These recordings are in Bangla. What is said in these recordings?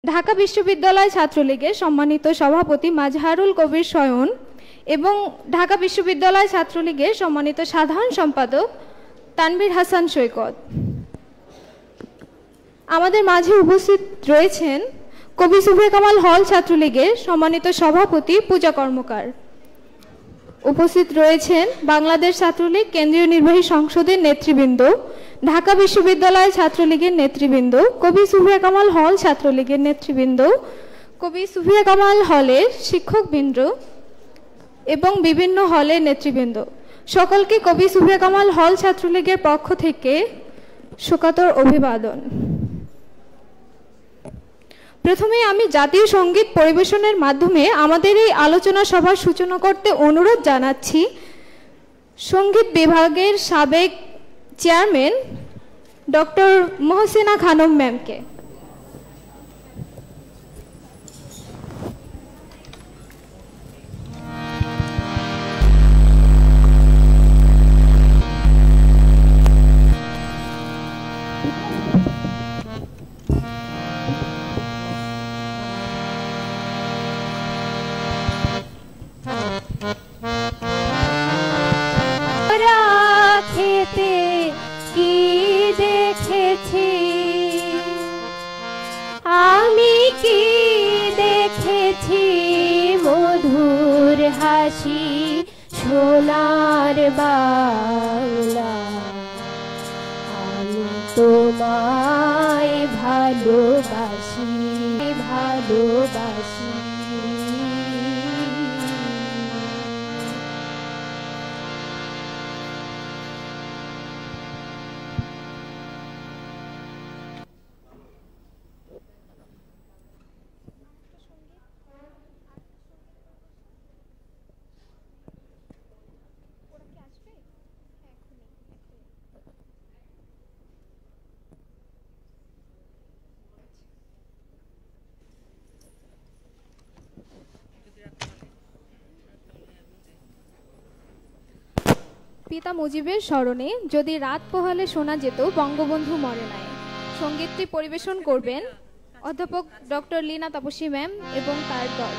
ঢাকা বিশ্ববিদ্যালয় ছাত্রলীগের সম্মানিত সভাপতি মাজহারুল কবির শয়ন এবং ঢাকা বিশ্ববিদ্যালয় ছাত্রলীগের সম্মানিত সাধারণ সম্পাদক তানভীর হাসান সৈকত। আমাদের মাঝে উপস্থিত রয়েছেন কবি সুফিয়া কামাল হল ছাত্রলীগের সম্মানিত সভাপতি পূজা কর্মকার। উপস্থিত রয়েছেন বাংলাদেশ ছাত্রলীগ কেন্দ্রীয় নির্বাহী সংসদের নেতৃবৃন্দ, ঢাকা বিশ্ববিদ্যালয় ছাত্রলীগের নেতৃবৃন্দ, কবি সুফিয়া কামাল হল ছাত্রলীগের নেতৃবৃন্দ, কবি সুফিয়া কামাল হলের শিক্ষকবৃন্দ এবং বিভিন্ন হলের নেতৃবৃন্দ, সকলকে কবি সুফিয়া কামাল হল ছাত্রলীগের পক্ষ থেকে শোকাতর অভিবাদন। প্রথমে আমি জাতীয় সঙ্গীত পরিবেশনের মাধ্যমে আমাদের এই আলোচনা সভার সূচনা করতে অনুরোধ জানাচ্ছি সঙ্গীত বিভাগের সাবেক চেয়ারম্যান ডক্টর মহসিনা খানম ম্যামকে। আমি কি দেখেছি মধুর হাসি সোনার বাংলা, আমি তোমায় ভালোবাসি ভালোবাসি। পিতা মুজিবের স্মরণে যদি রাত পোহালে শোনা যেত বঙ্গবন্ধু মরে নাই, সঙ্গীতটি পরিবেশন করবেন অধ্যাপক ডক্টর লীনা তাপসী ম্যাম এবং তার দল।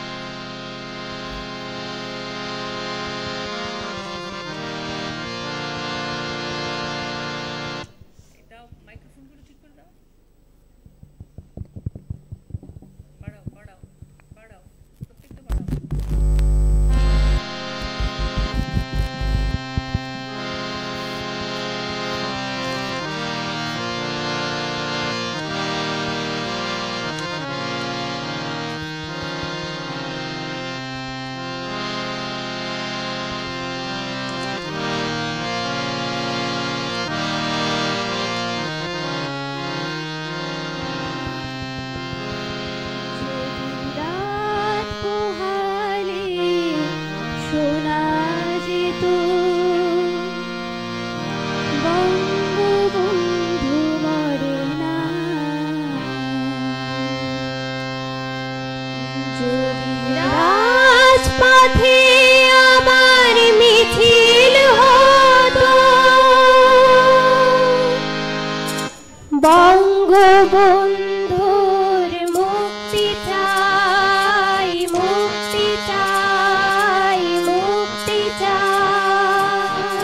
বঙ্গবন্ধুর মুক্তি চাই, মুক্তি চাই, মুক্তি চাই,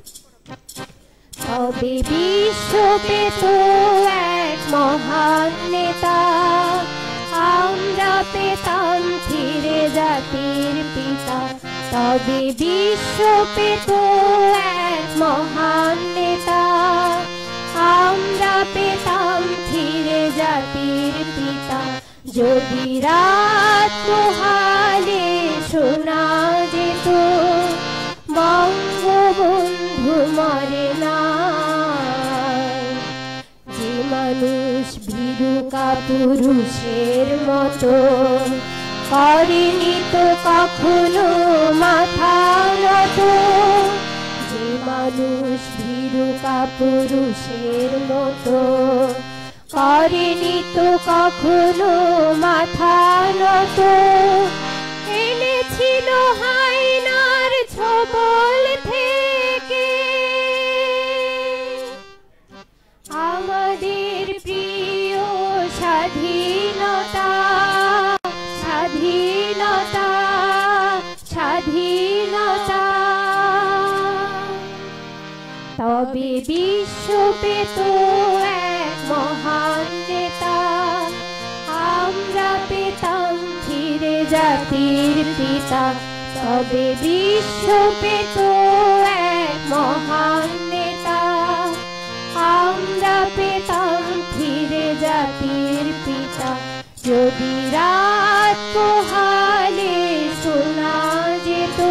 তবে বিশ্ব পেত এক মহান নেতা, আমরা পেতাম ফিরে জাতির পিতা, তবে বিশ্ব পেত এক মহান নেতা, আমরা পেতাম ফিরে জাতির পিতা। যদি রাত পোহালে শোনা যেত বঙ্গবন্ধু মরে নাই, যে মানুষ ভীরু কাপুরুষের মতো করেনি তো কখনো মাথা নত, যে মানুষ ভীরু কাপুরুষের মতো করেনি তো কখনো মাথা নত, এনেছিল হায়নার ছবল থেকে আমাদের প্রিয় স্বাধীনতা। স্বাধীনতা। তবে বিশ্ব পেত এক মহান নেতা, আমরা পেতাম ফিরে জাতির পিতা। তবে বিশ্ব পেত এক মহান নেতা, আমরা পেতাম ফিরে জাতির পিতা। যদি রাত পোহালে শোনা যেত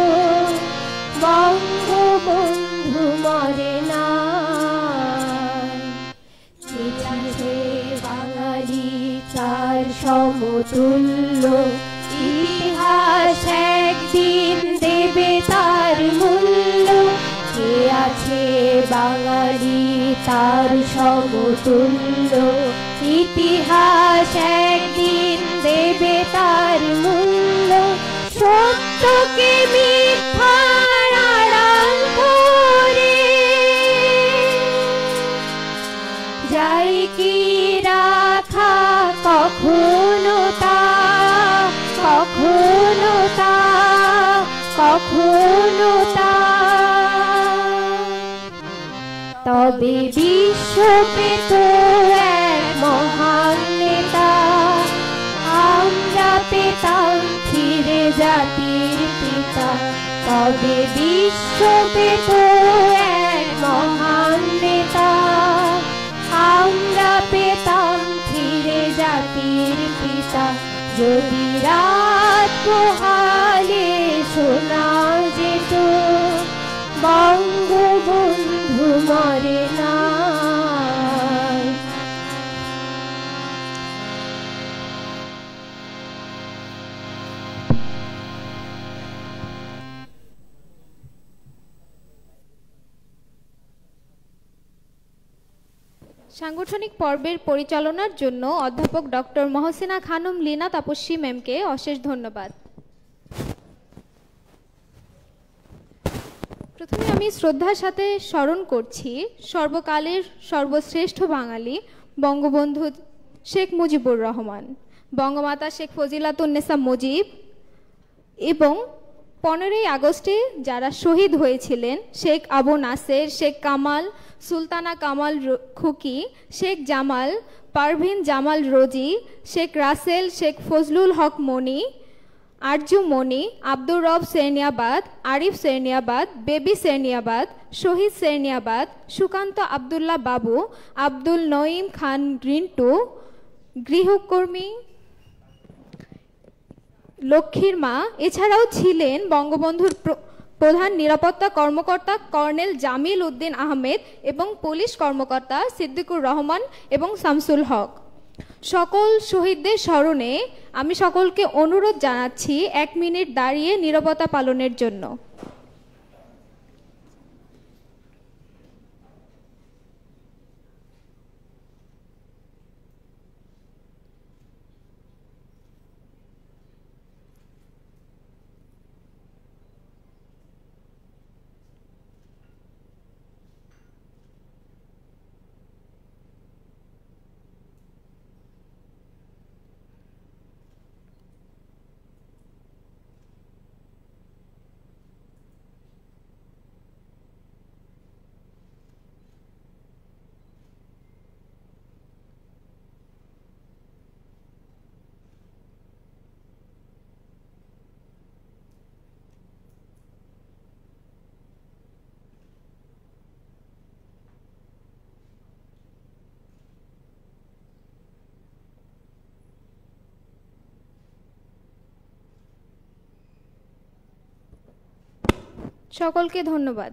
বঙ্গবন্ধু মরে নাই, চিঠিতে বাঙালি তার সমতুল্য, ইতিহাস একদিন দেবে তার মূল্য। কে আছে বাঙালি তার সমতুল্য, ইতিহাস একদিন দেবে তার মূল্য। সত্যকে মিথ্যার আড়াল করে যাই কি রাখা কখনো তা, কখনো তা, কখনো তা। তবে বিশ্ব পেত এক মহান নেতা, আমরা পেতাম ফিরে জাতির পিতা। তবে বিশ্ব পেত এক মহান নেতা, আমরা পেতাম ফিরে জাতির পিতা। যদি রাত পোহালে শোনা যেত বঙ্গবন্ধু মরে নাই। সাংগঠনিক পর্বের পরিচালনার জন্য অধ্যাপক ডক্টর মহসিনা খানম লীনা তাপস্বী ম্যামকে অশেষ ধন্যবাদ। প্রথমে আমি শ্রদ্ধার সাথে স্মরণ করছি সর্বকালের সর্বশ্রেষ্ঠ বাঙালি বঙ্গবন্ধু শেখ মুজিবুর রহমান, বঙ্গমাতা শেখ ফজিলাতুন্নেসা মুজিব এবং 15ই আগস্টে যারা শহীদ হয়েছিলেন শেখ আবু নাসের, শেখ কামাল, সুলতানা কামাল খুকি, শেখ জামাল, পারভিন জামাল রোজি, শেখ রাসেল, শেখ ফজলুল হক মনি, আরজু মনি, আব্দুর রব সেরনিয়াবাদ, আরিফ সেরনিয়াবাদ, বেবি সেরনিয়াবাদ, শহীদ সেরনিয়াবাদ, সুকান্ত আবদুল্লাহ বাবু, আব্দুল নঈম খান রিন্টু, গৃহকর্মী লক্ষ্মীর মা। এছাড়াও ছিলেন বঙ্গবন্ধুর প্রধান নিরাপত্তা কর্মকর্তা কর্নেল জামিল উদ্দিন আহমেদ এবং পুলিশ কর্মকর্তা সিদ্দিকুর রহমান এবং শামসুল হক। সকল শহীদদের স্মরণে আমি সকলকে অনুরোধ জানাচ্ছি 1 মিনিট দাঁড়িয়ে নীরবতা পালনের জন্য। সকলকে ধন্যবাদ।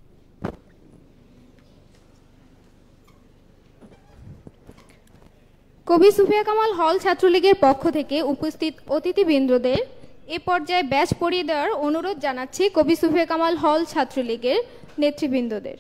কবি সুফিয়া কামাল হল ছাত্রলীগের পক্ষ থেকে উপস্থিত অতিথিবৃন্দদের এ পর্যায়ে ব্যাচ পরিয়ে দেওয়ার অনুরোধ জানাচ্ছি কবি সুফিয়া কামাল হল ছাত্রলীগের নেতৃবৃন্দদের।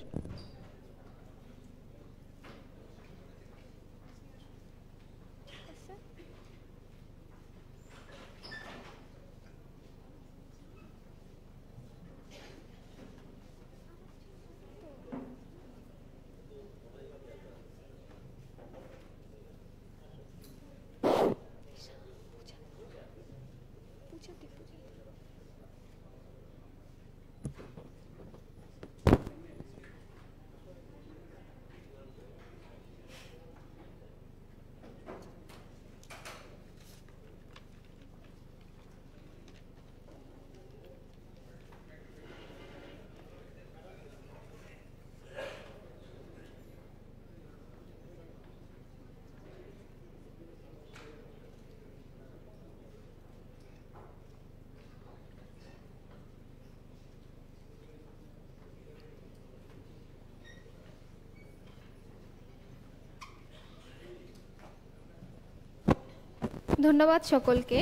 ধন্যবাদ সকলকে।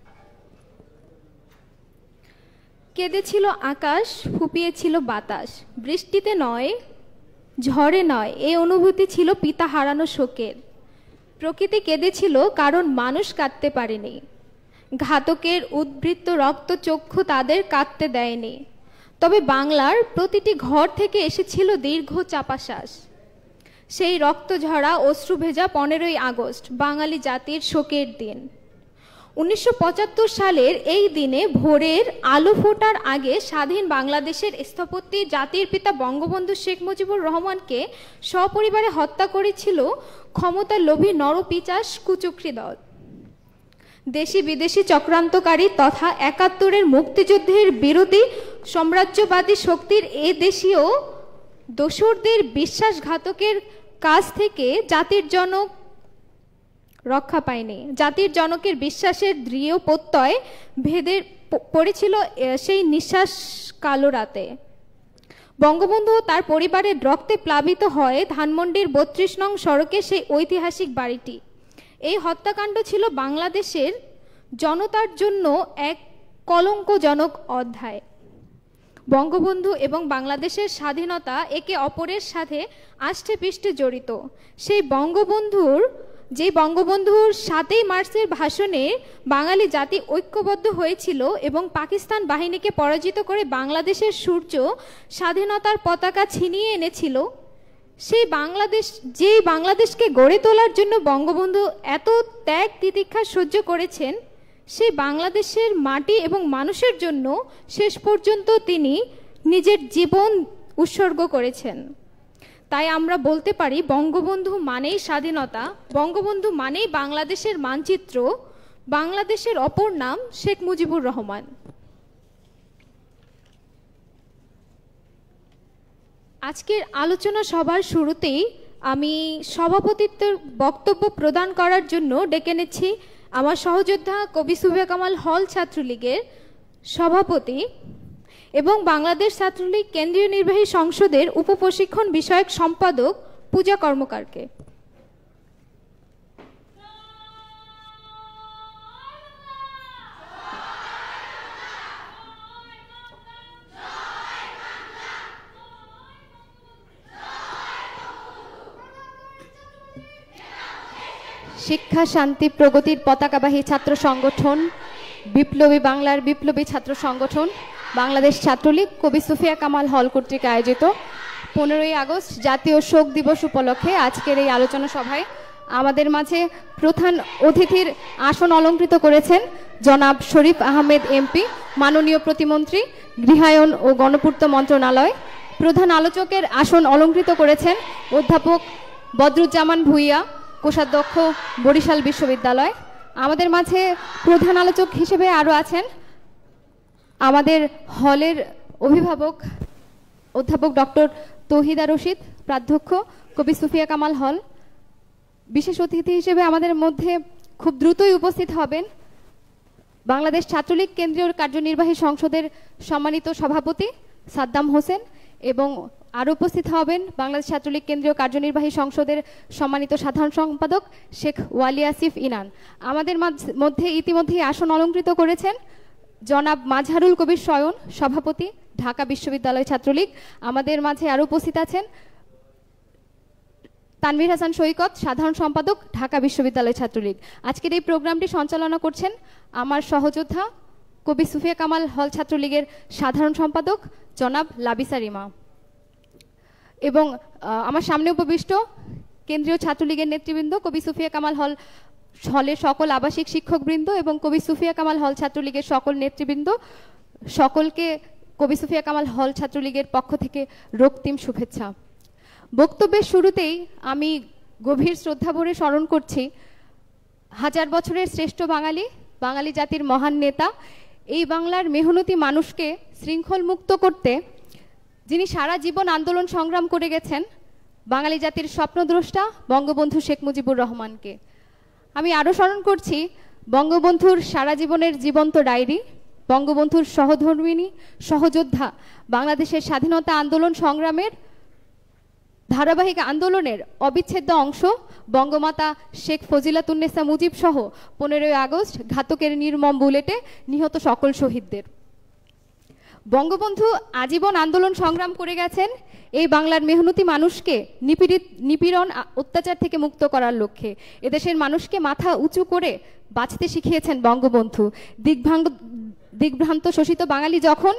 কেঁদেছিল আকাশ, ফুপিয়েছিল বাতাস, বৃষ্টিতে নয় ঝড়ে নয়, এই অনুভূতি ছিল পিতা হারানো শোকের। প্রকৃতি কেঁদেছিল কারণ মানুষ কাঁদতে পারেনি। ঘাতকের উদ্বৃত্ত রক্তচক্ষু তাদের কাঁদতে দেয়নি। তবে বাংলার প্রতিটি ঘর থেকে এসেছিল দীর্ঘ চাপাশ্বাস। সেই রক্তঝরা অশ্রু ভেজা 15ই আগস্ট বাঙালি জাতির শোকের দিন। 1975 সালের এই দিনে ভোরের আলো ফোটার আগে স্বাধীন বাংলাদেশের স্থপতি জাতির পিতা বঙ্গবন্ধু শেখ মুজিবুর রহমানকে সপরিবারে হত্যা করেছিল ক্ষমতার লোভী নরপিচাস কুচক্রী দল। দেশি বিদেশি চক্রান্তকারী তথা 71-এর মুক্তিযুদ্ধের বিরোধী সাম্রাজ্যবাদী শক্তির এ দেশীয় দোসরদের বিশ্বাসঘাতকের কাছ থেকে জাতির জনক রক্ষা পায়নি। জাতির জনকের বিশ্বাসের দৃঢ় প্রত্যয় ভেদে পড়েছিল সেই নিঃশ্বাস কালো রাতে। বঙ্গবন্ধু তার পরিবারের রক্তে প্লাবিত হয় ধানমন্ডির 32 নং সড়কে সেই ঐতিহাসিক বাড়িটি। এই হত্যাকাণ্ড ছিল বাংলাদেশের জনতার জন্য এক কলঙ্কজনক অধ্যায়। বঙ্গবন্ধু এবং বাংলাদেশের স্বাধীনতা একে অপরের সাথে আষ্টে পৃষ্ঠে জড়িত। সেই বঙ্গবন্ধুর 7ই মার্চের ভাষণে বাঙালি জাতি ঐক্যবদ্ধ হয়েছিল এবং পাকিস্তান বাহিনীকে পরাজিত করে বাংলাদেশের সূর্য স্বাধীনতার পতাকা ছিনিয়ে এনেছিল, সেই বাংলাদেশকে গড়ে তোলার জন্য বঙ্গবন্ধু এত ত্যাগ তিতিক্ষা সহ্য করেছেন, সেই বাংলাদেশের মাটি এবং মানুষের জন্য শেষ পর্যন্ত তিনি নিজের জীবন উৎসর্গ করেছেন। তাই আমরা বলতে পারি বঙ্গবন্ধু মানেই স্বাধীনতা, বঙ্গবন্ধু মানেই বাংলাদেশের মানচিত্র, বাংলাদেশের অপর নাম শেখ মুজিবুর রহমান। আজকের আলোচনা সভার শুরুতেই আমি সভাপতিত্বের বক্তব্য প্রদান করার জন্য ডেকে নেছি আমার সহযোদ্ধা কবি সুফিয়া কামাল হল ছাত্রলীগের সভাপতি এবং বাংলাদেশ ছাত্রলীগ কেন্দ্রীয় নির্বাহী সংসদের উপপ্রশিক্ষণ বিষয়ক সম্পাদক পূজা কর্মকারকে। শিক্ষা শান্তি প্রগতির পতাকাবাহী ছাত্র সংগঠন বিপ্লবী বাংলার বিপ্লবী ছাত্র সংগঠন বাংলাদেশ ছাত্রলীগ কবি সুফিয়া কামাল হল কর্তৃক আয়োজিত 15ই আগস্ট জাতীয় শোক দিবস উপলক্ষে আজকের এই আলোচনা সভায় আমাদের মাঝে প্রধান অতিথির আসন অলঙ্কৃত করেছেন জনাব শরীফ আহমেদ এমপি, মাননীয় প্রতিমন্ত্রী গৃহায়ন ও গণপূর্ত মন্ত্রণালয়। প্রধান আলোচকের আসন অলঙ্কৃত করেছেন অধ্যাপক বদরুজ্জামান ভূঁইয়া, কোষাধ্যক্ষ বরিশাল বিশ্ববিদ্যালয়। আমাদের মাঝে প্রধান আলোচক হিসেবে আরও আছেন আমাদের হলের অভিভাবক অধ্যাপক ডক্টর তৌহিদা রশিদ, প্রাধ্যক্ষ কবি সুফিয়া কামাল হল। বিশেষ অতিথি হিসেবে আমাদের মধ্যে খুব দ্রুতই উপস্থিত হবেন বাংলাদেশ ছাত্রলীগ কেন্দ্রীয় কার্যনির্বাহী সংসদের সম্মানিত সভাপতি সাদ্দাম হোসেন এবং আরও উপস্থিত হবেন বাংলাদেশ ছাত্রলীগ কেন্দ্রীয় কার্যনির্বাহী সংসদের সম্মানিত সাধারণ সম্পাদক শেখ ওয়ালি আসিফ ইনান। আমাদের মধ্যে ইতিমধ্যেই আসন অলঙ্কৃত করেছেন জনাব মাজহারুল কবির শয়ন, সভাপতি ঢাকা বিশ্ববিদ্যালয় ছাত্রলীগ। আমাদের মাঝে আরও উপস্থিত আছেন তানভীর হাসান সৈকত, সাধারণ সম্পাদক ঢাকা বিশ্ববিদ্যালয় ছাত্রলীগ। আজকের এই প্রোগ্রামটি সঞ্চালনা করছেন আমার সহযোদ্ধা কবি সুফিয়া কামাল হল ছাত্রলীগের সাধারণ সম্পাদক জনাব লাবিসা রিমা। এবং আমার সামনে উপবিষ্ট কেন্দ্রীয় ছাত্রলীগের নেতৃবৃন্দ, কবি সুফিয়া কামাল হলের সকল আবাসিক শিক্ষকবৃন্দ এবং কবি সুফিয়া কামাল হল ছাত্রলীগের সকল নেতৃবৃন্দ, সকলকে কবি সুফিয়া কামাল হল ছাত্রলীগের পক্ষ থেকে রক্তিম শুভেচ্ছা। বক্তব্যের শুরুতেই আমি গভীর শ্রদ্ধাভরে স্মরণ করছি হাজার বছরের শ্রেষ্ঠ বাঙালি জাতির মহান নেতা, এই বাংলার মেহনতি মানুষকে শৃঙ্খল মুক্ত করতে যিনি সারা জীবন আন্দোলন সংগ্রাম করে গেছেন, বাঙালি জাতির স্বপ্নদ্রষ্টা বঙ্গবন্ধু শেখ মুজিবুর রহমানকে। আমি আরও স্মরণ করছি বঙ্গবন্ধুর সারা জীবনের জীবন্ত ডায়েরি, বঙ্গবন্ধুর সহধর্মিণী সহযোদ্ধা, বাংলাদেশের স্বাধীনতা আন্দোলন সংগ্রামের ধারাবাহিক আন্দোলনের অবিচ্ছেদ্য অংশ বঙ্গমাতা শেখ ফজিলাতুন্নেসা মুজিব সহ 15ই আগস্ট ঘাতকের নির্মম বুলেটে নিহত সকল শহীদদের। বঙ্গবন্ধু আজীবন আন্দোলন সংগ্রাম করে গেছেন এই বাংলার মেহনতি মানুষকে নিপীড়ন অত্যাচার থেকে মুক্ত করার লক্ষ্যে। এদেশের মানুষকে মাথা উঁচু করে বাঁচতে শিখিয়েছেন বঙ্গবন্ধু। দিগ্ভ্রান্ত শোষিত বাঙালি যখন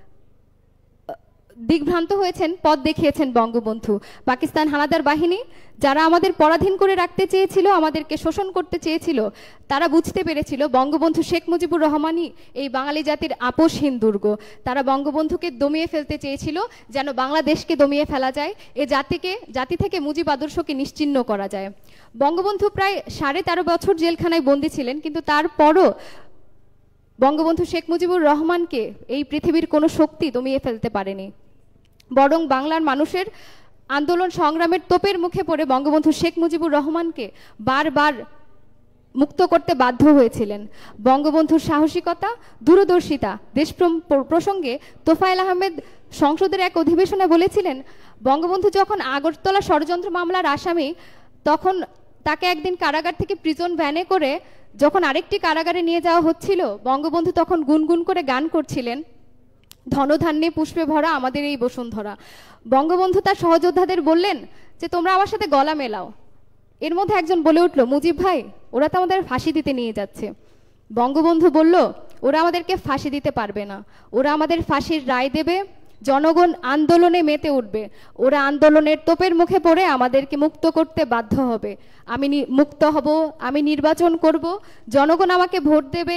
দিগ্ভ্রান্ত হয়েছেন, পথ দেখিয়েছেন বঙ্গবন্ধু। পাকিস্তান হানাদার বাহিনী যারা আমাদের পরাধীন করে রাখতে চেয়েছিল, আমাদেরকে শোষণ করতে চেয়েছিল, তারা বুঝতে পেরেছিল বঙ্গবন্ধু শেখ মুজিবুর রহমানই এই বাঙালি জাতির আপোষহীন দুর্গ। তারা বঙ্গবন্ধুকে দমিয়ে ফেলতে চেয়েছিল যেন বাংলাদেশকে দমিয়ে ফেলা যায়, এ জাতি থেকে মুজিব আদর্শকে নিশ্চিহ্ন করা যায়। বঙ্গবন্ধু প্রায় 13.5 বছর জেলখানায় বন্দী ছিলেন, কিন্তু তারপরও বঙ্গবন্ধু শেখ মুজিবুর রহমানকে এই পৃথিবীর কোনো শক্তি দমিয়ে ফেলতে পারেনি, বরং বাংলার মানুষের আন্দোলন সংগ্রামের তোপের মুখে পড়ে বঙ্গবন্ধু শেখ মুজিবুর রহমানকে বারবার মুক্ত করতে বাধ্য হয়েছিলেন। বঙ্গবন্ধুর সাহসিকতা, দূরদর্শিতা, দেশপ্রেম প্রসঙ্গে তোফায়েল আহমেদ সংসদের এক অধিবেশনে বলেছিলেন, বঙ্গবন্ধু যখন আগরতলা ষড়যন্ত্র মামলার আসামি, তখন তাকে একদিন কারাগার থেকে প্রিজন ভ্যানে করে যখন আরেকটি কারাগারে নিয়ে যাওয়া হচ্ছিল, বঙ্গবন্ধু তখন গুনগুন করে গান করছিলেন, ধনধান্যে পুষ্পে ভরা আমাদের এই বসুন্ধরা। বঙ্গবন্ধু তার সহযোদ্ধাদের বললেন যে তোমরা আমার সাথে গলা মেলাও। এর মধ্যে একজন বলে উঠল, মুজিব ভাই, ওরা তো আমাদের ফাঁসি দিতে নিয়ে যাচ্ছে। বঙ্গবন্ধু বলল, ওরা আমাদেরকে ফাঁসি দিতে পারবে না, ওরা আমাদের ফাঁসির রায় দেবে, জনগণ আন্দোলনে মেতে উঠবে, ওরা আন্দোলনের তোপের মুখে পড়ে আমাদেরকে মুক্ত করতে বাধ্য হবে। আমি মুক্ত হব, আমি নির্বাচন করব, জনগণ আমাকে ভোট দেবে,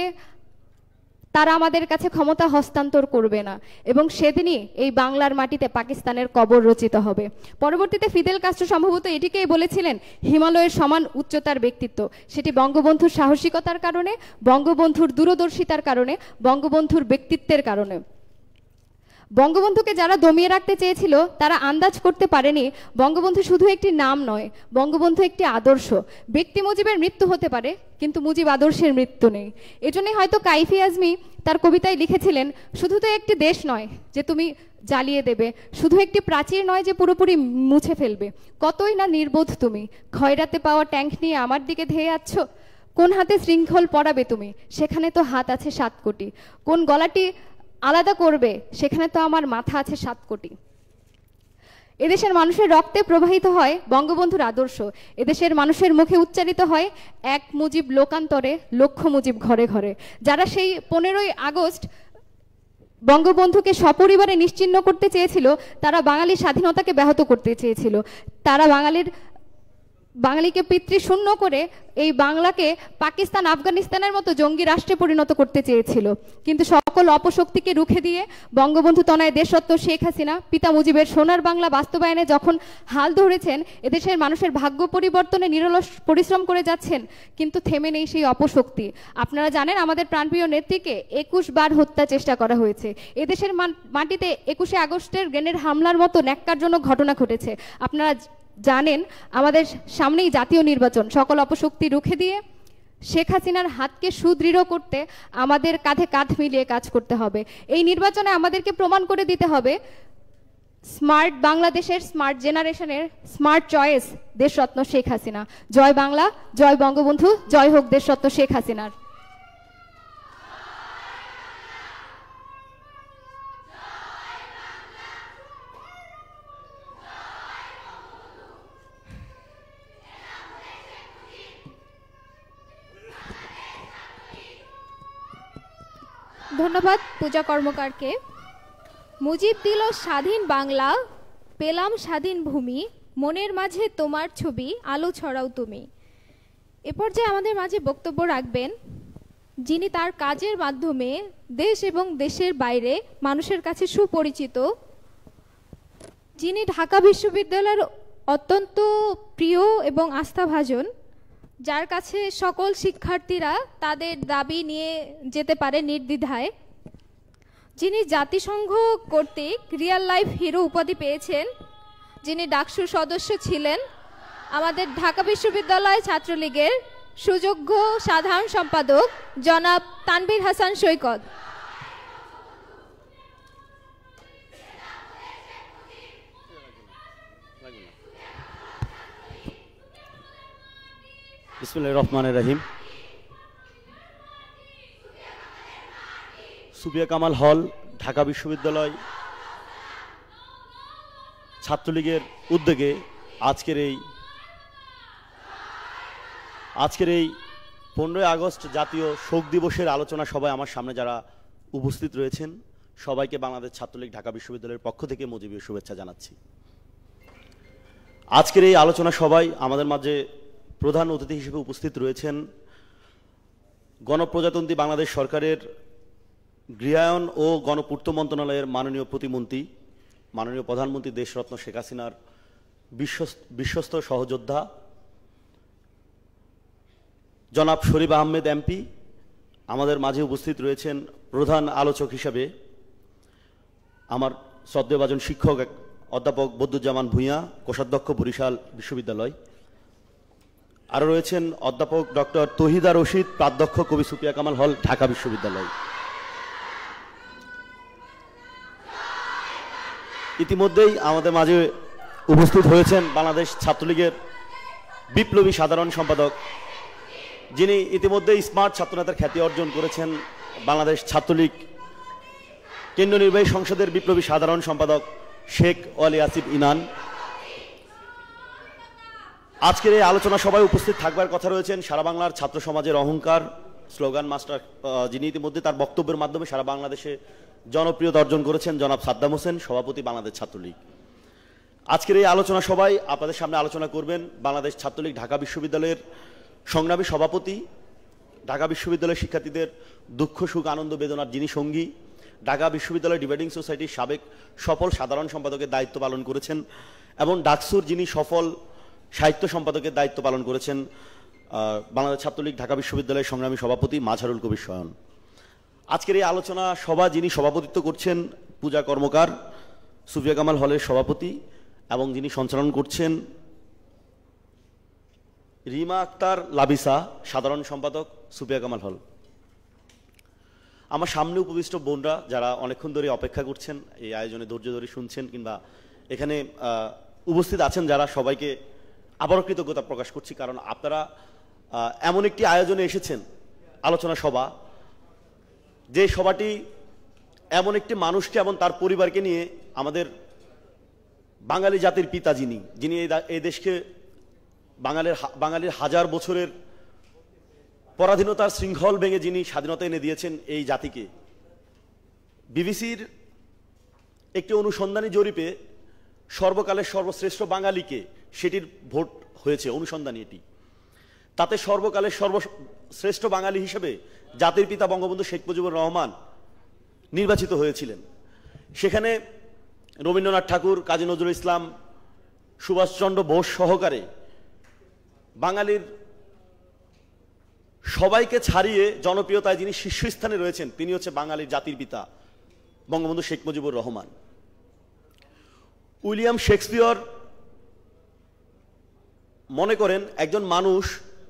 তারা আমাদের কাছে ক্ষমতা হস্তান্তর করবে না, এবং সেদিনই এই বাংলার মাটিতে পাকিস্তানের কবর রচিত হবে। পরবর্তীতে ফিদেল কাস্ট্রো সম্ভবত এটিকেই বলেছিলেন হিমালয়ের সমান উচ্চতার ব্যক্তিত্ব। সেটি বঙ্গবন্ধুর সাহসিকতার কারণে, বঙ্গবন্ধুর দূরদর্শিতার কারণে, বঙ্গবন্ধুর ব্যক্তিত্বের কারণে। বঙ্গবন্ধুকে যারা দমিয়ে রাখতে চেয়েছিল তারা আন্দাজ করতে পারেনি বঙ্গবন্ধু শুধু একটি নাম নয়, বঙ্গবন্ধু একটি আদর্শ। ব্যক্তি মুজিবের মৃত্যু হতে পারে, কিন্তু মুজিব আদর্শের মৃত্যু নেই। এজন্যই হয়তো কাইফি আজমি তার কবিতায় লিখেছিলেন, শুধু তো একটি দেশ নয় যে তুমি জ্বালিয়ে দেবে, শুধু একটি প্রাচীর নয় যে পুরোপুরি মুছে ফেলবে, কতই না নির্বোধ তুমি, খয়রাতে পাওয়া ট্যাঙ্ক নিয়ে আমার দিকে ধেয়ে যাচ্ছ। কোন হাতে শৃঙ্খল পরাবে তুমি, সেখানে তো হাত আছে 7 কোটি। কোন গলাটি আলাদা করবে, সেখানে তো আমার মাথা আছে 7 কোটি। এদেশের মানুষের রক্তে প্রবাহিত হয় বঙ্গবন্ধুর আদর্শ, এদেশের মানুষের মুখে উচ্চারিত হয় এক মুজিব লোকান্তরে, লক্ষ মুজিব ঘরে ঘরে। যারা সেই 15ই আগস্ট বঙ্গবন্ধুকে সপরিবারে নিশ্চিহ্ন করতে চেয়েছিল, তারা বাঙালির স্বাধীনতাকে ব্যাহত করতে চেয়েছিল, তারা বাঙালিকে পিতৃশূন্য করে এই বাংলাকে পাকিস্তান, আফগানিস্তানের মতো জঙ্গি রাষ্ট্রে পরিণত করতে চেয়েছিল। কিন্তু সকল অপশক্তিকে রুখে দিয়ে বঙ্গবন্ধু তনয় দেশরত্ন শেখ হাসিনা পিতা মুজিবের সোনার বাংলা বাস্তবায়নে যখন হাল ধরেছেন, এদেশের মানুষের ভাগ্য পরিবর্তনে নিরলস পরিশ্রম করে যাচ্ছেন, কিন্তু থেমে নেই সেই অপশক্তি। আপনারা জানেন আমাদের প্রাণপ্রিয় নেত্রীকে 21 বার হত্যা চেষ্টা করা হয়েছে। এদেশের মাটিতে 21শে আগস্টের গ্রেনেড হামলার মতো ন্যাক্কারজনক ঘটনা ঘটেছে। আপনারা জানেন আমাদের সামনেই জাতীয় নির্বাচন, সকল অপশক্তি রুখে দিয়ে শেখ হাসিনার হাতকে সুদৃঢ় করতে আমাদের কাঁধে কাঁধ মিলিয়ে কাজ করতে হবে। এই নির্বাচনে আমাদেরকে প্রমাণ করে দিতে হবে স্মার্ট বাংলাদেশের, স্মার্ট জেনারেশনের স্মার্ট চয়েস দেশরত্ন শেখ হাসিনা। জয় বাংলা, জয় বঙ্গবন্ধু, জয় হোক দেশরত্ন শেখ হাসিনার। ধন্যবাদ পূজা কর্মকারকে। মুজিব দিল স্বাধীন বাংলা, পেলাম স্বাধীন ভূমি, মনের মাঝে তোমার ছবি, আলো ছড়াও তুমি। এ পর্যায়ে আমাদের মাঝে বক্তব্য রাখবেন যিনি তার কাজের মাধ্যমে দেশ এবং দেশের বাইরে মানুষের কাছে সুপরিচিত, যিনি ঢাকা বিশ্ববিদ্যালয়ের অত্যন্ত প্রিয় এবং আস্থাভাজন, যার কাছে সকল শিক্ষার্থীরা তাদের দাবি নিয়ে যেতে পারে নির্দ্বিধায়, যিনি জাতিসংঘ কর্তৃক রিয়েল লাইফ হিরো উপাধি পেয়েছেন, যিনি ডাকসুর সদস্য ছিলেন, আমাদের ঢাকা বিশ্ববিদ্যালয় ছাত্রলীগের সুযোগ্য সাধারণ সম্পাদক জনাব তানভীর হাসান সৈকত। বিসমিল্লাহির রহমানির রহিম। সুফিয়া কামাল হল, ঢাকা বিশ্ববিদ্যালয় ছাত্রলীগের উদ্যোগে আজকের এই 15ই আগস্ট জাতীয় শোক দিবসের আলোচনা সভায় আমার সামনে যারা উপস্থিত রয়েছেন সবাইকে বাংলাদেশ ছাত্রলীগ ঢাকা বিশ্ববিদ্যালয়ের পক্ষ থেকে মুজিবীয় শুভেচ্ছা জানাচ্ছি। আজকের এই আলোচনা সভায় আমাদের মাঝে প্রধান অতিথি হিসেবে উপস্থিত রয়েছেন গণপ্রজাতন্ত্রী বাংলাদেশ সরকারের গৃহায়ন ও গণপূর্ত মন্ত্রণালয়ের মাননীয় প্রতিমন্ত্রী, মাননীয় প্রধানমন্ত্রী দেশরত্ন শেখ হাসিনার বিশ্বস্ত সহযোদ্ধা জনাব শরীফ আহমেদ এমপি। আমাদের মাঝে উপস্থিত রয়েছেন প্রধান আলোচক হিসাবে আমার শ্রদ্ধেয়ভাজন শিক্ষক অধ্যাপক বদরুজ্জামান ভূঁইয়া, কোষাধ্যক্ষ বরিশাল বিশ্ববিদ্যালয়। আরও রয়েছেন অধ্যাপক ডক্টর তহিদা রশিদ, প্রাধ্যক্ষ কবি সুফিয়া কামাল হল, ঢাকা বিশ্ববিদ্যালয়। ইতিমধ্যেই আমাদের মাঝে উপস্থিত হয়েছেন বাংলাদেশ ছাত্রলীগের বিপ্লবী সাধারণ সম্পাদক, যিনি ইতিমধ্যেই স্মার্ট ছাত্রনেতার খ্যাতি অর্জন করেছেন, বাংলাদেশ ছাত্রলীগ কেন্দ্রীয় নির্বাহী সংসদের বিপ্লবী সাধারণ সম্পাদক শেখ ওয়ালি আসিফ ইনান। আজকের এই আলোচনা সভায় উপস্থিত থাকবার কথা রয়েছেন সারা বাংলার ছাত্র সমাজের অহংকার, স্লোগান মাস্টার, যিনি ইতিমধ্যে তার বক্তব্যের মাধ্যমে সারা বাংলাদেশে জনপ্রিয়তা অর্জন করেছেন, জনাব সাদ্দাম হোসেন, সভাপতি বাংলাদেশ ছাত্রলীগ। আজকের এই আলোচনা সভায় আপনাদের সামনে আলোচনা করবেন বাংলাদেশ ছাত্রলীগ ঢাকা বিশ্ববিদ্যালয়ের সংগ্রামী সভাপতি, ঢাকা বিশ্ববিদ্যালয়ের শিক্ষার্থীদের দুঃখ সুখ আনন্দ বেদনার যিনি সঙ্গী, ঢাকা বিশ্ববিদ্যালয় ডিবেটিং সোসাইটির সাবেক সফল সাধারণ সম্পাদকের দায়িত্ব পালন করেছেন এবং ডাকসুর যিনি সফল সাহিত্য সম্পাদকের দায়িত্ব পালন করেছেন, বাংলাদেশ ছাত্রলীগ ঢাকা বিশ্ববিদ্যালয়ের সংগ্রামী সভাপতি মাঝারুল কবির শয়ন। আজকের এই আলোচনা সভা যিনি সভাপতিত্ব করছেন পূজা কর্মকার, সুফিয়া কামাল হলের সভাপতি, এবং যিনি সঞ্চালন করছেন রিমা আক্তার লাবিসা, সাধারণ সম্পাদক সুফিয়া কামাল হল। আমার সামনে উপবিষ্ট বোনরা যারা অনেকক্ষণ ধরে অপেক্ষা করছেন, এই আয়োজনে ধৈর্য ধরে শুনছেন, কিংবা এখানে উপস্থিত আছেন যারা, সবাইকে আবারও কৃতজ্ঞতা প্রকাশ করছি, কারণ আপনারা এমন একটি আয়োজনে এসেছেন, আলোচনা সভা, যে সভাটি এমন একটি মানুষকে এবং তার পরিবারকে নিয়ে, আমাদের বাঙালি জাতির পিতা যিনি এই দেশকে বাঙালির হাজার বছরের পরাধীনতার শৃঙ্খল ভেঙে যিনি স্বাধীনতা এনে দিয়েছেন এই জাতিকে। বিবিসির একটি অনুসন্ধানী জরিপে সর্বকালের সর্বশ্রেষ্ঠ বাঙালিকে, সেটির ভোট হয়েছে অনুসন্ধানী এটি, তাতে সর্বকালের সর্বশ্রেষ্ঠ বাঙালি হিসেবে জাতির পিতা বঙ্গবন্ধু শেখ মুজিবুর রহমান নির্বাচিত হয়েছিলেন। সেখানে রবীন্দ্রনাথ ঠাকুর, কাজী নজরুল ইসলাম, সুভাষচন্দ্র বোস সহকারে বাঙালির সবাইকে ছাড়িয়ে জনপ্রিয়তায় যিনি শীর্ষস্থানে রয়েছেন তিনি হচ্ছে বাঙালির জাতির পিতা বঙ্গবন্ধু শেখ মুজিবুর রহমান। উইলিয়াম শেক্সপিয়র মনে করেন একজন মানুষ,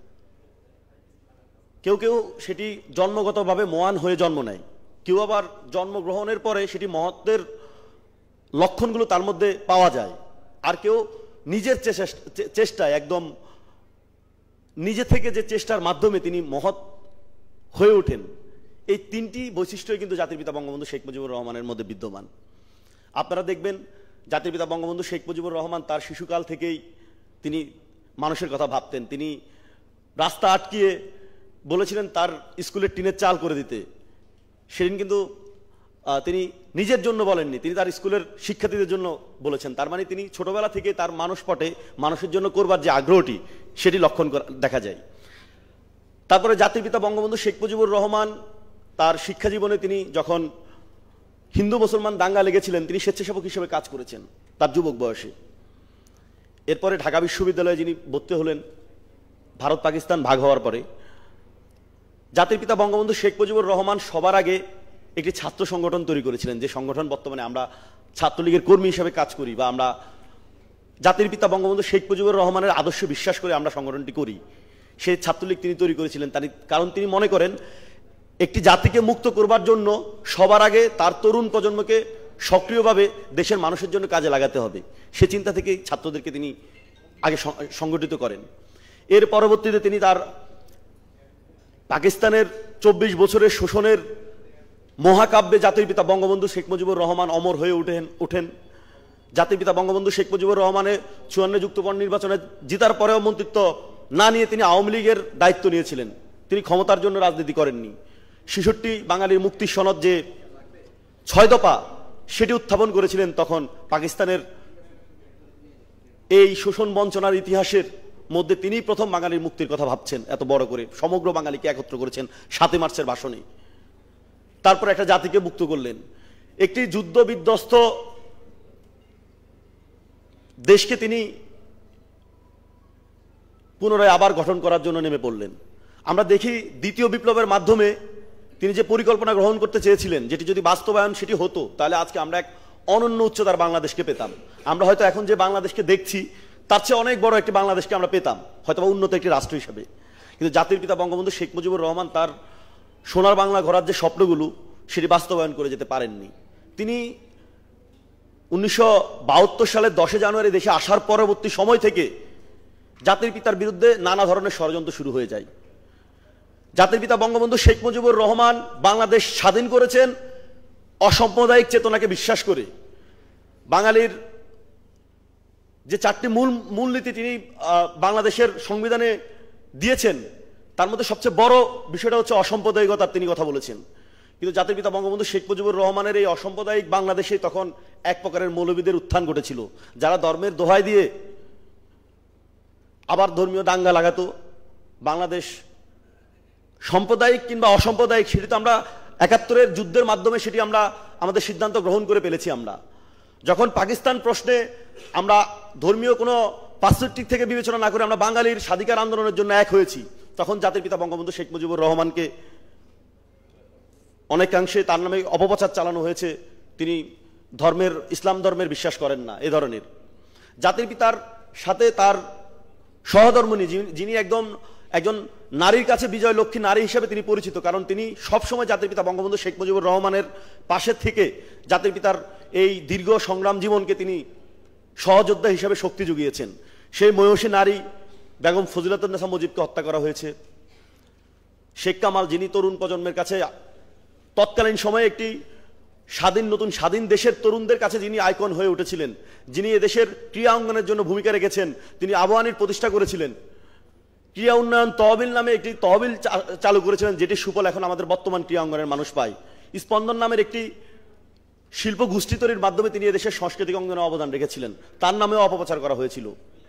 কেউ কেউ সেটি জন্মগতভাবে মহান হয়ে জন্ম নেয়, কেউ আবার জন্মগ্রহণের পরে সেটি মহত্বের লক্ষণগুলো তার মধ্যে পাওয়া যায়, আর কেউ নিজের চেষ্টায় একদম নিজে থেকে যে চেষ্টার মাধ্যমে তিনি মহৎ হয়ে ওঠেন। এই তিনটি বৈশিষ্ট্যই কিন্তু জাতির পিতা বঙ্গবন্ধু শেখ মুজিবুর রহমানের মধ্যে বিদ্যমান। আপনারা দেখবেন জাতির পিতা বঙ্গবন্ধু শেখ মুজিবুর রহমান তার শিশুকাল থেকেই তিনি মানুষের কথা ভাবতেন। তিনি রাস্তা আটকিয়ে বলেছিলেন তার স্কুলের টিনের চাল করে দিতে, সেদিন কিন্তু তিনি নিজের জন্য বলেননি, তিনি তার স্কুলের শিক্ষার্থীদের জন্য বলেছেন। তার মানে তিনি ছোটবেলা থেকে তার মানসপটে মানুষের জন্য করবার যে আগ্রহটি সেটি লক্ষণ দেখা যায়। তারপরে জাতির পিতা বঙ্গবন্ধু শেখ মুজিবুর রহমান তার শিক্ষা জীবনে তিনি যখন হিন্দু মুসলমান দাঙ্গা লেগেছিলেন তিনি স্বেচ্ছাসেবক হিসেবে কাজ করেছেন তার যুবক বয়সে। এরপরে ঢাকা বিশ্ববিদ্যালয়ে যিনি ভর্তি হলেন ভারত পাকিস্তান ভাগ হওয়ার পরে, জাতির পিতা বঙ্গবন্ধু শেখ মুজিবুর রহমান সবার আগে একটি ছাত্র সংগঠন তৈরি করেছিলেন, যে সংগঠন বর্তমানে আমরা ছাত্রলীগের কর্মী হিসেবে কাজ করি, বা আমরা জাতির পিতা বঙ্গবন্ধু শেখ মুজিবুর রহমানের আদর্শ বিশ্বাস করে আমরা সংগঠনটি করি। সেই ছাত্রলীগ তিনি তৈরি করেছিলেন, কারণ তিনি মনে করেন একটি জাতিকে মুক্ত করবার জন্য সবার আগে তার তরুণ প্রজন্মকে সক্রিয়ভাবে দেশের মানুষের জন্য কাজে লাগাতে হবে। সে চিন্তা থেকেই ছাত্রদেরকে তিনি আগে সংগঠিত করেন। এর পরবর্তীতে তিনি তার পাকিস্তানের 24 বছরের শোষণের মহাকাব্যে জাতির পিতা বঙ্গবন্ধু শেখ মুজিবুর রহমান অমর হয়ে ওঠেন। জাতির পিতা বঙ্গবন্ধু শেখ মুজিবুর রহমানের 54 যুক্তফ্রন্ট নির্বাচনে জিতার পরেও মন্ত্রিত্ব না নিয়ে তিনি আওয়ামী লীগের দায়িত্ব নিয়েছিলেন। তিনি ক্ষমতার জন্য রাজনীতি করেননি। 66 বাঙালির মুক্তির সনদ যে 6 দফা সেটি উত্থাপন করেছিলেন তখন পাকিস্তানের এই শোষণ বঞ্চনার ইতিহাসের মধ্যে তিনি প্রথম বাঙালির মুক্তির কথা ভাবছেন, এত বড় করে সমগ্র বাঙালিকে একত্র করেছেন 7 মার্চের ভাষণে। তারপর একটা জাতিকে মুক্ত করলেন। একটি যুদ্ধ বিধ্বস্ত দেশকে তিনি পুনরায় আবার গঠন করার জন্য নেমে পড়লেন। আমরা দেখি দ্বিতীয় বিপ্লবের মাধ্যমে তিনি যে পরিকল্পনা গ্রহণ করতে চেয়েছিলেন, যেটি যদি বাস্তবায়ন সেটি হতো, তাহলে আজকে আমরা এক অনন্য উচ্চতার বাংলাদেশকে পেতাম। আমরা হয়তো এখন যে বাংলাদেশকে দেখছি তার চেয়ে অনেক বড় একটি বাংলাদেশকে আমরা পেতাম, হয়তো উন্নত একটি রাষ্ট্র হিসেবে। কিন্তু জাতির পিতা বঙ্গবন্ধু শেখ মুজিবুর রহমান তার সোনার বাংলা গড়ার যে স্বপ্নগুলো সেটি বাস্তবায়ন করে যেতে পারেননি। তিনি 1972 সালের 10 জানুয়ারি দেশে আসার পরবর্তী সময় থেকে জাতির পিতার বিরুদ্ধে নানা ধরনের ষড়যন্ত্র শুরু হয়ে যায়। জাতির পিতা বঙ্গবন্ধু শেখ মুজিবুর রহমান বাংলাদেশ স্বাধীন করেছেন অসাম্প্রদায়িক চেতনাকে বিশ্বাস করে। বাঙালির যে 4টি মূলনীতি তিনি বাংলাদেশের সংবিধানে দিয়েছেন তার মধ্যে সবচেয়ে বড় বিষয়টা হচ্ছে অসাম্প্রদায়িকতার তিনি কথা বলেছেন। কিন্তু জাতির পিতা বঙ্গবন্ধু শেখ মুজিবুর রহমানের এই অসাম্প্রদায়িক বাংলাদেশে তখন এক প্রকারের মৌলবীদের উত্থান ঘটেছিল, যারা ধর্মের দোহাই দিয়ে আবার ধর্মীয় দাঙ্গা লাগাতো। বাংলাদেশ সাম্প্রদায়িক কিংবা অসাম্প্রদায়িক সেটি তো আমরা 71-এর যুদ্ধের মাধ্যমে সেটি আমরা আমাদের সিদ্ধান্ত গ্রহণ করে ফেলেছি। আমরা যখন পাকিস্তান প্রশ্নে আমরা ধর্মীয় কোনো পার্সপেক্টিভ থেকে বিবেচনা না করে আমরা বাঙালির স্বাধিকার আন্দোলনের জন্য এক হয়েছি, তখন জাতির পিতা বঙ্গবন্ধু শেখ মুজিবুর রহমানকে অনেকাংশে তার নামে অপপ্রচার চালানো হয়েছে। তিনি ইসলাম ধর্মের বিশ্বাস করেন না, এ ধরনের। জাতির পিতার সাথে তার সহধর্মিণী যিনি একজন নারীর কাছে বিজয় লক্ষ্মী নারী হিসেবে তিনি পরিচিত, কারণ তিনি সবসময় জাতির পিতা বঙ্গবন্ধু শেখ মুজিবুর রহমানের পাশে থেকে জাতির পিতার এই দীর্ঘ সংগ্রাম জীবনকে তিনি সহযোদ্ধা হিসেবে শক্তি জুগিয়েছেন। সেই মহিষী নারী বেগম ফজিলাতুন্নেসা মুজিবকে হত্যা করা হয়েছে। শেখ কামাল যিনি তরুণ প্রজন্মের কাছে তৎকালীন সময়ে একটি নতুন স্বাধীন দেশের তরুণদের কাছে যিনি আইকন হয়ে উঠেছিলেন, যিনি এদেশের ক্রীড়া অঙ্গনের জন্য ভূমিকা রেখেছেন, তিনি আবাহনীর প্রতিষ্ঠা করেছিলেন। ক্রীড়া উন্নয়ন তহবিল নামে একটি তহবিল চালু করেছিলেন, যেটি সুফল এখন আমাদের বর্তমান ক্রীড়া অঙ্গনের মানুষ পায়। স্পন্দন নামের একটি শিল্প গোষ্ঠী তৈরির মাধ্যমে তিনি এদেশের সাংস্কৃতিক অঙ্গনে অবদান রেখেছিলেন, তার নামেও অপপ্রচার করা হয়েছিল।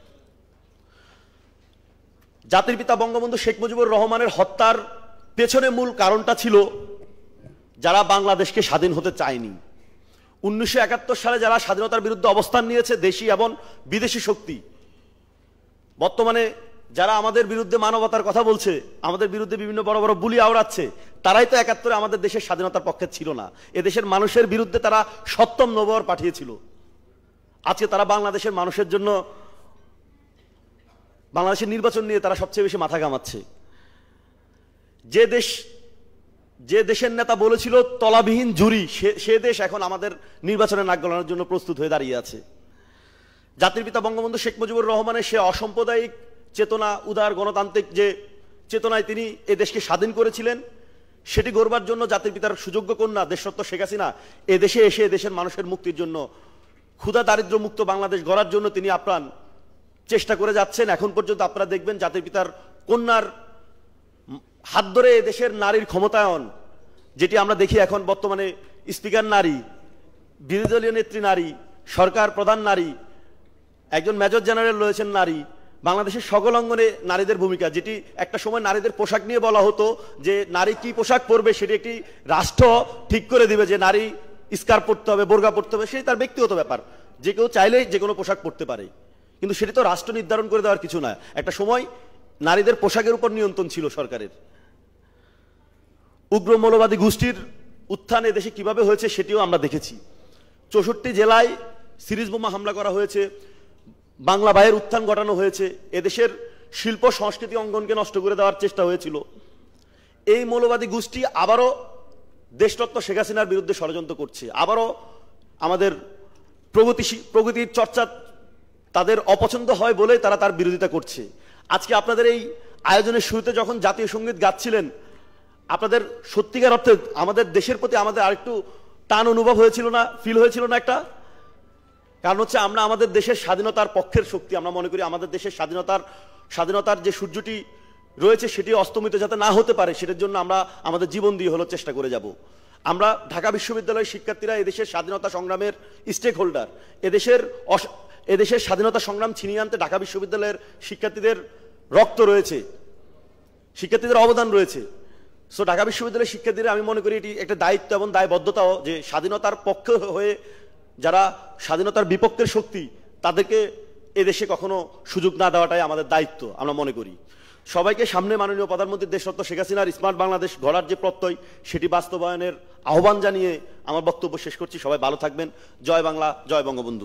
জাতির পিতা বঙ্গবন্ধু শেখ মুজিবুর রহমানের হত্যার পেছনে মূল কারণটা ছিল যারা বাংলাদেশকে স্বাধীন হতে চায়নি। 1971 সালে যারা স্বাধীনতার বিরুদ্ধে অবস্থান নিয়েছে, দেশি এবং বিদেশি শক্তি, বর্তমানে যারা আমাদের বিরুদ্ধে মানবতার কথা বলছে, আমাদের বিরুদ্ধে বিভিন্ন বড় বড় বুলি আওড়াচ্ছে, তারাই তো 71-এ আমাদের দেশের স্বাধীনতার পক্ষে ছিল না। এদেশের মানুষের বিরুদ্ধে তারা সপ্তম নবর পাঠিয়েছিল। আজকে তারা বাংলাদেশের মানুষের জন্য বাংলাদেশের নির্বাচন নিয়ে তারা সবচেয়ে বেশি মাথা ঘামাচ্ছে। যে দেশের নেতা বলেছিল তলাবিহীন ঝুরি, সে দেশ এখন আমাদের নির্বাচনে নাক গলানোর জন্য প্রস্তুত হয়ে দাঁড়িয়ে আছে। জাতির পিতা বঙ্গবন্ধু শেখ মুজিবুর রহমানের সে অসাম্প্রদায়িক চেতনা, উদার গণতান্ত্রিক যে চেতনায় তিনি এ দেশকে স্বাধীন করেছিলেন, সেটি গড়বার জন্য জাতির পিতার সুযোগ্য কন্যা দেশরত্ন শেখ হাসিনা এ দেশে এসে দেশের মানুষের মুক্তির জন্য, ক্ষুধা দারিদ্র মুক্ত বাংলাদেশ গড়ার জন্য তিনি আপ্রাণ চেষ্টা করে যাচ্ছেন। এখন পর্যন্ত আপনারা দেখবেন জাতির পিতার কন্যার হাত ধরে দেশের নারীর ক্ষমতায়ন, যেটি আমরা দেখি এখন বর্তমানে স্পিকার নারী, বিরোধী দলীয় নেত্রী নারী, সরকার প্রধান নারী, একজন মেজর জেনারেল রয়েছেন নারী, বাংলাদেশের সকল অঙ্গনে নারীদের ভূমিকা, যেটি একটা সময় নারীদের পোশাক নিয়ে বলা হতো যে নারী কি পোশাক পরবে সেটি একটি রাষ্ট্র ঠিক করে দিবে, যে নারী স্কার্ফ পরতে হবে, বোরকা পরতে হবে, সেটি তার ব্যক্তিগত ব্যাপার, যে কেউ চাইলেই যে কোনো পোশাক পরতে পারে। কিন্তু সেটি তো রাষ্ট্র নির্ধারণ করে দেওয়ার কিছু না। একটা সময় নারীদের পোশাকের উপর নিয়ন্ত্রণ ছিল সরকারের। উগ্র মৌলবাদী গোষ্ঠীর উত্থান এদেশে কিভাবে হয়েছে সেটিও আমরা দেখেছি। 64 জেলায় সিরিজ বোমা হামলা করা হয়েছে, বাংলা ভাইয়ের উত্থান ঘটানো হয়েছে, এদেশের শিল্প সংস্কৃতি অঙ্গনকে নষ্ট করে দেওয়ার চেষ্টা হয়েছিল। এই মৌলবাদী গোষ্ঠী আবারও দেশরত্ন শেখ হাসিনার বিরুদ্ধে ষড়যন্ত্র করছে, আবারও আমাদের প্রগতির চর্চা তাদের অপছন্দ হয় বলেই তারা তার বিরোধিতা করছে। আজকে আপনাদের এই আয়োজনের শুরুতে যখন জাতীয় সঙ্গীত গাচ্ছিলেন, আপনাদের সত্যিকার অর্থে আমাদের দেশের প্রতি আমাদের আরেকটু টান অনুভব হয়েছিল না, ফিল হয়েছিল না একটা? কারণ হচ্ছে আমরা আমাদের দেশের স্বাধীনতার পক্ষের শক্তি। আমরা মনে করি আমাদের দেশের স্বাধীনতার যে সূর্যটি রয়েছে সেটি অস্তমিত যাতে না হতে পারে, সেটার জন্য আমরা আমাদের জীবন দিয়ে হলো চেষ্টা করে যাব। আমরা ঢাকা বিশ্ববিদ্যালয়ের শিক্ষার্থীরা এদেশের স্বাধীনতা সংগ্রামের স্টেক হোল্ডার। এদেশের স্বাধীনতা সংগ্রাম ছিনিয়ে আনতে ঢাকা বিশ্ববিদ্যালয়ের শিক্ষার্থীদের রক্ত রয়েছে, শিক্ষার্থীদের অবদান রয়েছে। সো ঢাকা বিশ্ববিদ্যালয়ের শিক্ষার্থীরা আমি মনে করি এটি একটা দায়িত্ব এবং দায়বদ্ধতাও, যে স্বাধীনতার পক্ষে হয়ে যারা স্বাধীনতার বিপক্ষের শক্তি তাদেরকে এদেশে কখনো সুযোগ না দেওয়াটাই আমাদের দায়িত্ব আমরা মনে করি। সবাইকে সামনে মাননীয় প্রধানমন্ত্রী দেশরত্ন শেখ হাসিনার স্মার্ট বাংলাদেশ গড়ার যে প্রত্যয়, সেটি বাস্তবায়নের আহ্বান জানিয়ে আমার বক্তব্য শেষ করছি। সবাই ভালো থাকবেন। জয় বাংলা, জয় বঙ্গবন্ধু।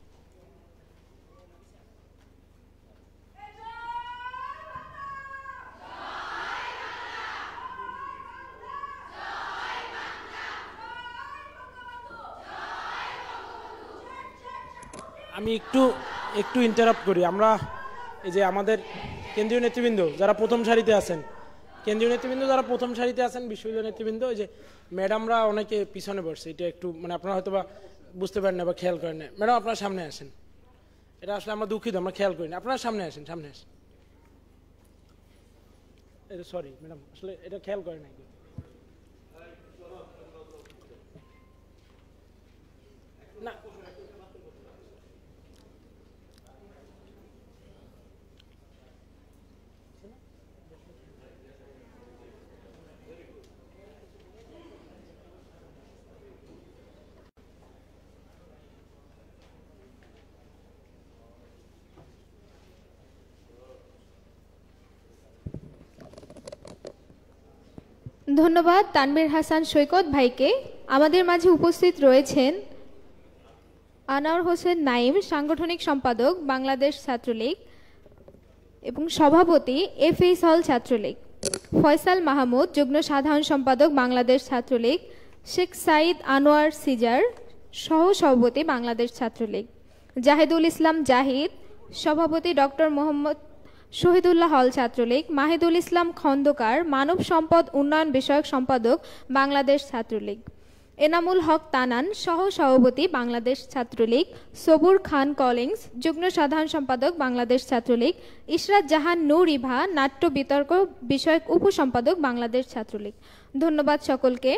আমি একটু ইন্টারাপ্ট করি। আমরা এই যে আমাদের কেন্দ্রীয় নেতৃবৃন্দ যারা প্রথম সারিতে আছেন, বিশ্ববিদ্যালয় নেতৃবৃন্দ, এই যে ম্যাডামরা অনেকে পিছনে বসছে, এটা একটু মানে আপনারা হয়তো বা বুঝতে পারেন না বা খেয়াল করেন না। ম্যাডাম আপনারা সামনে আসেন, এটা আসলে আমরা দুঃখিত, আমরা খেয়াল করি না। আপনারা সামনে আসেন। সরি ম্যাডাম, আসলে এটা খেয়াল করেন না। না ধন্যবাদ তানভীর হাসান সৈকত ভাইকে। আমাদের মাঝে উপস্থিত রয়েছেন আনোয়ার হোসেন নাইম, সাংগঠনিক সম্পাদক বাংলাদেশ ছাত্রলীগ এবং সভাপতি এফএইচ হল ছাত্রলীগ, ফয়সাল মাহমুদ, যুগ্ম সাধারণ সম্পাদক বাংলাদেশ ছাত্রলীগ, শেখ সাইদ আনোয়ার সিজার, সহ সভাপতি বাংলাদেশ ছাত্রলীগ, জাহিদুল ইসলাম জাহিদ, সভাপতি ডক্টর মোহাম্মদ শহীদুল্লাহ হল ছাত্রলীগ, মাহিদুল ইসলাম খন্দকার, মানব সম্পদ উন্নয়ন বিষয়ক সম্পাদক বাংলাদেশ ছাত্রলীগ, এনামুল হক তানান, সহ সভাপতি বাংলাদেশ ছাত্রলীগ, সবুর খান কলিংস, যুগ্ম সাধারণ সম্পাদক বাংলাদেশ ছাত্রলীগ, ইশরাত জাহান নূর ইভা, নাট্য বিতর্ক বিষয়ক উপসম্পাদক বাংলাদেশ ছাত্রলীগ। ধন্যবাদ সকলকে।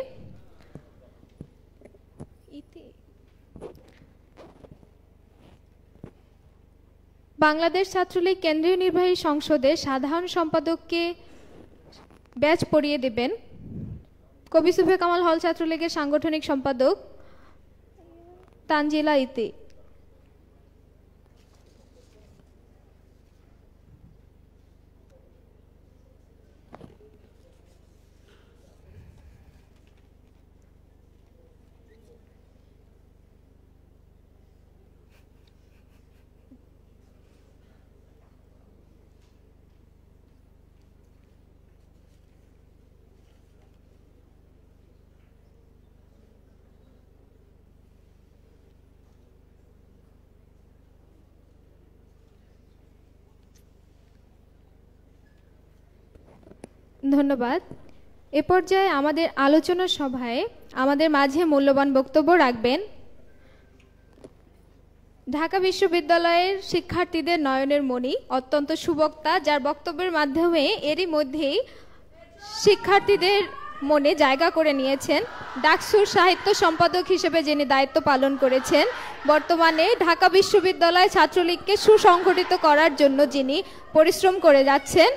বাংলাদেশ ছাত্রলীগ কেন্দ্রীয় নির্বাহী সংসদের সাধারণ সম্পাদককে ব্যাচ পরিয়ে দেবেন কবি সুফিয়া কামাল হল ছাত্রলীগের সাংগঠনিক সম্পাদক তানজিলা ইতি। ধন্যবাদ। এ পর্যায়ে আমাদের আলোচনা সভায় আমাদের মাঝে মূল্যবান বক্তব্য রাখবেন ঢাকা বিশ্ববিদ্যালয়ের শিক্ষার্থীদের নয়নের মণি, অত্যন্ত সুবক্তা, যার বক্তব্যের মাধ্যমে এরই মধ্যেই শিক্ষার্থীদের মনে জায়গা করে নিয়েছেন, ডাকসুর সাহিত্য সম্পাদক হিসেবে যিনি দায়িত্ব পালন করেছেন, বর্তমানে ঢাকা বিশ্ববিদ্যালয় ছাত্রলীগকে সুসংগঠিত করার জন্য যিনি পরিশ্রম করে যাচ্ছেন,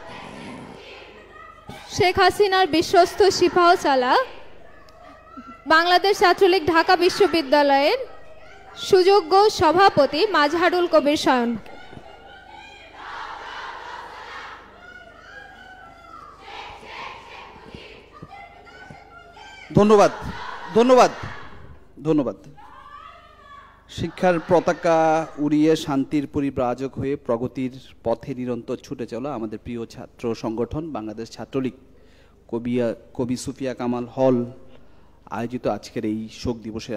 শেখ হাসিনার বিশ্বস্ত সিপাহ সালাহ, বাংলাদেশ ছাত্রলীগ ঢাকা বিশ্ববিদ্যালয়ের সুযোগ্য সভাপতি মাজহারুল কবির শয়ন। ধন্যবাদ ধন্যবাদ ধন্যবাদ। শিক্ষার পতাকা উড়িয়ে শান্তির পরিব্রাজক হয়ে প্রগতির পথে নিরন্তর ছুটে চলা আমাদের প্রিয় ছাত্র সংগঠন বাংলাদেশ ছাত্রলীগ কবি সুফিয়া কামাল হল আয়োজিত আজকের এই শোক দিবসের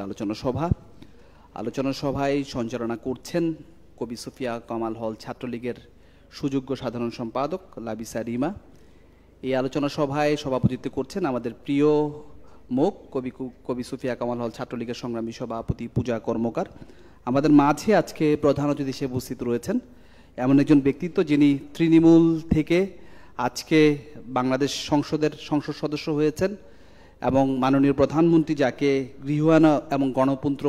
আলোচনা সভায় সঞ্চালনা করছেন কবি সুফিয়া কামাল হল ছাত্রলীগের সুযোগ্য সাধারণ সম্পাদক লাবিসা রিমা। এই আলোচনা সভায় সভাপতিত্ব করছেন আমাদের প্রিয় মুখ কবি সুফিয়া কামাল হল ছাত্রলীগের সংগ্রামী সভাপতি পূজা কর্মকার। আমাদের মাঝে আজকে প্রধান অতিথি হিসেবে উপস্থিত রয়েছেন এমন একজন ব্যক্তিত্ব যিনি তৃণমূল থেকে আজকে বাংলাদেশ সংসদ সদস্য হয়েছেন এবং মাননীয় প্রধানমন্ত্রী যাকে গৃহায়ন এবং গণতন্ত্র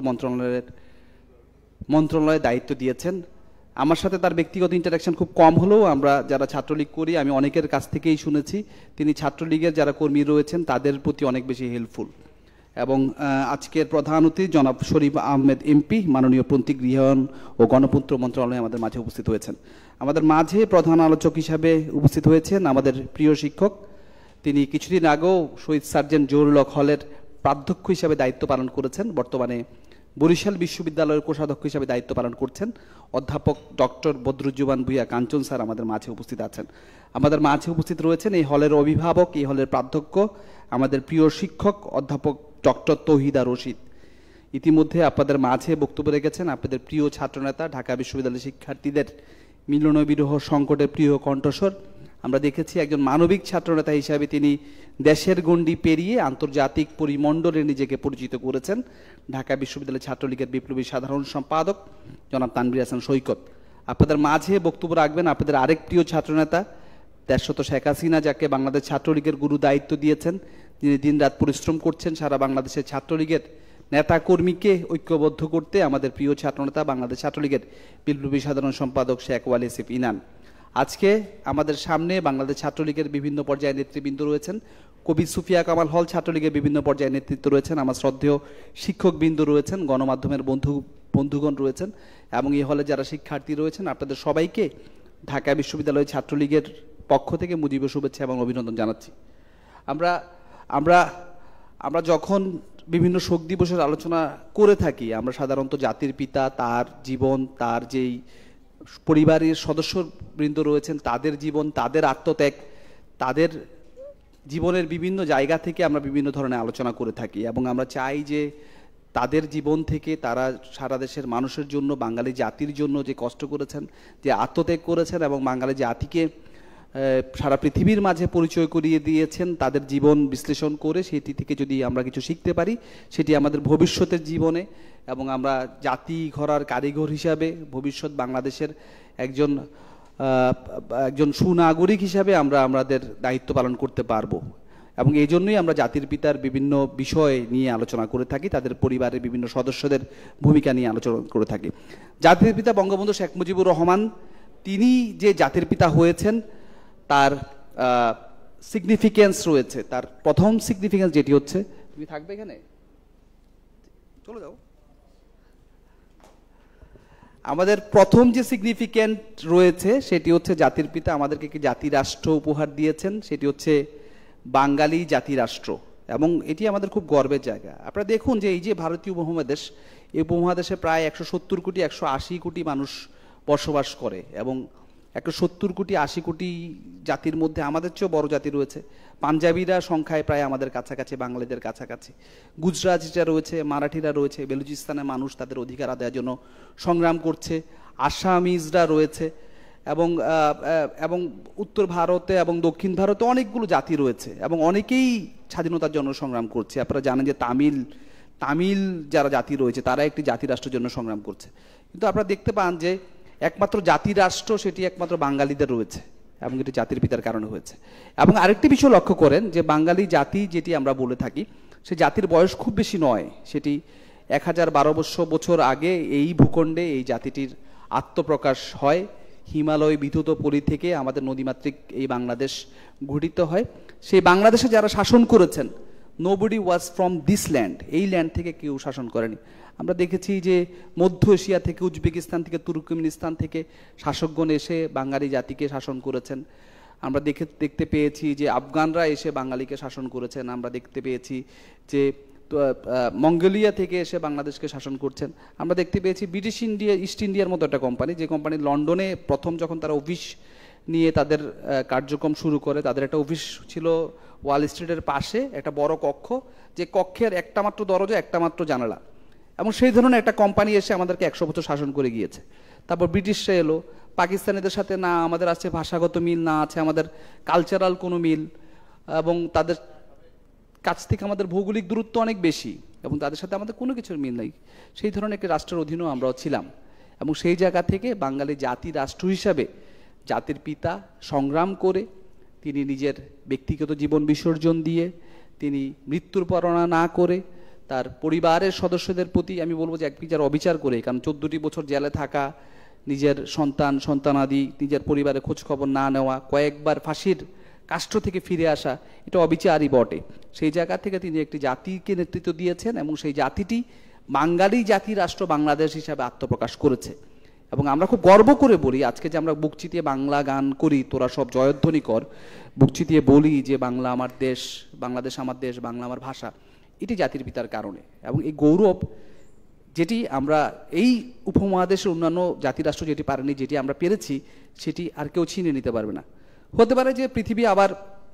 মন্ত্রণালয়ে দায়িত্ব দিয়েছেন। আমার সাথে তার ব্যক্তিগত ইন্টারাকশন খুব কম হলেও আমরা যারা ছাত্রলীগ করি আমি অনেকের কাছ থেকেই শুনেছি তিনি ছাত্রলীগের যারা কর্মী রয়েছেন তাদের প্রতি অনেক বেশি হেল্পফুল। এবং আজকের প্রধান অতিথি জনাব শরীফ আহমেদ এমপি মাননীয় প্রতীক গৃহায়ন ও গণতন্ত্র মন্ত্রণালয়ে আমাদের মাঝে উপস্থিত হয়েছেন। আমাদের মাঝে প্রধান আলোচক হিসাবে উপস্থিত হয়েছেন আমাদের প্রিয় শিক্ষক, তিনি কিছুদিন আগেও শহীদ সার্জেন্ট জহুরুল হক হলের প্রাধ্যক্ষ হিসাবে দায়িত্ব পালন করেছেন, বর্তমানে বরিশাল বিশ্ববিদ্যালয়ের কোষাধ্যক্ষ হিসাবে দায়িত্ব পালন করছেন অধ্যাপক ডক্টর বদরুজ্জামান ভূঁইয়া কাঞ্চন স্যার আমাদের মাঝে উপস্থিত আছেন। আমাদের মাঝে উপস্থিত রয়েছেন এই হলের অভিভাবক, এই হলের প্রাধ্যক্ষ, আমাদের প্রিয় শিক্ষক অধ্যাপক ডক্টর তৌহিদা রশিদ। ইতিমধ্যে আপনাদের মাঝে বক্তব্য রেখেছেন আপনাদের প্রিয় ছাত্রনেতা, ঢাকা বিশ্ববিদ্যালয়ের শিক্ষার্থীদের মিলন বিরহ সংকটের প্রিয় কণ্ঠস্বর। আমরা দেখেছি একজন মানবিক ছাত্রনেতা হিসাবে তিনি দেশের গণ্ডি পেরিয়ে আন্তর্জাতিক পরিমণ্ডলে নিজেকে পরিচিত করেছেন ঢাকা বিশ্ববিদ্যালয় ছাত্রলীগের বিপ্লবী সাধারণ সম্পাদক জনাব তানভীর হাসান সৈকত। আপনাদের মাঝে বক্তব্য রাখবেন আপনাদের আরেক প্রিয় ছাত্রনেতা দেশরত শেখ হাসিনা, যাকে বাংলাদেশ ছাত্রলীগের গুরু দায়িত্ব দিয়েছেন, যিনি দিনরাত পরিশ্রম করছেন সারা বাংলাদেশের ছাত্রলীগের নেতা কর্মীকে ঐক্যবদ্ধ করতে। আমাদের প্রিয় ছাত্রনেতা বাংলাদেশ ছাত্রলীগের বিপ্লবী সাধারণ সম্পাদক শেখ ওয়ালি আসিফ ইনান। আজকে আমাদের সামনে বাংলাদেশ ছাত্রলীগের বিভিন্ন পর্যায়ে নেতৃবৃন্দ রয়েছেন, কবি সুফিয়া কামাল হল ছাত্রলীগের বিভিন্ন পর্যায়ে নেতৃত্ব রয়েছেন, আমার শ্রদ্ধেয় শিক্ষকবৃন্দ রয়েছেন, গণমাধ্যমের বন্ধুগণ রয়েছেন এবং এই হলে যারা শিক্ষার্থী রয়েছেন আপনাদের সবাইকে ঢাকা বিশ্ববিদ্যালয় ছাত্রলীগের পক্ষ থেকে মুজিবের শুভেচ্ছা এবং অভিনন্দন জানাচ্ছি। আমরা যখন বিভিন্ন শোক দিবসের আলোচনা করে থাকি আমরা সাধারণত জাতির পিতা, তার জীবন, তার যেই পরিবারের সদস্যবৃন্দ রয়েছেন তাদের জীবন, তাদের আত্মত্যাগ, তাদের জীবনের বিভিন্ন জায়গা থেকে আমরা বিভিন্ন ধরনের আলোচনা করে থাকি এবং আমরা চাই যে তাদের জীবন থেকে তারা সারা দেশের মানুষের জন্য, বাঙালি জাতির জন্য যে কষ্ট করেছেন, যে আত্মত্যাগ করেছেন এবং বাঙালি জাতিকে সারা পৃথিবীর মাঝে পরিচয় করিয়ে দিয়েছেন, তাদের জীবন বিশ্লেষণ করে সেটি থেকে যদি আমরা কিছু শিখতে পারি সেটি আমাদের ভবিষ্যতের জীবনে এবং আমরা জাতি গড়ার কারিগর হিসাবে ভবিষ্যৎ বাংলাদেশের একজন সুনাগরিক হিসাবে আমরা আমাদের দায়িত্ব পালন করতে পারবো। এবং এই জন্যই আমরা জাতির পিতার বিভিন্ন বিষয় নিয়ে আলোচনা করে থাকি, তাদের পরিবারের বিভিন্ন সদস্যদের ভূমিকা নিয়ে আলোচনা করে থাকি। জাতির পিতা বঙ্গবন্ধু শেখ মুজিবুর রহমান তিনি যে জাতির পিতা হয়েছেন তার সিগনিফিকেন্স রয়েছে। তার প্রথম সিগনিফিকেন্স যেটি হচ্ছে, তুমি থাকবে এখানে, চলে যাও। আমাদের প্রথম যে সিগনিফিকেন্ট রয়েছে সেটি হচ্ছে জাতির পিতা আমাদেরকে একটি জাতি রাষ্ট্র উপহার দিয়েছেন, সেটি হচ্ছে বাঙালি জাতি রাষ্ট্র এবং এটি আমাদের খুব গর্বের জায়গা। আপনারা দেখুন যে এই যে ভারতীয় উপমহাদেশ, এই উপমহাদেশে প্রায় 170 কোটি 180 কোটি মানুষ বসবাস করে এবং 170 কোটি 80 কোটি জাতির মধ্যে আমাদের চেয়েও বড় জাতি রয়েছে। পাঞ্জাবিরা সংখ্যায় প্রায় আমাদের কাছাকাছি, বাঙালিদের কাছাকাছি, গুজরাটিরা রয়েছে, মারাঠিরা রয়েছে, বেলুচিস্তানের মানুষ তাদের অধিকার আদায়ের জন্য সংগ্রাম করছে, আসামিজরা রয়েছে এবং উত্তর ভারতে এবং দক্ষিণ ভারতে অনেকগুলো জাতি রয়েছে এবং অনেকেই স্বাধীনতার জন্য সংগ্রাম করছে। আপনারা জানেন যে তামিল যারা জাতি রয়েছে তারা একটি জাতি রাষ্ট্রের জন্য সংগ্রাম করছে, কিন্তু আপনারা দেখতে পান যে একমাত্র জাতি রাষ্ট্র সেটি একমাত্র বাঙালিদের রয়েছে এবং এটি জাতির পিতার কারণে হয়েছে। এবং আরেকটি বিষয় লক্ষ্য করেন যে বাঙালি জাতি যেটি আমরা বলে থাকি সে জাতির বয়স খুব বেশি নয়, সেটি 1012 বছর আগে এই ভূখণ্ডে এই জাতিটির আত্মপ্রকাশ হয়। হিমালয় বিধুত পরি থেকে আমাদের নদীমাতৃক এই বাংলাদেশ গঠিত হয়। সেই বাংলাদেশে যারা শাসন করেছেন, nobody was from this land, এই ল্যান্ড থেকে কেউ শাসন করেনি। আমরা দেখেছি যে মধ্য এশিয়া থেকে, উজবেকিস্তান থেকে, তুর্কমেনিস্তান থেকে শাসকগণ এসে বাঙালি জাতিকে শাসন করেছেন। আমরা দেখতে পেয়েছি যে আফগানরা এসে বাঙালিকে শাসন করেছেন। আমরা দেখতে পেয়েছি যে মঙ্গোলিয়া থেকে এসে বাংলাদেশকে শাসন করছেন। আমরা দেখতে পেয়েছি ব্রিটিশ ইস্ট ইন্ডিয়ার মতো একটা কোম্পানি, যে কোম্পানি লন্ডনে প্রথম যখন তারা অফিস নিয়ে তাদের কার্যক্রম শুরু করে, তাদের একটা অফিস ছিল ওয়াল স্ট্রিটের পাশে, একটা বড় কক্ষ, যে কক্ষের একটা মাত্র দরজা, একটা মাত্র জানালা, এবং সেই ধরনের একটা কোম্পানি এসে আমাদেরকে 100 বছর শাসন করে গিয়েছে। তারপর ব্রিটিশরা এলো, পাকিস্তানিদের সাথে না আমাদের আছে ভাষাগত মিল, না আছে আমাদের কালচারাল কোনো মিল, এবং তাদের কাছ থেকে আমাদের ভৌগোলিক দূরত্ব অনেক বেশি, এবং তাদের সাথে আমাদের কোনো কিছুর মিল নেই। সেই ধরনের একটি রাষ্ট্রের অধীনেও আমরাও ছিলাম, এবং সেই জায়গা থেকে বাঙালি জাতি রাষ্ট্র হিসাবে জাতির পিতা সংগ্রাম করে তিনি নিজের ব্যক্তিগত জীবন বিসর্জন দিয়ে, তিনি মৃত্যুর পরোয়া না করে, তার পরিবারের সদস্যদের প্রতি আমি বলবো যে এক বিচার অবিচার করে, কারণ 14টি বছর জেলে থাকা, নিজের সন্তানাদি নিজের পরিবারের খোঁজখবর না নেওয়া, কয়েকবার ফাঁসির কাষ্ঠ থেকে ফিরে আসা, এটা অবিচারই বটে। সেই জায়গা থেকে তিনি একটি জাতিকে নেতৃত্ব দিয়েছেন, এবং সেই জাতিটি বাঙালি জাতি রাষ্ট্র বাংলাদেশ হিসাবে আত্মপ্রকাশ করেছে। এবং আমরা খুব গর্ব করে বলি, আজকে যে আমরা বুক চিতিয়ে বাংলা গান করি, তোরা সব জয়ধ্বনি কর, বুক চিতিয়ে বলি যে বাংলা আমার দেশ, বাংলাদেশ আমার দেশ, বাংলা আমার ভাষা, এটি জাতির পিতার কারণে। এবং এই গৌরব যেটি আমরা এই উপমহাদেশের অন্যান্য জাতিরাষ্ট্র যেটি পারেনি, যেটি আমরা পেরেছি, সেটি আর কেউ ছিনিয়ে নিতে পারবে না। হতে পারে যে পৃথিবী আবার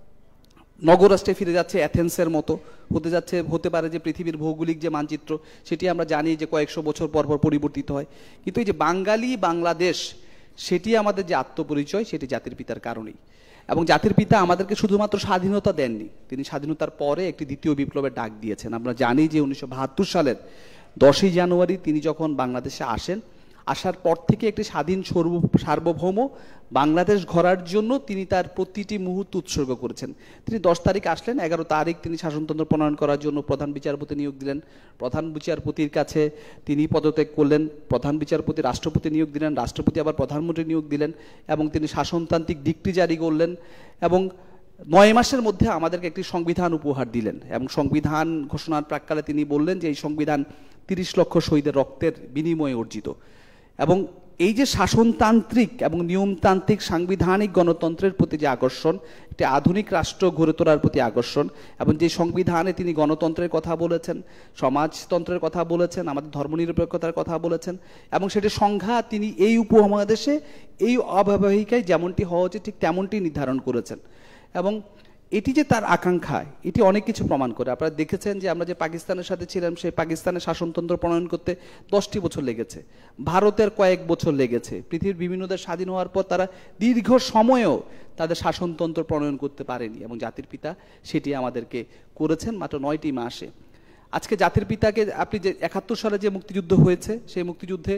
নগরাষ্ট্রে ফিরে যাচ্ছে, অ্যাথেন্সের মতো হতে পারে যে পৃথিবীর ভৌগোলিক যে মানচিত্র সেটি আমরা জানি যে কয়েকশো বছর পর পর পরিবর্তিত হয়, কিন্তু এই যে বাঙালি বাংলাদেশ, সেটি আমাদের যে আত্মপরিচয়, সেটি জাতির পিতার কারণেই। এবং জাতির পিতা আমাদেরকে শুধুমাত্র স্বাধীনতা দেননি, তিনি স্বাধীনতার পরে একটি দ্বিতীয় বিপ্লবের ডাক দিয়েছেন। আমরা জানি যে 1972 সালের 10ই জানুয়ারি তিনি যখন বাংলাদেশে আসেন, আসার পর থেকে একটি স্বাধীন সার্বভৌম বাংলাদেশ গড়ার জন্য তিনি তার প্রতিটি মুহূর্ত উৎসর্গ করেছেন। তিনি 10 তারিখ আসলেন, 11 তারিখ তিনি শাসনতন্ত্র প্রণয়ন করার জন্য প্রধান বিচারপতি নিয়োগ দিলেন, প্রধান বিচারপতির কাছে তিনি পদত্যাগ করলেন, প্রধান বিচারপতি রাষ্ট্রপতি নিয়োগ দিলেন, রাষ্ট্রপতি আবার প্রধানমন্ত্রী নিয়োগ দিলেন, এবং তিনি শাসনতান্ত্রিক ডিক্রি জারি করলেন, এবং 9 মাসের মধ্যে আমাদেরকে একটি সংবিধান উপহার দিলেন। এবং সংবিধান ঘোষণার প্রাক্কালে তিনি বললেন যে এই সংবিধান 30 লক্ষ শহীদের রক্তের বিনিময়ে অর্জিত। এবং এই যে শাসনতান্ত্রিক এবং নিয়মতান্ত্রিক সাংবিধানিক গণতন্ত্রের প্রতি যে আকর্ষণ, একটি আধুনিক রাষ্ট্র গড়ে তোলার প্রতি আকর্ষণ, এবং যে সংবিধানে তিনি গণতন্ত্রের কথা বলেছেন, সমাজতন্ত্রের কথা বলেছেন, আমাদের ধর্মনিরপেক্ষতার কথা বলেছেন, এবং সেটি সংজ্ঞা তিনি এই উপমহাদেশে এই অববাহিকায় যেমনটি হওয়া উচিত ঠিক তেমনটি নির্ধারণ করেছেন। এবং এটি যে তার আকাঙ্ক্ষা, এটি অনেক কিছু প্রমাণ করে। আপনারা দেখেছেন যে আমরা যে পাকিস্তানের সাথে ছিলাম, সেই পাকিস্তানের শাসনতন্ত্র প্রণয়ন করতে 10টি বছর লেগেছে, ভারতের কয়েক বছর লেগেছে, পৃথিবীর বিভিন্ন দেশ স্বাধীন হওয়ার পর তারা দীর্ঘ সময়েও তাদের শাসনতন্ত্র প্রণয়ন করতে পারেনি, এবং জাতির পিতা সেটি আমাদেরকে করেছেন মাত্র 9টি মাসে। আজকে জাতির পিতাকে আপনি যে 71 সালে যে মুক্তিযুদ্ধ হয়েছে, সেই মুক্তিযুদ্ধে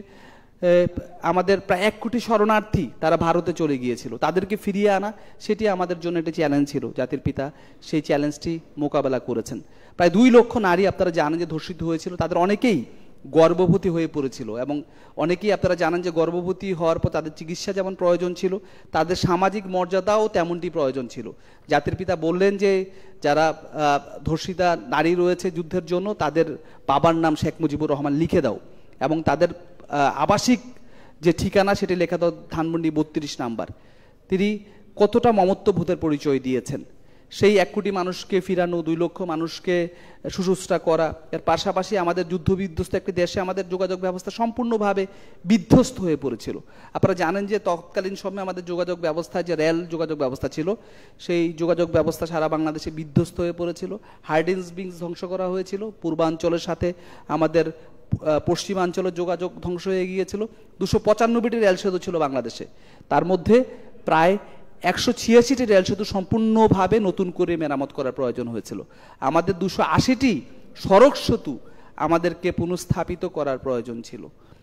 আমাদের প্রায় 1 কোটি শরণার্থী তারা ভারতে চলে গিয়েছিল, তাদেরকে ফিরিয়ে আনা সেটি আমাদের জন্য একটি চ্যালেঞ্জ ছিল। জাতির পিতা সেই চ্যালেঞ্জটি মোকাবেলা করেছেন। প্রায় 2 লক্ষ নারী আপনারা জানেন যে ধর্ষিত হয়েছিল, তাদের অনেকেই গর্ভবতী হয়ে পড়েছিল, এবং অনেকেই আপনারা জানেন যে গর্ভবতী হওয়ার পর তাদের চিকিৎসা যেমন প্রয়োজন ছিল, তাদের সামাজিক মর্যাদাও তেমনটি প্রয়োজন ছিল। জাতির পিতা বললেন যে যারা ধর্ষিতা নারী রয়েছে যুদ্ধের জন্য, তাদের বাবার নাম শেখ মুজিবুর রহমান লিখে দাও, এবং তাদের আবাসিক যে ঠিকানা সেটি লেখা দাও ধানমন্ডি 32 নাম্বার। তিনি কতটা মমত্ববোধের পরিচয় দিয়েছেন। সেই 1 কোটি মানুষকে ফিরানো, 2 লক্ষ মানুষকে শুশ্রূষা করা, এর পাশাপাশি আমাদের যুদ্ধবিধ্বস্ত একটি দেশে আমাদের যোগাযোগ ব্যবস্থা সম্পূর্ণভাবে বিধ্বস্ত হয়ে পড়েছিল। আপনারা জানেন যে তৎকালীন সময়ে আমাদের যোগাযোগ ব্যবস্থায় যে রেল যোগাযোগ ব্যবস্থা ছিল, সেই যোগাযোগ ব্যবস্থা সারা বাংলাদেশে বিধ্বস্ত হয়ে পড়েছিল। হার্ডিঞ্জ বিংস ধ্বংস করা হয়েছিল, পূর্বাঞ্চলের সাথে আমাদের পশ্চিমাঞ্চলের যোগাযোগ ধ্বংস হয়ে গিয়েছিল। 295টি রেল সেতু ছিল বাংলাদেশে, তার মধ্যে প্রায় 186টি রেল সেতু সম্পূর্ণভাবে নতুন করে মেরামত করার প্রয়োজন হয়েছিল। আমাদের 280টি সড়ক সেতু আমাদেরকে পুনঃস্থাপিত করার প্রয়োজন ছিল।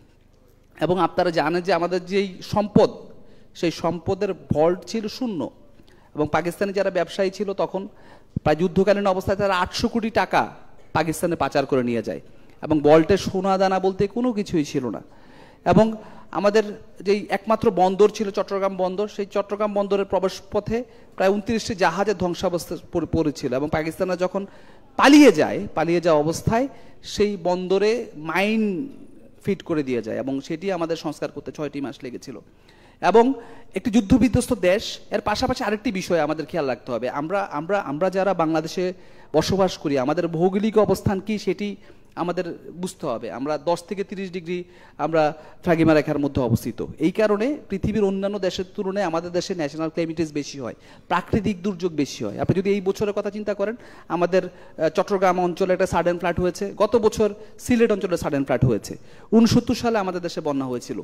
এবং আপনারা জানেন যে আমাদের যেই সম্পদ, সেই সম্পদের ভল্ট ছিল শূন্য, এবং পাকিস্তানি যারা ব্যবসায়ী ছিল তখন প্রায় যুদ্ধকালীন অবস্থায় তারা 800 কোটি টাকা পাকিস্তানে পাচার করে নিয়ে যায়, এবং বল্টের সোনা দানা বলতে কোনো কিছুই ছিল না। এবং আমাদের যেই একমাত্র বন্দর ছিল চট্টগ্রাম বন্দর, সেই চট্টগ্রাম বন্দরের প্রবেশ পথে প্রায় 29টি জাহাজের ধ্বংসাবস্থা পড়েছিল, এবং পাকিস্তানরা যখন পালিয়ে যাওয়া অবস্থায় সেই বন্দরে মাইন ফিট করে দিয়ে যায়, এবং সেটি আমাদের সংস্কার করতে 6টি মাস লেগেছিল। এবং একটি যুদ্ধবিধ্বস্ত দেশ, এর পাশাপাশি আরেকটি বিষয় আমাদের খেয়াল রাখতে হবে, আমরা যারা বাংলাদেশে বসবাস করি, আমাদের ভৌগোলিক অবস্থান কি সেটি আমাদের বুঝতে হবে। আমরা 10 থেকে 30 ডিগ্রি আমরা দ্রাঘিমা রেখার মধ্যে অবস্থিত। এই কারণে পৃথিবীর অন্যান্য দেশের তুলনায় আমাদের দেশে ন্যাশনাল ক্লাইমেটিস বেশি হয়, প্রাকৃতিক দুর্যোগ বেশি হয়। আপনি যদি এই বছরের কথা চিন্তা করেন, আমাদের চট্টগ্রাম অঞ্চলে একটা সাডেন ফ্লাড হয়েছে, গত বছর সিলেট অঞ্চলে সাডেন ফ্লাড হয়েছে, 69 সালে আমাদের দেশে বন্যা হয়েছিল।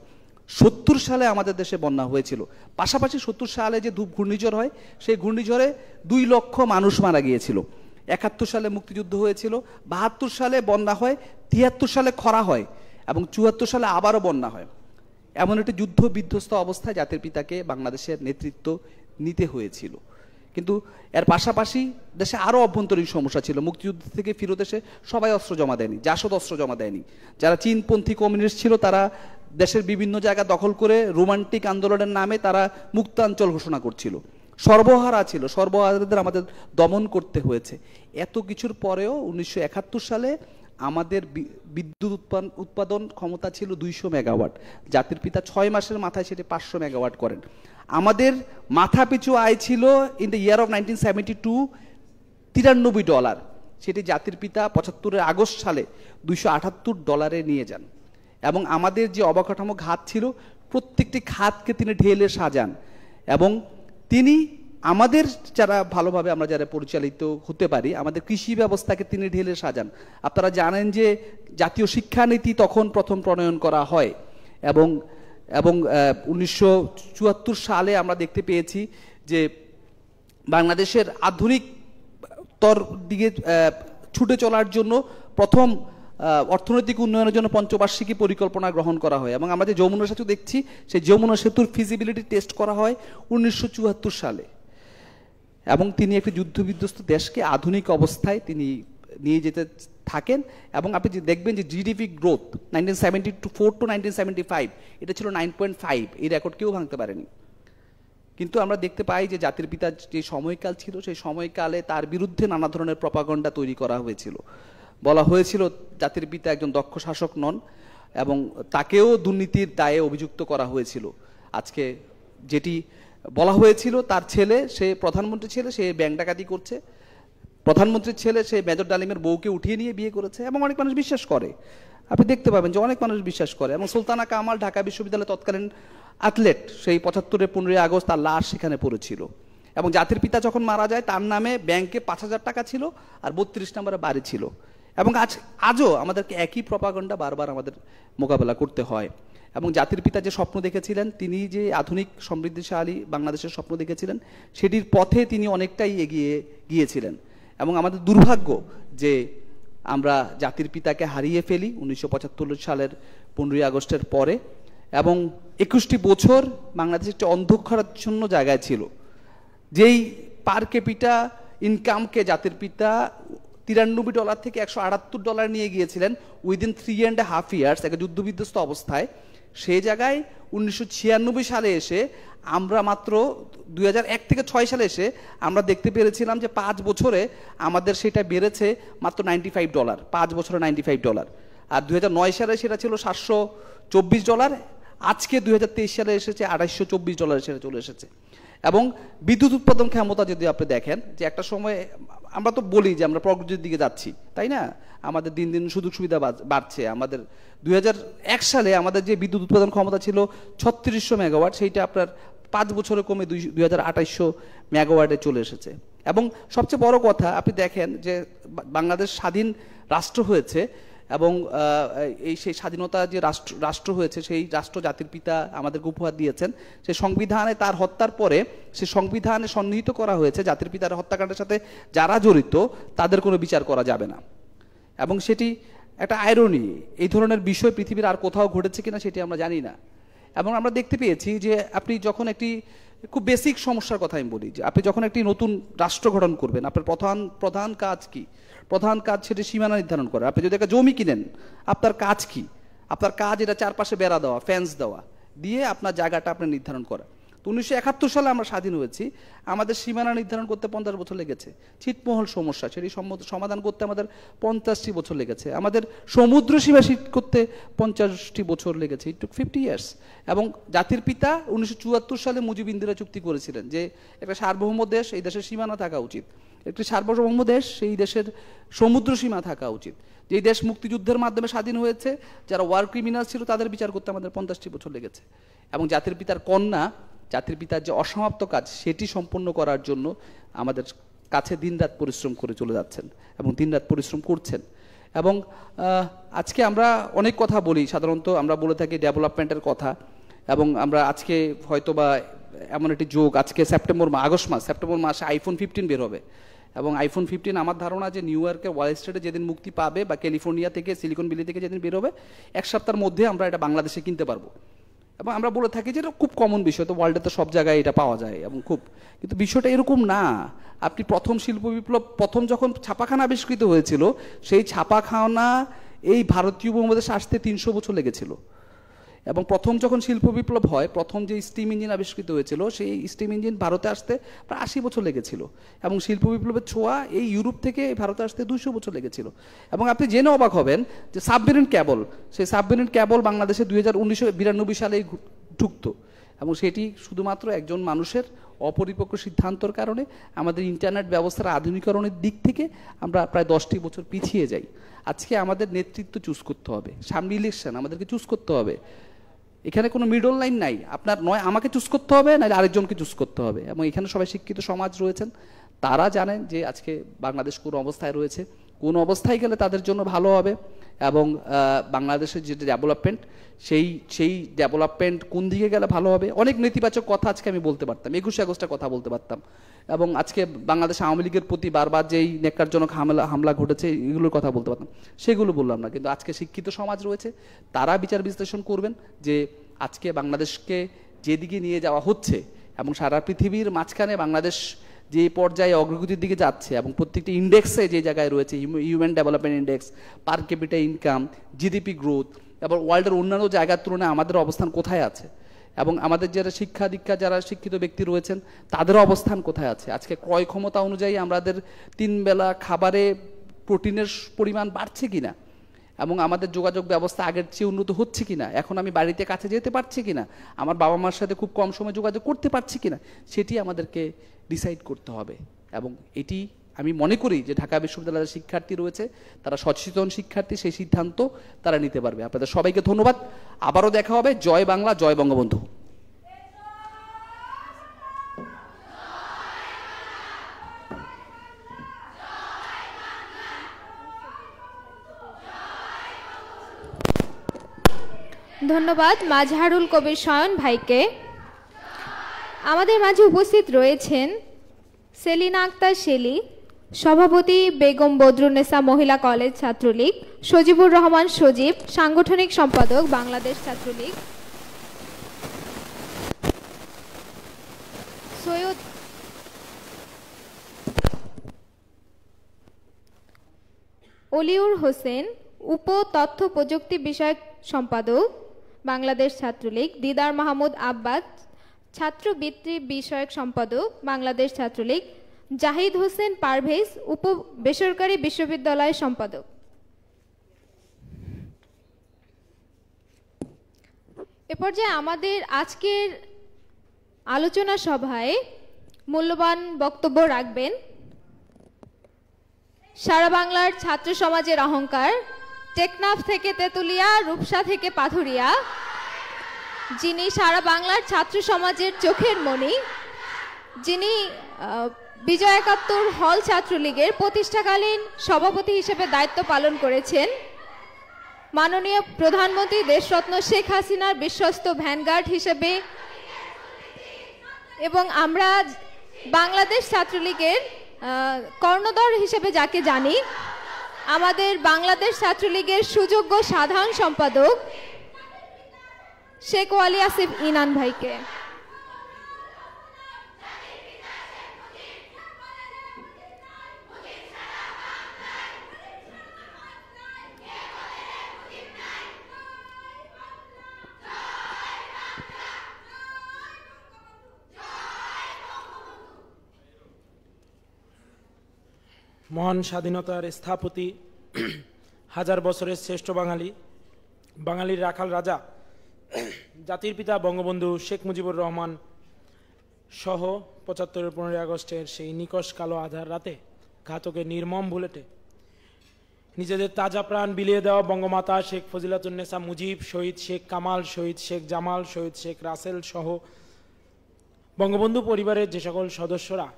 70 সালে আমাদের দেশে বন্যা হয়েছিল। পাশাপাশি 70 সালে যে ঘূর্ণিঝড় হয়, সেই ঘূর্ণিঝড়ে 2 লক্ষ মানুষ মারা গিয়েছিল। 71 সালে মুক্তিযুদ্ধ হয়েছিল, 72 সালে বন্যা হয়, 73 সালে খরা হয় এবং 74 সালে আবারও বন্যা হয়। এমন একটি যুদ্ধ বিধ্বস্ত অবস্থায় জাতির পিতাকে বাংলাদেশের নেতৃত্ব নিতে হয়েছিল। কিন্তু এর পাশাপাশি দেশে আরও অভ্যন্তরীণ সমস্যা ছিল। মুক্তিযুদ্ধ থেকে ফিরত এসে সবাই অস্ত্র জমা দেয়নি, জাসদ অস্ত্র জমা দেয়নি। যারা চীনপন্থী কমিউনিস্ট ছিল তারা দেশের বিভিন্ন জায়গা দখল করে রোমান্টিক আন্দোলনের নামে তারা মুক্তাঞ্চল ঘোষণা করছিল। সর্বহারা ছিল, সর্বহারাদের আমাদের দমন করতে হয়েছে। এত কিছুর পরেও 1971 সালে আমাদের বিদ্যুৎ উৎপাদন ক্ষমতা ছিল 200 মেগাওয়াট। জাতির পিতা 6 মাসের মাথায় সেটি 500 মেগাওয়াট করেন। আমাদের মাথা পিছু আয় ছিল ইন দ্য ইয়ার অফ 1972 $93। সেটি জাতির পিতা 75 আগস্ট সালে $278 নিয়ে যান। এবং আমাদের যে অবকাঠামো খাত ছিল, প্রত্যেকটি খাতকে তিনি ঢেলে সাজান এবং তিনি আমাদের যারা ভালোভাবে আমরা যারা পরিচালিত হতে পারি, আমাদের কৃষি ব্যবস্থাকে তিনি ঢেলে সাজান। আপনারা জানেন যে জাতীয় শিক্ষানীতি তখন প্রথম প্রণয়ন করা হয় এবং 1974 সালে আমরা দেখতে পেয়েছি যে বাংলাদেশের আধুনিক তর দিকে ছুটে চলার জন্য প্রথম অর্থনৈতিক উন্নয়নের জন্য পঞ্চবার্ষিকী পরিকল্পনা গ্রহণ করা হয় এবং আমরা যে যমুনা সেতু দেখছি, সেই যমুনা সেতুর ফিজিবিলিটি টেস্ট করা হয় 1974 সালে। এবং তিনি একটি যুদ্ধবিধ্বস্ত দেশকে আধুনিক অবস্থায় তিনি নিয়ে যেতে থাকেন। এবং আপনি যে দেখবেন যে জিডিপি গ্রোথ 1974 to 1975 এটা ছিল 9.5, এই রেকর্ড কেউ ভাঙতে পারেনি। কিন্তু আমরা দেখতে পাই যে জাতির পিতার যে সময়কাল ছিল, সেই সময়কালে তার বিরুদ্ধে নানা ধরনের প্রপাগান্ডা তৈরি করা হয়েছিল। বলা হয়েছিল জাতির পিতা একজন দক্ষ শাসক নন এবং তাকেও দুর্নীতির দায়ে অভিযুক্ত করা হয়েছিল। আজকে যেটি বলা হয়েছিল, তার ছেলে, সে প্রধানমন্ত্রী ছেলে, সে ব্যাংক ডাকাতি করছে, প্রধানমন্ত্রীর ছেলে সে মেজর ডালিমের বউকে উঠিয়ে নিয়ে বিয়ে করেছে এবং অনেক মানুষ বিশ্বাস করে। আপনি দেখতে পাবেন যে অনেক মানুষ বিশ্বাস করে। এবং সুলতানা কামাল ঢাকা বিশ্ববিদ্যালয়ের তৎকালীন অ্যাথলেট, সেই 75 15 আগস্ট তার লাশ সেখানে পড়েছিল। এবং জাতির পিতা যখন মারা যায়, তার নামে ব্যাংকে 5000 টাকা ছিল আর 32 নম্বরে বাড়ি ছিল। এবং আজও আমাদেরকে একই প্রপাগান্ডা বারবার আমাদের মোকাবেলা করতে হয়। এবং জাতির পিতা যে স্বপ্ন দেখেছিলেন, তিনি যে আধুনিক সমৃদ্ধিশালী বাংলাদেশের স্বপ্ন দেখেছিলেন, সেটির পথে তিনি অনেকটাই এগিয়ে গিয়েছিলেন। এবং আমাদের দুর্ভাগ্য যে আমরা জাতির পিতাকে হারিয়ে ফেলি 1975 সালের 15 আগস্টের পরে। এবং 21টি বছর বাংলাদেশ একটি অন্ধকারাচ্ছন্ন জায়গায় ছিল। যেই পার ক্যাপিটা ইনকামকে জাতির পিতা $93 থেকে $178 নিয়ে গিয়েছিলেন উইদিন 3.5 ইয়ার্স, একটা যুদ্ধবিধ্বস্ত অবস্থায়। সেই জায়গায় 1996 সালে এসে আমরা মাত্র 2001 থেকে 6 সালে এসে আমরা দেখতে পেরেছিলাম যে 5 বছরে আমাদের সেটা বেড়েছে মাত্র $95, 5 বছরে $95। আর 2009 সালে সেটা ছিল $724। আজকে 2023 সালে এসেছে $224 সেটা চলে এসেছে। এবং বিদ্যুৎ উৎপাদন ক্ষমতা যদি আপনি দেখেন, যে একটা সময় আমরা তো বলি যে আমরা প্রগতির দিকে যাচ্ছি, তাই না? আমাদের দিন দিন সুযোগ সুবিধা বাড়ছে। আমাদের 2001 সালে আমাদের যে বিদ্যুৎ উৎপাদন ক্ষমতা ছিল 3600 মেগাওয়াট, সেইটা আপনার 5 বছরে কমে 2800 মেগাওয়াটে চলে এসেছে। এবং সবচেয়ে বড় কথা, আপনি দেখেন যে বাংলাদেশ স্বাধীন রাষ্ট্র হয়েছে এবং সেই স্বাধীনতা যে রাষ্ট্র হয়েছে, সেই রাষ্ট্র জাতির পিতা আমাদেরকে উপহার দিয়েছেন। সেই সংবিধানে তার হত্যার পরে সেই সংবিধানে সন্নিহিত করা হয়েছে জাতির পিতার হত্যাকাণ্ডের সাথে যারা জড়িত তাদের কোনো বিচার করা যাবে না। এবং সেটি একটা আইরনি। এই ধরনের বিষয় পৃথিবীর আর কোথাও ঘটেছে কিনা সেটি আমরা জানি না। এবং আমরা দেখতে পেয়েছি যে আপনি যখন একটি খুব বেসিক সমস্যার কথা আমি বলি, যে আপনি যখন একটি নতুন রাষ্ট্র গঠন করবেন, আপনার প্রধান কাজ কি? প্রধান কাজ সেটি সীমানা নির্ধারণ করা। আপনি যদি একটা জমি কিনেন, আপনার কাজ কি? আপনার কাজ এটা চারপাশে বেড়া দেওয়া, ফেন্স দেওয়া, দিয়ে আপনার জায়গাটা আপনি নির্ধারণ করা। তো 1971 সালে আমরা স্বাধীন হয়েছি, আমাদের সীমানা নির্ধারণ করতে 50 বছর লেগেছে। ছিটমহল সমস্যা, সেটি সমাধান করতে আমাদের 50টি বছর লেগেছে। আমাদের সমুদ্র সীমা ঠিক করতে 50টি বছর লেগেছে, ইট টুক 50 ইয়ার্স। এবং জাতির পিতা 1974 সালে মুজিব ইন্দিরা চুক্তি করেছিলেন যে একটা সার্বভৌম দেশ, এই দেশের সীমানা থাকা উচিত। একটি সার্বভৌম দেশ, সেই দেশের সমুদ্র সীমা থাকা উচিত। যেই দেশ মুক্তিযুদ্ধের মাধ্যমে স্বাধীন হয়েছে, যারা ওয়ার ক্রিমিনাল ছিল তাদের বিচার করতে আমাদের 50টি বছর লেগেছে। এবং জাতির পিতার কন্যা, জাতির পিতার যে অসমাপ্ত কাজ সেটি সম্পন্ন করার জন্য আমাদের কাছে দিনরাত পরিশ্রম করে চলে যাচ্ছেন এবং দিনরাত পরিশ্রম করছেন। এবং আজকে আমরা অনেক কথা বলি, সাধারণত আমরা বলে থাকি ডেভেলপমেন্টের কথা, এবং আমরা আজকে হয়তোবা এমন একটি যোগ, আজকে সেপ্টেম্বর মাসে আইফোন 15 বের হবে, এবং আইফোন 15 আমার ধারণা যে নিউ ইয়র্কের ওয়াল স্ট্রিটে যেদিন মুক্তি পাবে বা ক্যালিফোর্নিয়া থেকে সিলিকন ভ্যালি থেকে যেদিন বের হবে, এক সপ্তাহের মধ্যে আমরা এটা বাংলাদেশে কিনতে পারবো। এবং আমরা বলে থাকি যে এটা খুব কমন বিষয়, তো ওয়ার্ল্ডে তো সব জায়গায় এটা পাওয়া যায় এবং খুব, কিন্তু বিষয়টা এরকম না। আপনি প্রথম শিল্প বিপ্লব, প্রথম যখন ছাপাখানা আবিষ্কৃত হয়েছিল, সেই ছাপাখানা এই ভারতীয় উপমহাদেশে আসতে 300 বছর লেগেছিল। এবং প্রথম যখন শিল্প বিপ্লব হয়, প্রথম যে স্টিম ইঞ্জিন আবিষ্কৃত হয়েছিল, সেই স্টিম ইঞ্জিন ভারতে আসতে প্রায় 80 বছর লেগেছিল। এবং শিল্প বিপ্লবের ছোঁয়া এই ইউরোপ থেকে ভারতে আসতে 200 বছর লেগেছিল। এবং আপনি জেনে অবাক হবেন যে সাবমেরিন ক্যাবল, সেই সাবমেরিন ক্যাবল বাংলাদেশে 1992 সালেই ঢুকতো, এবং সেটি শুধুমাত্র একজন মানুষের অপরিপক্ক সিদ্ধান্তর কারণে আমাদের ইন্টারনেট ব্যবস্থার আধুনিকরণের দিক থেকে আমরা প্রায় 10টি বছর পিছিয়ে যাই। আজকে আমাদের নেতৃত্ব চুজ করতে হবে, সামনে ইলেকশন, আমাদেরকে চুজ করতে হবে। এখানে কোনো মিডল লাইন নাই, আপনার নয় আমাকে চুজ করতে হবে, নাহলে আরেকজনকে চুজ করতে হবে। এবং এখানে সবাই শিক্ষিত সমাজ রয়েছেন, তারা জানেন যে আজকে বাংলাদেশ কোন অবস্থায় রয়েছে, কোন অবস্থায় গেলে তাদের জন্য ভালো হবে, এবং বাংলাদেশের যে ডেভেলপমেন্ট, সেই ডেভেলপমেন্ট কোন দিকে গেলে ভালো হবে। অনেক নেতিবাচক কথা আজকে আমি বলতে পারতাম, 21 আগস্টের কথা বলতে পারতাম, এবং আজকে বাংলাদেশ আওয়ামী লীগের প্রতি বারবার যেই নেককারজনক হামলা ঘটেছে, এগুলোর কথা বলতে পারতাম, সেগুলো বললাম না। কিন্তু আজকে শিক্ষিত সমাজ রয়েছে, তারা বিচার বিশ্লেষণ করবেন যে আজকে বাংলাদেশকে যেদিকে নিয়ে যাওয়া হচ্ছে, এবং সারা পৃথিবীর মাঝখানে বাংলাদেশ যে পর্যায়ে অগ্রগতির দিকে যাচ্ছে, এবং প্রত্যেকটি ইন্ডেক্সে যে জায়গায় রয়েছে, human development index, per capita income, GDP growth, এবং ওয়ার্ল্ডের অন্যান্য জায়গার তুলনায় আমাদের অবস্থান কোথায় আছে, এবং আমাদের যারা শিক্ষা দীক্ষা যারা শিক্ষিত ব্যক্তি রয়েছেন তাদের অবস্থান কোথায় আছে। আজকে ক্রয় ক্ষমতা অনুযায়ী আমাদের 3 বেলা খাবারে প্রোটিনের পরিমাণ বাড়ছে কিনা, এবং আমাদের যোগাযোগ ব্যবস্থা আগের চেয়ে উন্নত হচ্ছে কিনা, এখন আমি বাড়িতে কাছে যেতে পারছি কিনা, আমার বাবা মার সাথে খুব কম সময় যোগাযোগ করতে পারছি কিনা, সেটি আমাদেরকে ডিসাইড করতে হবে। এবং এটি আমি মনে করি যে ঢাকা বিশ্ববিদ্যালয়ের শিক্ষার্থী রয়েছে, তারা সচেতন শিক্ষার্থী, সেই সিদ্ধান্ত তারা নিতে পারবে। আপনাদের সবাইকে ধন্যবাদ, আবারও দেখা হবে। জয় বাংলা, জয় বঙ্গবন্ধু। ধন্যবাদ মাজহারুল কবির শয়ন ভাইকে। আমাদের মাঝে উপস্থিত রয়েছেন সেলিনা আক্তার শেলি, সভাপতি বেগম বদরুন্নেসা মহিলা কলেজ ছাত্রলীগ, সজিবুর রহমান সজীব, সাংগঠনিক সম্পাদক বাংলাদেশ ছাত্রলীগ, সৈয়দ অলিউর হোসেন, উপ তথ্য প্রযুক্তি বিষয়ক সম্পাদক বাংলাদেশ ছাত্রলীগ, দিদার মাহমুদ আব্বাস, ছাত্রবৃত্তি বিষয়ক সম্পাদক বাংলাদেশ ছাত্রলীগ, জাহিদ হোসেন পারভেজ, উপ বেসরকারি বিশ্ববিদ্যালয় সম্পাদক। এ পর্যায়ে আমাদের আজকের আলোচনা সভায় মূল্যবান বক্তব্য রাখবেন সারা বাংলার ছাত্র সমাজের অহংকার, টেকনাফ থেকে তেতুলিয়া, রূপসা থেকে পাথুরিয়া, যিনি সারা বাংলার ছাত্র সমাজের চোখের মণি, যিনি বিজয় একাত্তর হল ছাত্রলীগের প্রতিষ্ঠাকালীন সভাপতি হিসেবে দায়িত্ব পালন করেছেন, মাননীয় প্রধানমন্ত্রী দেশরত্ন শেখ হাসিনার বিশ্বস্ত ভ্যানগার্ড হিসেবে, এবং আমরা বাংলাদেশ ছাত্রলীগের কর্ণধর হিসেবে যাকে জানি, আমাদের বাংলাদেশ ছাত্রলীগের সুযোগ্য সাধারণ সম্পাদক শেখ ওয়ালি আসিফ ইনান ভাইকে। মহান স্বাধীনতার স্থপতি, হাজার বছরের শ্রেষ্ঠ বাঙালি, বাঙালির রাখাল রাজা, জাতির পিতা বঙ্গবন্ধু শেখ মুজিবুর রহমান সহ ৭৫-এর ১৫ই আগস্টের সেই নিকষ কালো আধার রাতে ঘাতকের নির্মম বুলেটে নিজেদের তাজা প্রাণ বিলিয়ে দেওয়া বঙ্গমাতা শেখ ফজিলাতুন্নেসা মুজিব, শহীদ শেখ কামাল, শহীদ শেখ জামাল, শহীদ শেখ রাসেল সহ বঙ্গবন্ধু পরিবারের যে সকল সদস্যরা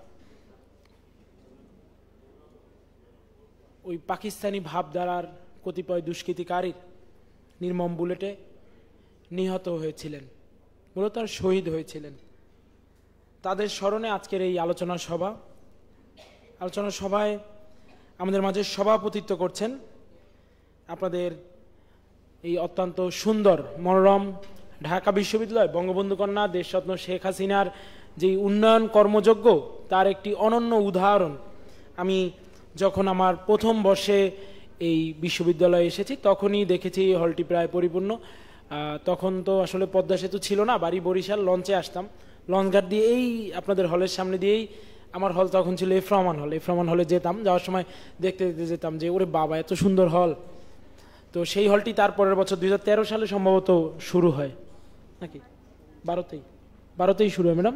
ওই পাকিস্তানি ভাবধারার কতিপয় দুষ্কৃতিকারীর নির্মম বুলেটে নিহত হয়েছিলেন, মূলত শহীদ হয়েছিলেন। তাদের স্মরণে আজকের এই আলোচনা সভায় আমাদের মাঝে সভাপতিত্ব করছেন আপনাদের এই অত্যন্ত সুন্দর মনোরম ঢাকা বিশ্ববিদ্যালয় বঙ্গবন্ধু কন্যা দেশরত্ন শেখ হাসিনার যে উন্নয়ন কর্মযজ্ঞ তার একটি অনন্য উদাহরণ। আমি যখন আমার প্রথম বর্ষে এই বিশ্ববিদ্যালয়ে এসেছি তখনই দেখেছি এই হলটি প্রায় পরিপূর্ণ। তখন তো আসলে পদ্মা সেতু ছিল না, বাড়ি বরিশাল, লঞ্চে আসতাম, লঞ্চঘাট দিয়ে এই আপনাদের হলের সামনে দিয়েই, আমার হল তখন ছিল এফ রহমান হলে যেতাম, যাওয়ার সময় দেখতে দেখতে যেতাম যে ওরে বাবা এত সুন্দর হল। তো সেই হলটি তার পরের বছর 2013 সালে সম্ভবত শুরু হয় নাকি 12তেই শুরু হয় ম্যাডাম,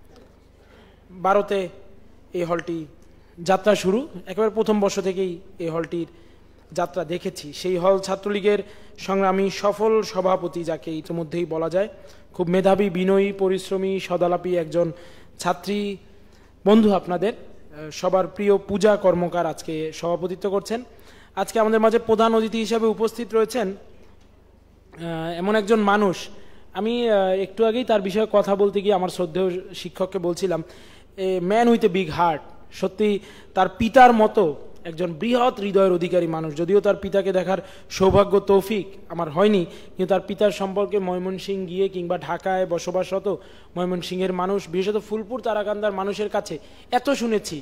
12তে এই হলটি যাত্রা শুরু। একেবারে প্রথম বর্ষ থেকেই এই হলটির যাত্রা দেখেছি। সেই হল ছাত্রলীগের সংগ্রামী সফল সভাপতি, যাকে ইতিমধ্যেই বলা যায়, খুব মেধাবী, বিনয়ী, পরিশ্রমী, সদালাপী একজন ছাত্রী বন্ধু আপনাদের সবার প্রিয় পূজা কর্মকার আজকে সভাপতিত্ব করছেন। আজকে আমাদের মাঝে প্রধান অতিথি হিসাবে উপস্থিত রয়েছেন এমন একজন মানুষ, আমি একটু আগেই তার বিষয়ে কথা বলতে গিয়ে আমার শ্রদ্ধেয় শিক্ষককে বলছিলাম, a man with a big heart. সত্যি তার পিতার মতো একজন বৃহৎ হৃদয়ের অধিকারী মানুষ। যদিও তার পিতাকে দেখার সৌভাগ্য তৌফিক আমার হয়নি, কিন্তু তার পিতার সম্পর্কে ময়মনসিংহ গিয়ে কিংবা ঢাকায় বসবাসরত ময়মনসিংহের মানুষ, বিশেষত ফুলপুর তারাকান্দার মানুষের কাছে এত শুনেছি,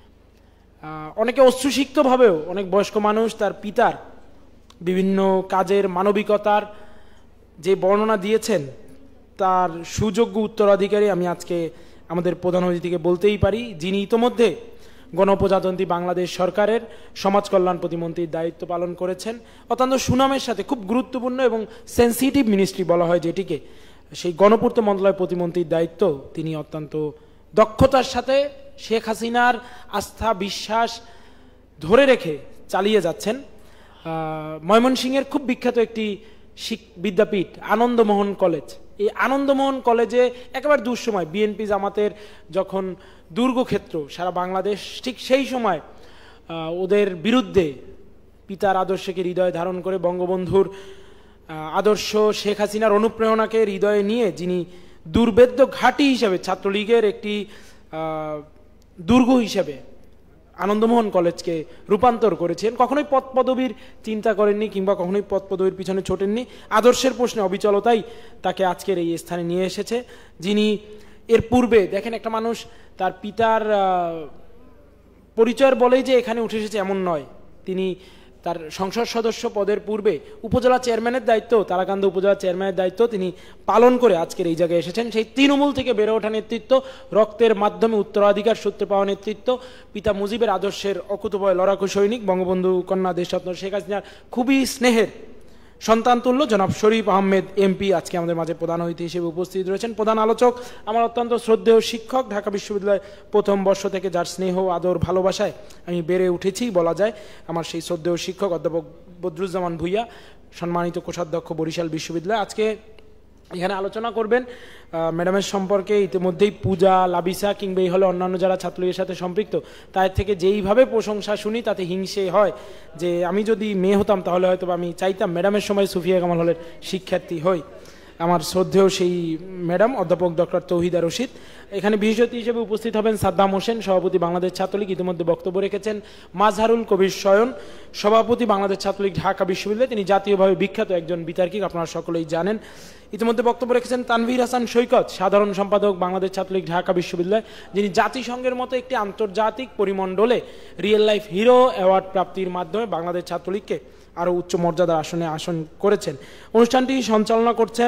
অনেকে অশ্রুসিক্তভাবেও অনেক বয়স্ক মানুষ তার পিতার বিভিন্ন কাজের মানবিকতার যে বর্ণনা দিয়েছেন, তার সুযোগ্য উত্তরাধিকারী আমি আজকে আমাদের প্রধান অতিথিকে বলতেই পারি, যিনি ইতোমধ্যে গণপ্রজাতন্ত্রী বাংলাদেশ সরকারের সমাজ কল্যাণ প্রতিমন্ত্রীর দায়িত্ব পালন করেছেন। অত্যন্ত সুনামের সাথে খুব গুরুত্বপূর্ণ এবং সেন্সিটিভ মিনিস্ট্রি বলা হয় যেটিকে, সেই গণপূর্ত মন্ত্রণালয় প্রতিমন্ত্রীর দায়িত্ব তিনি অত্যন্ত দক্ষতার সাথে শেখ হাসিনার আস্থা বিশ্বাস ধরে রেখে চালিয়ে যাচ্ছেন। ময়মনসিংহের খুব বিখ্যাত একটি বিদ্যাপীঠ আনন্দমোহন কলেজ, এই আনন্দমোহন কলেজে একেবারে দুঃসময় বিএনপি জামাতের যখন দুর্গক্ষেত্র সারা বাংলাদেশ, ঠিক সেই সময় ওদের বিরুদ্ধে পিতার আদর্শকে হৃদয়ে ধারণ করে বঙ্গবন্ধুর আদর্শ শেখ হাসিনার অনুপ্রেরণাকে হৃদয়ে নিয়ে যিনি দুর্ভেদ্য ঘাঁটি হিসেবে ছাত্রলীগের একটি দুর্গ হিসেবে আনন্দমোহন কলেজকে রূপান্তর করেছেন। কখনোই পদ পদবীর চিন্তা করেননি কিংবা কখনোই পদ পদবীর পিছনে ছোটেননি, আদর্শের প্রশ্নে অবিচলতাই তাকে আজকের এই স্থানে নিয়ে এসেছে। যিনি এর পূর্বে দেখেন, একটা মানুষ তার পিতার পরিচয়ের বলেই যে এখানে উঠে এসেছে এমন নয়, তিনি তার সংসদ সদস্য পদের পূর্বে উপজেলা চেয়ারম্যানের দায়িত্ব, তারাকান্দা উপজেলা চেয়ারম্যানের দায়িত্ব তিনি পালন করে আজকের এই জায়গায় এসেছেন। সেই তৃণমূল থেকে বেড়ে ওঠা নেতৃত্ব, রক্তের মাধ্যমে উত্তরাধিকার সূত্রে পাওয়া নেতৃত্ব, পিতা মুজিবের আদর্শের অকুতোভয় লড়াকু সৈনিক, বঙ্গবন্ধু কন্যা দেশরত্ন শেখ হাসিনার খুবই স্নেহের সন্তান তুল্য জনাব শরীফ আহমেদ এমপি আজকে আমাদের মাঝে প্রধান অতিথি হিসেবে উপস্থিত রয়েছেন। প্রধান আলোচক আমার অত্যন্ত শ্রদ্ধেয় শিক্ষক, ঢাকা বিশ্ববিদ্যালয় প্রথম বর্ষ থেকে যার স্নেহ আদর ভালোবাসায় আমি বেড়ে উঠেছি বলা যায়, আমার সেই শ্রদ্ধেয় শিক্ষক অধ্যাপক বদরুজ্জামান ভূঁইয়া, সম্মানিত কোষাধ্যক্ষ বরিশাল বিশ্ববিদ্যালয়। আজকে এখানে আলোচনা করবেন ম্যাডামের সম্পর্কে ইতিমধ্যেই পূজা, লাবিসা কিংবা এই হলে অন্যান্য যারা ছাত্রলীগের সাথে সম্পৃক্ত তাদের থেকে যেইভাবে প্রশংসা শুনি তাতে হিংসে হয় যে আমি যদি মেয়ে হতাম তাহলে হয়তো আমি চাইতাম ম্যাডামের সময় সুফিয়া কামাল হলের শিক্ষার্থী হই। আমার শ্রদ্ধেয় সেই ম্যাডাম অধ্যাপক ডক্টর তৌহিদা রশিদ। এখানে বিশেষ অতিথি হিসেবে উপস্থিত হবেন সাদ্দাম হোসেন, সভাপতি বাংলাদেশ ছাত্রলীগ, ইতিমধ্যে বক্তব্য রেখেছেন। মাজহারুল কবির শয়ন, সভাপতি বাংলাদেশ ছাত্রলীগ ঢাকা বিশ্ববিদ্যালয়, তিনি জাতীয়ভাবে বিখ্যাত একজন বিতার্কিক, আপনারা সকলেই জানেন। ইতিমধ্যে বক্তব্য রেখেছেন তানভীর হাসান সৈকত, সাধারণ সম্পাদক বাংলাদেশ ছাত্রলীগ ঢাকা বিশ্ববিদ্যালয়, যিনি জাতিসংঘের মতো একটি আন্তর্জাতিক পরিমণ্ডলে রিয়েল লাইফ হিরো অ্যাওয়ার্ড প্রাপ্তির মাধ্যমে বাংলাদেশ ছাত্রলীগকে আরও উচ্চ মর্যাদার আসনে আসন করেছেন। অনুষ্ঠানটি সঞ্চালনা করছেন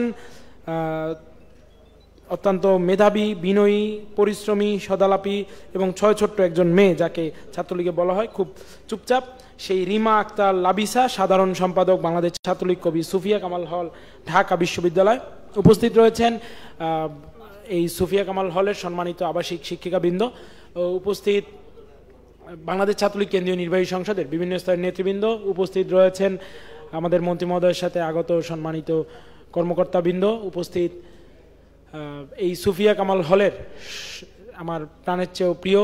অত্যন্ত মেধাবী, বিনয়ী, পরিশ্রমী, সদালাপী এবং ছোট্ট একজন মেয়ে, যাকে ছাত্রলীগে বলা হয় খুব চুপচাপ, সেই রিমা আক্তার লাবিসা, সাধারণ সম্পাদক বাংলাদেশ ছাত্রলীগ কবি সুফিয়া কামাল হল ঢাকা বিশ্ববিদ্যালয়। উপস্থিত রয়েছেন এই সুফিয়া কামাল হলের সম্মানিত আবাসিক শিক্ষিকাবৃন্দ, উপস্থিত বাংলাদেশ ছাত্রলীগ কেন্দ্রীয় নির্বাহী সংসদের বিভিন্ন স্তরের নেতৃবৃন্দ, উপস্থিত রয়েছেন আমাদের মন্ত্রী মহোদয়ের সাথে আগত সম্মানিত কর্মকর্তাবৃন্দ, উপস্থিত এই সুফিয়া কামাল হলের আমার প্রাণের চেয়েও প্রিয়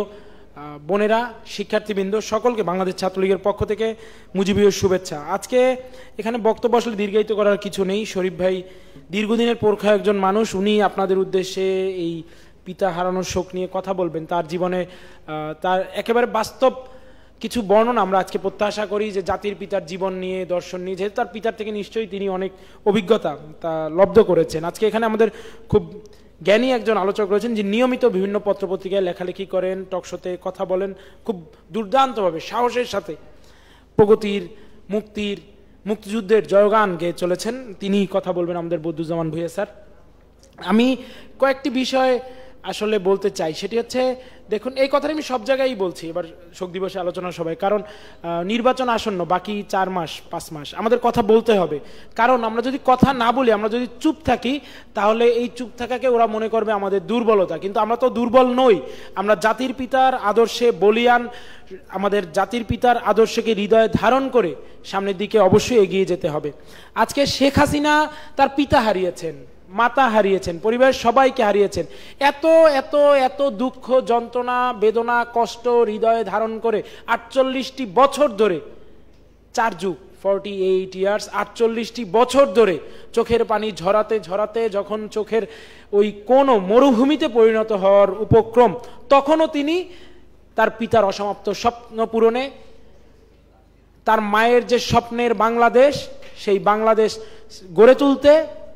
বোনেরা, শিক্ষার্থীবৃন্দ, সকলকে বাংলাদেশ ছাত্রলীগের পক্ষ থেকে মুজিবীয় শুভেচ্ছা। আজকে এখানে বক্তব্য আসলে দীর্ঘায়িত করার কিছু নেই। শরীফ ভাই দীর্ঘদিনের পোরখা একজন মানুষ, উনি আপনাদের উদ্দেশ্যে এই পিতা হারানোর শোক নিয়ে কথা বলবেন। তার জীবনে তার একেবারে বাস্তব কিছু বর্ণনা আমরা আজকে প্রত্যাশা করি, যে জাতির পিতার জীবন নিয়ে, দর্শন নিয়ে, যেহেতু তার পিতার থেকে নিশ্চয়ই তিনি অনেক অভিজ্ঞতা তা লব্ধ করেছেন। আজকে এখানে আমাদের খুব জ্ঞানী একজন আলোচক রয়েছেন, যে নিয়মিত বিভিন্ন পত্রপত্রিকায় লেখালেখি করেন, টকশোতে কথা বলেন, খুব দুর্দান্তভাবে সাহসের সাথে প্রগতির, মুক্তিযুদ্ধের জয়গান গেয়ে চলেছেন। তিনি কথা বলবেন, আমাদের বদরুজ্জামান ভূঁইয়া স্যার। আমি কয়েকটি বিষয় আসলে বলতে চাই, সেটি হচ্ছে, দেখুন এই কথাটা আমি সব জায়গায় বলছি এবার শোক দিবসে আলোচনা সবাই, কারণ নির্বাচন আসন্ন, বাকি 4 মাস 5 মাস আমাদের কথা বলতে হবে। কারণ আমরা যদি কথা না বলি, আমরা যদি চুপ থাকি, তাহলে এই চুপ থাকাকে ওরা মনে করবে আমাদের দুর্বলতা, কিন্তু আমরা তো দুর্বল নই। আমরা জাতির পিতার আদর্শে বলিয়ান, আমাদের জাতির পিতার আদর্শকে হৃদয়ে ধারণ করে সামনের দিকে অবশ্যই এগিয়ে যেতে হবে। আজকে শেখ হাসিনা তার পিতা হারিয়েছেন, মাতা হারিয়েছেন, পরিবারের সবাইকে হারিয়েছেন। এত এত এত দুঃখ, যন্ত্রণা, বেদনা, কষ্ট হৃদয়ে ধারণ করে 48টি বছর ধরে, 4 যুগ 48 ইয়ার্স, 48টি বছর ধরে চোখের পানি ঝরাতে ঝরাতে যখন চোখের ওই কোন মরুভূমিতে পরিণত হওয়ার উপক্রম, তখনও তিনি তার পিতার অসমাপ্ত স্বপ্ন পূরণে, তার মায়ের যে স্বপ্নের বাংলাদেশ, সেই বাংলাদেশ গড়ে তুলতে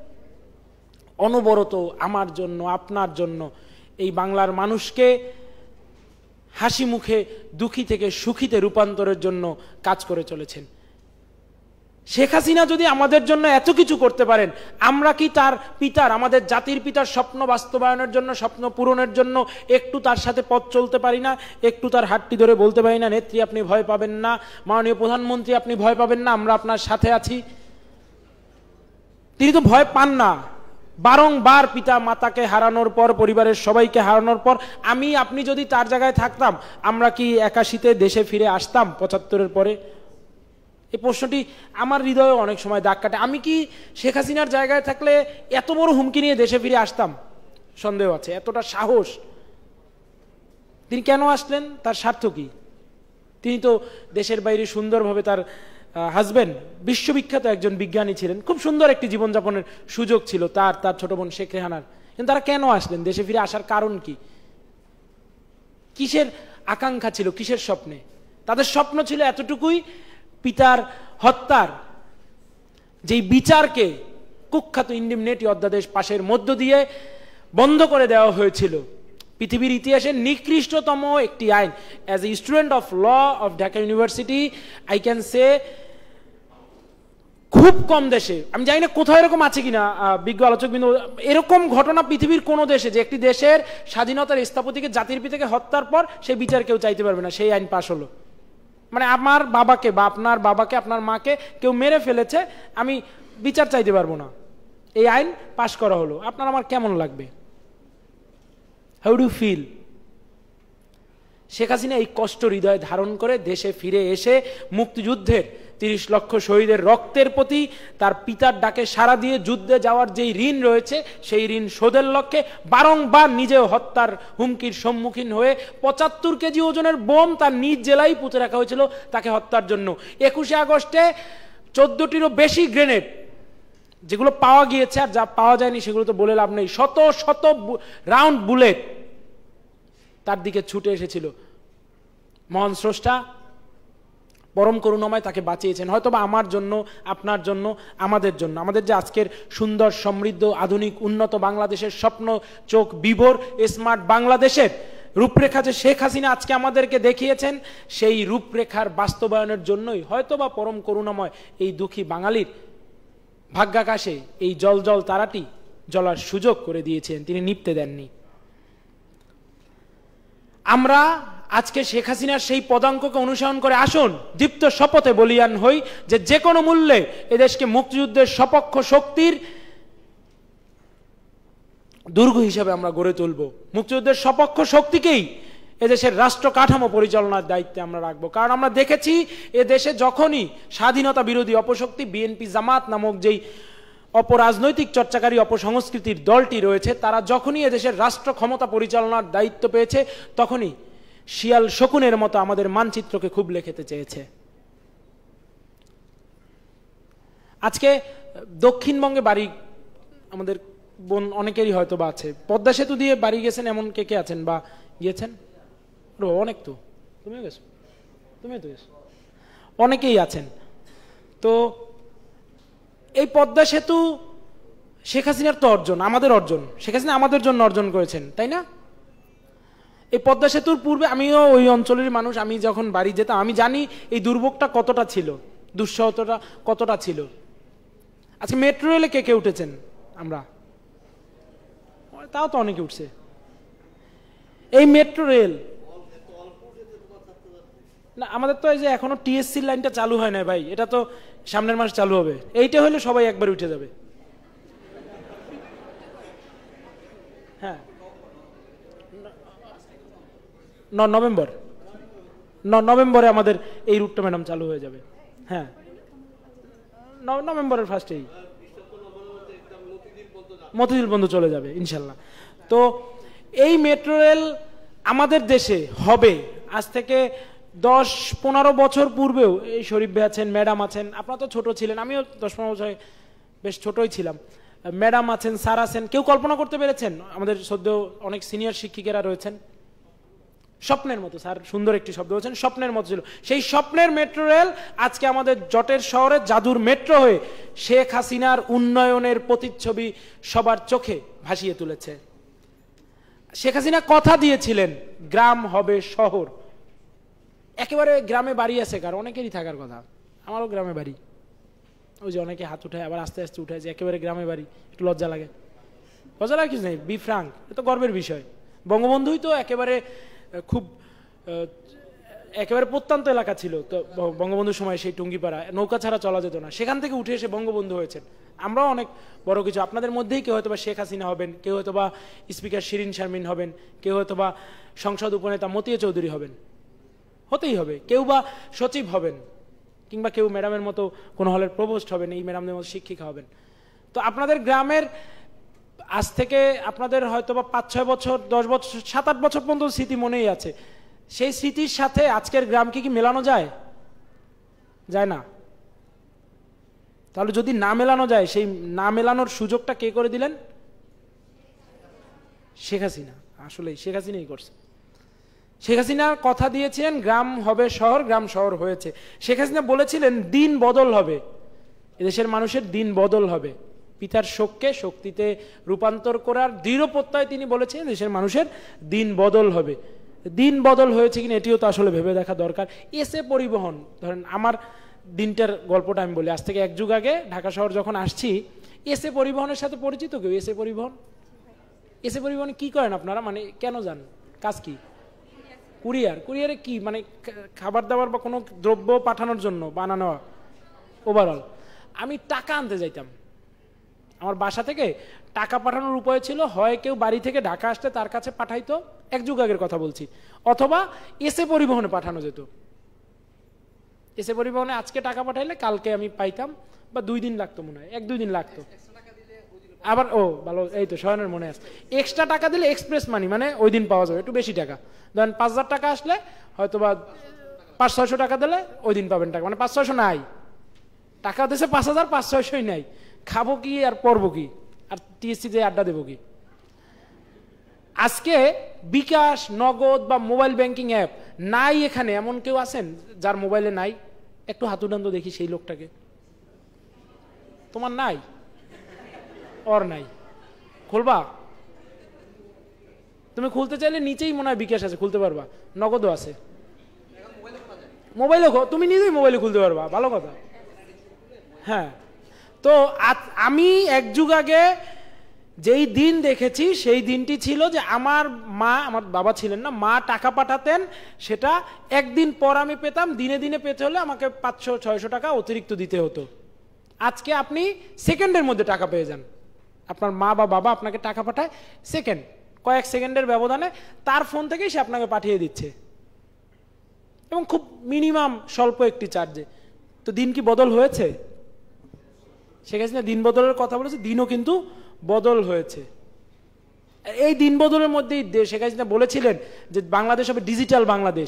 অনবরত আমার জন্য, আপনার জন্য, এই বাংলার মানুষকে হাসি মুখে দুঃখী থেকে সুখীতে রূপান্তরের জন্য কাজ করে চলেছেন। শেখ হাসিনা যদি আমাদের জন্য এত কিছু করতে পারেন, আমরা কি তার পিতার, আমাদের জাতির পিতার স্বপ্ন বাস্তবায়নের জন্য, স্বপ্ন পূরণের জন্য একটু তার সাথে পথ চলতে পারি না? একটু তার হাতটি ধরে বলতে পারি না, নেত্রী আপনি ভয় পাবেন না, মাননীয় প্রধানমন্ত্রী আপনি ভয় পাবেন না, আমরা আপনার সাথে আছি? তিনি তো ভয় পান না। বারংবার পিতা মাতাকে হারানোর পর, পরিবারের সবাইকে হারানোর পর, আমি আপনি যদি তার জায়গায় থাকতাম, আমরা কি 81-তে দেশে ফিরে আসতাম 75-এর পরে? এই প্রশ্নটি আমার হৃদয়ে অনেক সময় দাগ কাটে। আমি কি শেখ হাসিনার জায়গায় থাকলে এত বড় হুমকি নিয়ে দেশে ফিরে আসতাম? সন্দেহ আছে। এতটা সাহস তিনি কেন আসলেন? তার স্বার্থ কি? তিনি তো দেশের বাইরে সুন্দরভাবে, তার হাজবেন্ড বিশ্ববিখ্যাত একজন বিজ্ঞানী ছিলেন, খুব সুন্দর একটি জীবনযাপনের সুযোগ ছিল তার ছোট বোন শেখ রেহানার। কিন্তু তারা কেন আসলেন? দেশে ফিরে আসার কারণ কি? কিসের আকাঙ্ক্ষা ছিল? কিসের স্বপ্নে? তাদের স্বপ্ন ছিল এতটুকুই, পিতার হত্যার যেই বিচারকে কুখ্যাত ইন্ডিমনিটি অধ্যাদেশ পাশের মধ্য দিয়ে বন্ধ করে দেওয়া হয়েছিল, পৃথিবীর ইতিহাসে নিকৃষ্টতম একটি আইন। As a student of law of Dhaka university, I can say, খুব কম দেশে, আমি জানি না কোথাও এরকম আছে কিনা বিজ্ঞ আলোচক বিন্দু, এরকম ঘটনা পৃথিবীর কোন দেশে, যে একটি দেশের স্বাধীনতার স্থপতিকে, জাতির পিতাকে হত্যার পর সেই বিচার কেউ চাইতে পারবে না, সেই আইন পাশ হলো। মানে আমার বাবাকে বা আপনার বাবাকে, আপনার মাকে কেউ মেরে ফেলেছে, আমি বিচার চাইতে পারবো না, এই আইন পাশ করা হলো। আপনার আমার কেমন লাগবে? How do feel? Sheikh Hasina এই কষ্ট হৃদয়ে ধারণ করে দেশে ফিরে এসে মুক্তিযুদ্ধের 30 লক্ষ শহীদের রক্তের প্রতি তার পিতার ডাকে সাড়া দিয়ে যুদ্ধে যাওয়ার যেই ঋণ রয়েছে, সেই ঋণ শোধের লক্ষ্যে বারংবার নিজেও হত্যার হুমকির সম্মুখীন হয়ে 75 কেজি ওজনের বোম তার নিজ জেলায় পুঁতে রাখা হয়েছিল তাকে হত্যার জন্য। 21শে আগস্টে 14টিরও বেশি গ্রেনেড, যেগুলো পাওয়া গিয়েছে, আর যা পাওয়া যায়নি সেগুলো তো বলে লাভ নেই, শত শত রাউন্ড বুলেট তার দিকে ছুটে এসেছিল। মহান স্রষ্টা পরম করুণাময় তাকে বাঁচিয়েছেন, হয়তোবা আমার জন্য, আপনার জন্য, আমাদের জন্য। আমাদের যে আজকের সুন্দর, সমৃদ্ধ, আধুনিক, উন্নত বাংলাদেশের স্বপ্ন চোখ বিভোর স্মার্ট বাংলাদেশের রূপরেখা যে শেখ হাসিনা আজকে আমাদেরকে দেখিয়েছেন, সেই রূপরেখার বাস্তবায়নের জন্যই হয়তোবা পরম করুণাময় এই দুঃখী বাঙালির ভাগ্যাকাশে এই জল জল তারাটি জ্বলার সুযোগ করে দিয়েছেন, তিনি নিভতে দেননি। আমরা আজকে শেখ হাসিনার সেই পদাঙ্ককে অনুসরণ করে আসুন দীপ্ত শপথে বলিয়ান হই যে কোনো মূল্যে এদেশকে মুক্তিযুদ্ধের সপক্ষ শক্তির দুর্গ হিসেবে আমরা গড়ে তুলব। মুক্তিযুদ্ধের সপক্ষ শক্তিকেই এদেশের রাষ্ট্র কাঠামো পরিচালনার দায়িত্বে আমরা রাখবো। কারণ আমরা দেখেছি এদেশে যখনই স্বাধীনতা বিরোধী অপশক্তি বিএনপি জামাত নামক যেই অপরাজনৈতিক চর্চাকারী অপসংস্কৃতির দলটি রয়েছে, তারা যখনই এদেশের রাষ্ট্র ক্ষমতা পরিচালনার দায়িত্ব পেয়েছে, তখনই শিয়াল শকুনের মতো আমাদের মানচিত্রকে খুব লেখেতে চেয়েছে। আজকে দক্ষিণবঙ্গে বাড়ি আমাদের বোন অনেকেরই হয়তো বা আছে, পদ্মা সেতু দিয়ে বাড়ি গেছেন এমন কে কে আছেন বা গিয়েছেন? অনেক তো, তুমিও গেছো, তুমিও তো গেছো, অনেকেই আছেন। তো এই পদ্মা সেতু শেখ হাসিনার তো অর্জন, আমাদের অর্জন, শেখ হাসিনা আমাদের জন্য অর্জন করেছেন, তাই না? এই পদ্মা সেতুর পূর্বে আমিও ওই অঞ্চলের মানুষ, আমি যখন বাড়ি যেতাম আমি জানি এই দুর্ভোগটা কতটা ছিল, দুঃসহতা কতটা ছিল। আজকে মেট্রো রেলে কে কে উঠেছেন? আমরা, তাও তো অনেকে উঠছে। এই মেট্রো রেল না, আমাদের তো এই যে এখনো টিএসসি লাইনটা চালু হয় না ভাই, এটা তো সামনের মাস চালু হবে। এইটা হলে সবাই একবার উঠে যাবে। হ্যাঁ, নভেম্বরে আমাদের এই রুটটা ম্যাডাম চালু হয়ে যাবে। হ্যাঁ, নভেম্বরের ফার্স্টেই মতিঝিল পর্যন্ত চলে যাবে ইনশাল্লাহ। তো এই মেট্রো রেল আমাদের দেশে হবে আজ থেকে 10-15 বছর পূর্বেও। এই শরীফ ভাই আছেন, ম্যাডাম আছেন, আপনারা তো ছোট ছিলেন, আমিও 10-15 বছর বেশ ছোটই ছিলাম। ম্যাডাম আছেন, স্যার আছেন, কেউ কল্পনা করতে পেরেছেন? আমাদের সদ্য অনেক সিনিয়র শিক্ষিকেরা রয়েছেন। স্বপ্নের মতো, স্যার সুন্দর একটি শব্দ বলছেন, স্বপ্নের মতো ছিল। সেই স্বপ্নের মেট্রো রেল আজকে আমাদের জটের শহরে জাদুর মেট্রো হয়ে শেখ হাসিনার উন্নয়নের প্রতিচ্ছবি সবার চোখে ভাসিয়ে তুলেছে। শেখ হাসিনা কথা দিয়েছিলেন গ্রাম হবে শহর। একেবারে গ্রামে বাড়ি আছে কার? অনেকেরই থাকার কথা, আমারও গ্রামে বাড়ি। ওই যে অনেকে হাত উঠায় আবার আস্তে আস্তে উঠায় যে একেবারে গ্রামে বাড়ি, একটু লজ্জা লাগে। লজ্জা লাগে কিছু নেই, বি ফ্রাঙ্ক, এটা তো গর্বের বিষয়। বঙ্গবন্ধুই তো একেবারে খুব একেবারে প্রত্যন্ত এলাকা ছিল তো, বঙ্গবন্ধুর সময় সেই টুঙ্গিপাড়া নৌকা ছাড়া চলা যেত না, সেখান থেকে উঠে এসে বঙ্গবন্ধু হয়েছেন। আমরাও অনেক বড় কিছু, আপনাদের মধ্যেই কেউ হয়তো বা শেখ হাসিনা হবেন, কেউ হয়তো বা স্পিকার শিরিন শারমিন হবেন, কেউ হয়তো বা সংসদ উপনেতা মতিয়া চৌধুরী হবেন, হতেই হবে, কেউ বা সচিব হবেন, কিংবা কেউ ম্যাডামের মতো কোনো হলের প্রভোস্ট হবেন, এই ম্যাডামদের মতো শিক্ষিকা হবেন। তো আপনাদের গ্রামের আজ থেকে আপনাদের হয়তো বা 5-6 বছর, 10 বছর, 7-8 বছর পর্যন্ত স্মৃতি মনেই আছে। সেই স্মৃতির সাথে আজকের গ্রামকে কি মেলানো যায়? যায় না। তাহলে যদি না মেলানো যায়, সেই না মেলানোর সুযোগটা কে করে দিলেন? শেখ হাসিনা। আসলেই শেখ হাসিনাই করছে। শেখ হাসিনা কথা দিয়েছিলেন গ্রাম হবে শহর, গ্রাম শহর হয়েছে। শেখ হাসিনা বলেছিলেন দিন বদল হবে, এদেশের মানুষের দিন বদল হবে। পিতার শোককে শক্তিতে রূপান্তর করার দৃঢ় প্রত্যয় তিনি বলেছেন, দেশের মানুষের দিন বদল হবে। দিন বদল হয়েছে কিনা এটিও তো আসলে ভেবে দেখা দরকার। এসে পরিবহন, ধরেন আমার দিনটার গল্পটা আমি বলি। আজ থেকে 1 যুগ আগে ঢাকা শহর যখন আসছি, এসে পরিবহনের সাথে পরিচিত কেউ? এসে পরিবহন, এসে পরিবহনে কি করেন আপনারা? মানে কেন যান? কাজ কি? কুরিয়ার। কুরিয়ারে কি মানে খাবার দাবার বা কোনো দ্রব্য পাঠানোর জন্য বানানো ওভারঅল। আমি টাকা আনতে যাইতাম, আমার বাসা থেকে টাকা পাঠানোর উপায় ছিল হয় কেউ বাড়ি থেকে ঢাকা আসতে তার কাছে পাঠাইতো, 1 যুগ আগের কথা বলছি, অথবা এসে পরিবহনে পাঠানো যেত। এসে পরিবহনে আজকে টাকা পাঠাইলে কালকে আমি পাইতাম, বা 2 দিন লাগতো, মনে হয় 1-2 দিন লাগতো। আবার ও ভালো, এই তো শয়নের মনে আছে, এক্সট্রা টাকা দিলে এক্সপ্রেস মানি, মানে ওই দিন পাওয়া যাবে একটু বেশি টাকা। ধরেন 5000 টাকা আসলে হয়তো বা 500-600 টাকা দিলে ওই দিন পাবেন টাকা, মানে 500-600 নাই। টাকা দিয়েছে 5000, 500-600 নাই। খাবো কি আর পড়বো কি আর টিএসসি যে আড্ডা দেবো কি? আজকে বিকাশ, নগদ বা মোবাইল ব্যাংকিং অ্যাপ নাই এখানে, এমন কেউ আছেন যার মোবাইলে নাই? একটু হাত উঠান তো দেখি সেই লোকটাকে। তোমার নাই? ওর নাই, খুলবা? তুমি খুলতে চাইলে নিচেই মনে হয় বিকাশ আছে, খুলতে পারবা। নগদও আছে, মোবাইলে তুমি নিজেই মোবাইলে খুলতে পারবা, ভালো কথা। হ্যাঁ, তো আমি 1 যুগ আগে যেই দিন দেখেছি সেই দিনটি ছিল যে আমার মা, আমার বাবা ছিলেন না, মা টাকা পাঠাতেন, সেটা 1 দিন পর আমি পেতাম। দিনে দিনে পেতে হলে আমাকে 500-600 টাকা অতিরিক্ত দিতে হতো। আজকে আপনি সেকেন্ডের মধ্যে টাকা পেয়ে যান। আপনার মা বা বাবা আপনাকে টাকা পাঠায় সেকেন্ড, কয়েক সেকেন্ডের ব্যবধানে তার ফোন থেকেই সে আপনাকে পাঠিয়ে দিচ্ছে, এবং খুব মিনিমাম স্বল্প একটি চার্জে। তো দিন কি বদল হয়েছে? শেখ হাসিনা দিন বদলের কথা বলেছে, দিনও কিন্তু বদল হয়েছে। এই দিন বদলের মধ্যেই শেখ হাসিনা বলেছিলেন যে বাংলাদেশ হবে ডিজিটাল বাংলাদেশ।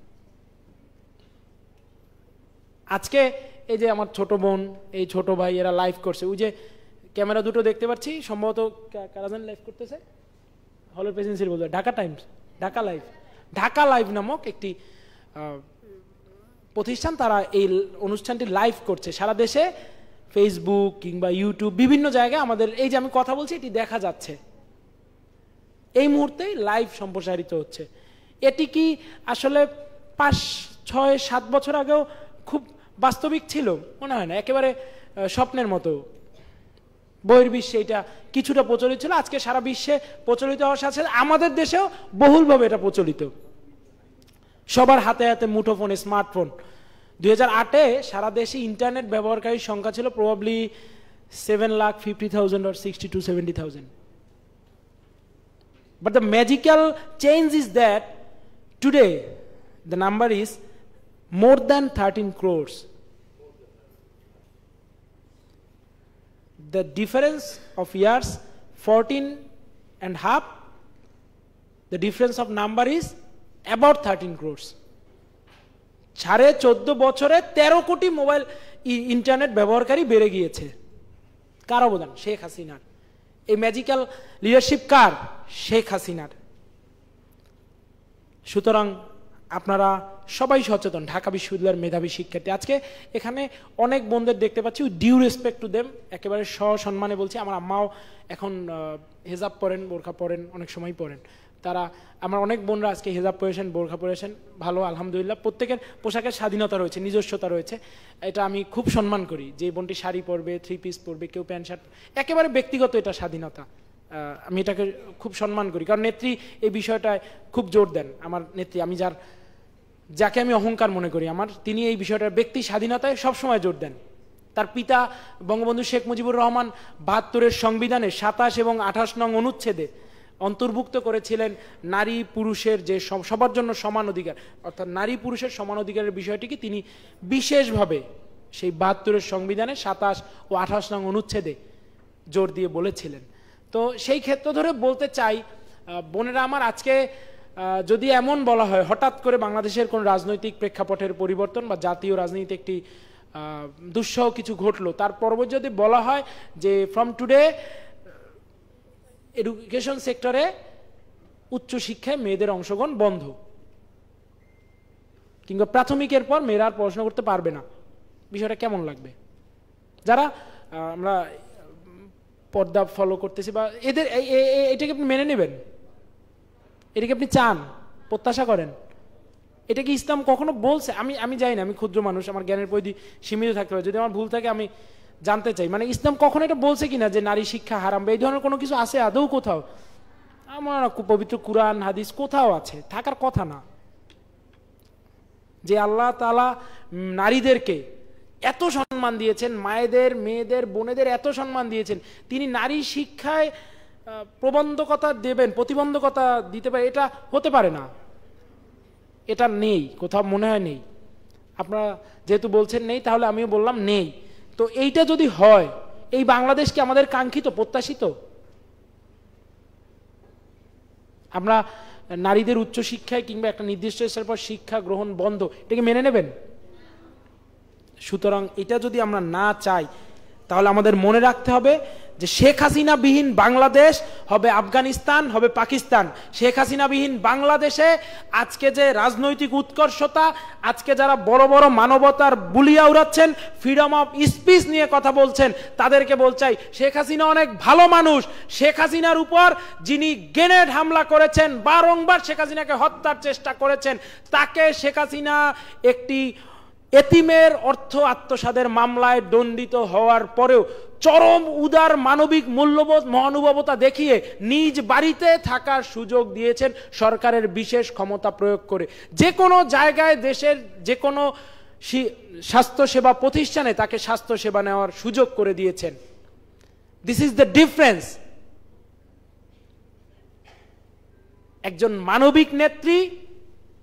আজকে এই যে আমার ছোট বোন, এই ছোট ভাই, এরা লাইভ করছে, ওই যে ক্যামেরা দুটো দেখতে পাচ্ছি, সম্ভবত কারা যেন লাইভ করতেছে, হলের প্রেসিডেন্সির বলতে ঢাকা টাইমস, ঢাকা লাইভ নামক একটি প্রতিষ্ঠান, তারা এই অনুষ্ঠানটি লাইভ করছে সারা দেশে, ফেসবুক কিংবা ইউটিউব বিভিন্ন জায়গায় আমাদের এই যে আমি কথা বলছি এটি দেখা যাচ্ছে, এই মুহূর্তেই লাইভ সম্প্রসারিত হচ্ছে। এটি কি আসলে 5, 6, 7 বছর আগেও খুব বাস্তবিক ছিল? মনে হয় না, একেবারে স্বপ্নের মতো। বহির্বিশ্বে এটা কিছুটা প্রচলিত ছিল, আজকে সারা বিশ্বে প্রচলিত হওয়ার সাথে সাথে আমাদের দেশেও বহুলভাবে এটা প্রচলিত, সবার হাতে হাতে মুঠোফোন, স্মার্টফোন। 2008-এ সারা দেশে ইন্টারনেট ব্যবহারকারীর সংখ্যা ছিল probably 7,50,000 or 60,000 to 70,000. But the magical change is that today the number is more than 13 crores. The difference of years 14 and half, the difference of number is about 13 crores. 14.5 বছরে 13 কোটি মোবাইল ইন্টারনেট ব্যবহারকারী বেড়ে গিয়েছে। কার অবদান? শেখ হাসিনার। এই ম্যাজিক্যাল লিডারশিপ কার? শেখ হাসিনার। সুতরাং আপনারা সবাই সচেতন, ঢাকা বিশ্ববিদ্যালয়ের মেধাবী শিক্ষার্থী। আজকে এখানে অনেক বোনদের দেখতে পাচ্ছি, ডিউ রেসপেক্ট টু দেম, একেবারে সসম্মানে বলছি। আমার আম্মাও এখন হেজাব পরেন, বোরখা পরেন, অনেক সময় পরেন। তারা, আমার অনেক বোনরা আজকে হেজাব পরেছেন, বোরখা পরেছেন, ভালো, আলহামদুলিল্লাহ। প্রত্যেকের পোশাকের স্বাধীনতা রয়েছে, নিজস্বতা রয়েছে, এটা আমি খুব সম্মান করি। যে বোনটি শাড়ি পরবে, 3 পিস পরবে, কেউ প্যান্ট শার্ট, একেবারে ব্যক্তিগত এটা স্বাধীনতা, আমি এটাকে খুব সম্মান করি। কারণ নেত্রী এই বিষয়টায় খুব জোর দেন। আমার নেত্রী, আমি যাকে আমি অহংকার মনে করি তিনি এই বিষয়টার ব্যক্তি স্বাধীনতায় সবসময় জোর দেন। তার পিতা বঙ্গবন্ধু শেখ মুজিবুর রহমান 72-এর সংবিধানে 27 এবং 28 নং অনুচ্ছেদে অন্তর্ভুক্ত করেছিলেন নারী পুরুষের যে সবার জন্য সমান অধিকার, অর্থাৎ নারী পুরুষের সমান অধিকারের বিষয়টিকে তিনি বিশেষভাবে সেই 72-এর সংবিধানে 27 ও 28 নং অনুচ্ছেদে জোর দিয়ে বলেছিলেন। তো সেই ক্ষেত্র ধরে বলতে চাই, বোনেরা আমার, আজকে যদি এমন বলা হয় হঠাৎ করে বাংলাদেশের কোন রাজনৈতিক প্রেক্ষাপটের পরিবর্তন বা জাতীয় রাজনীতি একটি দুঃসহ কিছু ঘটলো, তার পরবর্তী যদি বলা হয় যে ফ্রম টুডে এডুকেশন সেক্টরে উচ্চশিক্ষায় মেয়েদের অংশগ্রহণ বন্ধ, কিংবা প্রাথমিকের পর মেয়েরা আর পড়াশোনা করতে পারবে না, বিষয়টা কেমন লাগবে? যারা আমরা পর্দা ফলো করতেছি বা এদের এটাকে আপনি মেনে নেবেন? এটাকে আপনি চান, প্রত্যাশা করেন? এটা কি ইসলাম কখনো বলছে? আমি জানি না, আমি ক্ষুদ্র মানুষ, আমার জ্ঞানের পরিধি সীমিত থাকতে পারে, যদি আমার ভুল থাকে আমি জানতে চাই। মানে ইসলাম কখনো এটা বলছে কিনা যে নারী শিক্ষা হারাম বা এই ধরনের কোনো কিছু আছে আদৌ কোথাও? আমার পবিত্র কুরআন হাদিস কোথাও আছে, থাকার কথা না। যে আল্লাহ তাআলা নারীদেরকে এত সম্মান দিয়েছেন, মায়েদের, মেয়েদের, বোনেদের এত সম্মান দিয়েছেন, তিনি নারী শিক্ষায় প্রবন্ধকতা দেবেন, প্রতিবন্ধকতা দিতে পারে? এটা হতে পারে না, এটা নেই, কোথাও মনে হয় নেই। আপনারা যেহেতু বলছেন নেই, তাহলে আমিও বললাম নেই। তো এইটা যদি হয়, এই বাংলাদেশ কি আমাদের কাঙ্ক্ষিত, প্রত্যাশিত? আমরা নারীদের উচ্চশিক্ষায় কিংবা একটা নির্দিষ্ট স্তরের পর শিক্ষা গ্রহণ বন্ধ, এটাকে মেনে নেবেন? সুতরাং এটা যদি আমরা না চাই, তাহলে আমাদের মনে রাখতে হবে যে শেখ হাসিনা বিহীন বাংলাদেশ হবে আফগানিস্তান, হবে পাকিস্তান। শেখ হাসিনা বিহীন বাংলাদেশে আজকে যে রাজনৈতিক উৎকর্ষতা, আজকে যারা বড় বড় মানবতার বুলিয়া উড়াচ্ছেন, ফ্রিডম অফ স্পিচ নিয়ে কথা বলছেন, তাদেরকে বলচাই শেখ হাসিনা অনেক ভালো মানুষ। শেখ হাসিনার উপর যিনি গ্রেনেড হামলা করেছেন, বারংবার শেখ হাসিনাকে হত্যার চেষ্টা করেছেন, তাকে শেখ হাসিনা একটি এতিমের অর্থ আত্মসাদের মামলায় দণ্ডিত হওয়ার পরেও চরম উদার মানবিক মূল্যবোধ, মহানুভবতা দেখিয়ে নিজ বাড়িতে থাকার সুযোগ দিয়েছেন সরকারের বিশেষ ক্ষমতা প্রয়োগ করে। যে কোনো জায়গায়, দেশের যে কোনো স্বাস্থ্যসেবা প্রতিষ্ঠানে তাকে স্বাস্থ্যসেবা নেওয়ার সুযোগ করে দিয়েছেন। This is the difference. একজন মানবিক নেত্রী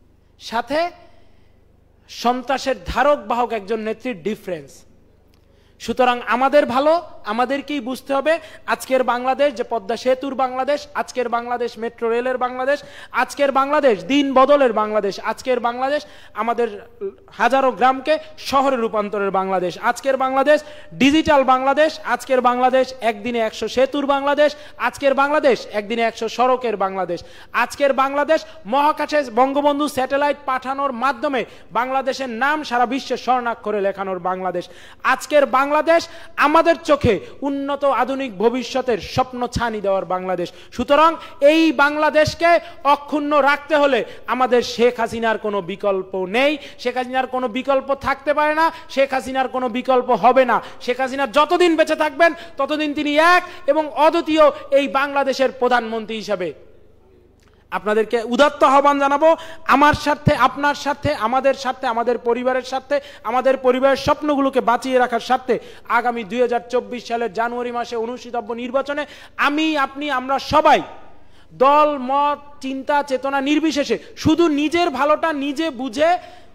সাথে সন্ত্রাসের ধারক বাহক একজন নেত্রীর ডিফারেন্স। সুতরাং আমাদের ভালো আমাদেরকেই বুঝতে হবে। আজকের বাংলাদেশ যে পদ্মা সেতুর বাংলাদেশ, আজকের বাংলাদেশ মেট্রো রেলের বাংলাদেশ, আজকের বাংলাদেশ দিন বদলের বাংলাদেশ, আজকের বাংলাদেশ আমাদের হাজারো গ্রামকে শহরে রূপান্তরের বাংলাদেশ, আজকের বাংলাদেশ ডিজিটাল বাংলাদেশ, আজকের বাংলাদেশ একদিনে 100 সেতুর বাংলাদেশ, আজকের বাংলাদেশ একদিনে 100 সড়কের বাংলাদেশ, আজকের বাংলাদেশ মহাকাশে বঙ্গবন্ধু স্যাটেলাইট পাঠানোর মাধ্যমে বাংলাদেশের নাম সারা বিশ্বে স্বর্ণাক্ষরে লেখানোর বাংলাদেশ। আজকের বাংলাদেশ আমাদের চোখে উন্নত আধুনিক ভবিষ্যতের স্বপ্ন ছানি দেওয়ার বাংলাদেশ। সুতরাং এই বাংলাদেশকে অক্ষুণ্ণ রাখতে হলে আমাদের শেখ হাসিনার কোনো বিকল্প নেই, শেখ হাসিনার কোনো বিকল্প থাকতে পারে না, শেখ হাসিনার কোনো বিকল্প হবে না। শেখ হাসিনা যতদিন বেঁচে থাকবেন ততদিন তিনি এক এবং অদ্বিতীয় এই বাংলাদেশের প্রধানমন্ত্রী হিসাবে। আপনাদেরকে উদাত্ত আহ্বান জানাবো, আমার স্বার্থে, আপনার স্বার্থে, আমাদের স্বার্থে, আমাদের পরিবারের স্বার্থে, আমাদের পরিবারের স্বপ্নগুলোকে বাঁচিয়ে রাখার স্বার্থে আগামী 2024 সালের জানুয়ারি মাসে অনুষ্ঠিতব্য নির্বাচনে আমি, আপনি, আমরা সবাই দল মত চিন্তা চেতনা নির্বিশেষে শুধু নিজের ভালোটা নিজে বুঝে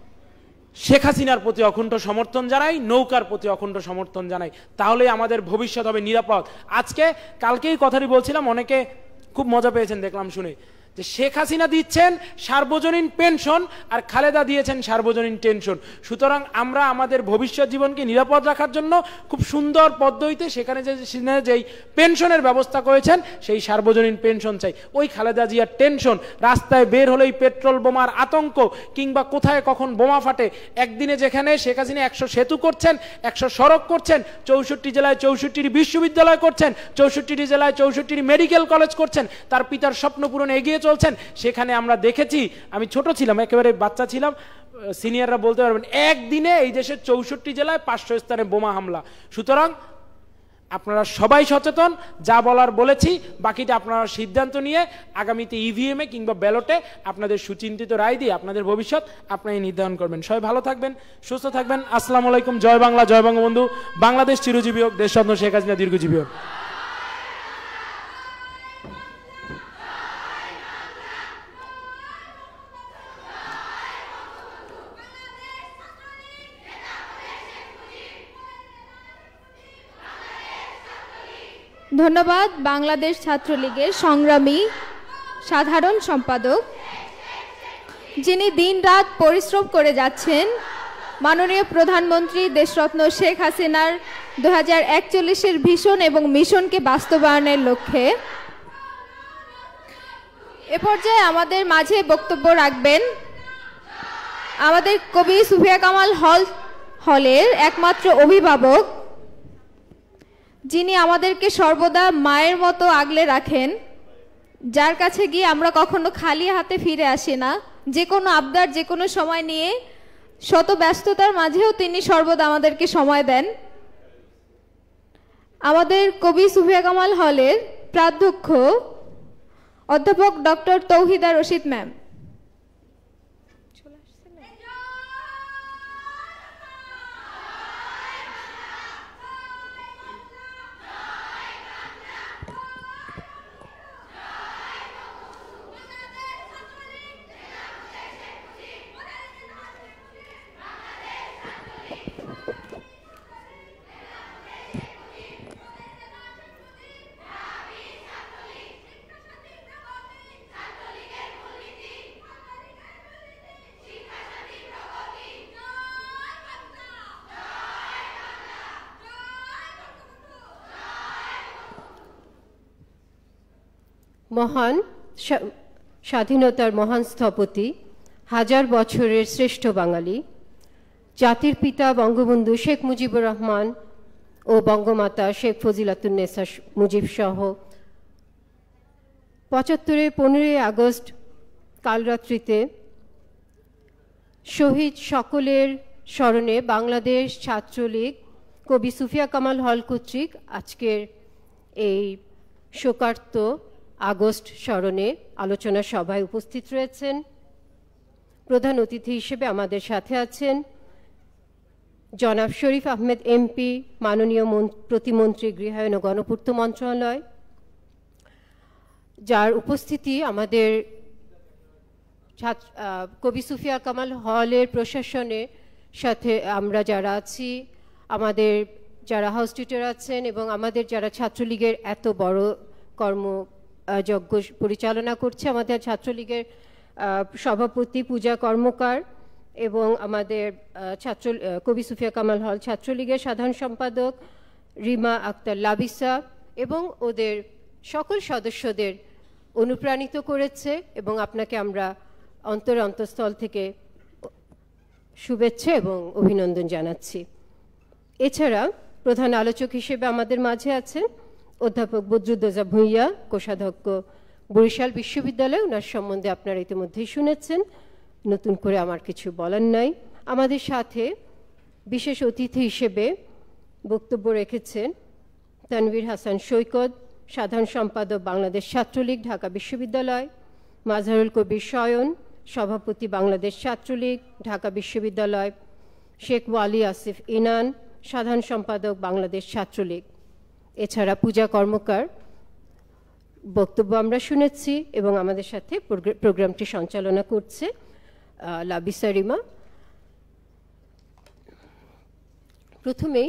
শেখ হাসিনার প্রতি অকুণ্ঠ সমর্থন জানাই, নৌকার প্রতি অকুণ্ঠ সমর্থন জানাই। তাহলেই আমাদের ভবিষ্যৎ হবে নিরাপদ। আজকে কালকেই কথাটি বলছিলাম, অনেকে খুব মজা পেয়েছেন দেখলাম শুনে, যে শেখ হাসিনা দিচ্ছেন সার্বজনীন পেনশন আর খালেদা দিয়েছেন সার্বজনীন টেনশন। সুতরাং আমরা আমাদের ভবিষ্যৎ জীবনকে নিরাপদ রাখার জন্য খুব সুন্দর পদ্ধতিতে সেখানে যেই পেনশনের ব্যবস্থা করেছেন সেই সার্বজনীন পেনশন চাই। ওই খালেদা জিয়ার টেনশন, রাস্তায় বের হলেই পেট্রোল বোমার আতঙ্ক কিংবা কোথায় কখন বোমা ফাটে, একদিনে যেখানে শেখ হাসিনা 100 সেতু করছেন, 100 সড়ক করছেন, 64 জেলায় 64টি বিশ্ববিদ্যালয় করছেন, 64টি জেলায় 64টি মেডিকেল কলেজ করছেন, তার পিতার স্বপ্ন পূরণে এগিয়ে চলছেন, সেখানে আমরা দেখেছি, আমি ছোট ছিলাম, একেবারে বাচ্চা ছিলাম, সিনিয়ররা বলতে পারবেন, একদিনে এই দেশের 64 জেলায় 500 স্থানে বোমা হামলা। সুতরাং আপনারা সবাই সচেতন, যা বলার বলেছি, বাকিটা আপনারা সিদ্ধান্ত নিয়ে আগামীতে ইভিএমে কিংবা ব্যালটে আপনাদের সুচিন্তিত রায় দিয়ে আপনাদের ভবিষ্যৎ আপনারাই নির্ধারণ করবেন। সবাই ভালো থাকবেন, সুস্থ থাকবেন। আসসালামু আলাইকুম। জয় বাংলা, জয় বঙ্গবন্ধু। বাংলাদেশ চিরজীবী হোক, দেশরত্ন শেখ হাসিনা দীর্ঘজীবী হোক। ধন্যবাদ বাংলাদেশ ছাত্রলীগের সংগ্রামী সাধারণ সম্পাদক, যিনি দিনরাত পরিশ্রম করে যাচ্ছেন মাননীয় প্রধানমন্ত্রী দেশরত্ন শেখ হাসিনার 2041-এর ভিশন এবং মিশনকে বাস্তবায়নের লক্ষ্যে। এ পর্যায়ে আমাদের মাঝে বক্তব্য রাখবেন আমাদের কবি সুফিয়া কামাল হলের একমাত্র অভিভাবক, যিনি আমাদেরকে সর্বদা মায়ের মতো আগলে রাখেন, যার কাছে গিয়ে আমরা কখনো খালি হাতে ফিরে আসি না। যে কোনো আবদার যে কোনো সময় নিয়ে শত ব্যস্ততার মাঝেও তিনি সর্বদা আমাদেরকে সময় দেন। আমাদের কবি সুফিয়া কামাল হলের প্রাধ্যক্ষ অধ্যাপক ডক্টর তৌহিদা রশিদ ম্যাম। মহান স্বাধীনতার মহান স্থপতি, হাজার বছরের শ্রেষ্ঠ বাঙালি, জাতির পিতা বঙ্গবন্ধু শেখ মুজিবুর রহমান ও বঙ্গমাতা শেখ ফজিলাতুন্নেসা মুজিব সহ 75-এর 15ই আগস্ট কালরাত্রিতে শহীদ সকলের স্মরণে বাংলাদেশ ছাত্রলীগ কবি সুফিয়া কামাল হল কর্তৃক আজকের এই শোকার্ত আগস্ট স্মরণে আলোচনা সভায় উপস্থিত রয়েছেন। প্রধান অতিথি হিসেবে আমাদের সাথে আছেন জনাব শরীফ আহমেদ এমপি, মাননীয় প্রতিমন্ত্রী গৃহায়ন ও গণপূর্ত মন্ত্রণালয়, যার উপস্থিতি আমাদের কবি সুফিয়া কামাল হলের প্রশাসনের সাথে আমরা যারা আছি, আমাদের যারা হাউস টিচার আছেন এবং আমাদের যারা ছাত্রলীগের এত বড় কর্মযজ্ঞ পরিচালনা করছে, আমাদের ছাত্রলীগের সভাপতি পূজা কর্মকার এবং আমাদের কবি সুফিয়া কামাল হল ছাত্রলীগের সাধারণ সম্পাদক রিমা আক্তার লাবিসা এবং ওদের সকল সদস্যদের অনুপ্রাণিত করেছে এবং আপনাকে আমরা অন্তঃস্থল থেকে শুভেচ্ছা এবং অভিনন্দন জানাচ্ছি। এছাড়া প্রধান আলোচক হিসেবে আমাদের মাঝে আছেন অধ্যাপক বদরুদ্দোজা ভূঁইয়া, কোষাধ্যক্ষ বরিশাল বিশ্ববিদ্যালয়। ওনার সম্বন্ধে আপনারা ইতিমধ্যেই শুনেছেন, নতুন করে আমার কিছু বলার নাই। আমাদের সাথে বিশেষ অতিথি হিসেবে বক্তব্য রেখেছেন তানভীর হাসান সৈকত, সাধারণ সম্পাদক বাংলাদেশ ছাত্রলীগ ঢাকা বিশ্ববিদ্যালয়, মাজহারুল কবির শয়ন, সভাপতি বাংলাদেশ ছাত্রলীগ ঢাকা বিশ্ববিদ্যালয়, শেখ ওয়ালি আসিফ ইনান, সাধারণ সম্পাদক বাংলাদেশ ছাত্রলীগ। এছাড়া পূজা কর্মকার বক্তব্য আমরা শুনেছি এবং আমাদের সাথে প্রোগ্রামটি সঞ্চালনা করছে লাবিসা রিমা। প্রথমেই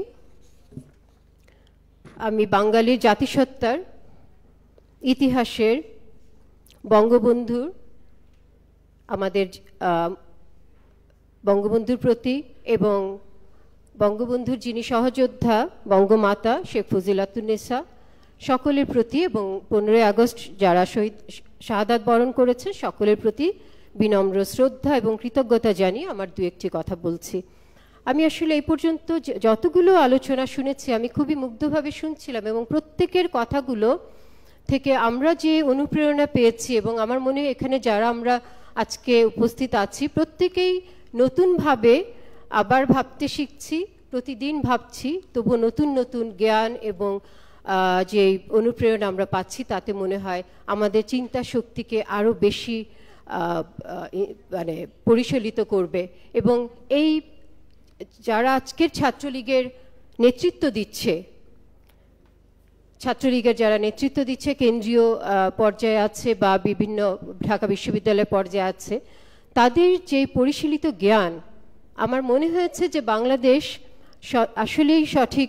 আমি বাঙালির জাতিসত্তার ইতিহাসের বঙ্গবন্ধুর আমাদের বঙ্গবন্ধুর প্রতি এবং বঙ্গবন্ধুর যিনি সহযোদ্ধা বঙ্গমাতা শেখ ফজিলাতুন্নেসা সকলের প্রতি এবং 15ই আগস্ট যারা শহীদ শাহাদাত বরণ করেছে সকলের প্রতি বিনম্র শ্রদ্ধা এবং কৃতজ্ঞতা জানিয়ে আমার দু একটি কথা বলছি। আমি আসলে এই পর্যন্ত যতগুলো আলোচনা শুনেছি আমি খুবই মুগ্ধভাবে শুনছিলাম এবং প্রত্যেকের কথাগুলো থেকে আমরা যে অনুপ্রেরণা পেয়েছি এবং আমার মনে হয় এখানে যারা আমরা আজকে উপস্থিত আছি প্রত্যেকেই নতুনভাবে আবার ভাবতে শিখছি, প্রতিদিন ভাবছি, তবু নতুন নতুন জ্ঞান এবং যে অনুপ্রেরণা আমরা পাচ্ছি তাতে মনে হয় আমাদের চিন্তা শক্তিকে আরও বেশি মানে পরিশীলিত করবে। এবং এই যারা আজকের ছাত্রলীগের নেতৃত্ব দিচ্ছে, ছাত্রলীগের যারা নেতৃত্ব দিচ্ছে কেন্দ্রীয় পর্যায়ে আছে বা বিভিন্ন ঢাকা বিশ্ববিদ্যালয় পর্যায়ে আছে, তাদের যে পরিশীলিত জ্ঞান আমার মনে হয়েছে যে বাংলাদেশ আসলেই সঠিক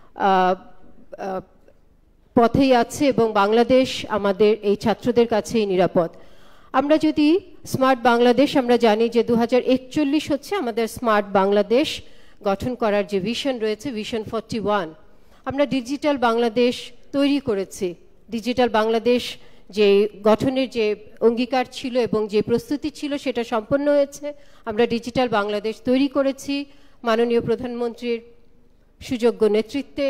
পথেই আছে এবং বাংলাদেশ আমাদের এই ছাত্রদের কাছেই নিরাপদ। আমরা যদি স্মার্ট বাংলাদেশ, আমরা জানি যে 2041 হচ্ছে আমাদের স্মার্ট বাংলাদেশ গঠন করার যে ভিশন রয়েছে, ভিশন 41। আমরা ডিজিটাল বাংলাদেশ তৈরি করেছি। ডিজিটাল বাংলাদেশ যে গঠনের যে অঙ্গীকার ছিল এবং যে প্রস্তুতি ছিল সেটা সম্পন্ন হয়েছে। আমরা ডিজিটাল বাংলাদেশ তৈরি করেছি মাননীয় প্রধানমন্ত্রীর সুযোগ্য নেতৃত্বে।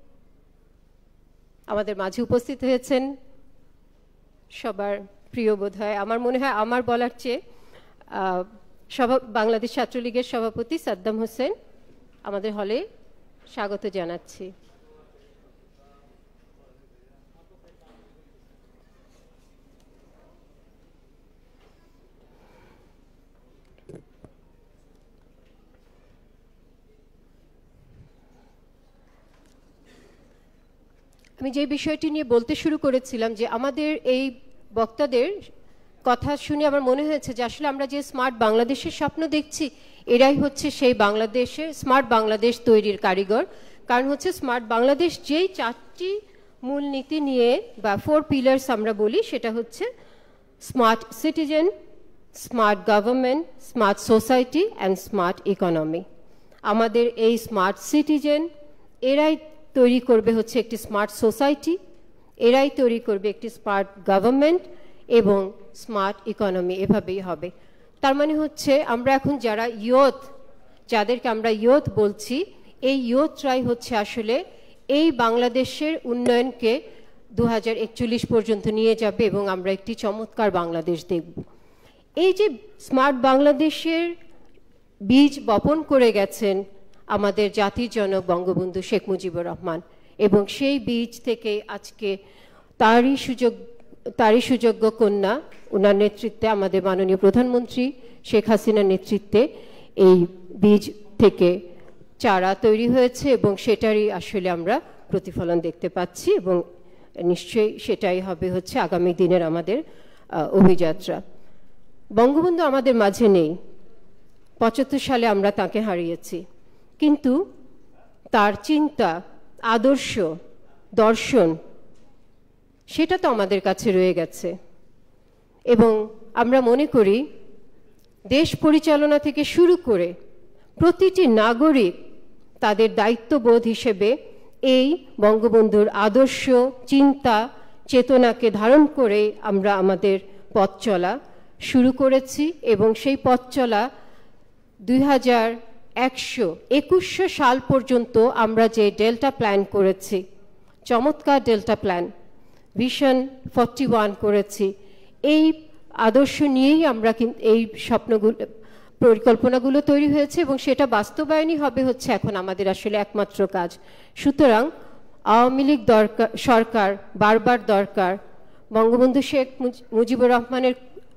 আমাদের মাঝে উপস্থিত হয়েছেন সবার প্রিয় বোধ হয়, আমার মনে হয় আমার বলার চেয়ে বাংলাদেশ ছাত্রলীগের সভাপতি সাদ্দাম হোসেন আমাদের হলে স্বাগত জানাচ্ছি। আমি যে বিষয়টি নিয়ে বলতে শুরু করেছিলাম যে আমাদের এই বক্তাদের কথা শুনে আমার মনে হয়েছে যে আসলে আমরা যে স্মার্ট বাংলাদেশের স্বপ্ন দেখছি এরাই হচ্ছে সেই বাংলাদেশের স্মার্ট বাংলাদেশ তৈরির কারিগর। কারণ হচ্ছে স্মার্ট বাংলাদেশ যেই 4টি মূল নীতি নিয়ে বা 4 পিলার্স আমরা বলি, সেটা হচ্ছে smart citizen, smart government, smart society and smart economy. আমাদের এই স্মার্ট সিটিজেন এরাই তৈরি করবে হচ্ছে একটি স্মার্ট সোসাইটি, এরাই তৈরি করবে একটি স্মার্ট গভর্নমেন্ট এবং স্মার্ট ইকোনমি, এভাবেই হবে। তার মানে হচ্ছে আমরা এখন যারা ইয়ুথ, যাদেরকে আমরা ইয়ুথ বলছি, এই ইয়ুথরাই হচ্ছে আসলে এই বাংলাদেশের উন্নয়নকে 2041 পর্যন্ত নিয়ে যাবে এবং আমরা একটি চমৎকার বাংলাদেশ দেখব। এই যে স্মার্ট বাংলাদেশের বীজ বপন করে গেছেন আমাদের জাতির জনক বঙ্গবন্ধু শেখ মুজিবুর রহমান এবং সেই বীজ থেকে আজকে তারই সুযোগ্য কন্যা ওনার নেতৃত্বে আমাদের মাননীয় প্রধানমন্ত্রী শেখ হাসিনার নেতৃত্বে এই বীজ থেকে চারা তৈরি হয়েছে এবং সেটারই আসলে আমরা প্রতিফলন দেখতে পাচ্ছি এবং নিশ্চয়ই সেটাই হবে হচ্ছে আগামী দিনের আমাদের অভিযাত্রা। বঙ্গবন্ধু আমাদের মাঝে নেই, 75 সালে আমরা তাকে হারিয়েছি, কিন্তু তার চিন্তা, আদর্শ, দর্শন সেটা তো আমাদের কাছে রয়ে গেছে। এবং আমরা মনে করি দেশ পরিচালনা থেকে শুরু করে প্রতিটি নাগরিক তাদের দায়িত্ববোধ হিসেবে এই বঙ্গবন্ধুর আদর্শ, চিন্তা, চেতনাকে ধারণ করে আমরা আমাদের পথ চলা শুরু করেছি। এবং সেই পথ চলা 2121 সাল পর্যন্ত আমরা যে ডেল্টা প্ল্যান করেছি, চমৎকার ডেল্টা প্ল্যান, ভিশন 41 করেছি, এই আদর্শ নিয়েই আমরা কিন্তু এই স্বপ্নগুলো, পরিকল্পনাগুলো তৈরি হয়েছে এবং সেটা বাস্তবায়নই হবে হচ্ছে এখন আমাদের আসলে একমাত্র কাজ। সুতরাং আওয়ামী লীগ দরকার, সরকার বারবার দরকার, বঙ্গবন্ধু শেখ মুজিবুর রহমানের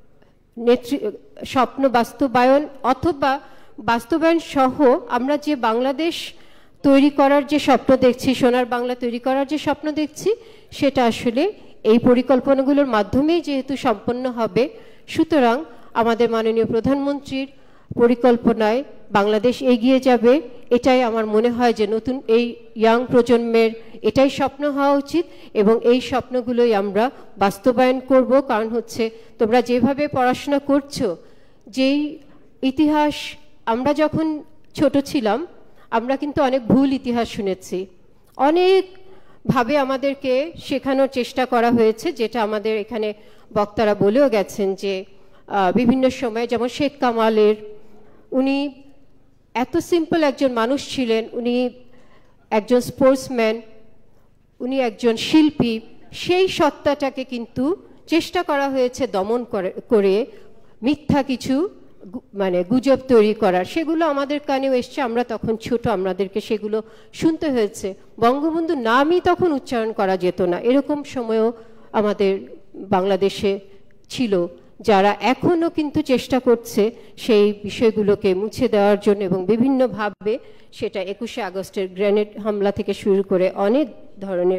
স্বপ্ন বাস্তবায়ন অথবা বাস্তবায়ন সহ আমরা যে বাংলাদেশ তৈরি করার যে স্বপ্ন দেখছি, সোনার বাংলা তৈরি করার যে স্বপ্ন দেখছি, সেটা আসলে এই পরিকল্পনাগুলোর মাধ্যমেই যেহেতু সম্পন্ন হবে। সুতরাং আমাদের মাননীয় প্রধানমন্ত্রীর পরিকল্পনায় বাংলাদেশ এগিয়ে যাবে, এটাই আমার মনে হয় যে নতুন এই ইয়াং প্রজন্মের এটাই স্বপ্ন হওয়া উচিত এবং এই স্বপ্নগুলোই আমরা বাস্তবায়ন করব। কারণ হচ্ছে তোমরা যেভাবে পড়াশোনা করছো, যেই ইতিহাস আমরা যখন ছোট ছিলাম আমরা কিন্তু অনেক ভুল ইতিহাস শুনেছি, অনেকভাবে আমাদেরকে শেখানোর চেষ্টা করা হয়েছে, যেটা আমাদের এখানে বক্তারা বলেও গেছেন যে বিভিন্ন সময়, যেমন শেখ কামালের, উনি এত সিম্পল একজন মানুষ ছিলেন, উনি একজন স্পোর্টসম্যান, উনি একজন শিল্পী, সেই সত্তাটাকে কিন্তু চেষ্টা করা হয়েছে দমন করে মিথ্যা কিছু মানে গুজব তৈরি করার। সেগুলো আমাদের কানেও এসছে, আমরা তখন ছোট, আমাদেরকে সেগুলো শুনতে হয়েছে। বঙ্গবন্ধু নামই তখন উচ্চারণ করা যেত না, এরকম সময়ও আমাদের বাংলাদেশে ছিল, যারা এখনো কিন্তু চেষ্টা করছে সেই বিষয়গুলোকে মুছে দেওয়ার জন্য এবং বিভিন্নভাবে সেটা 21শে আগস্টের গ্রেনেড হামলা থেকে শুরু করে অনেক ধরনের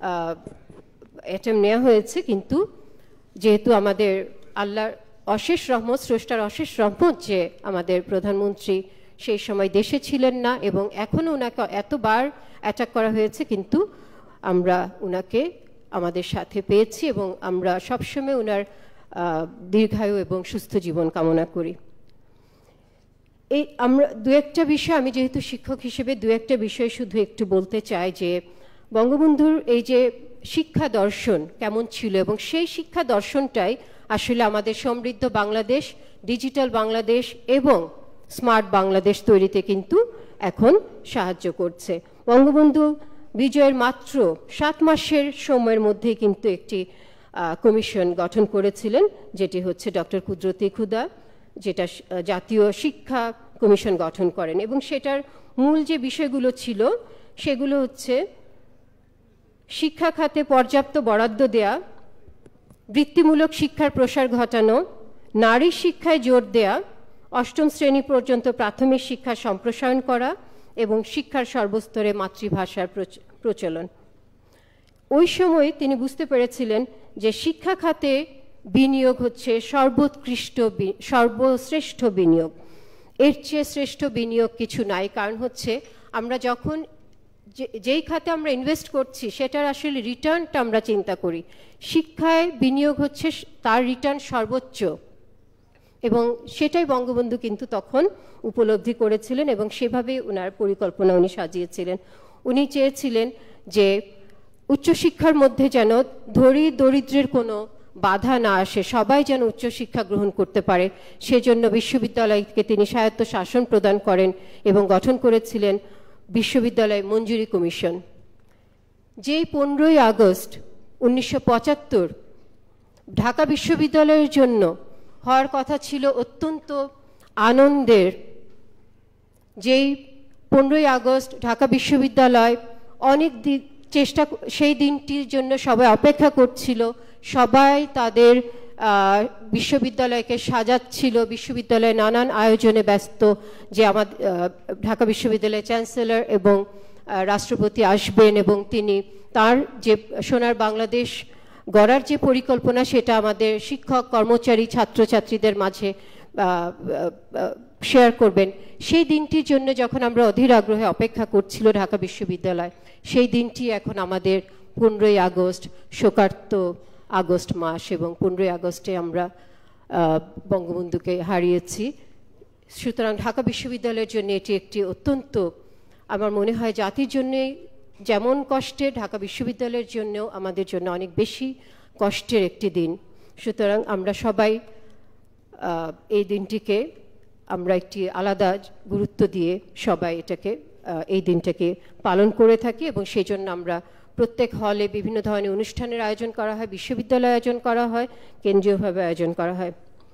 অ্যাটেম্প নেওয়া হয়েছে। কিন্তু যেহেতু আমাদের আল্লাহর অশেষ রহমত, স্রষ্টার অশেষ রহমত যে আমাদের প্রধানমন্ত্রী সেই সময় দেশে ছিলেন না এবং এখনও ওনাকে এতবার অ্যাটাক করা হয়েছে, কিন্তু আমরা ওনাকে আমাদের সাথে পেয়েছি এবং আমরা সবসময় ওনার দীর্ঘায়ু এবং সুস্থ জীবন কামনা করি। এই আমরা দু একটা বিষয়, আমি যেহেতু শিক্ষক হিসেবে দু একটা বিষয় শুধু একটু বলতে চাই যে বঙ্গবন্ধুর এই যে শিক্ষা দর্শন কেমন ছিল এবং সেই শিক্ষা দর্শনটাই আসলে আমাদের সমৃদ্ধ বাংলাদেশ, ডিজিটাল বাংলাদেশ এবং স্মার্ট বাংলাদেশ তৈরিতে কিন্তু এখন সাহায্য করছে। বঙ্গবন্ধু বিজয়ের মাত্র 7 মাসের সময়ের মধ্যেই কিন্তু একটি কমিশন গঠন করেছিলেন, যেটি হচ্ছে ডক্টর কুদরতি খুদা, যেটা জাতীয় শিক্ষা কমিশন গঠন করেন এবং সেটার মূল যে বিষয়গুলো ছিল সেগুলো হচ্ছে শিক্ষা খাতে পর্যাপ্ত বরাদ্দ দেয়া, বৃত্তিমূলক শিক্ষার প্রসার ঘটানো, নারী শিক্ষায় জোর দেয়া, 8ম শ্রেণী পর্যন্ত প্রাথমিক শিক্ষা সম্প্রসারণ করা এবং শিক্ষার সর্বস্তরে মাতৃভাষার প্রচলন। ওই সময় তিনি বুঝতে পেরেছিলেন যে শিক্ষা খাতে বিনিয়োগ হচ্ছে সর্বশ্রেষ্ঠ বিনিয়োগ, এর চেয়ে শ্রেষ্ঠ বিনিয়োগ কিছু নাই। কারণ হচ্ছে আমরা যখন যেই খাতে আমরা ইনভেস্ট করছি সেটার আসলে রিটার্নটা আমরা চিন্তা করি, শিক্ষায় বিনিয়োগ হচ্ছে তার রিটার্ন সর্বোচ্চ এবং সেটাই বঙ্গবন্ধু কিন্তু তখন উপলব্ধি করেছিলেন এবং সেভাবেই ওনার পরিকল্পনা উনি সাজিয়েছিলেন। উনি চেয়েছিলেন যে উচ্চশিক্ষার মধ্যে যেন দরিদ্রের কোনো বাধা না আসে, সবাই যেন উচ্চশিক্ষা গ্রহণ করতে পারে, সেজন্য বিশ্ববিদ্যালয়কে তিনি স্বায়ত্ত শাসন প্রদান করেন এবং গঠন করেছিলেন বিশ্ববিদ্যালয় মঞ্জুরি কমিশন। যেই 15ই আগস্ট 1975 ঢাকা বিশ্ববিদ্যালয়ের জন্য হওয়ার কথা ছিল অত্যন্ত আনন্দের, যেই 15ই আগস্ট ঢাকা বিশ্ববিদ্যালয় অনেক চেষ্টা, সেই দিনটির জন্য সবাই অপেক্ষা করছিল, সবাই তাদের বিশ্ববিদ্যালয়কে সাজাচ্ছিল, বিশ্ববিদ্যালয়ে নানান আয়োজনে ব্যস্ত, যে আমাদের ঢাকা বিশ্ববিদ্যালয়ের চ্যান্সেলর এবং রাষ্ট্রপতি আসবেন এবং তিনি তার যে সোনার বাংলাদেশ গড়ার যে পরিকল্পনা সেটা আমাদের শিক্ষক, কর্মচারী, ছাত্রছাত্রীদের মাঝে শেয়ার করবেন। সেই দিনটির জন্য যখন আমরা অধীর আগ্রহে অপেক্ষা করছিল ঢাকা বিশ্ববিদ্যালয়, সেই দিনটি এখন আমাদের 15ই আগস্ট, শোকার্ত আগস্ট মাস, এবং 15ই আগস্টে আমরা বঙ্গবন্ধুকে হারিয়েছি। সুতরাং ঢাকা বিশ্ববিদ্যালয়ের জন্য এটি একটি অত্যন্ত, আমার মনে হয় জাতির জন্যে যেমন কষ্টের, ঢাকা বিশ্ববিদ্যালয়ের জন্যও আমাদের জন্য অনেক বেশি কষ্টের একটি দিন। সুতরাং আমরা সবাই এই দিনটিকে আমরা একটি আলাদা গুরুত্ব দিয়ে সবাই এটাকে এই দিনটাকে পালন করে থাকি, এবং সেই জন্য আমরা প্রত্যেক হলে বিভিন্ন ধরনের অনুষ্ঠানের আয়োজন করা হয়, বিশ্ববিদ্যালয় আয়োজন করা হয়, কেন্দ্রীয়ভাবে আয়োজন করা হয়।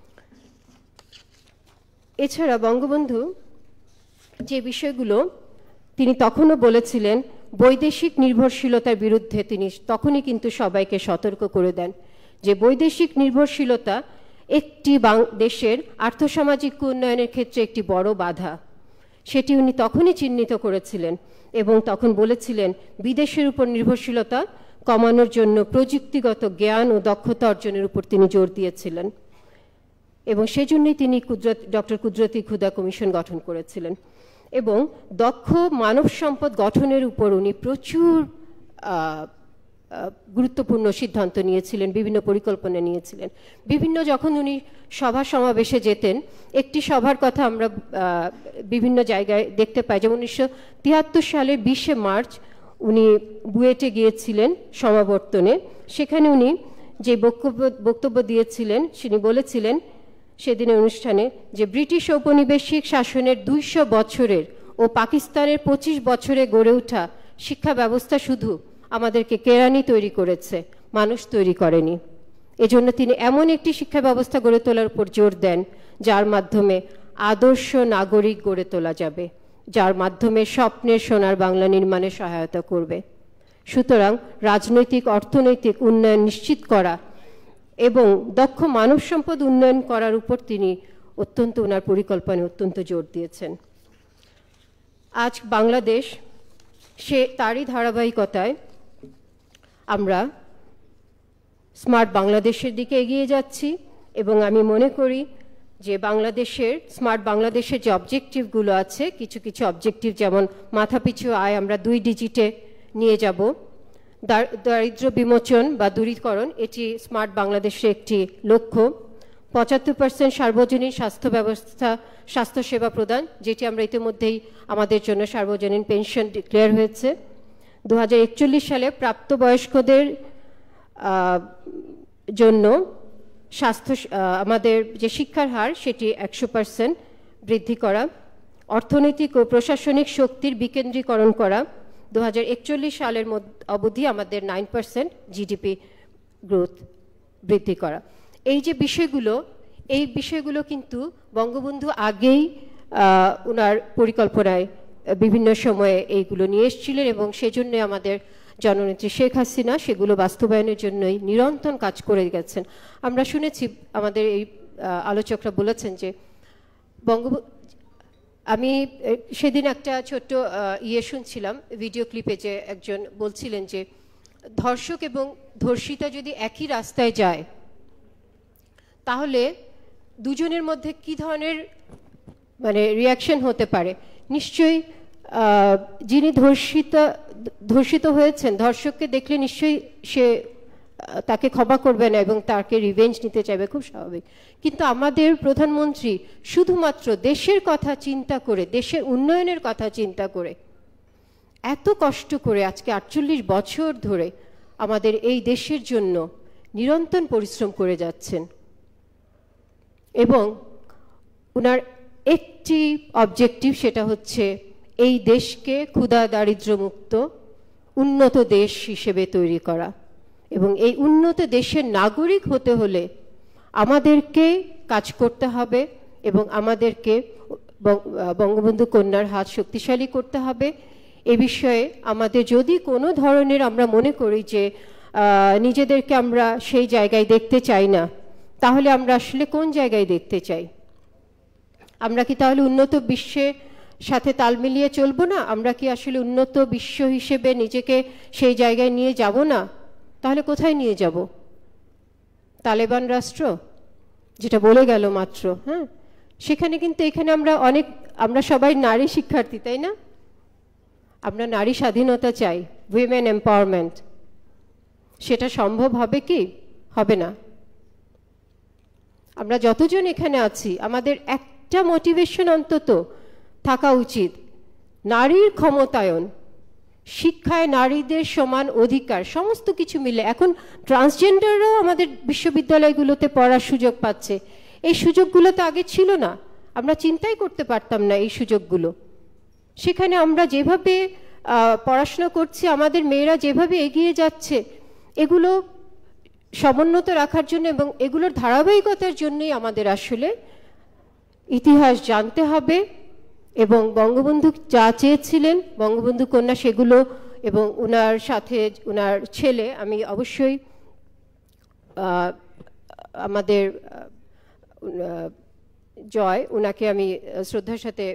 এছাড়া বঙ্গবন্ধু যে বিষয়গুলো তিনি তখনও বলেছিলেন, বৈদেশিক নির্ভরশীলতার বিরুদ্ধে তিনি তখনই কিন্তু সবাইকে সতর্ক করে দেন যে বৈদেশিক নির্ভরশীলতা একটি দেশের আর্থসামাজিক উন্নয়নের ক্ষেত্রে একটি বড় বাধা। সেটি উনি তখনই চিহ্নিত করেছিলেন এবং তখন বলেছিলেন বিদেশের উপর নির্ভরশীলতা কমানোর জন্য প্রযুক্তিগত জ্ঞান ও দক্ষতা অর্জনের উপর তিনি জোর দিয়েছিলেন, এবং সেজন্যই তিনি ডক্টর কুদরতি ক্ষুদা কমিশন গঠন করেছিলেন। এবং দক্ষ মানব সম্পদ গঠনের উপর উনি প্রচুর গুরুত্বপূর্ণ সিদ্ধান্ত নিয়েছিলেন, বিভিন্ন পরিকল্পনা নিয়েছিলেন। বিভিন্ন যখন উনি সভা সমাবেশে যেতেন, একটি সভার কথা আমরা বিভিন্ন জায়গায় দেখতে পাই, যেমন 1973 সালের 20শে মার্চ উনি বুয়েটে গিয়েছিলেন সমাবর্তনে। সেখানে উনি যে বক্তব্য দিয়েছিলেন, তিনি বলেছিলেন সেদিনের অনুষ্ঠানে যে ব্রিটিশ ঔপনিবেশিক শাসনের 200 বছরের ও পাকিস্তানের 25 বছরে গড়ে ওঠা শিক্ষা ব্যবস্থা শুধু আমাদেরকে কেরানি তৈরি করেছে, মানুষ তৈরি করেনি। এজন্য তিনি এমন একটি শিক্ষা ব্যবস্থা গড়ে তোলার উপর জোর দেন যার মাধ্যমে আদর্শ নাগরিক গড়ে তোলা যাবে, যার মাধ্যমে স্বপ্নের সোনার বাংলা নির্মাণে সহায়তা করবে। সুতরাং রাজনৈতিক অর্থনৈতিক উন্নয়ন নিশ্চিত করা এবং দক্ষ মানব সম্পদ উন্নয়ন করার উপর তিনি অত্যন্ত ওনার পরিকল্পনায় অত্যন্ত জোর দিয়েছেন। আজ বাংলাদেশ সে তারই ধারাবাহিকতায় আমরা স্মার্ট বাংলাদেশের দিকে এগিয়ে যাচ্ছি, এবং আমি মনে করি যে বাংলাদেশের স্মার্ট বাংলাদেশের যে অবজেক্টিভগুলো আছে, কিছু কিছু অবজেক্টিভ যেমন মাথাপিছু আয় আমরা 2 ডিজিটে নিয়ে যাব, দারিদ্র্য বিমোচন বা দূরীকরণ এটি স্মার্ট বাংলাদেশের একটি লক্ষ্য, 75% সার্বজনীন স্বাস্থ্য ব্যবস্থা স্বাস্থ্যসেবা প্রদান, যেটি আমরা ইতিমধ্যেই আমাদের জন্য সার্বজনীন পেনশন ডিক্লেয়ার হয়েছে। 2041 সালে প্রাপ্তবয়স্কদের জন্য আমাদের যে শিক্ষার হার সেটি 100% বৃদ্ধি করা, অর্থনৈতিক ও প্রশাসনিক শক্তির বিকেন্দ্রীকরণ করা, 2041 সালের অবধি আমাদের 9% জিডিপি গ্রোথ বৃদ্ধি করা। এই যে বিষয়গুলো, এই বিষয়গুলো কিন্তু বঙ্গবন্ধু আগেই ওনার পরিকল্পনায় বিভিন্ন সময়ে এইগুলো নিয়ে এসেছিলেন, এবং সেজন্য আমাদের জননেত্রী শেখ হাসিনা সেগুলো বাস্তবায়নের জন্যই নিরন্তর কাজ করে গেছেন। আমরা শুনেছি, আমাদের এই আলোচকরা বলেছেন যে আমি সেদিন একটা ছোট্ট শুনছিলাম ভিডিও ক্লিপে, যে একজন বলছিলেন যে ধর্ষক এবং ধর্ষিতা যদি একই রাস্তায় যায় তাহলে দুজনের মধ্যে কি ধরনের রিয়াকশন হতে পারে। নিশ্চয়ই যিনি ধর্ষিত হয়েছেন, ধর্ষককে দেখলে নিশ্চয়ই সে তাকে ক্ষমা করবে না এবং তাকে রিভেঞ্জ নিতে চাইবে, খুব স্বাভাবিক। কিন্তু আমাদের প্রধানমন্ত্রী শুধুমাত্র দেশের কথা চিন্তা করে, দেশের উন্নয়নের কথা চিন্তা করে, এত কষ্ট করে আজকে 48 বছর ধরে আমাদের এই দেশের জন্য নিরন্তর পরিশ্রম করে যাচ্ছেন, এবং ওনার একটি অবজেক্টিভ, সেটা হচ্ছে এই দেশকে ক্ষুধা দারিদ্র্য মুক্ত উন্নত দেশ হিসেবে তৈরি করা। এবং এই উন্নত দেশের নাগরিক হতে হলে আমাদেরকে কাজ করতে হবে এবং আমাদেরকে বঙ্গবন্ধু কন্যার হাত শক্তিশালী করতে হবে। এ বিষয়ে আমাদের যদি কোনো ধরনের আমরা মনে করি যে নিজেদেরকে আমরা সেই জায়গায় দেখতে চাই না, তাহলে আমরা আসলে কোন জায়গায় দেখতে চাই? আমরা কি তাহলে উন্নত বিশ্বের সাথে তাল মিলিয়ে চলবো না? আমরা কি আসলে উন্নত বিশ্ব হিসেবে নিজেকে সেই জায়গায় নিয়ে যাব না? তাহলে কোথায় নিয়ে যাব? তালেবান রাষ্ট্র, যেটা বলে গেল মাত্র, হ্যাঁ, সেখানে কিন্তু এখানে আমরা সবাই নারী শিক্ষার্থী, তাই না? আমরা নারী স্বাধীনতা চাই, উইমেন এম্পাওয়ারমেন্ট। সেটা সম্ভব হবে কি? হবে না। আমরা যতজন এখানে আছি আমাদের একটা মোটিভেশন অন্তত থাকা উচিত, নারীর ক্ষমতায়ন, শিক্ষায় নারীদের সমান অধিকার, সমস্ত কিছু মিলে। এখন ট্রান্সজেন্ডাররাও আমাদের বিশ্ববিদ্যালয়গুলোতে পড়ার সুযোগ পাচ্ছে। এই সুযোগগুলো তো আগে ছিল না, আমরা চিন্তাই করতে পারতাম না এই সুযোগগুলো। সেখানে আমরা যেভাবে পড়াশোনা করছি, আমাদের মেয়েরা যেভাবে এগিয়ে যাচ্ছে, এগুলো সমুন্নত রাখার জন্য এবং এগুলোর ধারাবাহিকতার জন্যই আমাদের আসলে ইতিহাস জানতে হবে। এবং বঙ্গবন্ধু যা চেয়েছিলেন, বঙ্গবন্ধু কন্যা, সেগুলো, এবং ওনার সাথে ওনার ছেলে, আমি অবশ্যই আমাদের জয়, ওনাকে আমি শ্রদ্ধার সাথে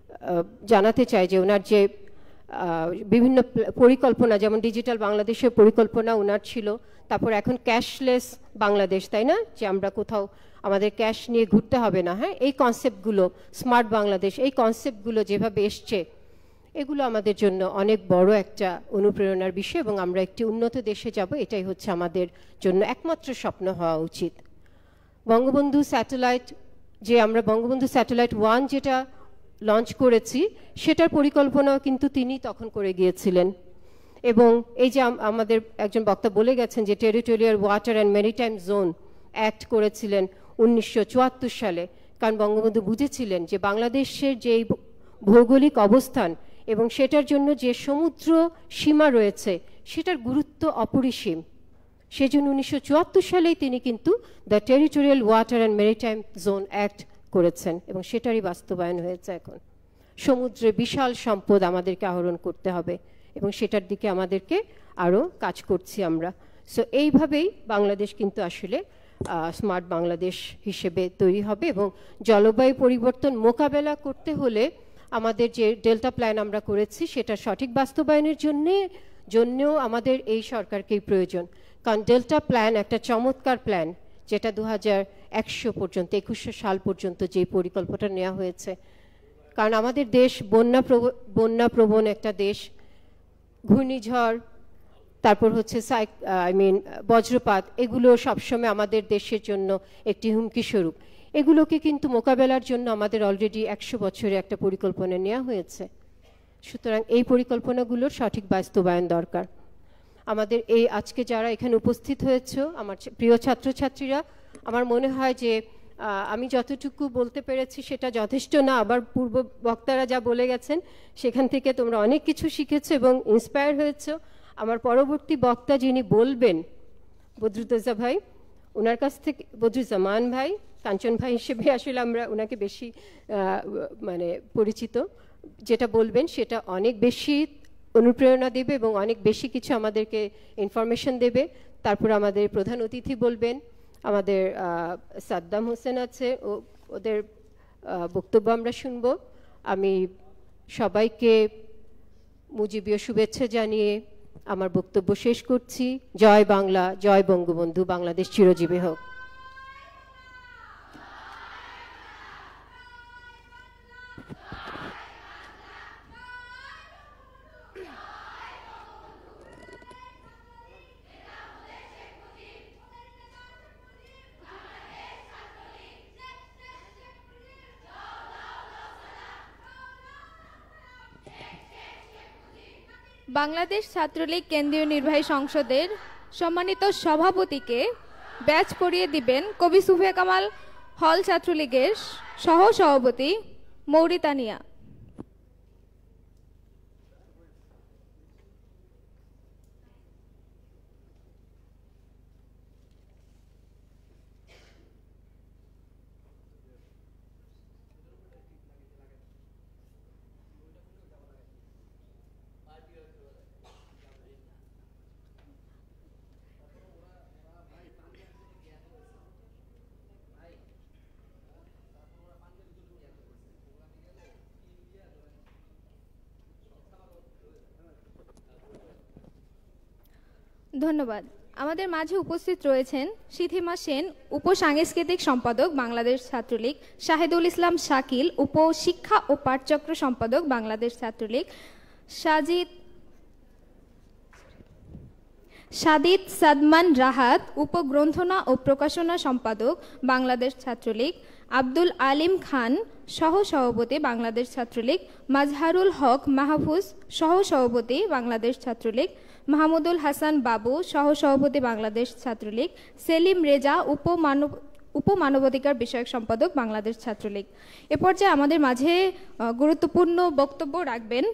জানাতে চাই যে ওনার যে বিভিন্ন পরিকল্পনা, যেমন ডিজিটাল বাংলাদেশের পরিকল্পনা ওনার ছিল, তারপর এখন ক্যাশলেস বাংলাদেশ, তাই না, যে আমরা কোথাও আমাদের ক্যাশ নিয়ে ঘুরতে হবে না, হ্যাঁ, এই কনসেপ্টগুলো, স্মার্ট বাংলাদেশ, এই কনসেপ্টগুলো যেভাবে এসছে, এগুলো আমাদের জন্য অনেক বড় একটা অনুপ্রেরণার বিষয় এবং আমরা একটি উন্নত দেশে যাব, এটাই হচ্ছে আমাদের জন্য একমাত্র স্বপ্ন হওয়া উচিত। বঙ্গবন্ধু স্যাটেলাইট, যে আমরা বঙ্গবন্ধু স্যাটেলাইট 1 যেটা লঞ্চ করেছি, সেটার পরিকল্পনাও কিন্তু তিনি তখন করে গিয়েছিলেন। এবং এই যে আমাদের একজন বক্তা বলে গেছেন যে territorial water and maritime zone act করেছিলেন 1974 সালে, কারণ বঙ্গবন্ধু বুঝেছিলেন যে বাংলাদেশের যে ভৌগোলিক অবস্থান এবং সেটার জন্য যে সমুদ্র সীমা রয়েছে, সেটার গুরুত্ব অপরিসীম। সেজন্য 1974 সালেই তিনি কিন্তু the territorial water and maritime zone act করেছেন এবং সেটারই বাস্তবায়ন হয়েছে। এখন সমুদ্রে বিশাল সম্পদ আমাদেরকে আহরণ করতে হবে এবং সেটার দিকে আমাদেরকে আরও কাজ করছি আমরা। সো এইভাবেই বাংলাদেশ কিন্তু আসলে স্মার্ট বাংলাদেশ হিসেবে তৈরি হবে। এবং জলবায়ু পরিবর্তন মোকাবেলা করতে হলে আমাদের যে ডেল্টা প্ল্যান আমরা করেছি, সেটা সঠিক বাস্তবায়নের জন্যও আমাদের এই সরকারকেই প্রয়োজন। কারণ ডেল্টা প্ল্যান একটা চমৎকার প্ল্যান, যেটা 2100 পর্যন্ত, 2100 সাল পর্যন্ত যে পরিকল্পনা নেওয়া হয়েছে। কারণ আমাদের দেশ বন্যাপ্রবণ একটা দেশ, ঘূর্ণিঝড়, তারপর হচ্ছে বজ্রপাত, এগুলো সবসময় আমাদের দেশের জন্য একটি হুমকি স্বরূপ। এগুলোকে কিন্তু মোকাবেলার জন্য আমাদের অলরেডি 100 বছরে একটা পরিকল্পনা নেওয়া হয়েছে। সুতরাং এই পরিকল্পনাগুলোর সঠিক বাস্তবায়ন দরকার। আমাদের এই আজকে যারা এখানে উপস্থিত হয়েছে, আমার প্রিয় ছাত্রছাত্রীরা, আমার মনে হয় যে আমি যতটুকু বলতে পেরেছি সেটা যথেষ্ট না। আবার পূর্ব বক্তারা যা বলে গেছেন সেখান থেকে তোমরা অনেক কিছু শিখেছো এবং ইন্সপায়ার হয়েছো। আমার পরবর্তী বক্তা যিনি বলবেন, বদরুদ্দোজা ভাই, ওনার কাছ থেকে, বদরুজ্জামান ভাই, কাঞ্চন ভাই হিসেবে আসলে আমরা ওনাকে বেশি পরিচিত, যেটা বলবেন সেটা অনেক বেশি অনুপ্রেরণা দেবে এবং অনেক বেশি কিছু আমাদেরকে ইনফরমেশন দেবে। তারপর আমাদের প্রধান অতিথি বলবেন, আমাদের সাদ্দাম হোসেন আছে, ওদের বক্তব্য আমরা শুনবো। আমি সবাইকে মুজিবীয় শুভেচ্ছা জানিয়ে আমার বক্তব্য শেষ করছি। জয় বাংলা, জয় বঙ্গবন্ধু, বাংলাদেশ চিরজীবী হোক। বাংলাদেশ ছাত্রলীগ কেন্দ্রীয় নির্বাহী সংসদের সম্মানিত সভাপতিকে ব্যাচ পরিয়ে দিবেন কবি সুফিয়া কামাল হল ছাত্রলীগের সহ সভাপতি মৌরিতানিয়া। ধন্যবাদ। আমাদের মাঝে উপস্থিত রয়েছেন সিথিমা সেন, উপসাংস্কৃতিক সম্পাদক বাংলাদেশ ছাত্রলীগ, শাহিদুল ইসলাম শাকিল, উপশিক্ষা ও পাঠচক্র সম্পাদক বাংলাদেশ ছাত্রলীগ, সাদিদ সাদমান রাহাত, উপগ্রন্থনা ও প্রকাশনা সম্পাদক বাংলাদেশ ছাত্রলীগ, আব্দুল আলিম খান, সহ সভাপতি বাংলাদেশ ছাত্রলীগ, মাজহারুল হক মাহফুজ, সহ সভাপতি বাংলাদেশ ছাত্রলীগ, মাহমুদুল হাসান বাবু, সহ সভাপতি বাংলাদেশ ছাত্রলীগ, সেলিম রেজা, উপমানবাধিকার বিষয়ক সম্পাদক বাংলাদেশ ছাত্রলীগ। এ পর্যায়ে আমাদের মাঝে গুরুত্বপূর্ণ বক্তব্য রাখবেন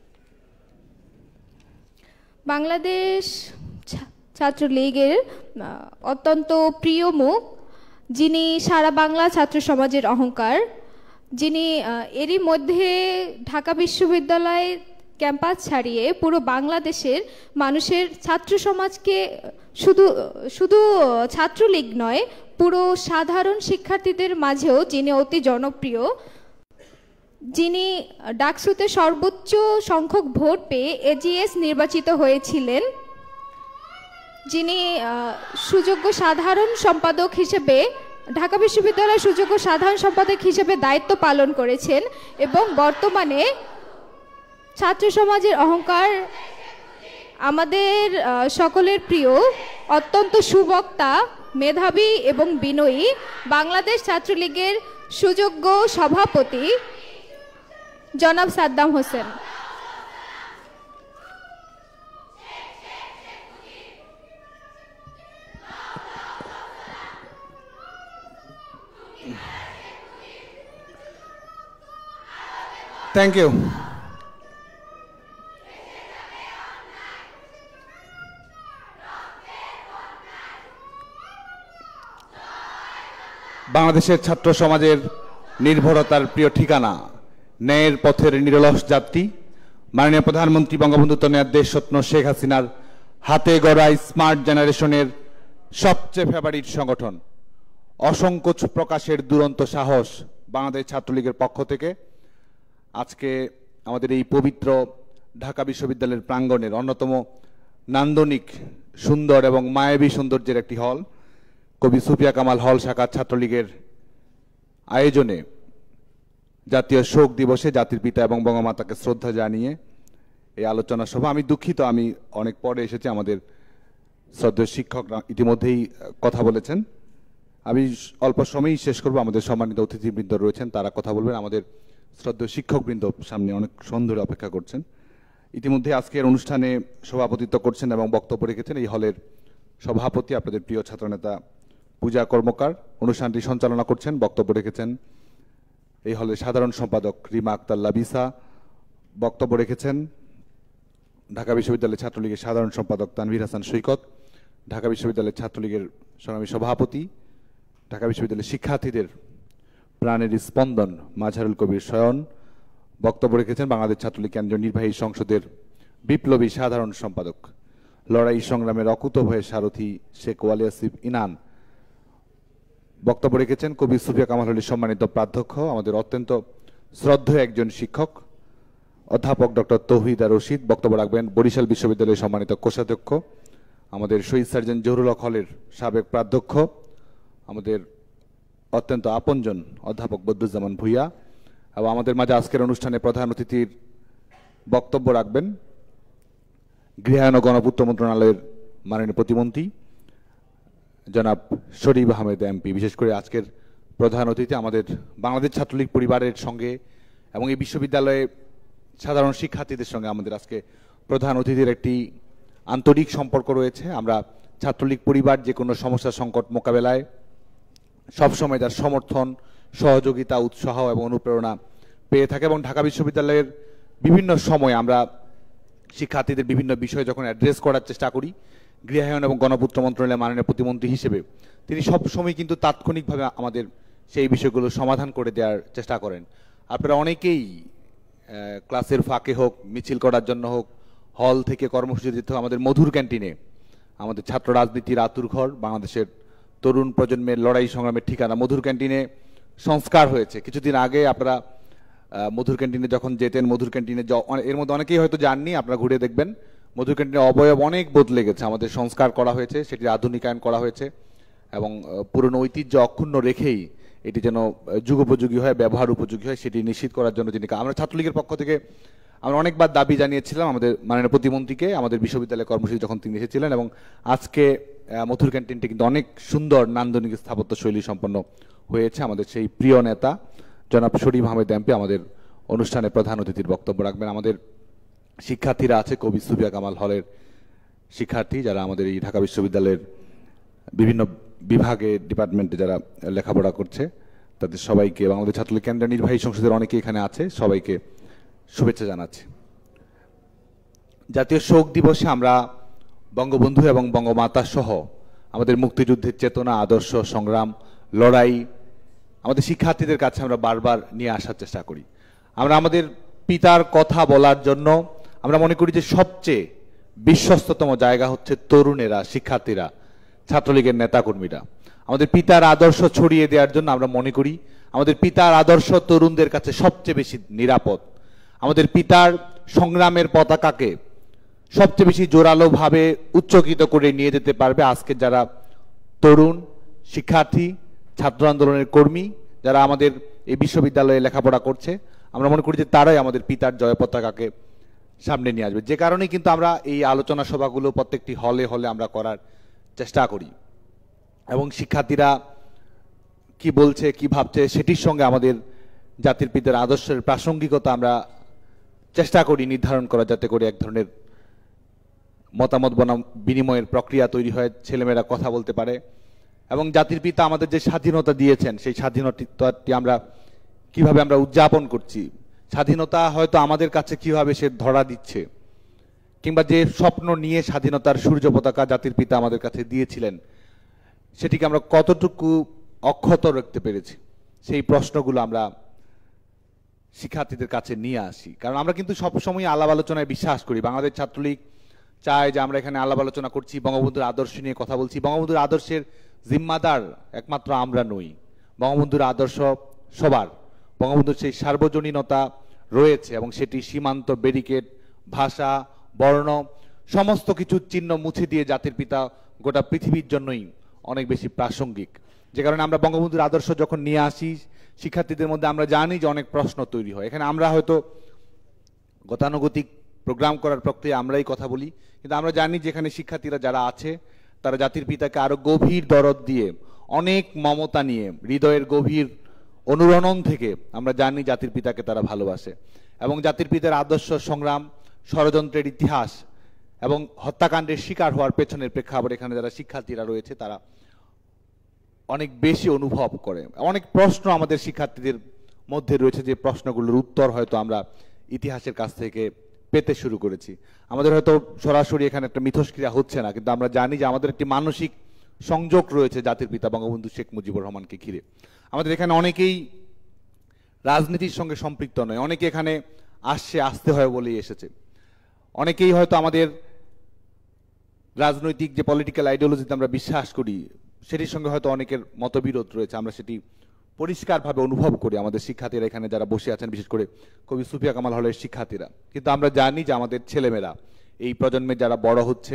বাংলাদেশ ছাত্রলীগের অত্যন্ত প্রিয় মুখ, যিনি সারা বাংলা ছাত্র সমাজের অহংকার, যিনি এরই মধ্যে ঢাকা বিশ্ববিদ্যালয় ক্যাম্পাস ছাড়িয়ে পুরো বাংলাদেশের মানুষের ছাত্র সমাজকে শুধু ছাত্রলীগ নয়, পুরো সাধারণ শিক্ষার্থীদের মাঝেও যিনি অতি জনপ্রিয়, যিনি ডাকসুতে সর্বোচ্চ সংখ্যক ভোট পেয়ে এজিএস নির্বাচিত হয়েছিলেন, যিনি সুযোগ্য সাধারণ সম্পাদক হিসেবে ঢাকা বিশ্ববিদ্যালয়ের সুযোগ্য সাধারণ সম্পাদক হিসেবে দায়িত্ব পালন করেছেন এবং বর্তমানে ছাত্র সমাজের অহংকার, আমাদের সকলের প্রিয়, অত্যন্ত সুবক্তা, মেধাবী এবং বিনয়ী বাংলাদেশ ছাত্রলীগের সুযোগ্য সভাপতি জনাব সাদ্দাম হোসেন। Thank you. বাংলাদেশের ছাত্র সমাজের নির্ভরতার প্রিয় ঠিকানা, ন্যায়ের পথের নিরলস যাত্রী, মাননীয় প্রধানমন্ত্রী বঙ্গবন্ধু তনয়ার দেশরত্ন শেখ হাসিনার হাতে গড়া স্মার্ট জেনারেশনের সবচেয়ে ফেভারিট সংগঠন, অসংকোচ প্রকাশের দুরন্ত সাহস বাংলাদেশ ছাত্রলীগের পক্ষ থেকে আজকে আমাদের এই পবিত্র ঢাকা বিশ্ববিদ্যালয়ের প্রাঙ্গণের অন্যতম নান্দনিক, সুন্দর এবং মায়াবী সৌন্দর্যের একটি হল, কবি সুফিয়া কামাল হল শাখা ছাত্রলীগের আয়োজনে জাতীয় শোক দিবসে জাতির পিতা এবং বঙ্গমাতাকে শ্রদ্ধা জানিয়ে এই আলোচনা সভা। আমি দুঃখিত, আমি অনেক পরে এসেছি, আমাদের শ্রদ্ধেয় শিক্ষকরা ইতিমধ্যেই কথা বলেছেন। আমি অল্প সময়ই শেষ করব। আমাদের সম্মানিত অতিথিবৃন্দ রয়েছেন, তারা কথা বলবেন। আমাদের শ্রদ্ধেয় শিক্ষকবৃন্দ সামনে অনেক সুন্দর অপেক্ষা করছেন। ইতিমধ্যে আজকের অনুষ্ঠানে সভাপতিত্ব করছেন এবং বক্তব্য রেখেছেন এই হলের সভাপতি, আপনাদের প্রিয় ছাত্রনেতা পূজা কর্মকার। অনুষ্ঠানটি সঞ্চালনা করছেন, বক্তব্য রেখেছেন এই হলের সাধারণ সম্পাদক রিমা আক্তার লাবিসা। বক্তব্য রেখেছেন ঢাকা বিশ্ববিদ্যালয়ের ছাত্রলীগের সাধারণ সম্পাদক তানভীর হাসান সৈকত, ঢাকা বিশ্ববিদ্যালয়ের ছাত্রলীগের সংগ্রামী সভাপতি, ঢাকা বিশ্ববিদ্যালয়ের শিক্ষার্থীদের প্রাণের স্পন্দন মাজহারুল কবির শয়ন। বক্তব্য রেখেছেন বাংলাদেশ ছাত্রলীগ কেন্দ্রীয় নির্বাহী সংসদের বিপ্লবী সাধারণ সম্পাদক, লড়াই সংগ্রামের অকুতোভয় সারথী শেখ ওয়ালি আসিফ ইনান। বক্তব্য রেখেছেন কবি সুফিয়া কামাল হলের সম্মানিত প্রাধ্যক্ষ, আমাদের অত্যন্ত শ্রদ্ধেয় একজন শিক্ষক অধ্যাপক ডক্টর তৌহিদা রশিদ। বক্তব্য রাখবেন বরিশাল বিশ্ববিদ্যালয়ের সম্মানিত কোষাধ্যক্ষ, আমাদের শহীদ সার্জন জহুরুল হক হলের সাবেক প্রাধ্যক্ষ, আমাদের অত্যন্ত আপনজন অধ্যাপক বদরুজ্জামান ভূঁইয়া। এবং আমাদের মাঝে আজকের অনুষ্ঠানে প্রধান অতিথির বক্তব্য রাখবেন গৃহায়ন ও গণপূর্ত মন্ত্রণালয়ের মাননীয় প্রতিমন্ত্রী জনাব শরীফ আহমেদ এমপি। বিশেষ করে আজকের প্রধান অতিথি আমাদের বাংলাদেশ ছাত্রলীগ পরিবারের সঙ্গে এবং এই বিশ্ববিদ্যালয়ে সাধারণ শিক্ষার্থীদের সঙ্গে আমাদের আজকে প্রধান অতিথির একটি আন্তরিক সম্পর্ক রয়েছে। আমরা ছাত্রলীগ পরিবার যে কোনো সমস্যা সংকট মোকাবেলায় সবসময় তার সমর্থন, সহযোগিতা, উৎসাহ এবং অনুপ্রেরণা পেয়ে থাকে এবং ঢাকা বিশ্ববিদ্যালয়ের বিভিন্ন সময় আমরা শিক্ষার্থীদের বিভিন্ন বিষয় যখন অ্যাড্রেস করার চেষ্টা করি, গৃহায়ন এবং গণপূর্ত মন্ত্রণালয়ের মাননীয় প্রতিমন্ত্রী হিসেবে তিনি সব সময় কিন্তু তাৎক্ষণিকভাবে আমাদের সেই বিষয়গুলো সমাধান করে দেওয়ার চেষ্টা করেন। আপনারা অনেকেই ক্লাসের ফাঁকে হোক, মিছিল করার জন্য হোক, হল থেকে কর্মসূচি দিতে হোক, আমাদের মধুর ক্যান্টিনে, আমাদের ছাত্র রাজনীতির আতুর ঘর, বাংলাদেশের তরুণ প্রজন্মের লড়াই সংগ্রামের ঠিকানা মধুর ক্যান্টিনে সংস্কার হয়েছে। কিছুদিন আগে আপনারা মধুর ক্যান্টিনে যখন যেতেন, মধুর ক্যান্টিনে এর মধ্যে অনেকেই হয়তো যাননি, আপনারা ঘুরে দেখবেন মধুর ক্যান্টিনের অবয়ব অনেক বদলে গেছে, আমাদের সংস্কার করা হয়েছে, সেটির আধুনিকায়ন করা হয়েছে এবং পুরনো ঐতিহ্য অক্ষুণ্ণ রেখেই এটি যেন যুগোপযোগী হয়, ব্যবহার উপযোগী হয়, সেটি নিশ্চিত করার জন্য যিনি আমরা ছাত্রলীগের পক্ষ থেকে আমরা অনেকবার দাবি জানিয়েছিলাম আমাদের মাননীয় প্রতিমন্ত্রীকে, আমাদের বিশ্ববিদ্যালয় কর্মসূচি যখন তিনি এসেছিলেন, এবং আজকে মধুর ক্যান্টিনটি কিন্তু অনেক সুন্দর নান্দনিক স্থাপত্য শৈলী সম্পন্ন হয়েছে। আমাদের সেই প্রিয় নেতা জনাব শরীফ আহমেদ এমপি আমাদের অনুষ্ঠানে প্রধান অতিথির বক্তব্য রাখবেন। আমাদের শিক্ষার্থীরা আছে, কবি সুফিয়া কামাল হলের শিক্ষার্থী যারা আমাদের এই ঢাকা বিশ্ববিদ্যালয়ের বিভিন্ন বিভাগে ডিপার্টমেন্টে যারা লেখাপড়া করছে, তাদের সবাইকে এবং আমাদের ছাত্রলীগ কেন্দ্রীয় নির্বাহী সংসদের অনেকে এখানে আছে, সবাইকে শুভেচ্ছা জানাচ্ছি। জাতীয় শোক দিবসে আমরা বঙ্গবন্ধু এবং বঙ্গমাতা সহ আমাদের মুক্তিযুদ্ধের চেতনা, আদর্শ, সংগ্রাম, লড়াই আমাদের শিক্ষার্থীদের কাছে আমরা বারবার নিয়ে আসার চেষ্টা করি। আমরা আমাদের পিতার কথা বলার জন্য আমরা মনে করি যে সবচেয়ে বিশ্বস্ততম জায়গা হচ্ছে তরুণেরা, শিক্ষার্থীরা, ছাত্রলীগের নেতাকর্মীরা। আমাদের পিতার আদর্শ ছড়িয়ে দেওয়ার জন্য আমরা মনে করি আমাদের পিতার আদর্শ তরুণদের কাছে সবচেয়ে বেশি নিরাপদ। আমাদের পিতার সংগ্রামের পতাকাকে সবচেয়ে বেশি জোরালোভাবে উচ্চকিত করে নিয়ে যেতে পারবে আজকে যারা তরুণ, শিক্ষার্থী, ছাত্র আন্দোলনের কর্মী, যারা আমাদের এই বিশ্ববিদ্যালয়ে লেখাপড়া করছে। আমরা মনে করি যে তারাই আমাদের পিতার জয় পতাকাকে সামনে নিয়ে আসবে। যে কারণে কিন্তু আমরা এই আলোচনা সভাগুলো প্রত্যেকটি হলে হলে আমরা করার চেষ্টা করি এবং শিক্ষার্থীরা কি বলছে, কি ভাবছে, সেটির সঙ্গে আমাদের জাতির পিতার আদর্শের প্রাসঙ্গিকতা আমরা চেষ্টা করি নির্ধারণ করা, যাতে করে এক ধরনের মতামত বনাম বিনিময়ের প্রক্রিয়া তৈরি হয়, ছেলেমেয়েরা কথা বলতে পারে এবং জাতির পিতা আমাদের যে স্বাধীনতা দিয়েছেন সেই স্বাধীনতাটি আমরা কিভাবে আমরা উদযাপন করছি, স্বাধীনতা হয়তো আমাদের কাছে কিভাবে সে ধরা দিচ্ছে, কিংবা যে স্বপ্ন নিয়ে স্বাধীনতার সূর্য পতাকা জাতির পিতা আমাদের কাছে দিয়েছিলেন সেটিকে আমরা কতটুকু অক্ষত রাখতে পেরেছি, সেই প্রশ্নগুলো আমরা শিক্ষার্থীদের কাছে নিয়ে আসি। কারণ আমরা কিন্তু সবসময় আলাপ আলোচনায় বিশ্বাস করি। বাংলাদেশ ছাত্রলীগ চায় যে আমরা এখানে আলাপ আলোচনা করছি, বঙ্গবন্ধুর আদর্শ নিয়ে কথা বলছি। বঙ্গবন্ধুর আদর্শের জিম্মাদার একমাত্র আমরা নই, বঙ্গবন্ধুর আদর্শ সবার। বঙ্গবন্ধুর সেই সার্বজনীনতা রয়েছে এবং সেটি সীমান্ত, ব্যারিকেড, ভাষা, বর্ণ সমস্ত কিছুর চিহ্ন মুছে দিয়ে জাতির পিতা গোটা পৃথিবীর জন্যই অনেক বেশি প্রাসঙ্গিক। যে কারণে আমরা বঙ্গবন্ধুর আদর্শ যখন নিয়ে আসি শিক্ষার্থীদের মধ্যে আমরা জানি যে অনেক প্রশ্ন তৈরি হয়। এখানে আমরা হয়তো গতানুগতিক প্রোগ্রাম করার প্রক্রিয়া আমরাই কথা বলি, কিন্তু আমরা জানি যে এখানে শিক্ষার্থীরা যারা আছে তারা জাতির পিতাকে আরো গভীর দরদ দিয়ে, অনেক মমতা নিয়ে, হৃদয়ের গভীর অনুরণন থেকে আমরা জানি জাতির পিতাকে তারা ভালোবাসে এবং জাতির পিতার আদর্শ, সংগ্রাম, ষড়যন্ত্রের ইতিহাস এবং হত্যাকাণ্ডের শিকার হওয়ার পেছনের প্রেক্ষাপট এখানে যারা শিক্ষার্থীরা রয়েছে তারা অনেক বেশি অনুভব করে। অনেক প্রশ্ন আমাদের শিক্ষার্থীদের মধ্যে রয়েছে যে প্রশ্নগুলোর উত্তর হয়তো আমরা ইতিহাসের কাছ থেকে পেতে শুরু করেছি। আমাদের হয়তো সরাসরি এখানে একটা মিথস্ক্রিয়া হচ্ছে না, কিন্তু আমরা জানি যে আমাদের একটি মানসিক সংযোগ রয়েছে জাতির পিতা বঙ্গবন্ধু শেখ মুজিবুর রহমানকে ঘিরে। আমাদের এখানে অনেকেই রাজনীতির সঙ্গে সম্পৃক্ত নয়, অনেকে এখানে আসতে হয় বলেই এসেছে। অনেকেই হয়তো আমাদের রাজনৈতিক যে পলিটিক্যাল আইডিওলজিতে আমরা বিশ্বাস করি সেটির সঙ্গে হয়তো অনেকের মতবিরোধ রয়েছে, আমরা সেটি পরিষ্কারভাবে অনুভব করি আমাদের শিক্ষার্থীরা এখানে যারা বসে আছেন, বিশেষ করে কবি সুফিয়া কামাল হলের শিক্ষার্থীরা। কিন্তু আমরা জানি যে আমাদের ছেলেমেয়েরা, এই প্রজন্মে যারা বড় হচ্ছে,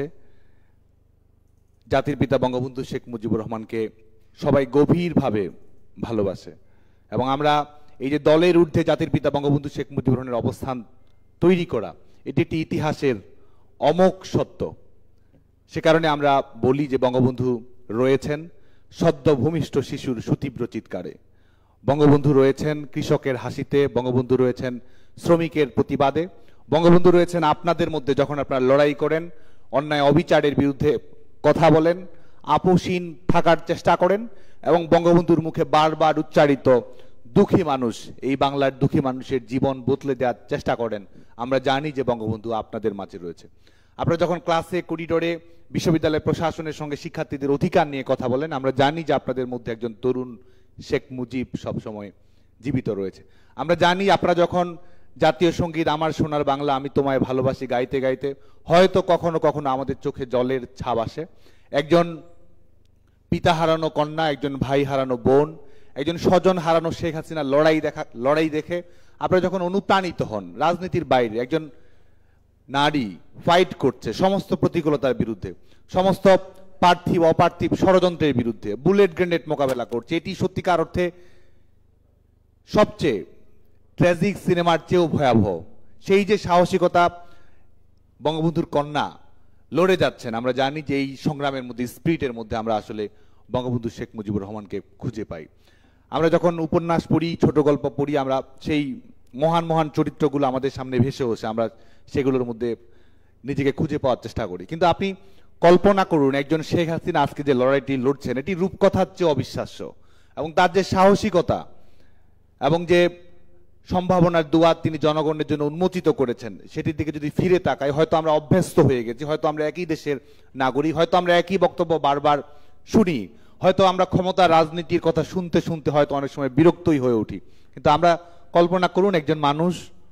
জাতির পিতা বঙ্গবন্ধু শেখ মুজিবুর রহমানকে সবাই গভীরভাবে ভালোবাসে এবং আমরা এই যে দলের ঊর্ধ্বে জাতির পিতা বঙ্গবন্ধু শেখ মুজিবুর রহমানের অবস্থান তৈরি করা, এটি একটি ইতিহাসের অমোঘ সত্য। সে কারণে আমরা বলি যে বঙ্গবন্ধু রয়েছেন সদ্য ভূমিষ্ঠ শিশুর সুতীব্র চিৎকারে, বঙ্গবন্ধু রয়েছেন কৃষকের হাসিতে, বঙ্গবন্ধু রয়েছেন শ্রমিকের প্রতিবাদে, বঙ্গবন্ধু রয়েছেন আপনাদের মধ্যে যখন আপনারা লড়াই করেন, অন্যায় অবিচারের বিরুদ্ধে কথা বলেন, আপোষহীন থাকার চেষ্টা করেন এবং বঙ্গবন্ধুর মুখে বারবার উচ্চারিত দুঃখী মানুষ, এই বাংলার দুঃখী মানুষের জীবন বদলে দেওয়ার চেষ্টা করেন। আমরা জানি যে বঙ্গবন্ধু আপনাদের মাঝে রয়েছে। আপনারা যখন ক্লাসে, করিডোরে, বিশ্ববিদ্যালয় প্রশাসনের সঙ্গে শিক্ষার্থীদের অধিকার নিয়ে কথা বলেন, আমরা জানি যে আপনাদের মধ্যে একজন তরুণ শেখ মুজিব সবসময় জীবিত রয়েছে। আমরা জানি আপনারা যখন জাতীয় সঙ্গীত আমার সোনার বাংলা আমি তোমায় ভালোবাসি গাইতে গাইতে হয়তো কখনো কখনো আমাদের চোখে জলের ছাপ আসে। একজন পিতা হারানো কন্যা, একজন ভাই হারানো বোন, একজন স্বজন হারানো শেখ হাসিনার লড়াই দেখে আপনারা যখন অনুপ্রাণিত হন, রাজনীতির বাইরে একজন নারী ফাইট করছে সমস্ত প্রতিকূলতার বিরুদ্ধে, সমস্ত পার্থিব অপার্থিব ষড়যন্ত্রের বিরুদ্ধে, বুলেট গ্রেনেড মোকাবেলা করছে। এটি সত্যিকার অর্থে সবচেয়ে ট্র্যাজিক সিনেমার চেয়েও ভয়াবহ। সেই যে সাহসিকতা বঙ্গবন্ধুর কন্যা লড়ে যাচ্ছেন, আমরা জানি যে এই সংগ্রামের মধ্যে, স্পিরিটের মধ্যে আমরা আসলে বঙ্গবন্ধু শেখ মুজিবুর রহমানকে খুঁজে পাই। আমরা যখন উপন্যাস পড়ি, ছোট গল্প পড়ি, আমরা সেই মহান মহান চরিত্রগুলো আমাদের সামনে ভেসে ওঠে, আমরা সেগুলোর মধ্যে নিজেকে খুঁজে পাওয়ার চেষ্টা করি। কিন্তু আপনি কল্পনা করুন, একজন শেখ হাসিনা আজকে যে লড়াইটি লড়ছেন, এটি রূপকথার চেয়ে অবিশ্বাস্য, এবং তার যে সাহসিকতা এবং যে সম্ভাবনার দুয়ার তিনি জনগণের জন্য উন্মোচিত করেছেন, সেটির দিকে যদি ফিরে তাকাই, হয়তো আমরা অভ্যস্ত হয়ে গেছি, হয়তো আমরা একই দেশের নাগরিক, হয়তো আমরা একই বক্তব্য বারবার শুনি, হয়তো আমরা ক্ষমতা রাজনীতির কথা শুনতে শুনতে হয়তো অনেক সময় বিরক্তই হয়ে উঠি। কিন্তু আমরা কল্পনা করুন, একজন মানুষ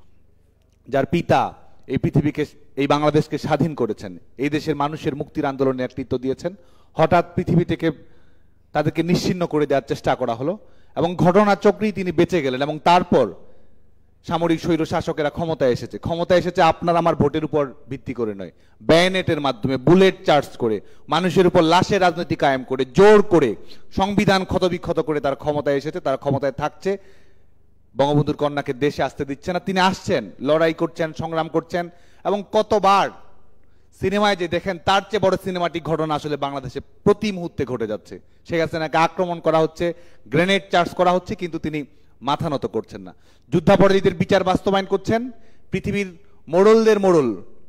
যার পিতা এই পৃথিবীকে, এই বাংলাদেশকে স্বাধীন করেছেন, এই দেশের মানুষের মুক্তির আন্দোলনে নেতৃত্ব দিয়েছেন, হঠাৎ পৃথিবী থেকে তাদেরকে নিশ্চিহ্ন করে দেওয়ার চেষ্টা করা হলো এবং ঘটনা চক্রেই তিনি বেঁচে গেলেন। এবং তারপর সামরিক স্বৈর শাসকেরা ক্ষমতায় এসেছে আপনার আমার ভোটের উপর ভিত্তি করে নয়, ব্যানেটের মাধ্যমে, বুলেট চার্জ করে, মানুষের উপর লাশের রাজনীতি কায়েম করে, জোর করে, সংবিধান ক্ষতবিক্ষত করে তার ক্ষমতায় এসেছে, তার ক্ষমতায় থাকছে। বঙ্গবন্ধুর কন্যাকে দেশে আসতে দিচ্ছে না। তিনি আসছেন, লড়াই করছেন, সংগ্রাম করছেন, এবং কতবার সিনেমায় যে দেখেন তার চেয়ে বড় সিনেমাটিক ঘটনা আসলে বাংলাদেশে প্রতি মুহূর্তে ঘটে যাচ্ছে। শেখ হাসিনাকে আক্রমণ করা হচ্ছে, গ্রেনেড চার্জ করা হচ্ছে, কিন্তু তিনি মাথা নত করছেন না। যুদ্ধাপরাধীদের বিচার বাস্তবায়ন করছেন। পৃথিবীর মোড়লদের মোড়ল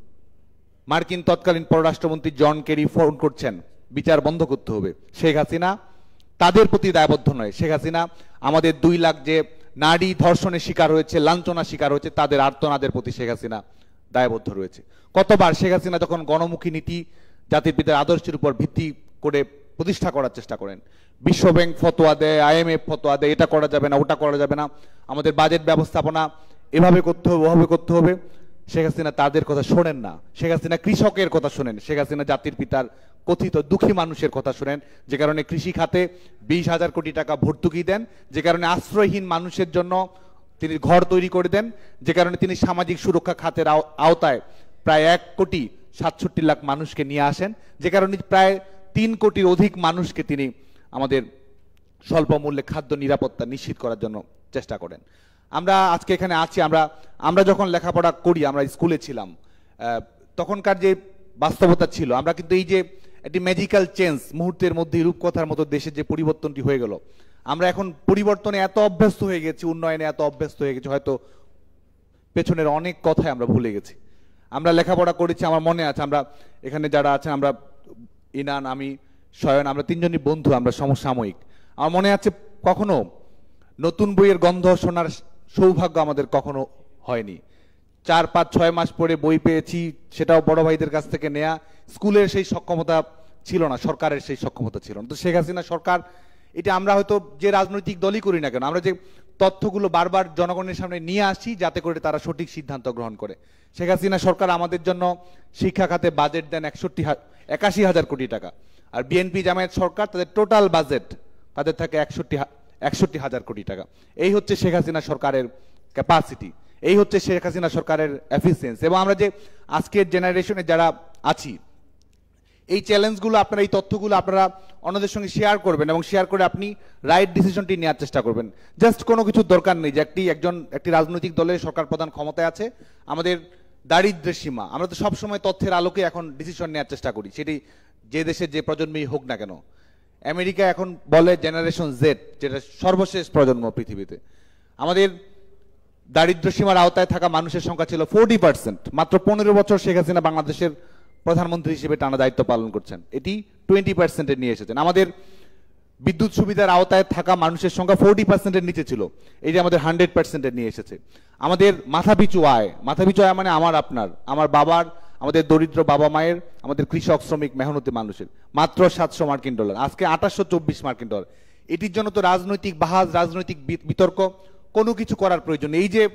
মার্কিন তৎকালীন পররাষ্ট্রমন্ত্রী জন কেরি ফোন করছেন, বিচার বন্ধ করতে হবে। শেখ হাসিনা তাদের প্রতি দায়বদ্ধ নয়। শেখ হাসিনা আমাদের 2 লাখ যে নারী ধর্ষণের শিকার হয়েছে, লাঞ্ছনার শিকার হয়েছে, তাদের আর্তনাদের প্রতি শেখ হাসিনা দায়বদ্ধ রয়েছে। কতবার শেখ হাসিনা যখন গণমুখী নীতি জাতির পিতার আদর্শের উপর ভিত্তি করে প্রতিষ্ঠা করার চেষ্টা করেন, বিশ্বব্যাংক ফতোয়া দেয়, IMF ফতোয়া দেয়, এটা করা যাবে না, ওটা করা যাবে না, আমাদের বাজেট ব্যবস্থাপনা এভাবে করতে হবে, ওভাবে করতে হবে, শেখ হাসিনা তাদের কথা শোনেন না। শেখ হাসিনা কৃষকের কথা শোনেন, শেখ হাসিনা জাতির পিতার কথিত দুঃখী মানুষের কথা শোনেন, যে কারণে কৃষি খাতে 20,000 কোটি টাকা ভর্তুকি দেন, যে কারণে আশ্রয়হীন মানুষের জন্য তিনি ঘর তৈরি করে দেন, যে কারণে তিনি সামাজিক সুরক্ষা খাতের আওতায় প্রায় 1,67,00,000 মানুষকে নিয়ে আসেন, যে কারণে প্রায় 3 কোটির অধিক মানুষকে তিনি আমাদের স্বল্প মূল্যে খাদ্য নিরাপত্তা নিশ্চিত করার জন্য চেষ্টা করেন। আমরা আজকে এখানে আছি, আমরা যখন লেখাপড়া করি, আমরা স্কুলে ছিলাম, তখনকার যে বাস্তবতা ছিল, আমরা কিন্তু এই যে একটি ম্যাজিক্যাল চেঞ্জ, মুহূর্তের মধ্যে রূপকথার মতো দেশের যে পরিবর্তনটি হয়ে গেল, আমরা এখন পরিবর্তনে এত অভ্যস্ত হয়ে গেছি, উন্নয়নে এত অভ্যস্ত হয়ে গেছি, হয়তো পেছনের অনেক কথাই আমরা ভুলে গেছি। আমরা লেখাপড়া করেছি, আমার মনে আছে, আমরা এখানে যারা আছেন, আমরা ইনান, আমি, শয়ন, আমরা 3 জনই বন্ধু, আমরা সমসাময়িক। আমার মনে আছে কখনো নতুন বইয়ের গন্ধ শোনার সৌভাগ্য আমাদের কখনো হয়নি। 4, 5, 6 মাস পরে বই পেয়েছি, সেটাও বড় ভাইদের কাছ থেকে নেয়া। স্কুলের সেই সক্ষমতা ছিল না, সরকারের সেই সক্ষমতা ছিল না। তো শেখ হাসিনা সরকার, এটা আমরা হয়তো যে রাজনৈতিক দলই করি না কেন, আমরা যে তথ্যগুলো বারবার জনগণের সামনে নিয়ে আসি যাতে করে তারা সঠিক সিদ্ধান্ত গ্রহণ করে। শেখ হাসিনা সরকার আমাদের জন্য শিক্ষা খাতে বাজেট দেন 81,000 কোটি টাকা, আর বিএনপি জামায়াত সরকার তাদের টোটাল বাজেট তাদের থাকে 61,000 কোটি টাকা। এই হচ্ছে শেখ হাসিনা সরকারের ক্যাপাসিটি, এই হচ্ছে শেখ হাসিনা সরকারের এফিসিয়েন্সি। এবং আমরা যে আজকের জেনারেশনে যারা আছি, এই চ্যালেঞ্জগুলো আপনারা, এই তথ্যগুলো আপনারা অন্যদের সঙ্গে শেয়ার করবেন, এবং শেয়ার করে আপনি রাইট ডিসিশনটি নেওয়ার চেষ্টা করবেন। জাস্ট কোনো কিছু দরকার নেই যে একটি রাজনৈতিক দলের সরকার প্রধান ক্ষমতায় আছে, আমাদের দারিদ্র্যের সীমা, আমরা তো সবসময় তথ্যের আলোকে এখন ডিসিশন নেওয়ার চেষ্টা করি, সেটি যে দেশের যে প্রজন্মই হোক না কেন। আমেরিকা এখন বলে জেনারেশন জেড, যেটা সর্বশেষ প্রজন্ম পৃথিবীতে। আমাদের দারিদ্র্য সীমার আওতায় থাকা মানুষের সংখ্যা ছিল 40%। মাত্র 15 বছর শেখ হাসিনা বাংলাদেশের প্রধানমন্ত্রী হিসেবে টানা দায়িত্ব পালন করছেন, এটি 20%-এ নিয়ে এসেছেন। আমাদের বিদ্যুৎ সুবিধার আওতায় থাকা মানুষের সংখ্যা 40%-এর নিচে ছিল, এই যে আমাদের 100%-এ নিয়ে এসেছে। আমাদের মাথাপিছু আয় মানে আমার, আপনার, আমার বাবার, আমাদের দরিদ্র বাবা মায়ের, আমাদের কৃষক, শ্রমিক, মেহনতি মানুষের মাত্র $700, আজকে $2824। এটির জন্য তো রাজনৈতিক বাহাজ, রাজনৈতিক বিতর্ক, কোনো কিছু করার প্রয়োজন নেই। এই যে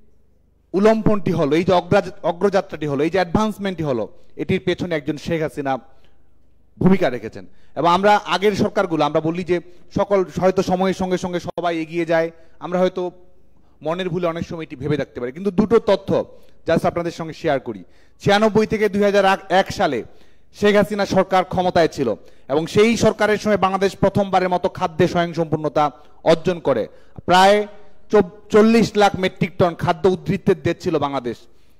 উলম্পনটি হলো, এই যে অগ্রযাত্রাটি হলো, এই যে অ্যাডভান্সমেন্টটি হলো, এটির পেছনে একজন শেখ হাসিনা ভূমিকা রেখেছেন। এবং আমরা আগের সরকারগুলো, আমরা বলি যে সকল হয়তো সময়ের সঙ্গে সঙ্গে সবাই এগিয়ে যায়, আমরা হয়তো মনের ভুলে অনেক সময় এটি ভেবে থাকতে পারি, কিন্তু দুটো তথ্য জাস্ট আপনাদের সঙ্গে শেয়ার করি। 96 থেকে 2001 সালে শেখ হাসিনা সরকার ক্ষমতায় ছিল এবং সেই সরকারের সময় বাংলাদেশ প্রথমবারের মতো খাদ্যে স্বয়ংসম্পূর্ণতা অর্জন করে। প্রায় 40 লাখ মেট্রিক টন খাদ্য উদ্বৃত্তের দেশ ছিল বাংলাদেশ।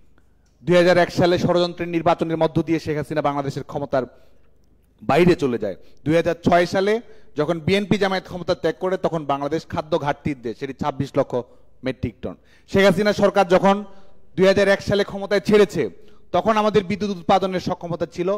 2001 সালে ষড়যন্ত্রের নির্বাচনের মধ্য দিয়ে শেখ হাসিনা বাংলাদেশের ক্ষমতার বাইরে চলে যায়। 2006 সালে যখন বিএনপি জামায়াত ক্ষমতা ত্যাগ করে তখন বাংলাদেশ খাদ্য ঘাটতির দেশ, সেটি 26 লক্ষ মেট্রিক টন। শেখ হাসিনা সরকার যখন 2001 সালে ক্ষমতায় ছেড়েছে তখন আমাদের বিদ্যুৎ উৎপাদনের সক্ষমতা ছিল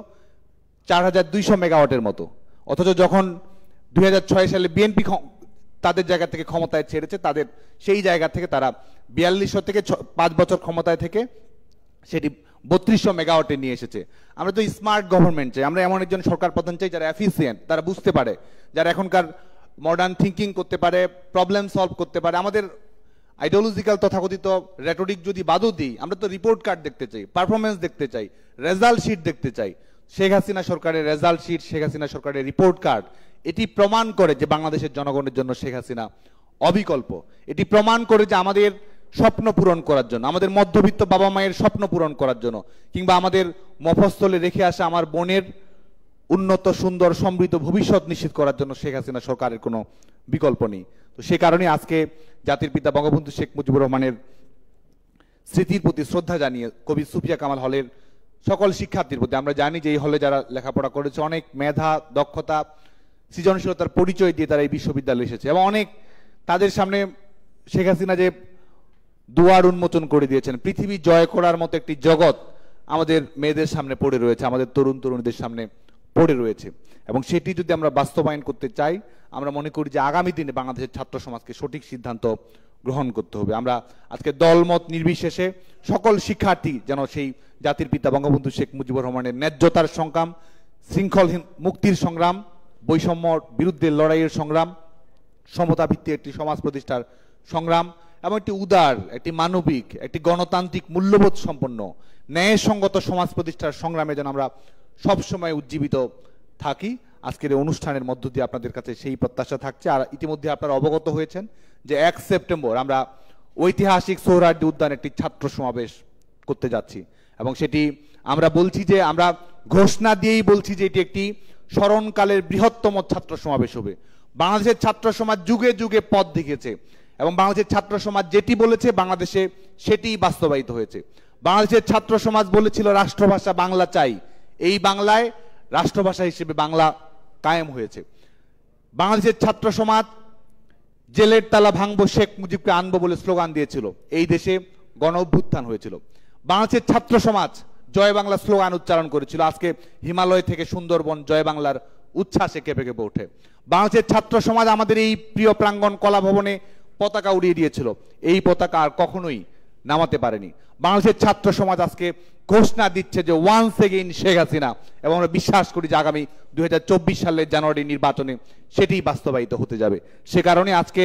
4200 মেগাওয়াটের মতো, অথচ যখন 2006 সালে বিএনপি তাদের জায়গা থেকে ক্ষমতায় ছেড়েছে, তাদের সেই জায়গা থেকে তারা 4200 থেকে 5 বছর ক্ষমতায় থেকে সেটি 3200 মেগাওয়াটে নিয়ে এসেছে। আমরা তো স্মার্ট গভর্নমেন্ট চাই, আমরা এমন একজন সরকার প্রধান চাই যারা এফিসিয়েন্ট, তারা বুঝতে পারে, যারা এখনকার মডার্ন থিঙ্কিং করতে পারে, প্রবলেম সলভ করতে পারে। আমাদের আইডিওলজিক্যাল তথাকথিত রেটরিক যদি বাদও দিই, আমরা তো রিপোর্ট কার্ড দেখতে চাই, পারফরমেন্স দেখতে চাই, রেজাল্ট শিট দেখতে চাই। শেখ হাসিনা সরকারের রেজাল্ট শিট, শেখ হাসিনা সরকারের রিপোর্ট কার্ড এটি প্রমাণ করে যে বাংলাদেশের জনগণের জন্য শেখ হাসিনা অবিকল্প। এটি প্রমাণ করে যে আমাদের স্বপ্ন পূরণ করার জন্য, আমাদের মধ্যবিত্ত বাবা মায়ের স্বপ্ন পূরণ করার জন্য, কিংবা আমাদের মফস্বলে রেখে আসা আমার বোনের উন্নত সুন্দর সমৃদ্ধ ভবিষ্যৎ নিশ্চিত করার জন্য শেখ হাসিনা সরকারের কোনো বিকল্প নেই। তো সে কারণে আজকে জাতির পিতা বঙ্গবন্ধু শেখ মুজিবুর রহমানের স্মৃতির প্রতি শ্রদ্ধা জানিয়ে কবি সুফিয়া কামাল হলের সকল শিক্ষার্থীর প্রতি, আমরা জানি যে এই হলে যারা লেখাপড়া করেছে অনেক মেধা, দক্ষতা, সৃজনশীলতার পরিচয় দিয়ে তারা এই বিশ্ববিদ্যালয়ে এসেছে এবং অনেক তাদের সামনে শেখ হাসিনা যে দুয়ার উন্মোচন করে দিয়েছেন, পৃথিবী জয় করার মতো একটি জগৎ আমাদের মেয়েদের সামনে পড়ে রয়েছে, আমাদের তরুণ তরুণীদের সামনে পড়ে রয়েছে এবং সেটি যদি আমরা বাস্তবায়ন করতে চাই, আমরা মনে করি যে আগামী দিনে বাংলাদেশের ছাত্র সমাজকে সঠিক সিদ্ধান্ত গ্রহণ করতে হবে। আমরা আজকে দলমত নির্বিশেষে সকল শিক্ষার্থী যেন সেই জাতির পিতা বঙ্গবন্ধু শেখ মুজিবুর রহমানের ন্যায্যতার সংগ্রাম, শৃঙ্খলহীন মুক্তির সংগ্রাম, বৈষম্য বিরুদ্ধে লড়াইয়ের সংগ্রাম, সমতা ভিত্তিক একটি সমাজ প্রতিষ্ঠার সংগ্রাম এবং একটি উদার, একটি মানবিক, একটি গণতান্ত্রিক মূল্যবোধ সম্পন্ন ন্যায়সঙ্গত সমাজ প্রতিষ্ঠার সংগ্রামে যেন আমরা সবসময় উজ্জীবিত থাকি। আজকের এই অনুষ্ঠানের মধ্য দিয়ে আপনাদের কাছে সেই প্রত্যাশা থাকছে। আর ইতিমধ্যে আপনারা অবগত হয়েছেন যে 1 সেপ্টেম্বর আমরা ঐতিহাসিক সোহরাওয়ার্দী উদ্যানে একটি ছাত্র সমাবেশ করতে যাচ্ছি এবং সেটি আমরা বলছি যে আমরা ঘোষণা দিয়েই বলছি যে এটি একটি স্মরণকালের বৃহত্তম ছাত্র সমাবেশ হবে। বাংলাদেশের ছাত্র সমাজ যুগে যুগে পথ দেখিয়েছে এবং বাংলাদেশের ছাত্র সমাজ যেটি বলেছে বাংলাদেশে সেটিই বাস্তবায়িত হয়েছে। বাংলাদেশের ছাত্র সমাজ বলেছিল রাষ্ট্রভাষা বাংলা চাই, এই বাংলায় রাষ্ট্রভাষা হিসেবে বাংলা কায়েম হয়েছে। বাংলাদেশের ছাত্র সমাজ জেলের তালা ভাঙবো শেখ মুজিবকে আনবো বলে স্লোগান দিয়েছিল, এই দেশে গণ অভ্যুত্থান হয়েছিল। বাংলাদেশের ছাত্র সমাজ জয় বাংলা স্লোগান উচ্চারণ করেছিল, আজকে হিমালয় থেকে সুন্দরবন জয় বাংলার উচ্ছ্বাসে কেঁপে কেঁপে ওঠে। বাংলাদেশের ছাত্র সমাজ আমাদের এই প্রিয় প্রাঙ্গণ কলা ভবনে পতাকা উড়িয়ে দিয়েছিল, এই পতাকা আর কখনোই নামাতে পারেনি। বাংলাদেশের ছাত্র সমাজ আজকে ঘোষণা দিচ্ছে যে ওয়ান্স এগেইন শেখ হাসিনা, এবং আমরা বিশ্বাস করি যে আগামী 2024 সালের জানুয়ারি নির্বাচনে সেটি বাস্তবায়িত হতে যাবে। সে কারণে আজকে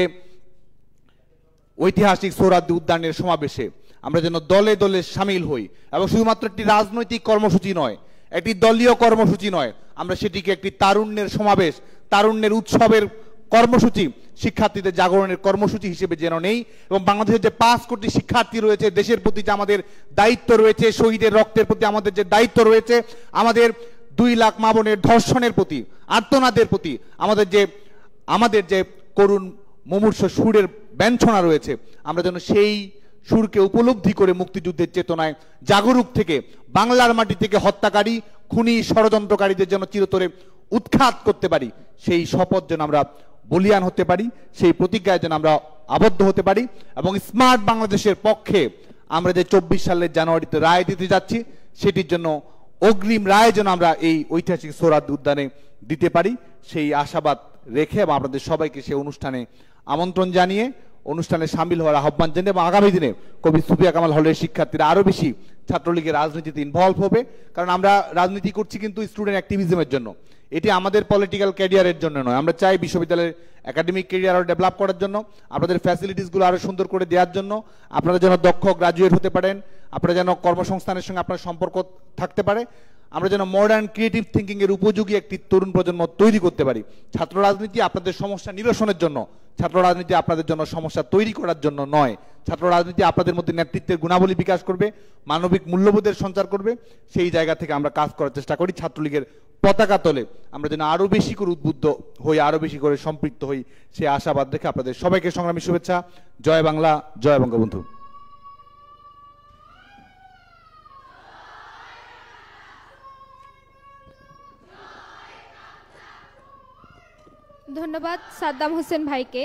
ঐতিহাসিক সোহরাওয়ার্দী উদ্যানের সমাবেশে আমরা যেন দলে দলে সামিল হই এবং শুধুমাত্র একটি রাজনৈতিক কর্মসূচি নয়, একটি দলীয় কর্মসূচি নয়, আমরা সেটিকে একটি তারুণ্যের সমাবেশ, তারুণ্যের উৎসবের কর্মসূচি, শিক্ষার্থীদের জাগরণের কর্মসূচি হিসেবে যেন নেই। এবং বাংলাদেশের যে 5 কোটি শিক্ষার্থী রয়েছে, দেশের প্রতি যে আমাদের দায়িত্ব রয়েছে, শহীদের রক্তের প্রতি আমাদের যে দায়িত্ব রয়েছে, আমাদের 2 লাখ মা বোনের ধর্ষণের প্রতি, আর্তনাদের প্রতি আমাদের যে করুণ মুমূর্ষ সুরের ব্যঞ্জনা রয়েছে, আমরা যেন সেই সুরকে উপলব্ধি করে মুক্তিযুদ্ধের চেতনায় জাগরুক থেকে বাংলার মাটি থেকে হত্যাকারী, খুনি, ষড়যন্ত্রকারীদের যেন চিরতরে উৎখাত করতে পারি, সেই শপথ যেন আমরা বলিয়ান হতে পারি, সেই প্রতিজ্ঞায় যেন আমরা আবদ্ধ হতে পারি এবং স্মার্ট বাংলাদেশের পক্ষে আমরা যে 24 সালের জানুয়ারিতে রায় দিতে যাচ্ছি, সেটির জন্য অগ্রিম রায় যেন আমরা এই ঐতিহাসিক সোহরাওয়ার্দী উদ্যানে দিতে পারি, সেই আশাবাদ রেখে এবং আপনাদের সবাইকে সেই অনুষ্ঠানে আমন্ত্রণ জানিয়ে অনুষ্ঠানে সামিল হওয়ার আহ্বান জানিয়ে এবং আগামী দিনে কবি সুফিয়া কামাল হলের শিক্ষার্থীরা আরো বেশি ছাত্রলীগের রাজনীতিতে ইনভলভ হবে। কারণ আমরা রাজনীতি করছি কিন্তু স্টুডেন্ট অ্যাক্টিভিজমের জন্য, এটি আমাদের পলিটিক্যাল ক্যারিয়ারের জন্য নয়। আমরা চাই বিশ্ববিদ্যালয়ের একাডেমিক ক্যারিয়ার আরো ডেভেলপ করার জন্য, আপনাদের ফ্যাসিলিটিসগুলো আরো সুন্দর করে দেওয়ার জন্য, আপনারা যেন দক্ষ গ্রাজুয়েট হতে পারেন, আপনারা যেন কর্মসংস্থানের সঙ্গে আপনার সম্পর্ক থাকতে পারে, আমরা যেন মডার্ন ক্রিয়েটিভ থিঙ্কিং এর উপযোগী একটি তরুণ প্রজন্ম তৈরি করতে পারি। ছাত্র রাজনীতি আপনাদের সমস্যা নিরসনের জন্য, ছাত্র রাজনীতি আপনাদের জন্য সমস্যা তৈরি করার জন্য নয়, ছাত্র রাজনীতি আপনাদের মধ্যে নেতৃত্বের গুণাবলী বিকাশ করবে, মানবিক মূল্যবোধের সঞ্চার করবে। সেই জায়গা থেকে আমরা কাজ করার চেষ্টা করি। ছাত্রলীগের পতাকা তলে আমরা যেন আরো বেশি করে উদ্বুদ্ধ হই, আরো বেশি করে সম্পৃক্ত হই, সে আশাবাদ রেখে আপনাদের সবাইকে সংগ্রামী শুভেচ্ছা। জয় বাংলা, জয় বঙ্গবন্ধু। ধন্যবাদ সাদ্দাম হোসেন ভাইকে।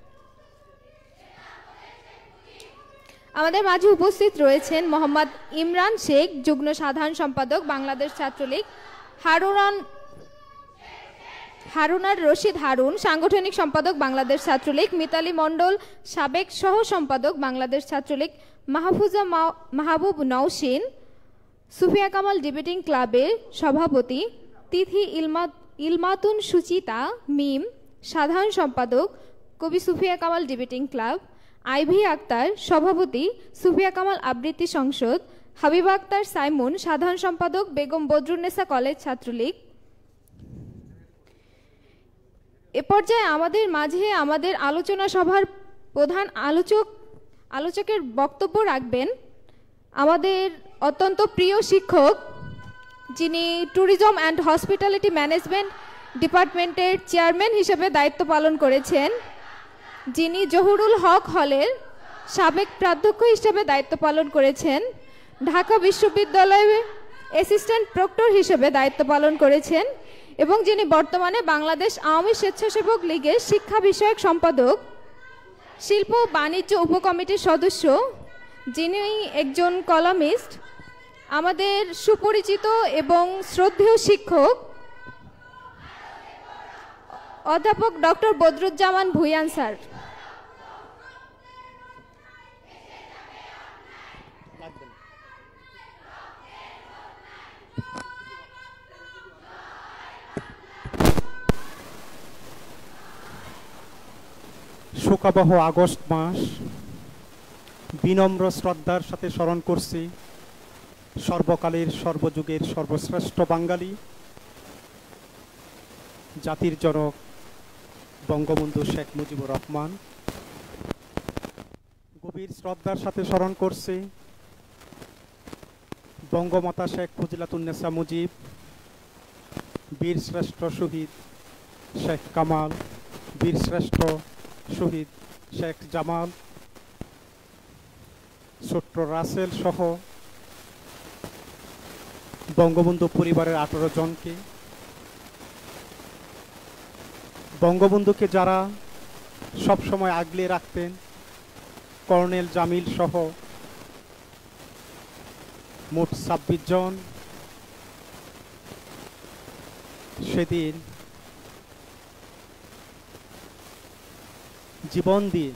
আমাদের মাঝে উপস্থিত রয়েছেন মোহাম্মদ ইমরান শেখ, যুগ্ম সাধারণ সম্পাদক বাংলাদেশ ছাত্রলীগ, হারুনার রশিদ হারুন, সাংগঠনিক সম্পাদক বাংলাদেশ ছাত্রলীগ, মিতালি মণ্ডল, সাবেক সহ সম্পাদক বাংলাদেশ ছাত্রলীগ, মাহবুব নওশিন, সুফিয়া কামাল ডিবেটিং ক্লাবের সভাপতি, তিথি ইলমাতুন সুচিতা মিম, সাধারণ সম্পাদক কবি Sufia Kamal debating club, Ivy Akter, সভাপতি সুফিয়া কামাল আবৃত্তি সংসদ, হাবিবা আক্তার সাইমুন, সাধারণ সম্পাদক বেগম বদরুন্নেসা কলেজ ছাত্রলীগ। এ পর্যায়ে আমাদের মাঝে আমাদের আলোচনা সভার প্রধান আলোচকের বক্তব্য রাখবেন আমাদের অত্যন্ত প্রিয় শিক্ষক, যিনি ট্যুরিজম অ্যান্ড হসপিটালিটি ম্যানেজমেন্ট ডিপার্টমেন্টের চেয়ারম্যান হিসেবে দায়িত্ব পালন করেছেন, যিনি জহুরুল হক হলের সাবেক প্রাধ্যক্ষ হিসেবে দায়িত্ব পালন করেছেন, ঢাকা বিশ্ববিদ্যালয়ে অ্যাসিস্ট্যান্ট প্রক্টর হিসেবে দায়িত্ব পালন করেছেন এবং যিনি বর্তমানে বাংলাদেশ আওয়ামী স্বেচ্ছাসেবক লীগের শিক্ষা বিষয়ক সম্পাদক, শিল্প বাণিজ্য উপকমিটির সদস্য, যিনি একজন কলামিস্ট, আমাদের সুপরিচিত এবং শ্রদ্ধেয় শিক্ষক অধ্যাপক ডক্টর বদরুজ্জামান ভুঁইয়ান স্যার। শোকাবহ আগস্ট মাস, বিনম্র শ্রদ্ধার সাথে স্মরণ করছি সর্বকালের সর্বযুগের সর্বশ্রেষ্ঠ বাঙালি, জাতির জনক বঙ্গবন্ধু শেখ মুজিবুর রহমান। গভীর শ্রদ্ধার সাথে স্মরণ করছি বঙ্গমাতা শেখ ফজিলাতুন্নেসা মুজিব, বীরশ্রেষ্ঠ শহীদ শেখ কামাল, বীরশ্রেষ্ঠ শহীদ শেখ জামাল, ছোট্ট রাসেল সহ বঙ্গবন্ধু পরিবারের 18 জনকে, বঙ্গবন্ধুকে যারা সবসময় আগলে রাখতেন, কর্নেল জামিল সহ মোট 26 জন সেদিন জীবন দিয়ে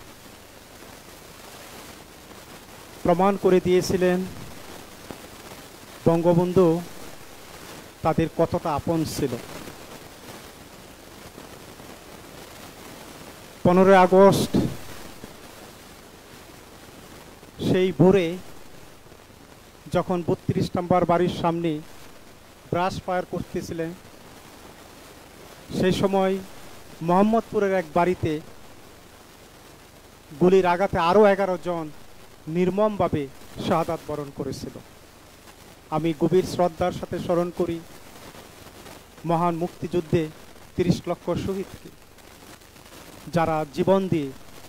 প্রমাণ করে দিয়েছিলেন বঙ্গবন্ধু তাদের কতটা আপন ছিল। 15 আগস্ট সেই ভোরে যখন 32 নম্বর বাড়ির সামনে ব্রাশ ফায়ার করতেছিলেন, সেই সময় মোহাম্মদপুরের এক বাড়িতে গুলির আঘাতে আরও 11 জন নির্মমভাবে শাহাদাত বরণ করেছিল। আমি গভীর শ্রদ্ধার সাথে স্মরণ করি মহান মুক্তিযুদ্ধে 30 লক্ষ শহীদকে, যারা জীবন দিয়ে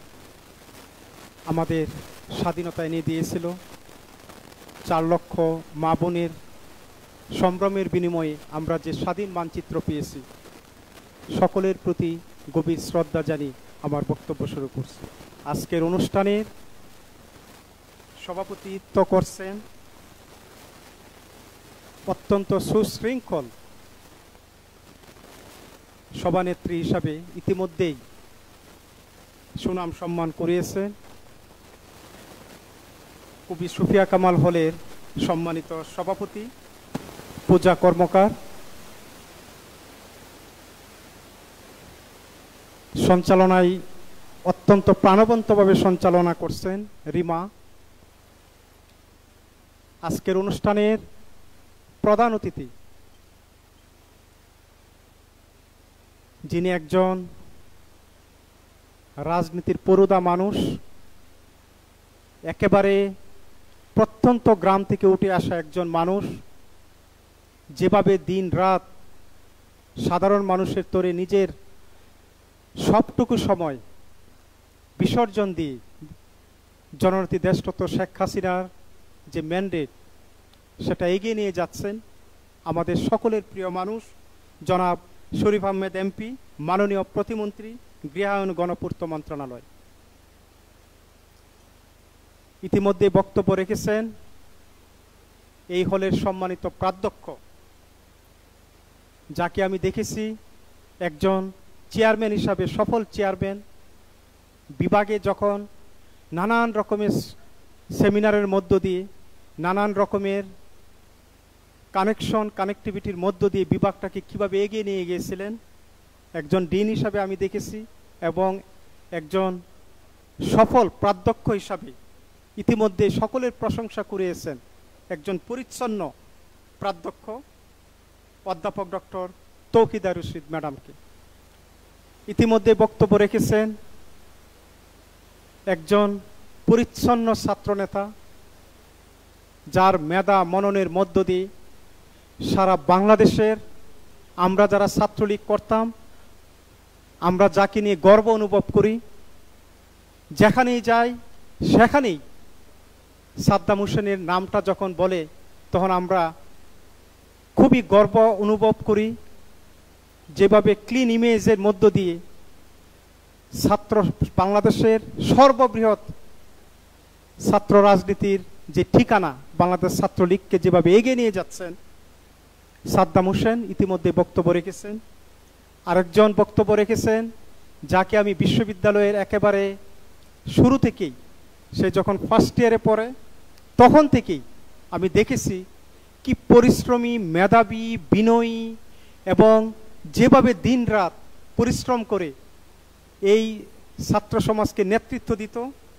আমাদের স্বাধীনতা এনে দিয়েছিল। 4 লক্ষ মা বোনের সম্ভ্রমের বিনিময়ে আমরা যে স্বাধীন মানচিত্র পেয়েছি, সকলের প্রতি গভীর শ্রদ্ধা জানিয়ে আমার বক্তব্য শুরু করছি। আজকের অনুষ্ঠানের সভাপতিত্ব করছেন অত্যন্ত সুশৃঙ্খল সভানেত্রী হিসাবে ইতিমধ্যেই সুনাম সম্মান করিয়েছেন কবি সুফিয়া কামাল হলের সম্মানিত সভাপতি পূজা কর্মকার, সঞ্চালনায় অত্যন্ত প্রাণবন্তভাবে সঞ্চালনা করছেন রিমা। আজকের অনুষ্ঠানের প্রধান অতিথি, যিনি একজন রাজনীতির পুরোধা মানুষ, একেবারে প্রত্যন্ত গ্রাম থেকে উঠে আসা একজন মানুষ যেভাবে দিন রাত সাধারণ মানুষের তরে নিজের সবটুকু সময় বিসর্জন দিয়ে জননেত্রী দেশরত্ন শেখ হাসিনার যে ম্যান্ডেট সেটা এগিয়ে নিয়ে যাচ্ছেন আমাদের সকলের প্রিয় মানুষ জনাব শরীফ আহমেদ এমপি, মাননীয় প্রতিমন্ত্রী, গৃহায়ন গণপূর্ত মন্ত্রণালয়। ইতিমধ্যে বক্তব্য রেখেছেন এই হলের সম্মানিত প্রাধ্যক্ষ, যাকে আমি দেখেছি একজন চেয়ারম্যান হিসাবে সফল চেয়ারম্যান। বিভাগে যখন নানান রকমের সেমিনারের মধ্য দিয়ে নানান রকমের কানেক্টিভিটির মধ্য দিয়ে বিভাগটাকে কিভাবে এগিয়ে নিয়ে গিয়েছিলেন একজন ডিন হিসাবে আমি দেখেছি, এবং একজন সফল প্রাধ্যক্ষ হিসাবে ইতিমধ্যে সকলের প্রশংসা কুড়িয়েছেন একজন পরিচ্ছন্ন প্রাধ্যক্ষ অধ্যাপক ডক্টর তৌহিদা রশিদ ম্যাডামকে। ইতিমধ্যে বক্তব্য রেখেছেন একজন পরিচ্ছন্ন ছাত্রনেতা, যার মেধা মননের মধ্য দিয়ে সারা বাংলাদেশের আমরা যারা ছাত্রলীগ করতাম আমরা যাকে নিয়ে গর্ব অনুভব করি, যেখানেই যাই সেখানেই সাদ্দাম হোসেনের নামটা যখন বলে তখন আমরা খুবই গর্ব অনুভব করি। যেভাবে ক্লিন ইমেজের মধ্য দিয়ে ছাত্র বাংলাদেশের সর্ববৃহৎ ছাত্র রাজনীতির যে ঠিকানা বাংলাদেশ ছাত্রলীগকে যেভাবে এগিয়ে নিয়ে যাচ্ছেন সাদ্দাম হোসেন ইতিমধ্যে বক্তব্য রেখেছেন। আরেকজন বক্তব্য রেখেছেন যাকে আমি বিশ্ববিদ্যালয়ের একেবারে শুরু থেকেই, সে যখন ফার্স্ট ইয়ারে পড়ে তখন থেকেই আমি দেখেছি কি পরিশ্রমী, মেধাবী, বিনয়ী এবং যেভাবে দিন রাত পরিশ্রম করে এই ছাত্র সমাজকে নেতৃত্ব দিত।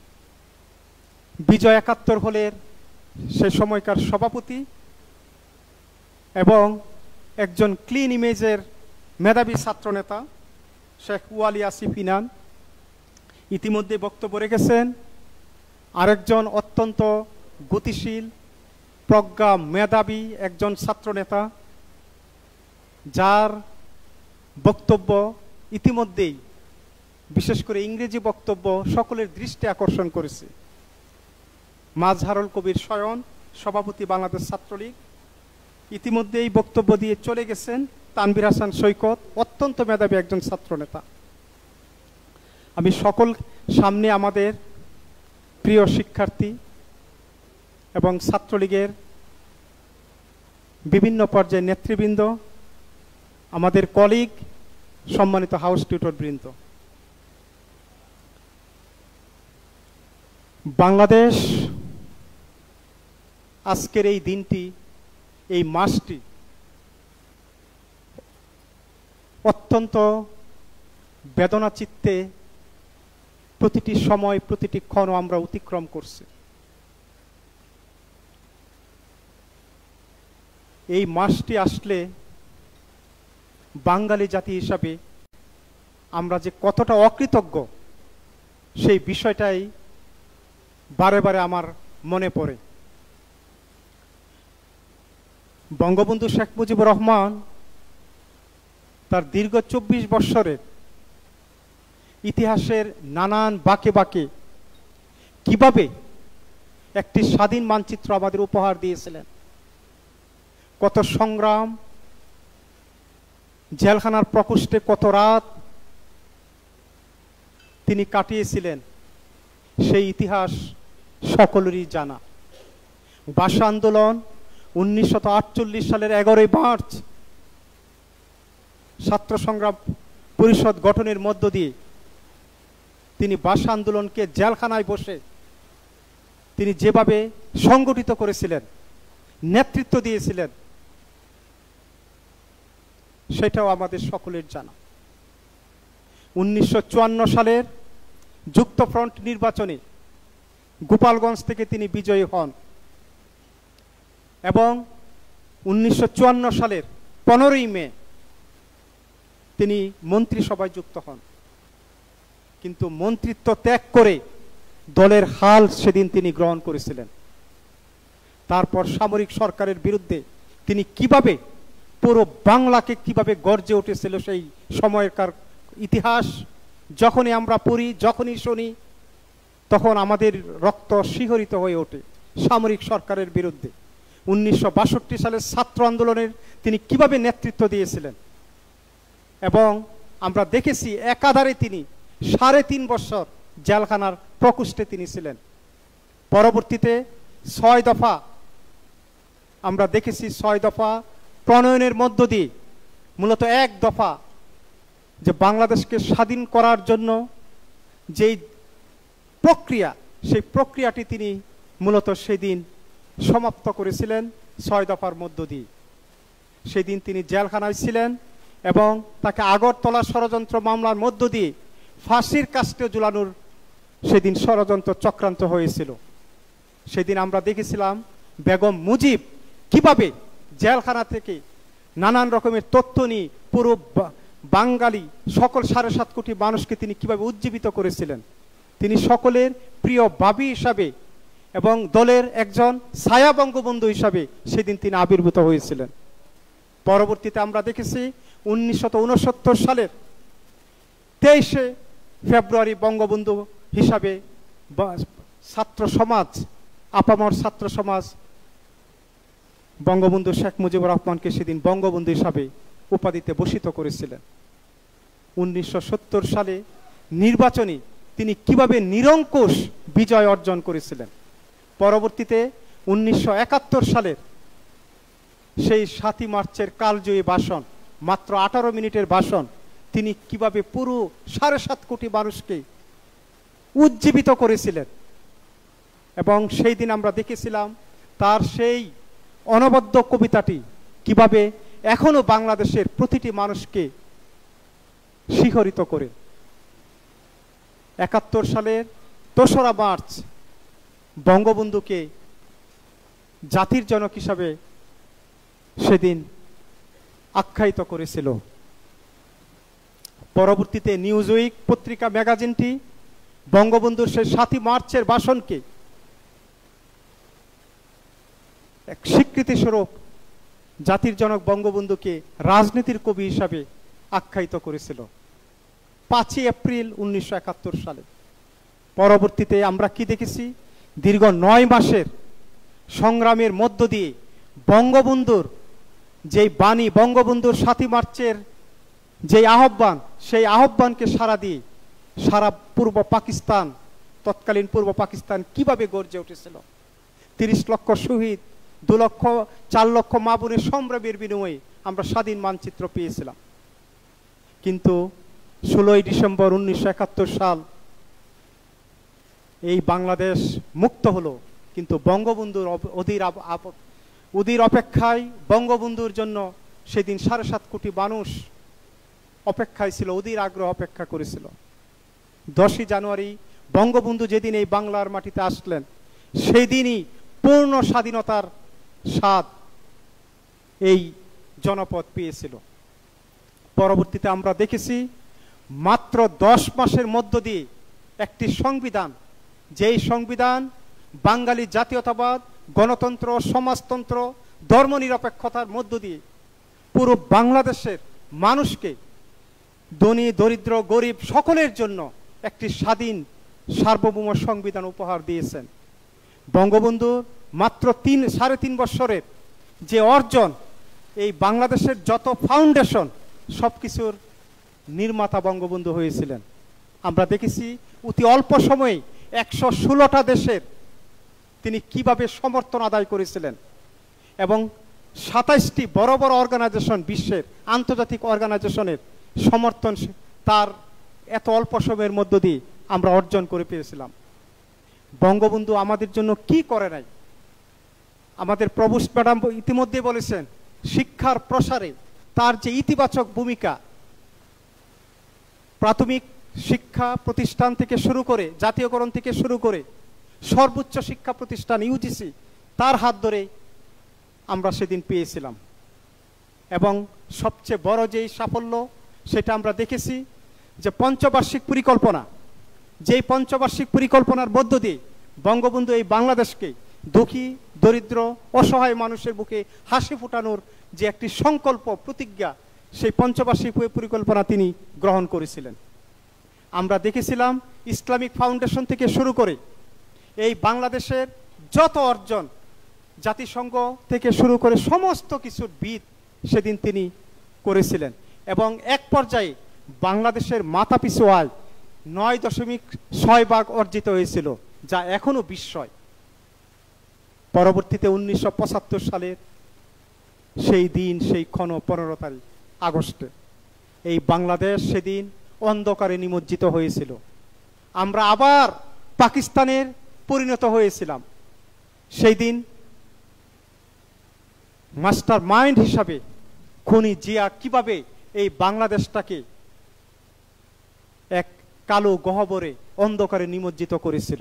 বিজয় ৭১ হলের সে সময়কার সভাপতি এবং একজন ক্লিন ইমেজের মেধাবী ছাত্রনেতা শেখ ওয়ালি আসিফ ইনান ইতিমধ্যে বক্তব্য রেখেছেন। আরেকজন অত্যন্ত গতিশীল, প্রজ্ঞা, মেধাবী একজন ছাত্রনেতা, যার বক্তব্য ইতিমধ্যেই বিশেষ করে ইংরেজি বক্তব্য সকলের দৃষ্টি আকর্ষণ করেছে। মাজহারুল কবির শয়ন, সভাপতি বাংলাদেশ ছাত্রলীগ, ইতিমধ্যে এই বক্তব্য দিয়ে চলে গেছেন। তানভীর হাসান সৈকত অত্যন্ত মেধাবী একজন ছাত্রনেতা। আমি সকল সামনে আমাদের প্রিয় শিক্ষার্থী এবং ছাত্রলীগের বিভিন্ন পর্যায়ের নেতৃবৃন্দ, আমাদের কলিগ, সম্মানিত হাউস টিউটর বৃন্দ, বাংলাদেশ আজকের এই দিনটি, এই মাসটি অত্যন্ত বেদনা চিত্তে প্রতিটি সময়, প্রতিটি ক্ষণ আমরা অতিক্রম করছি। এই মাসটি আসলে বাঙালি জাতি হিসাবে আমরা যে কতটা অকৃতজ্ঞ সেই বিষয়টাই বারে বারে আমার মনে পড়ে। বঙ্গবন্ধু শেখ মুজিবুর রহমান তার দীর্ঘ ২৪ বৎসরের ইতিহাসের নানান বাঁকে বাঁকে কিভাবে একটি স্বাধীন মানচিত্র আমাদের উপহার দিয়েছিলেন। কত সংগ্রাম, জেলখানার প্রকোষ্ঠে কত রাত তিনি কাটিয়েছিলেন, সেই ইতিহাস সকলেরই জানা। ভাষা আন্দোলন 1948 সালের 11 মার্চ ছাত্র সংগ্রাম পরিষদ গঠনের মধ্য দিয়ে তিনি ভাষা আন্দোলনকে জেলখানায় বসে তিনি যেভাবে সংগঠিত করেছিলেন, নেতৃত্ব দিয়েছিলেন, সেটাও আমাদের সকলের জানা। 1954 সালের যুক্তফ্রন্ট নির্বাচনে গোপালগঞ্জ থেকে তিনি বিজয়ী হন এবং 1954 সালের 15ই মে তিনি মন্ত্রিসভায় যুক্ত হন। কিন্তু মন্ত্রিত্ব ত্যাগ করে দলের হাল সেদিন তিনি গ্রহণ করেছিলেন। তারপর সামরিক সরকারের বিরুদ্ধে তিনি কিভাবে পুরো বাংলাকে কিভাবে গর্জে উঠেছিল সেই সময়কার ইতিহাস যখনই আমরা পড়ি, যখনই শুনি, তখন আমাদের রক্ত শিহরিত হয়ে ওঠে সামরিক সরকারের বিরুদ্ধে। 1962 সালের ছাত্র আন্দোলনের তিনি কিভাবে নেতৃত্ব দিয়েছিলেন এবং আমরা দেখেছি একাধারে তিনি 3.5 বছর জেলখানার প্রকোষ্ঠে তিনি ছিলেন। পরবর্তীতে 6 দফা আমরা দেখেছি, 6 দফা প্রণয়নের মধ্য দিয়ে মূলত 1 দফা যে বাংলাদেশকে স্বাধীন করার জন্য যেই প্রক্রিয়া, সেই প্রক্রিয়াটি তিনি মূলত সেদিন সমাপ্ত করেছিলেন 6 দফার মধ্য দিয়ে। সেদিন তিনি জেলখানায় ছিলেন এবং তাকে আগরতলা ষড়যন্ত্র মামলার মধ্য দিয়ে ফাঁসির কাস্টে ঝুলানোর সেদিন ষড়যন্ত্র চক্রান্ত হয়েছিল। সেদিন আমরা দেখেছিলাম বেগম মুজিব কিভাবে জেলখানা থেকে নানান রকমের তথ্য নিয়ে পুরো বাঙালি সকল 7.5 কোটি মানুষকে তিনি কিভাবে উজ্জীবিত করেছিলেন। তিনি সকলের প্রিয় ভাবি হিসাবে এবং দলের একজন ছায়া বঙ্গবন্ধু হিসাবে সেদিন তিনি আবির্ভূত হয়েছিলেন। পরবর্তীতে আমরা দেখেছি 1969 সালের 23 ফেব্রুয়ারি বঙ্গবন্ধু হিসাবে ছাত্র সমাজ, আপামর ছাত্র সমাজ বঙ্গবন্ধু শেখ মুজিবুর রহমানকে সেদিন বঙ্গবন্ধু হিসাবে উপাধিতে ভূষিত করেছিলেন। 1970 সালে নির্বাচনে তিনি কিভাবে নিরঙ্কুশ বিজয় অর্জন করেছিলেন। পরবর্তীতে 1971 সালের সেই 7 মার্চের কালজয়ী ভাষণ, মাত্র 18 মিনিটের ভাষণ, তিনি কিভাবে পুরো 7.5 কোটি মানুষকে উজ্জীবিত করেছিলেন। এবং সেই দিন আমরা দেখেছিলাম তার সেই অনবদ্য কবিতাটি কিভাবে এখনো বাংলাদেশের প্রতিটি মানুষকে শিহরিত করে। 71 সালের 2রা মার্চ বঙ্গবন্ধুকে জাতির জনক হিসাবে সেদিন আখ্যায়িত করেছিল। পরবর্তীতে নিউজ উইক পত্রিকা ম্যাগাজিনটি বঙ্গবন্ধুর সেই 7 মার্চের ভাষণকে এক স্বীকৃতি স্বরূপ জাতির জনক বঙ্গবন্ধুকে রাজনীতির কবি হিসাবে আখ্যায়িত করেছিল 5 এপ্রিল 1971 সালে। পরবর্তীতে আমরা কি দেখেছি, দীর্ঘ 9 মাসের সংগ্রামের মধ্য দিয়ে বঙ্গবন্ধুর যেই বাণী, বঙ্গবন্ধুর 7 মার্চের যেই আহ্বান, সেই আহ্বানকে সাড়া দিয়ে সারা পূর্ব পাকিস্তান, তৎকালীন পূর্ব পাকিস্তান কিভাবে গর্জে উঠেছিল। 30 লক্ষ শহীদ, 2 লক্ষ 4 লক্ষ মা বোনের সংগ্রামের বিনিময়ে আমরা স্বাধীন মানচিত্র পেয়েছিলাম। কিন্তু 16 ডিসেম্বর 1971 সাল এই বাংলাদেশ মুক্ত হলো, কিন্তু বঙ্গবন্ধুর অধীর অপেক্ষায়, বঙ্গবন্ধুর জন্য সেদিন 7.5 কোটি মানুষ অপেক্ষায় ছিল, অধীর আগ্রহ অপেক্ষা করেছিল। 10 জানুয়ারি বঙ্গবন্ধু যেদিন এই বাংলার মাটিতে আসলেন, সেই দিনই পূর্ণ স্বাধীনতার স্বাদ এই জনপদ পেয়েছিল। পরবর্তীতে আমরা দেখেছি মাত্র 10 মাসের মধ্য দিয়ে একটি সংবিধান, যেই সংবিধান বাঙালি জাতীয়তাবাদ, গণতন্ত্র, সমাজতন্ত্র, ধর্মনিরপেক্ষতার মধ্য দিয়ে পুরো বাংলাদেশের মানুষকে, ধনী দরিদ্র গরিব সকলের জন্য একটি স্বাধীন সার্বভৌম সংবিধান উপহার দিয়েছেন। বঙ্গবন্ধুর মাত্র 3.5 বছরের যে অর্জন, এই বাংলাদেশের যত ফাউন্ডেশন সবকিছুর নির্মাতা বঙ্গবন্ধু হয়েছিলেন। আমরা দেখেছি অতি অল্প সময়ে 116টা দেশের তিনি কিভাবে সমর্থন আদায় করেছিলেন এবং 27টি বড় বড় অর্গানাইজেশন, বিশ্বের আন্তর্জাতিক অর্গানাইজেশনের সমর্থন তার এত অল্প সময়ের মধ্য দিয়ে আমরা অর্জন করে পেয়েছিলাম। বঙ্গবন্ধু আমাদের জন্য কি করে নাই? আমাদের প্রভু ম্যাডাম ইতিমধ্যে বলেছেন, শিক্ষার প্রসারে তার যে ইতিবাচক ভূমিকা, প্রাথমিক শিক্ষা প্রতিষ্ঠান থেকে শুরু করে, জাতীয়করণ থেকে শুরু করে সর্বোচ্চ শিক্ষা প্রতিষ্ঠান ইউজিসি, তার হাত ধরে আমরা সেদিন পেয়েছিলাম। এবং সবচেয়ে বড় যেই সাফল্য সেটা আমরা দেখেছি যে পঞ্চবার্ষিক পরিকল্পনা, যেই পঞ্চবার্ষিক পরিকল্পনার মধ্য দিয়ে বঙ্গবন্ধু এই বাংলাদেশকে দুঃখী দরিদ্র অসহায় মানুষের বুকে হাসি ফোটানোর যে একটি সংকল্প প্রতিজ্ঞা, সেই পঞ্চবার্ষিক পরিকল্পনা তিনি গ্রহণ করেছিলেন। আমরা দেখেছিলাম ইসলামিক ফাউন্ডেশন থেকে শুরু করে এই বাংলাদেশের যত অর্জন, জাতিসংঘ থেকে শুরু করে সমস্ত কিছুর ভিত সেদিন তিনি করেছিলেন। এবং এক পর্যায়ে বাংলাদেশের মাথাপিছু আয় 9.6 অর্জিত হয়েছিল, যা এখনো বিস্ময়। পরবর্তীতে 1975 সালের সেই দিন, সেই ক্ষণ 15 তারিখ আগস্টে এই বাংলাদেশ সেদিন অন্ধকারে নিমজ্জিত হয়েছিল। আমরা আবার পাকিস্তানের পরিণত হয়েছিলাম। সেই দিন মাস্টার মাইন্ড হিসাবে খুনি জিয়া কিভাবে এই বাংলাদেশটাকে এক কালো গহ্বরে অন্ধকারে নিমজ্জিত করেছিল।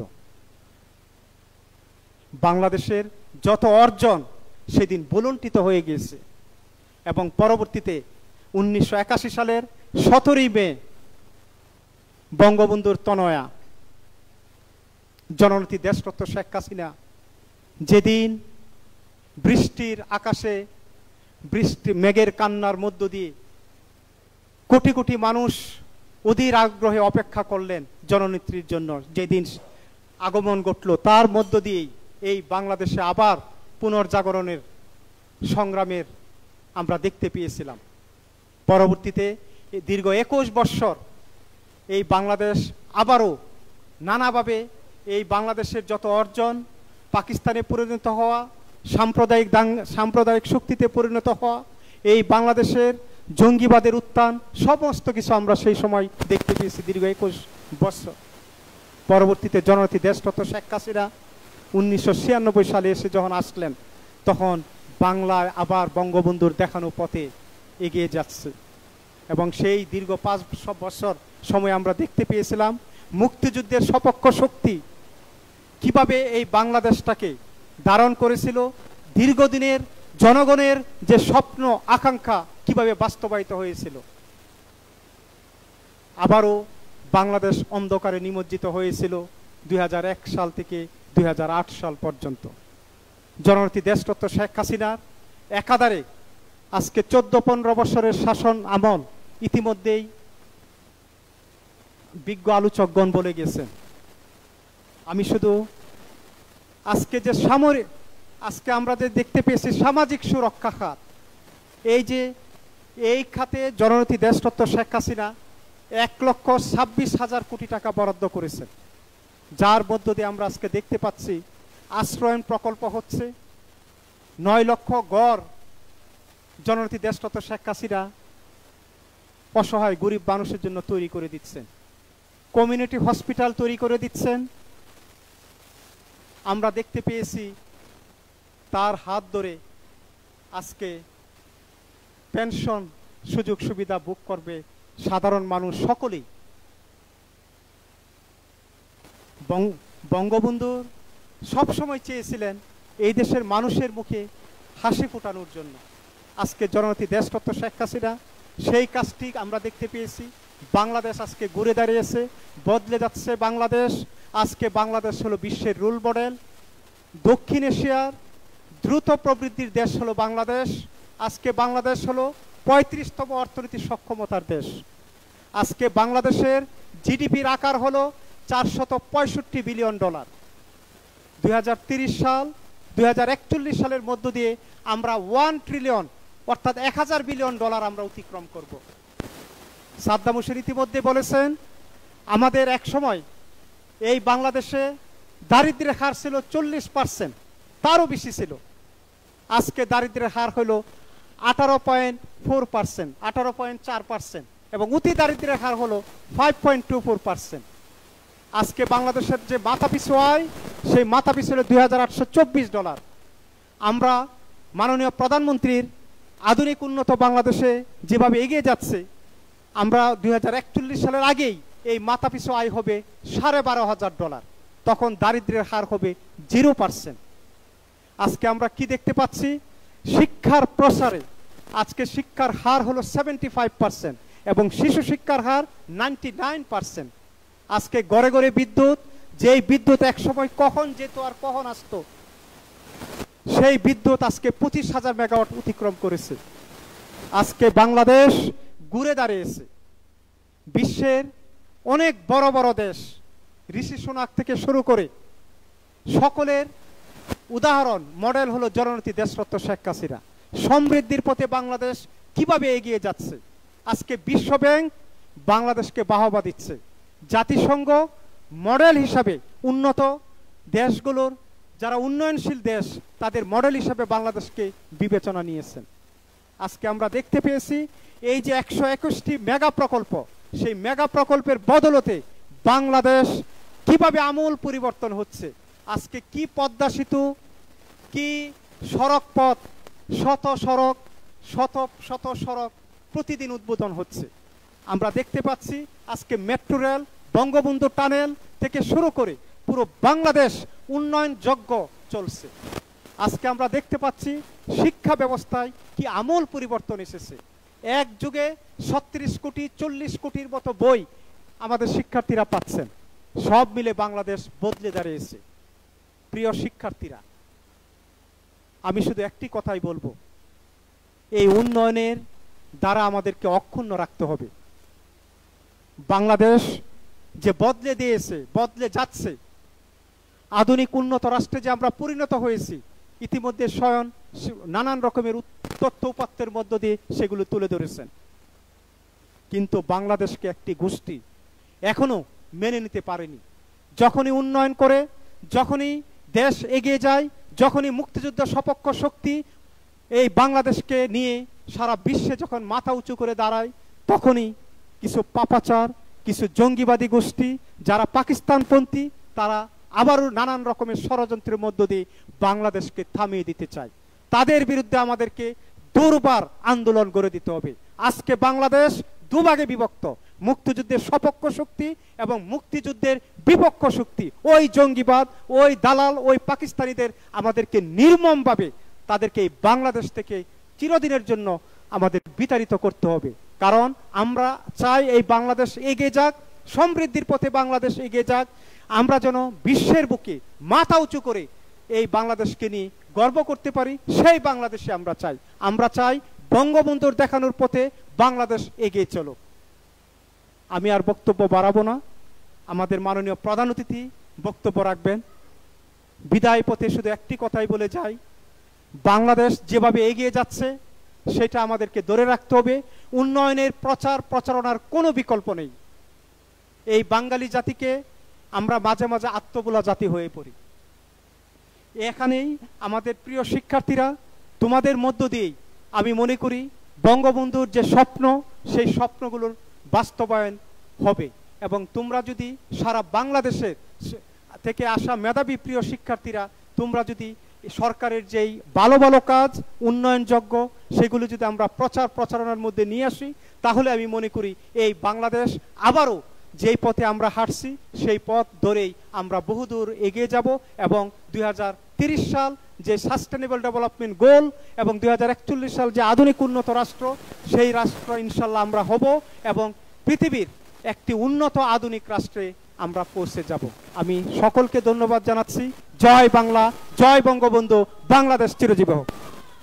বাংলাদেশের যত অর্জন সেদিন বুলন্টিত হয়ে গিয়েছে। এবং পরবর্তীতে 1981 সালের 17 মে বঙ্গবন্ধুর তনয়া জননেত্রী দেশরত্ন শেখ হাসিনা যেদিন বৃষ্টির আকাশে মেঘের কান্নার মধ্য দিয়ে কোটি কোটি মানুষ অধীর আগ্রহে অপেক্ষা করলেন জননেত্রীর জন্য, যেদিন আগমন ঘটল, তার মধ্য দিয়েই এই বাংলাদেশে আবার পুনর্জাগরণের সংগ্রামের আমরা দেখতে পেয়েছিলাম। পরবর্তীতে দীর্ঘ 21 বৎসর এই বাংলাদেশ আবারও নানাভাবে এই বাংলাদেশের যত অর্জন, পাকিস্তানে পরিণত হওয়া, সাম্প্রদায়িক শক্তিতে পরিণত হওয়া, এই বাংলাদেশের জঙ্গিবাদের উত্থান, সমস্ত কিছু আমরা সেই সময় দেখতে পেয়েছি দীর্ঘ 21 বৎসর। পরবর্তীতে জননেত্রী দেশরত্ন শেখ হাসিনা 1996 সালে এসে যখন আসলেন, তখন বাংলায় আবার বঙ্গবন্ধুর দেখানো পথে এগিয়ে যাচ্ছে। এবং সেই দীর্ঘ 5 বছর সময় আমরা দেখতে পেয়েছিলাম মুক্তিযুদ্ধের সপক্ষ শক্তি কিভাবে এই বাংলাদেশটাকে ধারণ করেছিল, দীর্ঘদিনের জনগণের যে স্বপ্ন আকাঙ্ক্ষা কিভাবে বাস্তবায়িত হয়েছিল। আবারও বাংলাদেশ অন্ধকারে নিমজ্জিত হয়েছিল 2001 সাল থেকে 2008 সাল পর্যন্ত। জননেত্রী দেশরত্ন শেখ হাসিনার একাধারে আজকে 14-15 বছরের শাসন আমল ইতিমধ্যেই বিজ্ঞ আলোচকগণ বলে গেছেন। আমি শুধু আজকে যে আজকে আমরা যে দেখতে পেয়েছি সামাজিক সুরক্ষা খাত, এই খাতে জননেত্রী দেশরত্ন শেখ হাসিনা 1,26,000 কোটি টাকা বরাদ্দ করেছেন, যার মধ্য দিয়ে আমরা আজকে দেখতে পাচ্ছি আশ্রয়ন প্রকল্প হচ্ছে, 9 লক্ষ গড় জননেত্রী দেশরত্ন শেখ হাসিনা অসহায় গরিব মানুষের জন্য তৈরি করে দিচ্ছেন, কমিউনিটি হসপিটাল তৈরি করে দিচ্ছেন। আমরা দেখতে পেয়েছি তার হাত ধরে আজকে পেনশন সুযোগ সুবিধা ভোগ করবে সাধারণ মানুষ সকলেই। বঙ্গবন্ধু সবসময় চেয়েছিলেন এই দেশের মানুষের মুখে হাসি ফোটানোর জন্য। আজকে জননেত্রী দেশরত্ন শেখ হাসিনা সেই কাজটি আমরা দেখতে পেয়েছি। বাংলাদেশ আজকে ঘুরে দাঁড়িয়েছে, বদলে যাচ্ছে বাংলাদেশ। আজকে বাংলাদেশ হলো বিশ্বের রোল মডেল, দক্ষিণ এশিয়ার দ্রুত প্রবৃদ্ধির দেশ হলো বাংলাদেশ। আজকে বাংলাদেশ হলো 35তম অর্থনৈতিক সক্ষমতার দেশ। আজকে বাংলাদেশের জিডিপির আকার হলো $465 বিলিয়ন। 2030 সাল 2041 সালের মধ্য দিয়ে আমরা 1 ট্রিলিয়ন অর্থাৎ 1000 বিলিয়ন ডলার আমরা অতিক্রম করব। সাদ্দাম হোসেন ইতিমধ্যে বলেছেন আমাদের এক সময় এই বাংলাদেশে দারিদ্র্যের হার ছিল 40%, তারও বেশি ছিল। আজকে দারিদ্র্যের হার হলো 18.4%, 18.4%, এবং অতি দারিদ্র্যের হার হলো 5.24%। আজকে বাংলাদেশের যে মাথাপিছু আয়, সেই মাথাপিছু হলো $2,824। আমরা মাননীয় প্রধানমন্ত্রীর আধুনিক উন্নত বাংলাদেশে যেভাবে এগিয়ে যাচ্ছে, আমরা 2041 সালের আগেই এই মাথাপিছু আয় হবে $12,500, তখন দারিদ্র্যের হার হবে 0%। আজকে আমরা কি দেখতে পাচ্ছি, শিক্ষার প্রসারে আজকে শিক্ষার হার হলো 75% এবং শিশু শিক্ষার হার 99%। আজকে ঘরে ঘরে বিদ্যুৎ, যেই বিদ্যুৎ একসময় কখন যেত আর কখন আসতো, সেই বিদ্যুৎ আজকে 25,000 মেগাওয়াট অতিক্রম করেছে। আজকে বাংলাদেশ ঘুরে দাঁড়িয়েছে। বিশ্বের অনেক বড় বড় দেশ, ঋষি সোনাক থেকে শুরু করে সকলের উদাহরণ মডেল হলো জননেত্রী দেশরত্ন শেখ হাসিনা। সমৃদ্ধির পথে বাংলাদেশ কিভাবে এগিয়ে যাচ্ছে, আজকে বিশ্ব ব্যাংক বাংলাদেশকে বাহবা দিচ্ছে। জাতিসংঘ মডেল হিসাবে উন্নত দেশগুলোর, যারা উন্নয়নশীল দেশ, তাদের মডেল হিসাবে বাংলাদেশকে বিবেচনা নিয়েছেন। আজকে আমরা দেখতে পেয়েছি এই যে 121টি মেগা প্রকল্প, সেই মেগা প্রকল্পের বদলতে বাংলাদেশ কিভাবে আমূল পরিবর্তন হচ্ছে। আজকে কি পদ্মা সেতু, কি সড়ক পথ, শত সড়ক, শত শত সড়ক প্রতিদিন উদ্বোধন হচ্ছে। আমরা দেখতে পাচ্ছি আজকে মেট্রো রেল, বঙ্গবন্ধু টানেল থেকে শুরু করে পুরো বাংলাদেশ উন্নয়নযোগ্য চলছে। আজকে আমরা দেখতে পাচ্ছি শিক্ষা ব্যবস্থায় কি আমূল পরিবর্তন এসেছে। এক যুগে 36 কোটি 40 কোটির মতো বই আমাদের শিক্ষার্থীরা পাচ্ছেন। সব মিলে বাংলাদেশ বদলে দাঁড়িয়েছে। প্রিয় শিক্ষার্থীরা, আমি শুধু একটি কথাই বলবো, এই উন্নয়নের দ্বারা আমাদেরকে অক্ষুণ্ণ রাখতে হবে। বাংলাদেশ যে বদলে দিয়েছে, বদলে যাচ্ছে, আধুনিক উন্নত রাষ্ট্রে যে আমরা পরিণত হয়েছি, ইতিমধ্যে স্বয়ং নানান রকমের তথ্য উপাত্তের মধ্য দিয়ে সেগুলো তুলে ধরেছেন। কিন্তু বাংলাদেশকে একটি গোষ্ঠী এখনো মেনে নিতে পারেনি। যখনই উন্নয়ন করে, যখনই দেশ এগিয়ে যায়, যখনই মুক্তিযুদ্ধ সপক্ষ শক্তি এই বাংলাদেশকে নিয়ে সারা বিশ্বে যখন মাথা উঁচু করে দাঁড়ায়, তখনই কিছু পাপাচার, কিছু জঙ্গিবাদী গোষ্ঠী যারা পাকিস্তানপন্থী, তারা আবারও নানান রকমের ষড়যন্ত্রের মধ্য দিয়ে বাংলাদেশকে থামিয়ে দিতে চায়। তাদের বিরুদ্ধে আমাদেরকে দুর্বার আন্দোলন গড়ে দিতে হবে। আজকে বাংলাদেশ দুভাগে বিভক্ত, মুক্তিযুদ্ধের সপক্ষ শক্তি এবং মুক্তিযুদ্ধের বিপক্ষ শক্তি। ওই জঙ্গিবাদ, ওই দালাল, ওই পাকিস্তানিদের আমাদেরকে নির্মমভাবে তাদেরকে এই বাংলাদেশ থেকে চিরদিনের জন্য আমাদের বিতাড়িত করতে হবে। কারণ আমরা চাই এই বাংলাদেশ এগিয়ে যাক, সমৃদ্ধির পথে বাংলাদেশ এগিয়ে যাক। আমরা যেন বিশ্বের বুকে মাথা উঁচু করে এই বাংলাদেশকে নিয়ে গর্ব করতে পারি, সেই বাংলাদেশে আমরা চাই। আমরা চাই বঙ্গবন্ধুর দেখানোর পথে বাংলাদেশ এগিয়ে চলো। আমি আর বক্তব্য বাড়াবো না, আমাদের মাননীয় প্রধান অতিথি বক্তব্য রাখবেন। বিদায় পথে শুধু একটি কথাই বলে যাই, বাংলাদেশ যেভাবে এগিয়ে যাচ্ছে সেটা আমাদেরকে ধরে রাখতে হবে। উন্নয়নের প্রচার প্রচারণার কোনো বিকল্প নেই। এই বাঙালি জাতিকে আমরা মাঝে মাঝে আত্মবোলা জাতি হয়ে পড়ি। এখানেই আমাদের প্রিয় শিক্ষার্থীরা, তোমাদের মধ্য দিয়েই আমি মনে করি বঙ্গবন্ধুর যে স্বপ্ন, সেই স্বপ্নগুলোর বাস্তবায়ন হবে। এবং তোমরা যদি সারা বাংলাদেশের থেকে আসা মেধাবী প্রিয় শিক্ষার্থীরা, তোমরা যদি সরকারের যেই ভালো ভালো কাজ, উন্নয়নযোগ্য, সেগুলো যদি আমরা প্রচার প্রচারণার মধ্যে নিয়ে আসি, তাহলে আমি মনে করি এই বাংলাদেশ আবারও যেই পথে আমরা হাঁটছি সেই পথ ধরেই আমরা বহুদূর এগিয়ে যাব। এবং 2030 সাল যে সাস্টেনেবল ডেভেলপমেন্ট গোল এবং 2041 সাল যে আধুনিক উন্নত রাষ্ট্র, সেই রাষ্ট্র ইনশাল্লাহ আমরা হব এবং পৃথিবীর একটি উন্নত আধুনিক রাষ্ট্রে আমরা পৌঁছে যাব। আমি সকলকে ধন্যবাদ জানাচ্ছি। জয় বাংলা, জয় বঙ্গবন্ধু, বাংলাদেশ চিরজীবী হোক।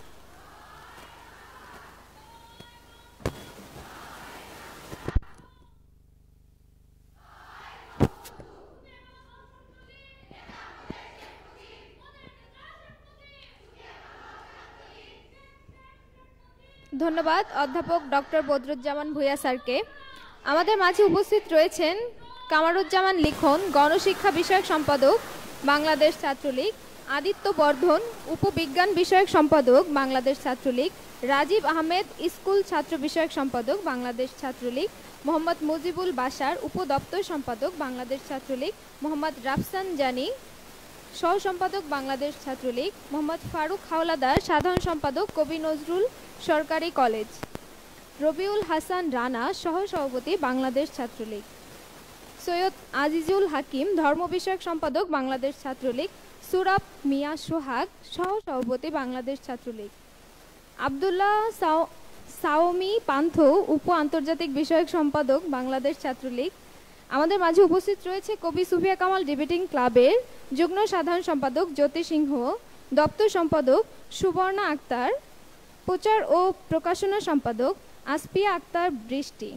ধন্যবাদ অধ্যাপক ডক্টর বদরুজ্জামান ভূঁইয়া স্যারকে। আমাদের মাঝে উপস্থিত রয়েছেন কামারুজ্জামান লিখন, গণশিক্ষা বিষয়ক সম্পাদক, বাংলাদেশ ছাত্রলীগ; আদিত্য বর্ধন, উপবিজ্ঞান বিষয়ক সম্পাদক, বাংলাদেশ ছাত্রলীগ; রাজীব আহমেদ, স্কুল ছাত্র বিষয়ক সম্পাদক, বাংলাদেশ ছাত্রলীগ; মোহাম্মদ মুজিবুল বাশার, উপদপ্তর সম্পাদক, বাংলাদেশ ছাত্রলীগ; মোহাম্মদ রাফসান জানি, সহ সম্পাদক, বাংলাদেশ ছাত্রলীগ; মোহাম্মদ ফারুক হাওলাদার, সাধারণ সম্পাদক, কবি নজরুল সরকারি কলেজ; রবিউল হাসান রানা, সহ সভাপতি, বাংলাদেশ ছাত্রলীগ; সৈয়দ আজিজুল হাকিম, ধর্ম বিষয়ক সম্পাদক, বাংলাদেশ ছাত্রলীগ; সুরাব মিয়া সোহাগ, সহ সভাপতি, বাংলাদেশ ছাত্রলীগ; আবদুল্লাহ সাওমি পান্থ, উপ আন্তর্জাতিক বিষয়ক সম্পাদক, বাংলাদেশ ছাত্রলীগ; আমাদের মাঝে উপস্থিত রয়েছে কবি সুফিয়া কামাল ডিবেটিং ক্লাবের যুগ্ম সাধারণ সম্পাদক জ্যোতি সিংহ, দপ্তর সম্পাদক সুবর্ণা আক্তার, প্রচার ও প্রকাশনা সম্পাদক আসপিয়া আক্তার বৃষ্টি।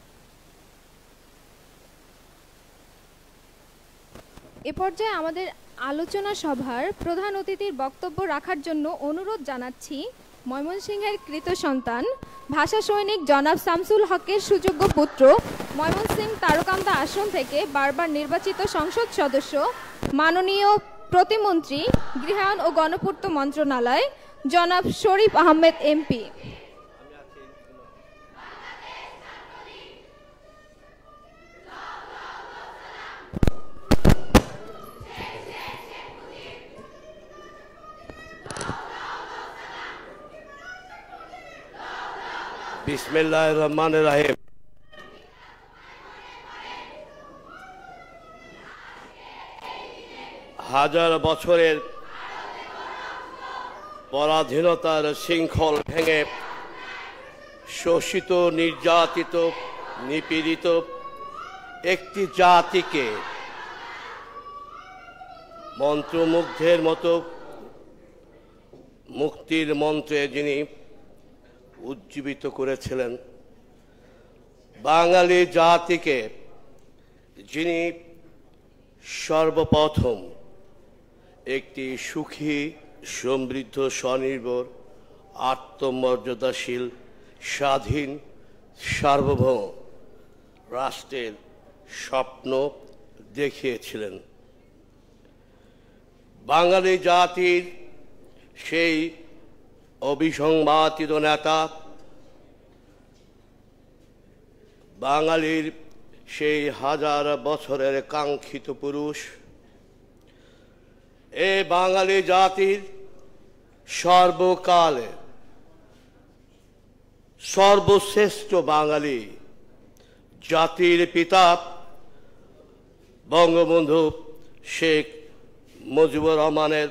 এ পর্যায়ে আমাদের আলোচনা সভার প্রধান অতিথির বক্তব্য রাখার জন্য অনুরোধ জানাচ্ছি ময়মনসিংহের কৃত সন্তান ভাষা সৈনিক জনাব শামসুল হকের সুযোগ্য পুত্র, ময়মনসিংহ তারকান্দা আসন থেকে বারবার নির্বাচিত সংসদ সদস্য, মাননীয় প্রতিমন্ত্রী গৃহায়ন ও গণপূর্ত মন্ত্রণালয় জনাব শরীফ আহমেদ এমপি। বিসমিল্লাহির রহমানির রহিম। হাজার বছরের পরাধীনতার শৃঙ্খল ভেঙে শোষিত, নির্যাতিত, নিপীড়িত একটি জাতিকে মন্ত্রমুগ্ধের মতো মুক্তির মন্ত্রে যিনি উজ্জীবিত করেছিলেন, বাঙালি জাতিকে যিনি সর্বপ্রথম একটি সুখী, সমৃদ্ধ, স্বনির্ভর, আত্মমর্যাদাশীল, স্বাধীন, সার্বভৌম রাষ্ট্রের স্বপ্ন দেখিয়েছিলেন। বাঙালি জাতির সেই অবিসংবাদিত নেতা, বাঙালির সেই হাজার বছরের কাঙ্ক্ষিত পুরুষ, এ বাঙালি জাতির সর্বকালে সর্বশ্রেষ্ঠ বাঙালি, জাতির পিতা বঙ্গবন্ধু শেখ মুজিবুর রহমানের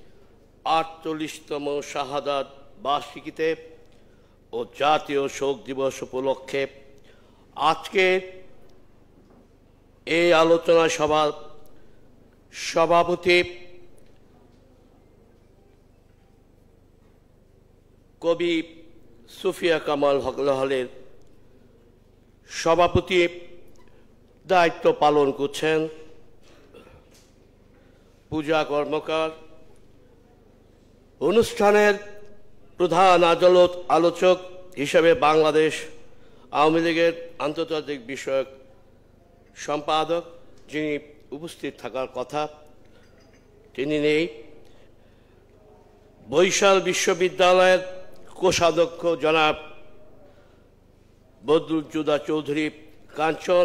48তম শাহাদাত বার্ষিকীতে ও জাতীয় শোক দিবস উপলক্ষে আজকে এই আলোচনা সভার সভাপতি কবি সুফিয়া কামাল হলের সভাপতি দায়িত্ব পালন করছেন পূজা কর্মকার। অনুষ্ঠানের প্রধান আলোচক হিসেবে বাংলাদেশ আওয়ামী লীগের আন্তর্জাতিক বিষয়ক সম্পাদক, যিনি উপস্থিত থাকার কথা, তিনি নেই। বরিশাল বিশ্ববিদ্যালয়ের কোষাধ্যক্ষ জনাব বদরুজ্জোদা চৌধুরী কাঞ্চন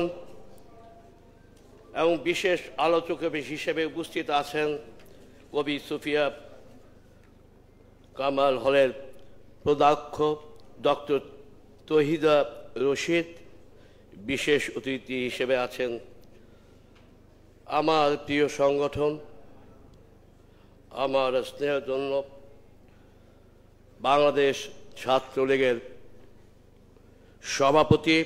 এবং বিশেষ আলোচক হিসেবে উপস্থিত আছেন কবি সুফিয়া কামাল হলের প্রধাক্ষ ডক্টর তহিদা রশিদ। বিশেষ অতিথি হিসেবে আছেন আমার প্রিয় সংগঠন, আমার স্নেহজন্য বাংলাদেশ ছাত্রলীগের সভাপতি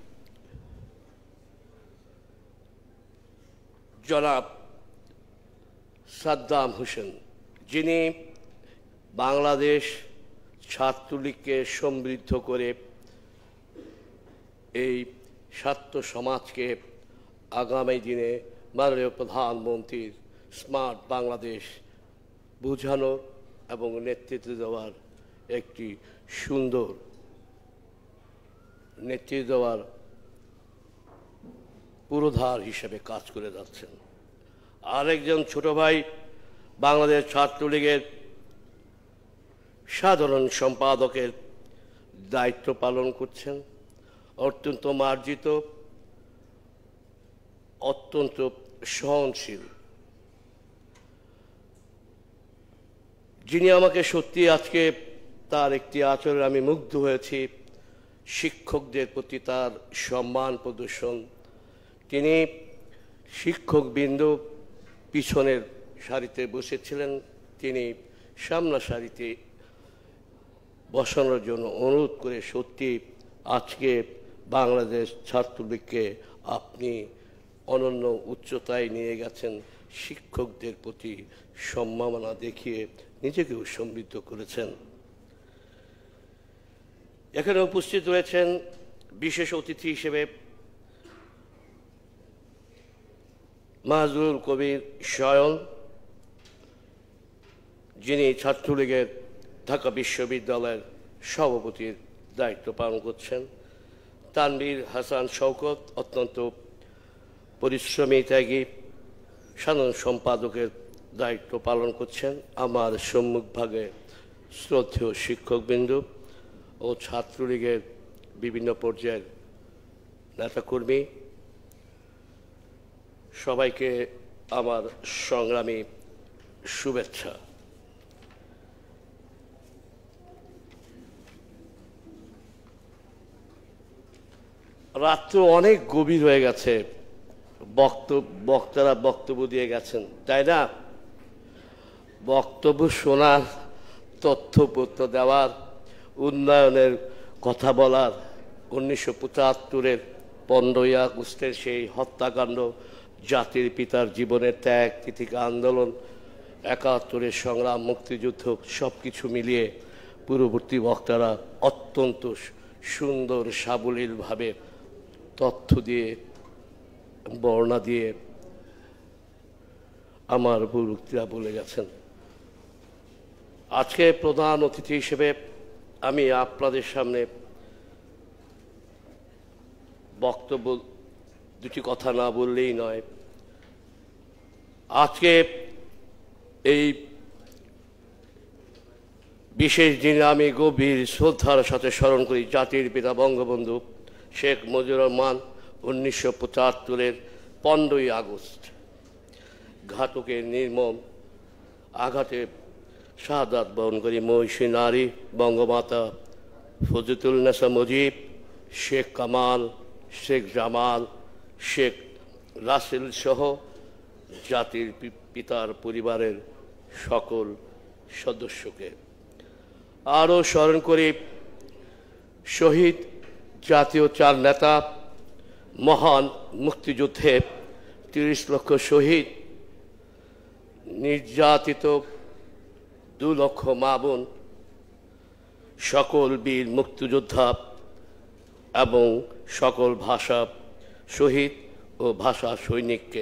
জনাব সাদ্দাম হোসেন, যিনি বাংলাদেশ ছাত্রলীগকে সমৃদ্ধ করে এই ছাত্র সমাজকে আগামী দিনে মাননীয় প্রধানমন্ত্রীর স্মার্ট বাংলাদেশ বোঝানোর এবং নেতৃত্ব দেওয়ার একটি সুন্দর নেতৃত্ব দেওয়ার পুরোধার হিসেবে কাজ করে যাচ্ছেন। আরেকজন ছোট ভাই বাংলাদেশ ছাত্রলীগের সাধারণ সম্পাদকের দায়িত্ব পালন করছেন, অত্যন্ত মার্জিত, অত্যন্ত সহনশীল, যিনি আমাকে সত্যি আজকে তার একটি আচরণে আমি মুগ্ধ হয়েছি। শিক্ষকদের প্রতি তার সম্মান প্রদর্শন, তিনি শিক্ষকবৃন্দ পিছনের সারিতে বসেছিলেন, তিনি সামনা সারিতে বসানোর জন্য অনুরোধ করে সত্যি আজকে বাংলাদেশ ছাত্রলীগকে আপনি অনন্য উচ্চতায় নিয়ে গেছেন, শিক্ষকদের প্রতি সম্মাননা দেখিয়ে নিজেকেও সমৃদ্ধ করেছেন। এখানে উপস্থিত রয়েছেন বিশেষ অতিথি হিসেবে মাজরুল কবির শয়ন, যিনি ছাত্রলীগের ঢাকা বিশ্ববিদ্যালয়ের সভাপতির দায়িত্ব পালন করছেন। তানভীর হাসান শওকত অত্যন্ত পরিশ্রমী ত্যাগী সাধারণ সম্পাদকের দায়িত্ব পালন করছেন। আমার সম্মুখভাগে শ্রদ্ধেয় শিক্ষকবৃন্দ ও ছাত্রলীগের বিভিন্ন পর্যায়ের নেতাকর্মী, সবাইকে আমার সংগ্রামী শুভেচ্ছা। রাত্র অনেক গভীর হয়ে গেছে, বক্তারা বক্তব্য দিয়ে গেছেন, তাই না? বক্তব্য শোনার, তথ্যপত্র দেওয়ার, উন্নয়নের কথা বলার, 1975-এর 15ই আগস্টের সেই হত্যাকাণ্ড, জাতির পিতার জীবনের ত্যাগ, তিতিকা আন্দোলন, 71-এর সংগ্রাম, মুক্তিযুদ্ধ, সব কিছু মিলিয়ে পূর্ববর্তী বক্তারা অত্যন্ত সুন্দর সাবলীলভাবে তথ্য দিয়ে, বর্ণনা দিয়ে আমার বক্তৃতা বলে গেছেন। আজকে প্রধান অতিথি হিসেবে আমি আপনাদের সামনে বক্তব্য দুটি কথা না বললেই নয়। আজকে এই বিশেষ দিনে আমি গভীর শ্রদ্ধার সাথে স্মরণ করি জাতির পিতা বঙ্গবন্ধু শেখ মুজিবুর রহমান 1975-এর 15ই আগস্ট ঘাতকের নির্মম আঘাতে শাহাদাত বরণকারী মহিষী নারী বঙ্গমাতা ফজিলাতুন্নেসা মুজিব, শেখ কামাল, শেখ জামাল, শেখ রাসেল সহ জাতির পিতার পরিবারের সকল সদস্যকে। আরও স্মরণ করি শহীদ জাতীয় 4 নেতা, মহান মুক্তিযুদ্ধে 30 লক্ষ শহীদ, নির্যাতিত 2 লক্ষ মা বোন, সকল বীর মুক্তিযোদ্ধা এবং সকল ভাষা শহীদ ও ভাষা সৈনিককে।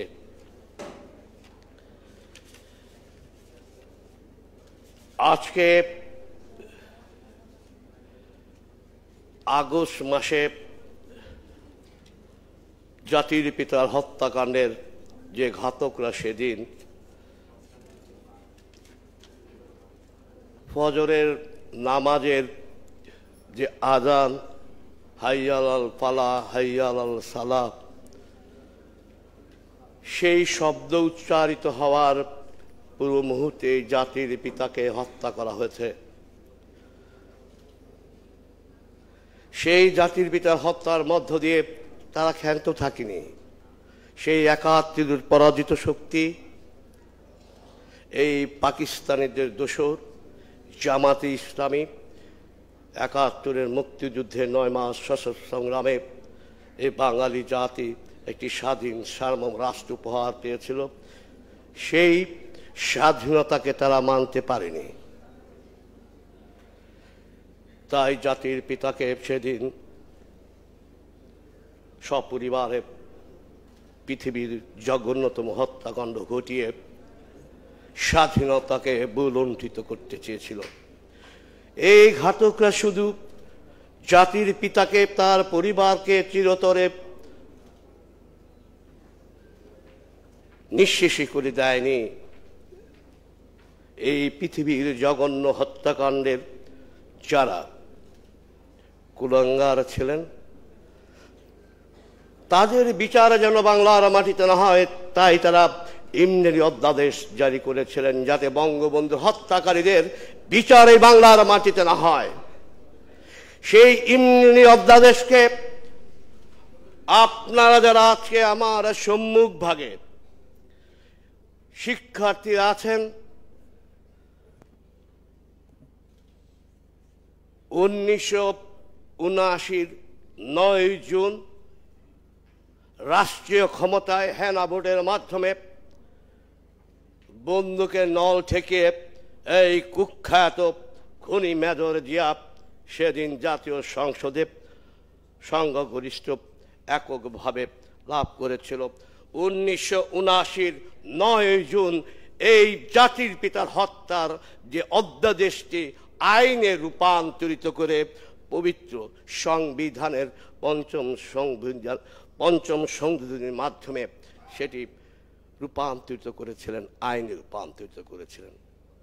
আজকে আগস্ট মাসে জাতির পিতার হত্যাকাণ্ডের যে ঘাতকরা সেদিন ফজরের নামাজের যে আজান, হাইয়াল আল ফালা, হাইয়াল আল সালাহ, সেই শব্দ উচ্চারিত হওয়ার পূর্ব মুহূর্তে জাতির পিতাকে হত্যা করা হয়েছে। সেই জাতির পিতার হত্যার মধ্য দিয়ে তারা ক্ষান্ত থাকেনি। সেই 71-এর পরাজিত শক্তি, এই পাকিস্তানিদের দোসর জামাতে ইসলামী 71-এর মুক্তিযুদ্ধের 9 মাস সশস্ত্র সংগ্রামে এই বাঙালি জাতি একটি স্বাধীন সার্বভৌম রাষ্ট্র উপহার পেয়েছিল। সেই স্বাধীনতাকে তারা মানতে পারেনি। তাই জাতির পিতাকে সেদিন সপরিবারে পৃথিবীর জঘন্যতম হত্যাকাণ্ড ঘটিয়ে স্বাধীনতাকে বুলুণ্ঠিত করতে চেয়েছিল। এই ঘাতকরা শুধু জাতির পিতাকে, তার পরিবারকে চিরতরে নিঃশেষই করে দেয়নি। এই পৃথিবীর জঘন্য হত্যাকাণ্ডের যারা কুলাঙ্গার ছিলেন, তাদের বিচার যেন বাংলার মাটিতে না হয়, তাই তারা ইমনেরি অধ্যাদেশ জারি করেছিলেন, যাতে বঙ্গবন্ধু হত্যাকারীদের বিচার এই বাংলার মাটিতে না হয়। সেই ইমনেরি অধ্যাদেশকে আপনারা যারা আজকে আমার সম্মুখ ভাগে শিক্ষার্থী আছেন, 1979-র 9 জুন রাষ্ট্রীয় ক্ষমতায় হেনা ভোটের মাধ্যমে বন্দুকের নল ঠেকিয়ে এই কুখ্যাত খুনি মেজর জিয়া সেদিন জাতীয় সংসদে সংখ্যাগরিষ্ঠ এককভাবে লাভ করেছিল। 1979-র 9 জুন এই জাতির পিতার হত্যার যে অধ্যাদেশটি আইনে রূপান্তরিত করে পবিত্র সংবিধানের পঞ্চম সংশোধনীর মাধ্যমে সেটি রূপান্তরিত করেছিলেন, আইনে রূপান্তরিত করেছিলেন।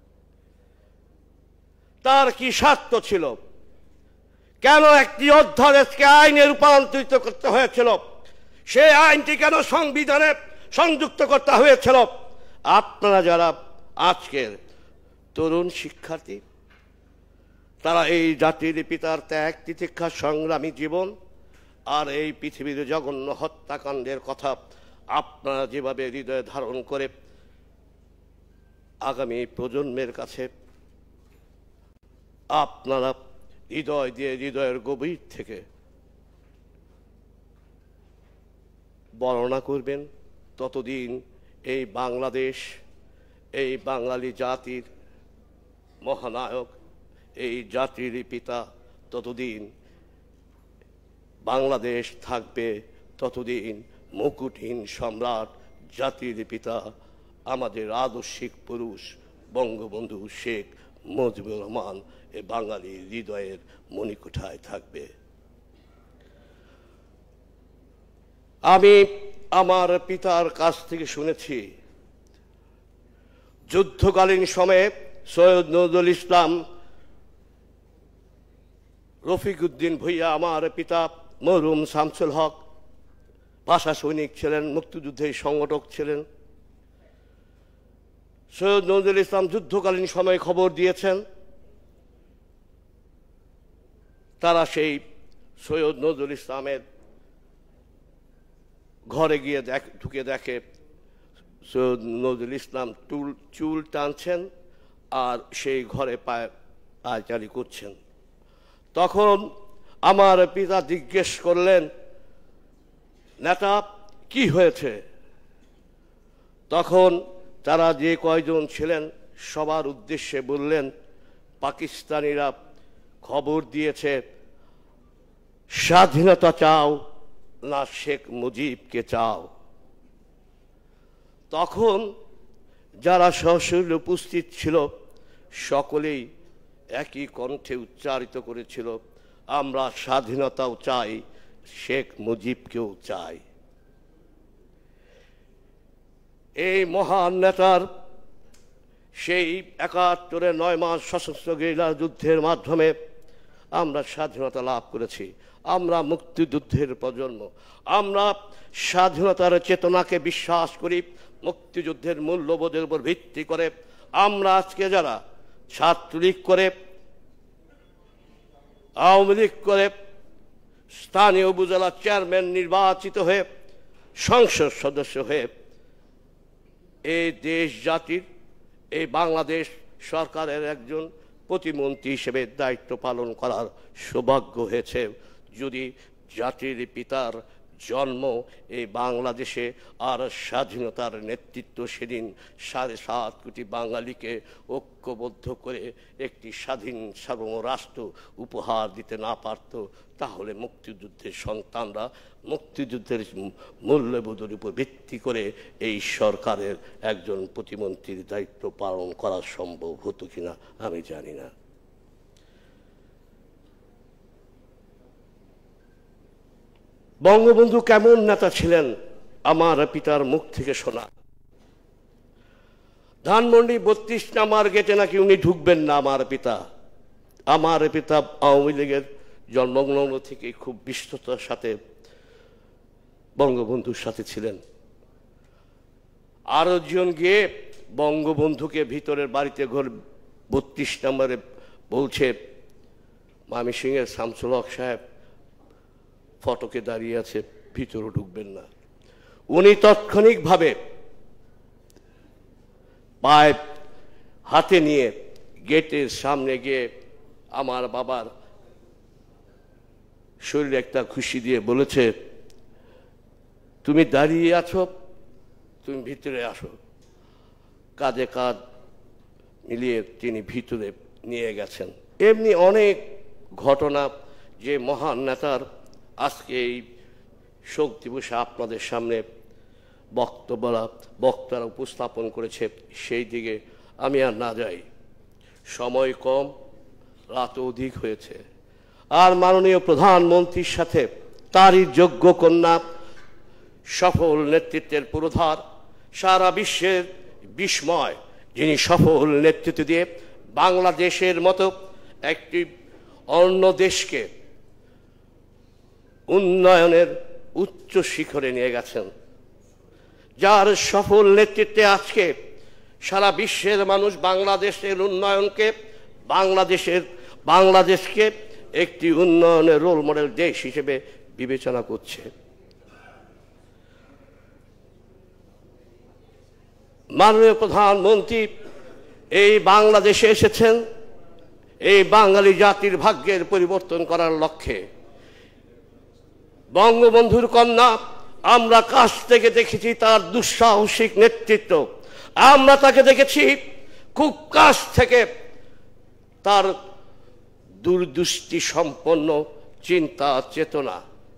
তার কি স্বার্থ ছিল? কেন একটি অধ্যাদেশকে আইনে রূপান্তরিত করতে হয়েছিল? সেই আইনটি কেন সংবিধানে সংযুক্ত করতে হয়েছিল? আপনারা যারা আজকের তরুণ শিক্ষার্থী, তারা এই জাতির পিতার ত্যাগ তিতিক্ষা সংগ্রামী জীবন আর এই পৃথিবীর জঘন্য হত্যাকাণ্ডের কথা আপনারা যেভাবে হৃদয়ে ধারণ করে আগামী প্রজন্মের কাছে আপনারা হৃদয় দিয়ে হৃদয়ের গভীর থেকে বর্ণনা করবেন, ততদিন এই বাংলাদেশ, এই বাঙালি জাতির মহানায়ক, এই জাতির পিতা ততদিন বাংলাদেশ থাকবে, ততদিন মুকুটহীন সম্রাট জাতির পিতা আমাদের আদর্শিক পুরুষ বঙ্গবন্ধু শেখ মুজিবুর রহমান এ বাঙালি হৃদয়ের মণিকোঠায় থাকবে। আমি আমার পিতার কাছ থেকে শুনেছি, যুদ্ধকালীন সময়ে সৈয়দ নজরুল ইসলাম, রফিক উদ্দিন ভূঁইয়া, আমার পিতা মরহুম শামসুল হক ভাষা সৈনিক ছিলেন, মুক্তিযুদ্ধের সংগঠক ছিলেন। সৈয়দ নজরুল ইসলাম যুদ্ধকালীন সময়ে খবর দিয়েছেন, তারা সেই সৈয়দ নজরুল ইসলামের ঘরে গিয়ে ঢুকে দেখে সৈয়দ নজরুল ইসলাম চুল টানছেন আর সেই ঘরে পায়চারি করছেন। তখন আমার পিতা জিজ্ঞেস করলেন, নেতা কি হয়েছে? তখন তারা যে কয়জন ছিলেন সবার উদ্দেশ্যে বললেন, পাকিস্তানিরা খবর দিয়েছে স্বাধীনতা চাও না শেখ মুজিবকে চাও। তখন যারা সশরীরে উপস্থিত ছিল সকলেই একই কণ্ঠে উচ্চারিত করেছিল, আমরা স্বাধীনতাও চাই, শেখ মুজিবকেও চাই। এই মহান নেতার সেই ৭১-এর ৯ মাস সশস্ত্র গেরিলা যুদ্ধের মাধ্যমে আমরা স্বাধীনতা লাভ করেছি। আমরা মুক্তিযুদ্ধের প্রজন্ম, আমরা স্বাধীনতার চেতনাকে বিশ্বাস করি। মুক্তিযুদ্ধের মূল্যবোধের উপর ভিত্তি করে আমরা আজকে যারা ছাত্রলীগ করে, আওয়ামী লীগ করে, স্থানীয় উপজেলা চেয়ারম্যান নির্বাচিত হয়ে, সংসদ সদস্য হয়ে এই দেশ জাতির, এই বাংলাদেশ সরকারের একজন প্রতিমন্ত্রী হিসেবে দায়িত্ব পালন করার সৌভাগ্য হয়েছে। যদি জাতির পিতার জন্ম এই বাংলাদেশে আর স্বাধীনতার নেতৃত্ব সেদিন ৭.৫ কোটি বাঙালিকে ঐক্যবদ্ধ করে একটি স্বাধীন সার্বভৌম রাষ্ট্র উপহার দিতে না পারত, তাহলে মুক্তিযুদ্ধের সন্তানরা মুক্তিযুদ্ধের মূল্যবোধের উপর ভিত্তি করে এই সরকারের একজন প্রতিমন্ত্রীর দায়িত্ব পালন করা সম্ভব হতো কিনা আমি জানি না। বঙ্গবন্ধু কেমন নেতা ছিলেন আমার পিতার মুখ থেকে শোনা। ধানমন্ডি ৩২ নাম্বার গেটে নাকি উনি ঢুকবেন না আমার পিতা। আমার পিতা আওয়ামী লীগের জন্মগ্ন থেকে খুব বিশ্বতার সাথে বঙ্গবন্ধুর সাথে ছিলেন। আরো জন গিয়ে বঙ্গবন্ধুকে ভিতরের বাড়িতে ঘর ৩২ নম্বরে বলছে, ময়মনসিংহের শামসুল হক সাহেব ফটকে দাঁড়িয়ে আছে, ভিতরে ঢুকবেন না। উনি তাৎক্ষণিকভাবে পাইপ হাতে নিয়ে গেটের সামনে গিয়ে আমার বাবার শরীরে একটা খুশি দিয়ে বলেছে, তুমি দাঁড়িয়ে আছো, তুমি ভিতরে আসো। কাঁধে কাঁধ মিলিয়ে তিনি ভিতরে নিয়ে গেছেন। এমনি অনেক ঘটনা যে মহান নেতার আজকে এই শোক দিবসে আপনাদের সামনে বক্তারা উপস্থাপন করেছে, সেই দিকে আমি আর না যাই, সময় কম, রাত অধিক হয়েছে। আর মাননীয় প্রধানমন্ত্রীর সাথে তারই যোগ্য কন্যা, সফল নেতৃত্বের পুরোধার, সারা বিশ্বের বিস্ময়, যিনি সফল নেতৃত্ব দিয়ে বাংলাদেশের মতো একটি অন্য দেশকে উন্নয়নের উচ্চ শিখরে নিয়ে গেছেন, যার সফল নেতৃত্বে আজকে সারা বিশ্বের মানুষ বাংলাদেশের উন্নয়নকে, বাংলাদেশকে একটি উন্নয়নের রোল মডেল দেশ হিসেবে বিবেচনা করছে। মাননীয় প্রধানমন্ত্রী এই বাংলাদেশে এসেছেন এই বাঙালি জাতির ভাগ্যের পরিবর্তন করার লক্ষ্যে। বঙ্গবন্ধুর কন্যা আমরা কাছ থেকে দেখেছি তার দুঃসাহসিক নেতৃত্ব, আমরা তাকে দেখেছি খুব কাছ থেকে তার দূরদৃষ্টি সম্পন্ন চিন্তা চেতনা।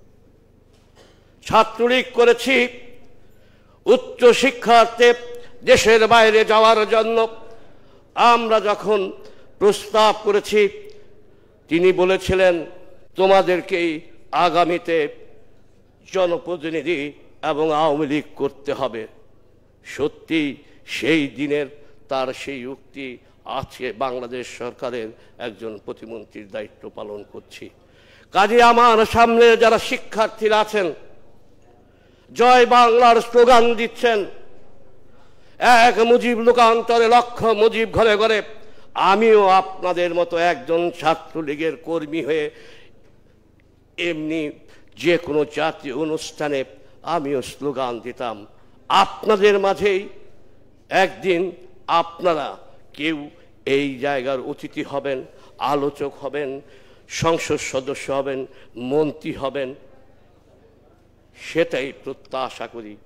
ছাত্রলীগ করেছি উচ্চ শিক্ষার্থে দেশের বাইরে যাওয়ার জন্য। আমরা যখন প্রস্তাব করেছি তিনি বলেছিলেন তোমাদেরকেই আগামীতে জনপ্রতিনিধি এবং আওয়ামী লীগ করতে হবে। সত্যি সেই দিনের তার সেই উক্তি আজকে বাংলাদেশ সরকারের একজন প্রতিমন্ত্রীর দায়িত্ব পালন করছি। কাজে আমার সামনে যারা শিক্ষার্থীরা আছেন, জয় বাংলার স্লোগান দিচ্ছেন, এক মুজিব লোকান্তরে লক্ষ মুজিব ঘরে ঘরে, আমিও আপনাদের মতো একজন ছাত্রলীগের কর্মী হয়ে এমনি যে কোনো জাতীয় অনুষ্ঠানে আমিও স্লোগান দিতাম। আপনাদের মাঝেই একদিন আপনারা কেউ এই জায়গার অতিথি হবেন, আলোচক হবেন, সংসদ সদস্য হবেন, মন্ত্রী হবেন, সেটাই প্রত্যাশা করি।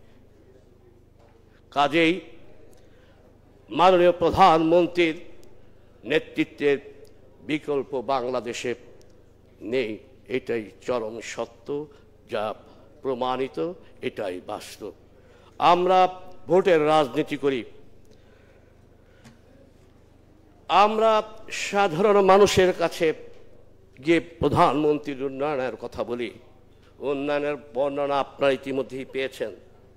কাজেই মাননীয় প্রধানমন্ত্রীর নেতৃত্বের বিকল্প বাংলাদেশে নেই, এটাই চরম সত্য, যা প্রমাণিত, এটাই বাস্তব। আমরা ভোটের রাজনীতি করি, আমরা সাধারণ মানুষের কাছে গিয়ে প্রধানমন্ত্রীর উন্নয়নের কথা বলি। উন্নয়নের বর্ণনা আপনারা ইতিমধ্যেই পেয়েছেন।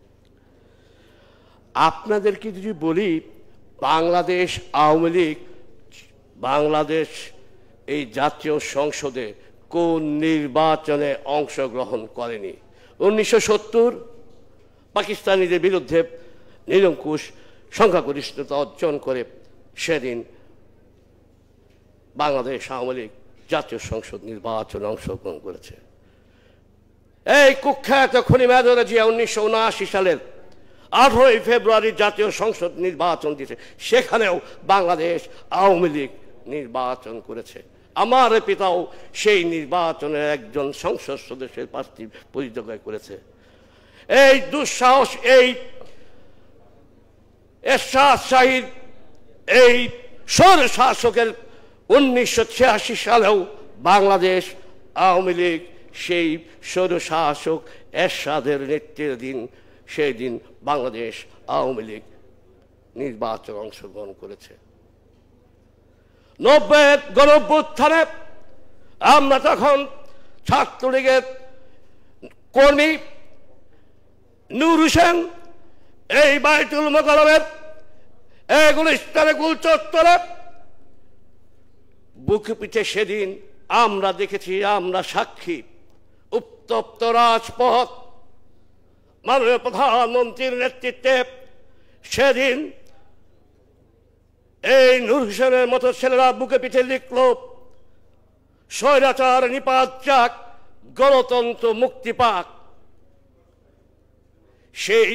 আপনাদেরকে যদি বলি বাংলাদেশ আওয়ামী লীগ বাংলাদেশ এই জাতীয় সংসদে কোন নির্বাচনে অংশগ্রহণ করেনি? 1970 পাকিস্তানিদের বিরুদ্ধে নিরঙ্কুশ সংখ্যাগরিষ্ঠতা অর্জন করে সেদিন বাংলাদেশ আওয়ামী লীগ জাতীয় সংসদ নির্বাচনে অংশগ্রহণ করেছে। এই কুখ্যাত খুনি মেজর জিয়া 1979 সালের 18 ফেব্রুয়ারি জাতীয় সংসদ নির্বাচন দিয়েছে, সেখানেও বাংলাদেশ আওয়ামী লীগ নির্বাচন করেছে। আমার পিতাও সেই নির্বাচনের একজন সংসদ সদস্যের প্রার্থী পরিচয় করেছে। এই দুঃসাহস, এই এরশাদ শাহীর, এই স্বৈর শাসকের 1986 সালেও বাংলাদেশ আওয়ামী লীগ সেই স্বৈর শাসক এরশাদের নেতৃত্বাধীন সেই দিন বাংলাদেশ আওয়ামী লীগ নির্বাচনে অংশগ্রহণ করেছে। 90-এর গণঅভ্যুত্থানে আমরা তখন ছাত্রলীগের কর্মী নূর হোসেন এই বাইতুল মোকাররমের গুলিস্তানে গুল চত্বরে বুকে পিঠে সেদিন আমরা দেখেছি, আমরা সাক্ষী, উত্তপ্ত রাজপথ, মাননীয় প্রধানমন্ত্রীর নেতৃত্বে সেদিন এই নূর হোসেনের মতো ছেলেরা বুকে পিঠে লিখল স্বৈরাচার নিপাত যাক, গণতন্ত্র মুক্তি পাক। সেই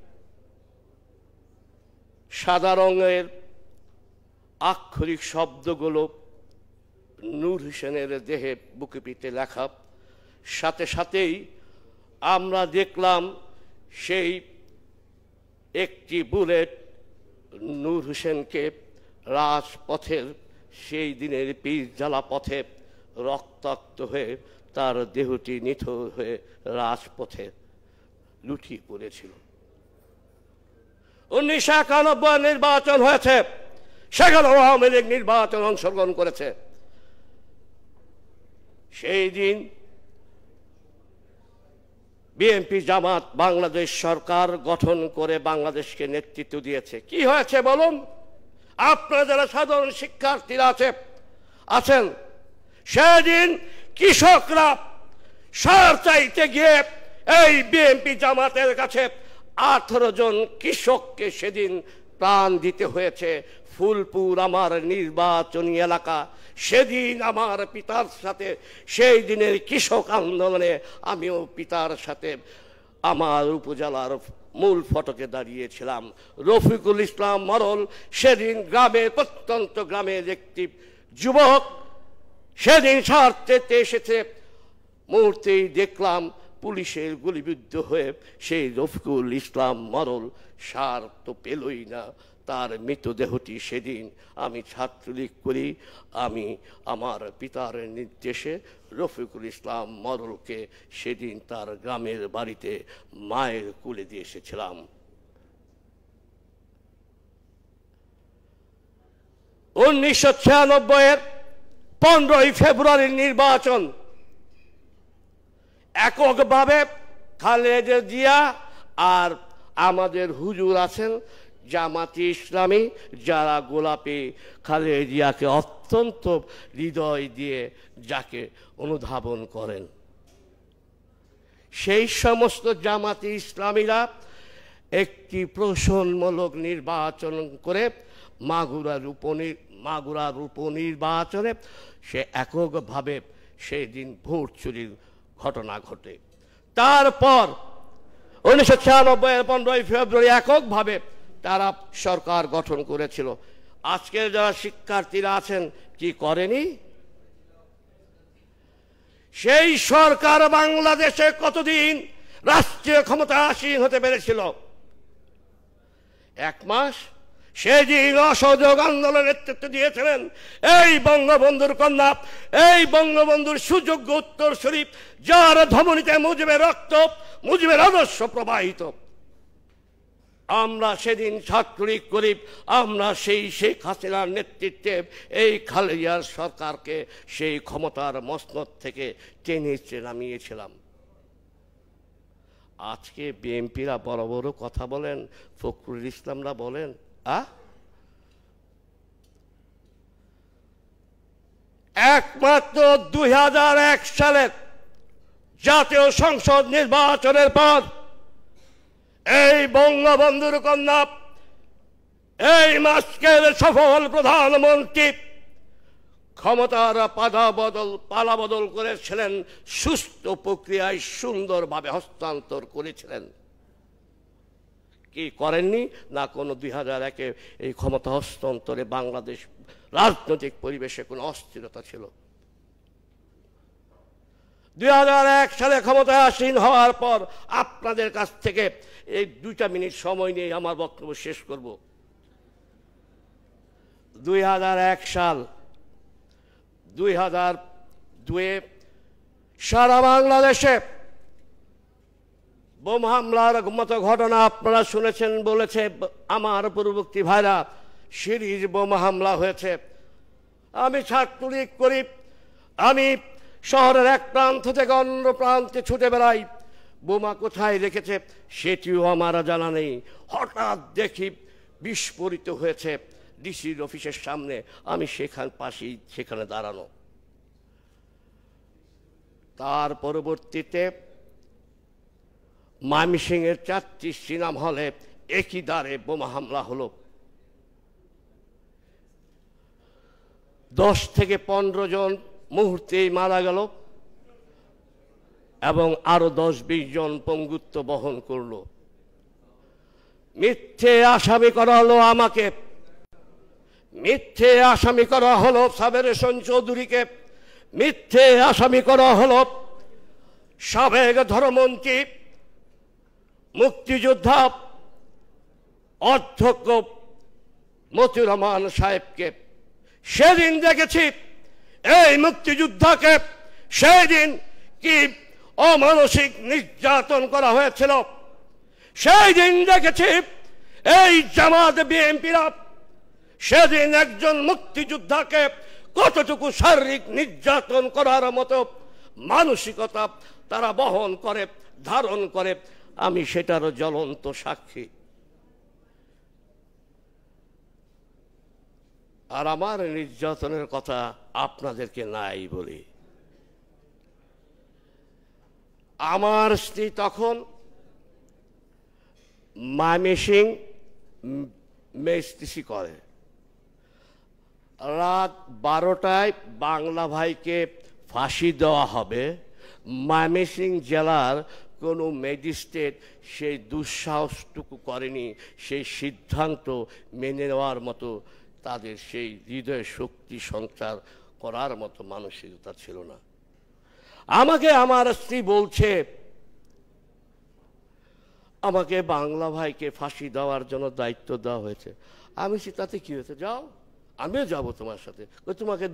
সাদা রঙের আক্ষরিক শব্দগুলো নূর হোসেনের দেহে বুকে পিঠে লেখা, সাথে সাথেই আমরা দেখলাম সেই একটি বুলেট নূর হোসেনকে রাজপথের সেই দিনের পীর জ্বালা পথে রক্তাক্ত হয়ে তার দেহটি নিথর হয়ে রাজপথে লুটিয়ে পড়েছিল। 1991 নির্বাচন হয়েছে, সেখানে আওয়ামী লীগ নির্বাচন অংশগ্রহণ করেছে। সেই দিন বিএনপি জামাত বাংলাদেশ সরকার গঠন করে বাংলাদেশকে নেতৃত্ব দিয়েছে। কি হয়েছে বলুন? আপনারা যারা সাধারণ শিক্ষার্থীরা আছেন, সেদিন কৃষকরা সার চাইতে গিয়ে এই বিএনপি জামাতের কাছে 18 জন কৃষককে সেদিন প্রাণ দিতে হয়েছে। ফুলপুর আমার নির্বাচনী এলাকা। সেদিন আমার পিতার সাথে সেই দিনের কৃষক আন্দোলনে আমিও পিতার সাথে আমার উপজেলার মূল ফটকে দাঁড়িয়েছিলাম। রফিকুল ইসলাম মরল সেদিন গ্রামের প্রত্যন্ত গ্রামের একটি যুবক সেদিন সার চেতে এসেছে। মুহূর্তেই দেখলাম পুলিশের গুলিবিদ্ধ হয়ে সেই রফিকুল ইসলাম মরল সার তো পেলই না। তার মৃতদেহটি সেদিন আমি ছাত্রলীগ করি, আমি আমার পিতার নির্দেশে রফিকুল ইসলাম মরলকে সেদিন তার গ্রামের বাড়িতে মায়ের কোলে দিয়ে এসেছিলাম। 1996 15 ফেব্রুয়ারির নির্বাচন এককভাবে খালেদা জিয়া আর আমাদের হুজুর আছেন জামাতি ইসলামী, যারা গোলাপী খালেদা জিয়াকে অত্যন্ত হৃদয় দিয়ে যাকে অনুধাবন করেন, সেই সমস্ত জামাতি ইসলামীরা একটি প্রহসনমূলক নির্বাচন করে মাগুরার উপনির্বাচনে সে এককভাবে সেদিন ভোট চুরির ঘটনা ঘটে। তারপর 1996 15 ফেব্রুয়ারি এককভাবে তারা সরকার গঠন করেছিল। আজকের যারা শিক্ষার্থীরা আছেন কি করেনি? সেই সরকার বাংলাদেশে কতদিন রাষ্ট্রীয় ক্ষমতা আসীন হতে পেরেছিল? 1 মাস। সেদিন অসহযোগ আন্দোলনের নেতৃত্ব দিয়েছিলেন এই বঙ্গবন্ধুর কন্যা, এই বঙ্গবন্ধুর সুযোগ্য উত্তরসূরি, যার ধমনীতে মুজিবের রক্ত, মুজিবের আদর্শ প্রবাহিত। আমরা সেদিন ছাত্রলীগ করি, আমরা সেই শেখ হাসিনার নেতৃত্বে এই খালেদার সরকারকে সেই ক্ষমতার মসনদ থেকে টেনে নামিয়েছিলাম। আজকে বিএনপিরা বড় বড় কথা বলেন, ফখরুল ইসলামরা বলেন একমাত্র 2001 সালের জাতীয় সংসদ নির্বাচনের পর এই বঙ্গবন্ধুর কন্যা, এই মাস্কের সফল প্রধানমন্ত্রী ক্ষমতার পালাবদল করেছিলেন, সুস্থ প্রক্রিয়ায় সুন্দরভাবে হস্তান্তর করেছিলেন। কি করেননি? না কোনো 2001-এ এই ক্ষমতা হস্তান্তরে বাংলাদেশ রাজনৈতিক পরিবেশে কোনো অস্থিরতা ছিল। 2001 সালে ক্ষমতায় আসীন হওয়ার পর আপনাদের কাছ থেকে এই 2 মিনিট সময় নিয়ে আমার বক্তব্য শেষ করব। 2001 সাল 2002-এ সারা বাংলাদেশে বোমা হামলার মতো ঘটনা আপনারা শুনেছেন, বলেছে আমার পূর্ববর্তী ভাইরা, সিরিজ বোমা হামলা হয়েছে। আমি ছাত্রলীগ করি, আমি শহরের এক প্রান্ত থেকে অন্য প্রান্তে ছুটে বেড়াই। বোমা কোথায় রেখেছে সেটিও আমার জানা নেই। হঠাৎ দেখি বিস্ফোরিত হয়েছে ডিসির অফিসের সামনে, আমি সেখানে দাঁড়ানো। তার পরবর্তীতে ময়মনসিংহের 4টি সিনেমা হলে একই দাঁড়ে বোমা হামলা হলো। 10 থেকে 15 জন মুহূর্তেই মারা গেল এবং আরো 10-20 জন পঙ্গুত্ব বহন করলো। মিথ্যে আসামি করা হলো আমাকে, মিথ্যে আসামি করা হলো সাবের হোসেন চৌধুরীকে, মিথ্যে আসামি করা হলো সাবেক ধর্মমন্ত্রী মুক্তিযোদ্ধা অধ্যক্ষ মতিউর রহমান সাহেবকে সেদিন দেখেছি, এই মুক্তিযোদ্ধাকে সেদিন কি অমানসিক নির্যাতন করা হয়েছিল। সেই দিন দেখেছি এই জামাত বিএনপিরা সেদিন একজন মুক্তিযোদ্ধাকে কতটুকু শারীরিক নির্যাতন করার মতো মানসিকতা তারা বহন করে, ধারণ করে। আমি সেটারও জ্বলন্ত সাক্ষী। আর আমার নির্যাতনের কথা আপনাদেরকে নাই বলি। আমার স্ত্রী তখন ময়মনসিংহ মেস্টিসি করে। রাত 12টায় বাংলা ভাইকে ফাঁসি দেওয়া হবে। ময়মনসিংহ জেলার কোনো ম্যাজিস্ট্রেট সেই দুঃসাহসটুকু করেনি, সেই সিদ্ধান্ত মেনে নেওয়ার মতো তাদের সেই হৃদয় শক্তি সঞ্চার করার মতো মানসিকতা ছিল না। আমাকে আমার স্ত্রী বলছে আমাকে বাংলা ভাইকে ফাঁসি দেওয়ার জন্য দায়িত্ব দেওয়া হয়েছে। আমি সে তাতে কি হয়েছে, যাও আমিও যাব তোমার সাথে। তোমাকে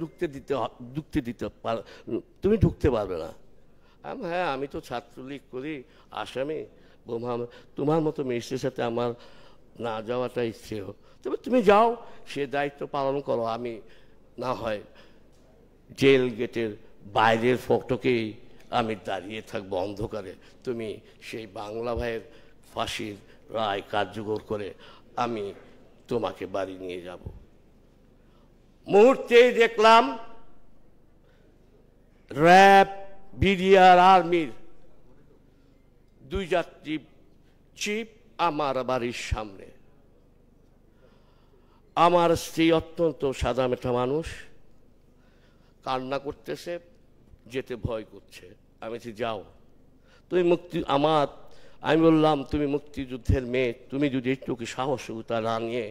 তুমি ঢুকতে পারবে না। হ্যাঁ, আমি তো ছাত্রলীগ করি, আসামি। তোমার মতো মেয়ের সাথে আমার না যাওয়াটাই শ্রেয়, তবে তুমি যাও, সে দায়িত্ব পালন করো। আমি না হয় জেল গেটের বাইরের ফটকেই আমি দাঁড়িয়ে থাকবো অন্ধকারে, তুমি সেই বাংলা ভাইয়ের ফাঁসির রায় কার্যকর করে আমি তোমাকে বাড়ি নিয়ে যাব। মুহূর্তেই দেখলাম র্যাব, বিডিআর, আর্মির 2 যাত্রী চিপ আমার বাড়ির সামনে। আমার স্ত্রী অত্যন্ত সাদামাটা মানুষ, কান্না করতেছে, যেতে ভয় করছে। আমি বলছি যাও, তুমি আমি বললাম তুমি মুক্তিযুদ্ধের মেয়ে, তুমি যদি একটু সাহসিকতা না নিয়ে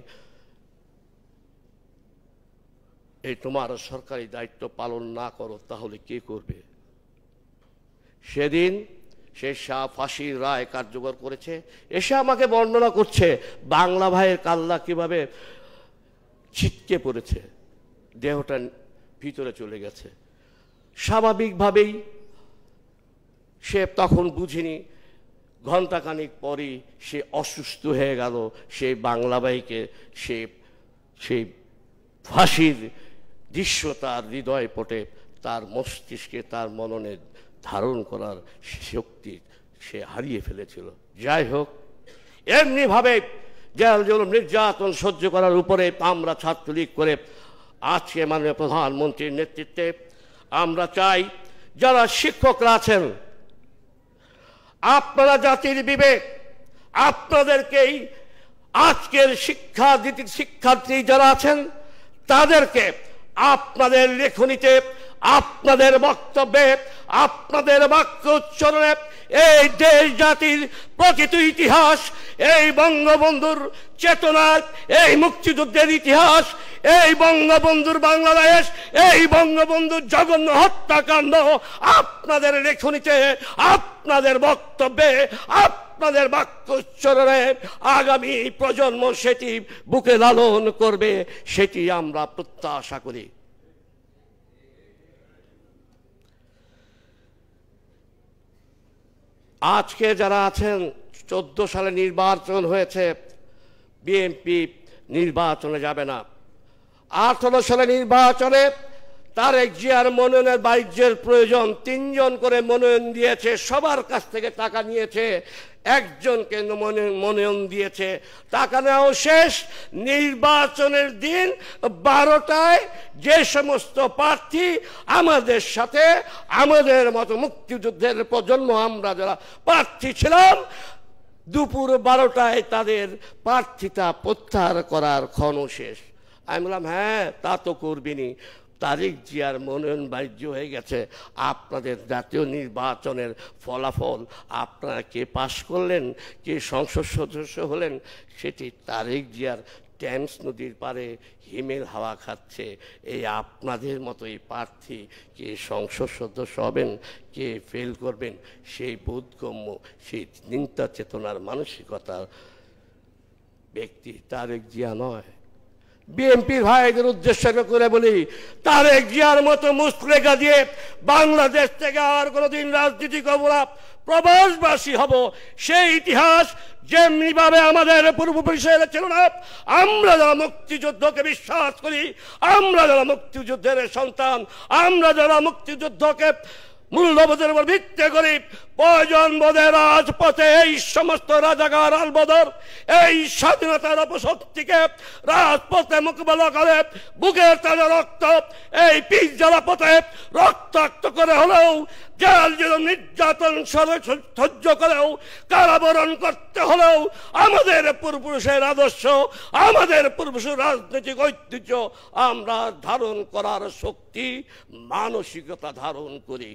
এই তোমার সরকারি দায়িত্ব পালন না করো তাহলে কে করবে? সেদিন সে ফাঁসির রায় কার্যকর করেছে, এসে আমাকে বর্ণনা করছে বাংলা ভাইয়ের কাল্লা কিভাবে ছিটকে পড়েছে, দেহটা ভিতরে চলে গেছে। স্বাভাবিকভাবেই সে তখন বুঝিনি, ঘণ্টাখানিক পরই সে অসুস্থ হয়ে গেল। সেই বাংলা ভাইকে সেই ফাঁসির দৃশ্য তার হৃদয় পটে, তার মস্তিষ্কে, তার মননে ধারণ করার শক্তি সে হারিয়ে ফেলেছিল। যাই হোক, এমনিভাবে জেল জুলুম নির্যাতন সহ্য করার উপরে আমরা ছাত্রলীগ করে আজকে মাননীয় প্রধানমন্ত্রীর নেতৃত্বে আমরা চাই যারা শিক্ষকরা আছেন, আপনারা জাতির বিবেক, আপনাদেরকেই আজকের শিক্ষার্থী যারা আছেন তাদেরকে আপনাদের লেখনীতে, আপনাদের বক্তব্যে, আপনাদের বাক্য উচ্চারণে এই দেশ জাতির প্রকৃত ইতিহাস, এই বঙ্গবন্ধুর চেতনা, এই মুক্তিযুদ্ধের ইতিহাস, এই বঙ্গবন্ধুর বাংলাদেশ, এই বঙ্গবন্ধুর জঘন্য হত্যাকাণ্ড আপনাদের লেখনীতে, আপনাদের বক্তব্যে, আপনাদের বাক্য উচ্চারণে আগামী প্রজন্ম সেটি বুকে লালন করবে, সেটি আমরা প্রত্যাশা করি। আজকে যারা আছেন, 14 সালে নির্বাচন হয়েছে, বিএনপি নির্বাচনে যাবে না। 18 সালে নির্বাচনে তারেক জিয়ার মনোনয়নের বাণিজ্যের প্রয়োজন, 3 জন করে মনোনয়ন দিয়েছে, সবার কাছ থেকে টাকা নিয়েছে, একজনকে মনোনয়ন দিয়েছে। টাকা নেওয়া শেষ। নির্বাচনের দিন 12টায় যে সমস্ত প্রার্থী আমাদের সাথে, আমাদের মতো মুক্তিযুদ্ধের প্রজন্ম আমরা যারা প্রার্থী ছিলাম, দুপুর 12টায় তাদের প্রার্থিতা প্রত্যাহার করার ক্ষণ শেষ। আমি বললাম হ্যাঁ, তা তো করবিনি, তারেক জিয়ার মনোনয়ন বাণিজ্য হয়ে গেছে। আপনাদের জাতীয় নির্বাচনের ফলাফল, আপনারা কে পাশ করলেন, কে সংসদ সদস্য হলেন, সেটি তারেক জিয়ার টেমস নদীর পারে হিমেল হাওয়া খাচ্ছে, এই আপনাদের মতোই প্রার্থী কে সংসদ সদস্য হবেন, কে ফেল করবেন, সেই বোধগম্য, সেই চিন্তা চেতনার মানসিকতার ব্যক্তি তারেক জিয়া নয়। বিএনপির ভাইদের উদ্দেশ্য করে বলি, তারেক জিয়ার মতো মুসলেখা দিয়ে বাংলাদেশ থেকে আর কোনোদিন রাজনীতি করব না, প্রবাসবাসী হব, সেই ইতিহাস যেমনি ভাবে আমাদের পূর্বপুরুষের ছিল না। আমরা যারা মুক্তিযুদ্ধকে বিশ্বাস করি, আমরা যারা মুক্তিযুদ্ধের সন্তান, আমরা যারা মুক্তিযুদ্ধকে মূল্যবোধের উপর ভিত্তি করি, প্রয়োজন বোধে রাজপথে এই সমস্ত রাজাকার আলবদর এই স্বাধীনতার অপশক্তিকে রাজপথে মোকাবেলা করে বুকের তাজা রক্ত এই পিচ জ্বালা পথে রক্তাক্ত করে হলেও, জেল জুলুম নির্যাতন সহ্য করেও, কারাবরণ করতে হলেও আমাদের পূর্বপুরুষের আদর্শ, আমাদের পূর্বপুরুষের রাজনৈতিক ঐতিহ্য আমরা ধারণ করার শক্তি, মানসিকতা ধারণ করি।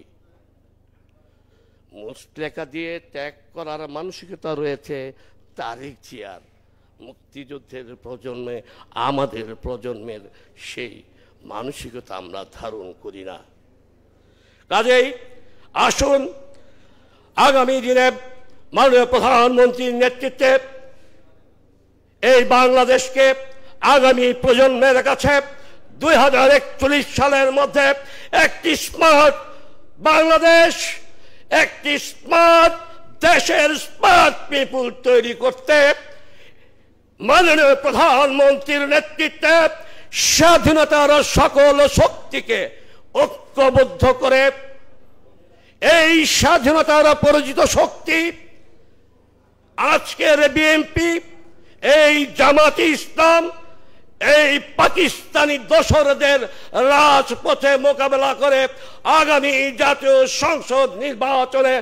মুসলেখা দিয়ে ত্যাগ করার মানসিকতা রয়েছে তারেক জিয়ার। মুক্তিযুদ্ধের প্রজন্মে, আমাদের প্রজন্মের সেই মানসিকতা আমরা ধারণ করি না। কাজেই আসুন আগামী দিনে মাননীয় প্রধানমন্ত্রীর নেতৃত্বে এই বাংলাদেশকে আগামী প্রজন্মের কাছে 2041 সালের মধ্যে একটি স্মার্ট বাংলাদেশ, একটি স্মার্ট দেশের স্মার্ট পিপুল তৈরি করতে মাননীয় প্রধানমন্ত্রীর নেতৃত্বে স্বাধীনতার সকল শক্তিকে ঐক্যবদ্ধ করে এই স্বাধীনতার পরাজিত শক্তি আজকের বিএনপি, এই জামাতে ইসলাম, এই পাকিস্তানি দোসরদের রাজপথে মোকাবেলা করে আগামী জাতীয় সংসদ নির্বাচনে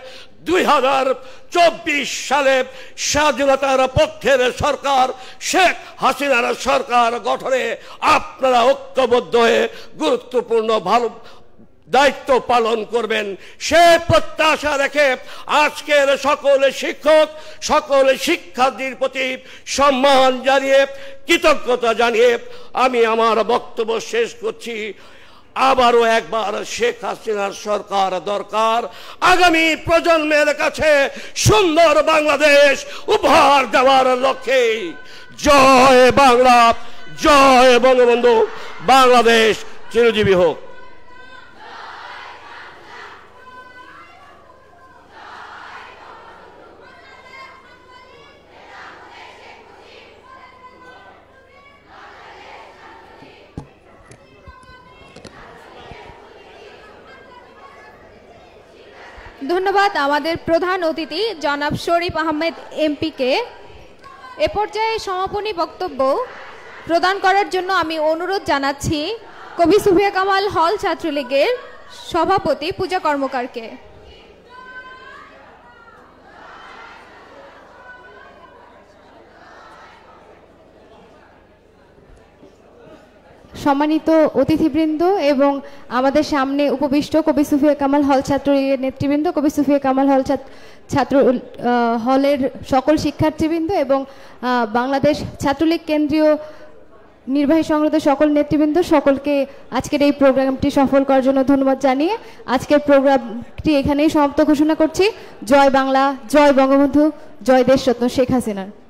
2024 সালে স্বাধীনতার পক্ষের সরকার, শেখ হাসিনার সরকার গঠনে আপনারা ঐক্যবদ্ধ হয়ে গুরুত্বপূর্ণ ভালো দায়িত্ব পালন করবেন। সে প্রত্যাশা রেখে আজকের সকল শিক্ষক, সকল শিক্ষার্থীর প্রতি সম্মান জানিয়ে, কৃতজ্ঞতা জানিয়ে আমি আমার বক্তব্য শেষ করছি। আবারও একবার শেখ হাসিনার সরকার দরকার, আগামী প্রজন্মের কাছে সুন্দর বাংলাদেশ উপহার দেওয়ার লক্ষ্যে। জয় বাংলা, জয় বঙ্গবন্ধু, বাংলাদেশ চিরজীবী হোক। ধন্যবাদ আমাদের প্রধান অতিথি জনাব শরীফ আহমেদ এমপিকে। এ পর্যায়ে সমাপনী বক্তব্য প্রদান করার জন্য আমি অনুরোধ জানাচ্ছি কবি সুফিয়া কামাল হল ছাত্রলীগের সভাপতি পূজা কর্মকারকে। সম্মানিত অতিথিবৃন্দ এবং আমাদের সামনে উপবিষ্ট কবি সুফিয়া কামাল হল ছাত্রলীগের নেতৃবৃন্দ, কবি সুফিয়া কামাল হল ছাত্র হলের সকল শিক্ষার্থীবৃন্দ এবং বাংলাদেশ ছাত্রলীগ কেন্দ্রীয় নির্বাহী সংসদের সকল নেতৃবৃন্দ, সকলকে আজকের এই প্রোগ্রামটি সফল করার জন্য ধন্যবাদ জানিয়ে আজকের প্রোগ্রামটি এখানেই সমাপ্ত ঘোষণা করছি। জয় বাংলা, জয় বঙ্গবন্ধু, জয় দেশরত্ন শেখ হাসিনার।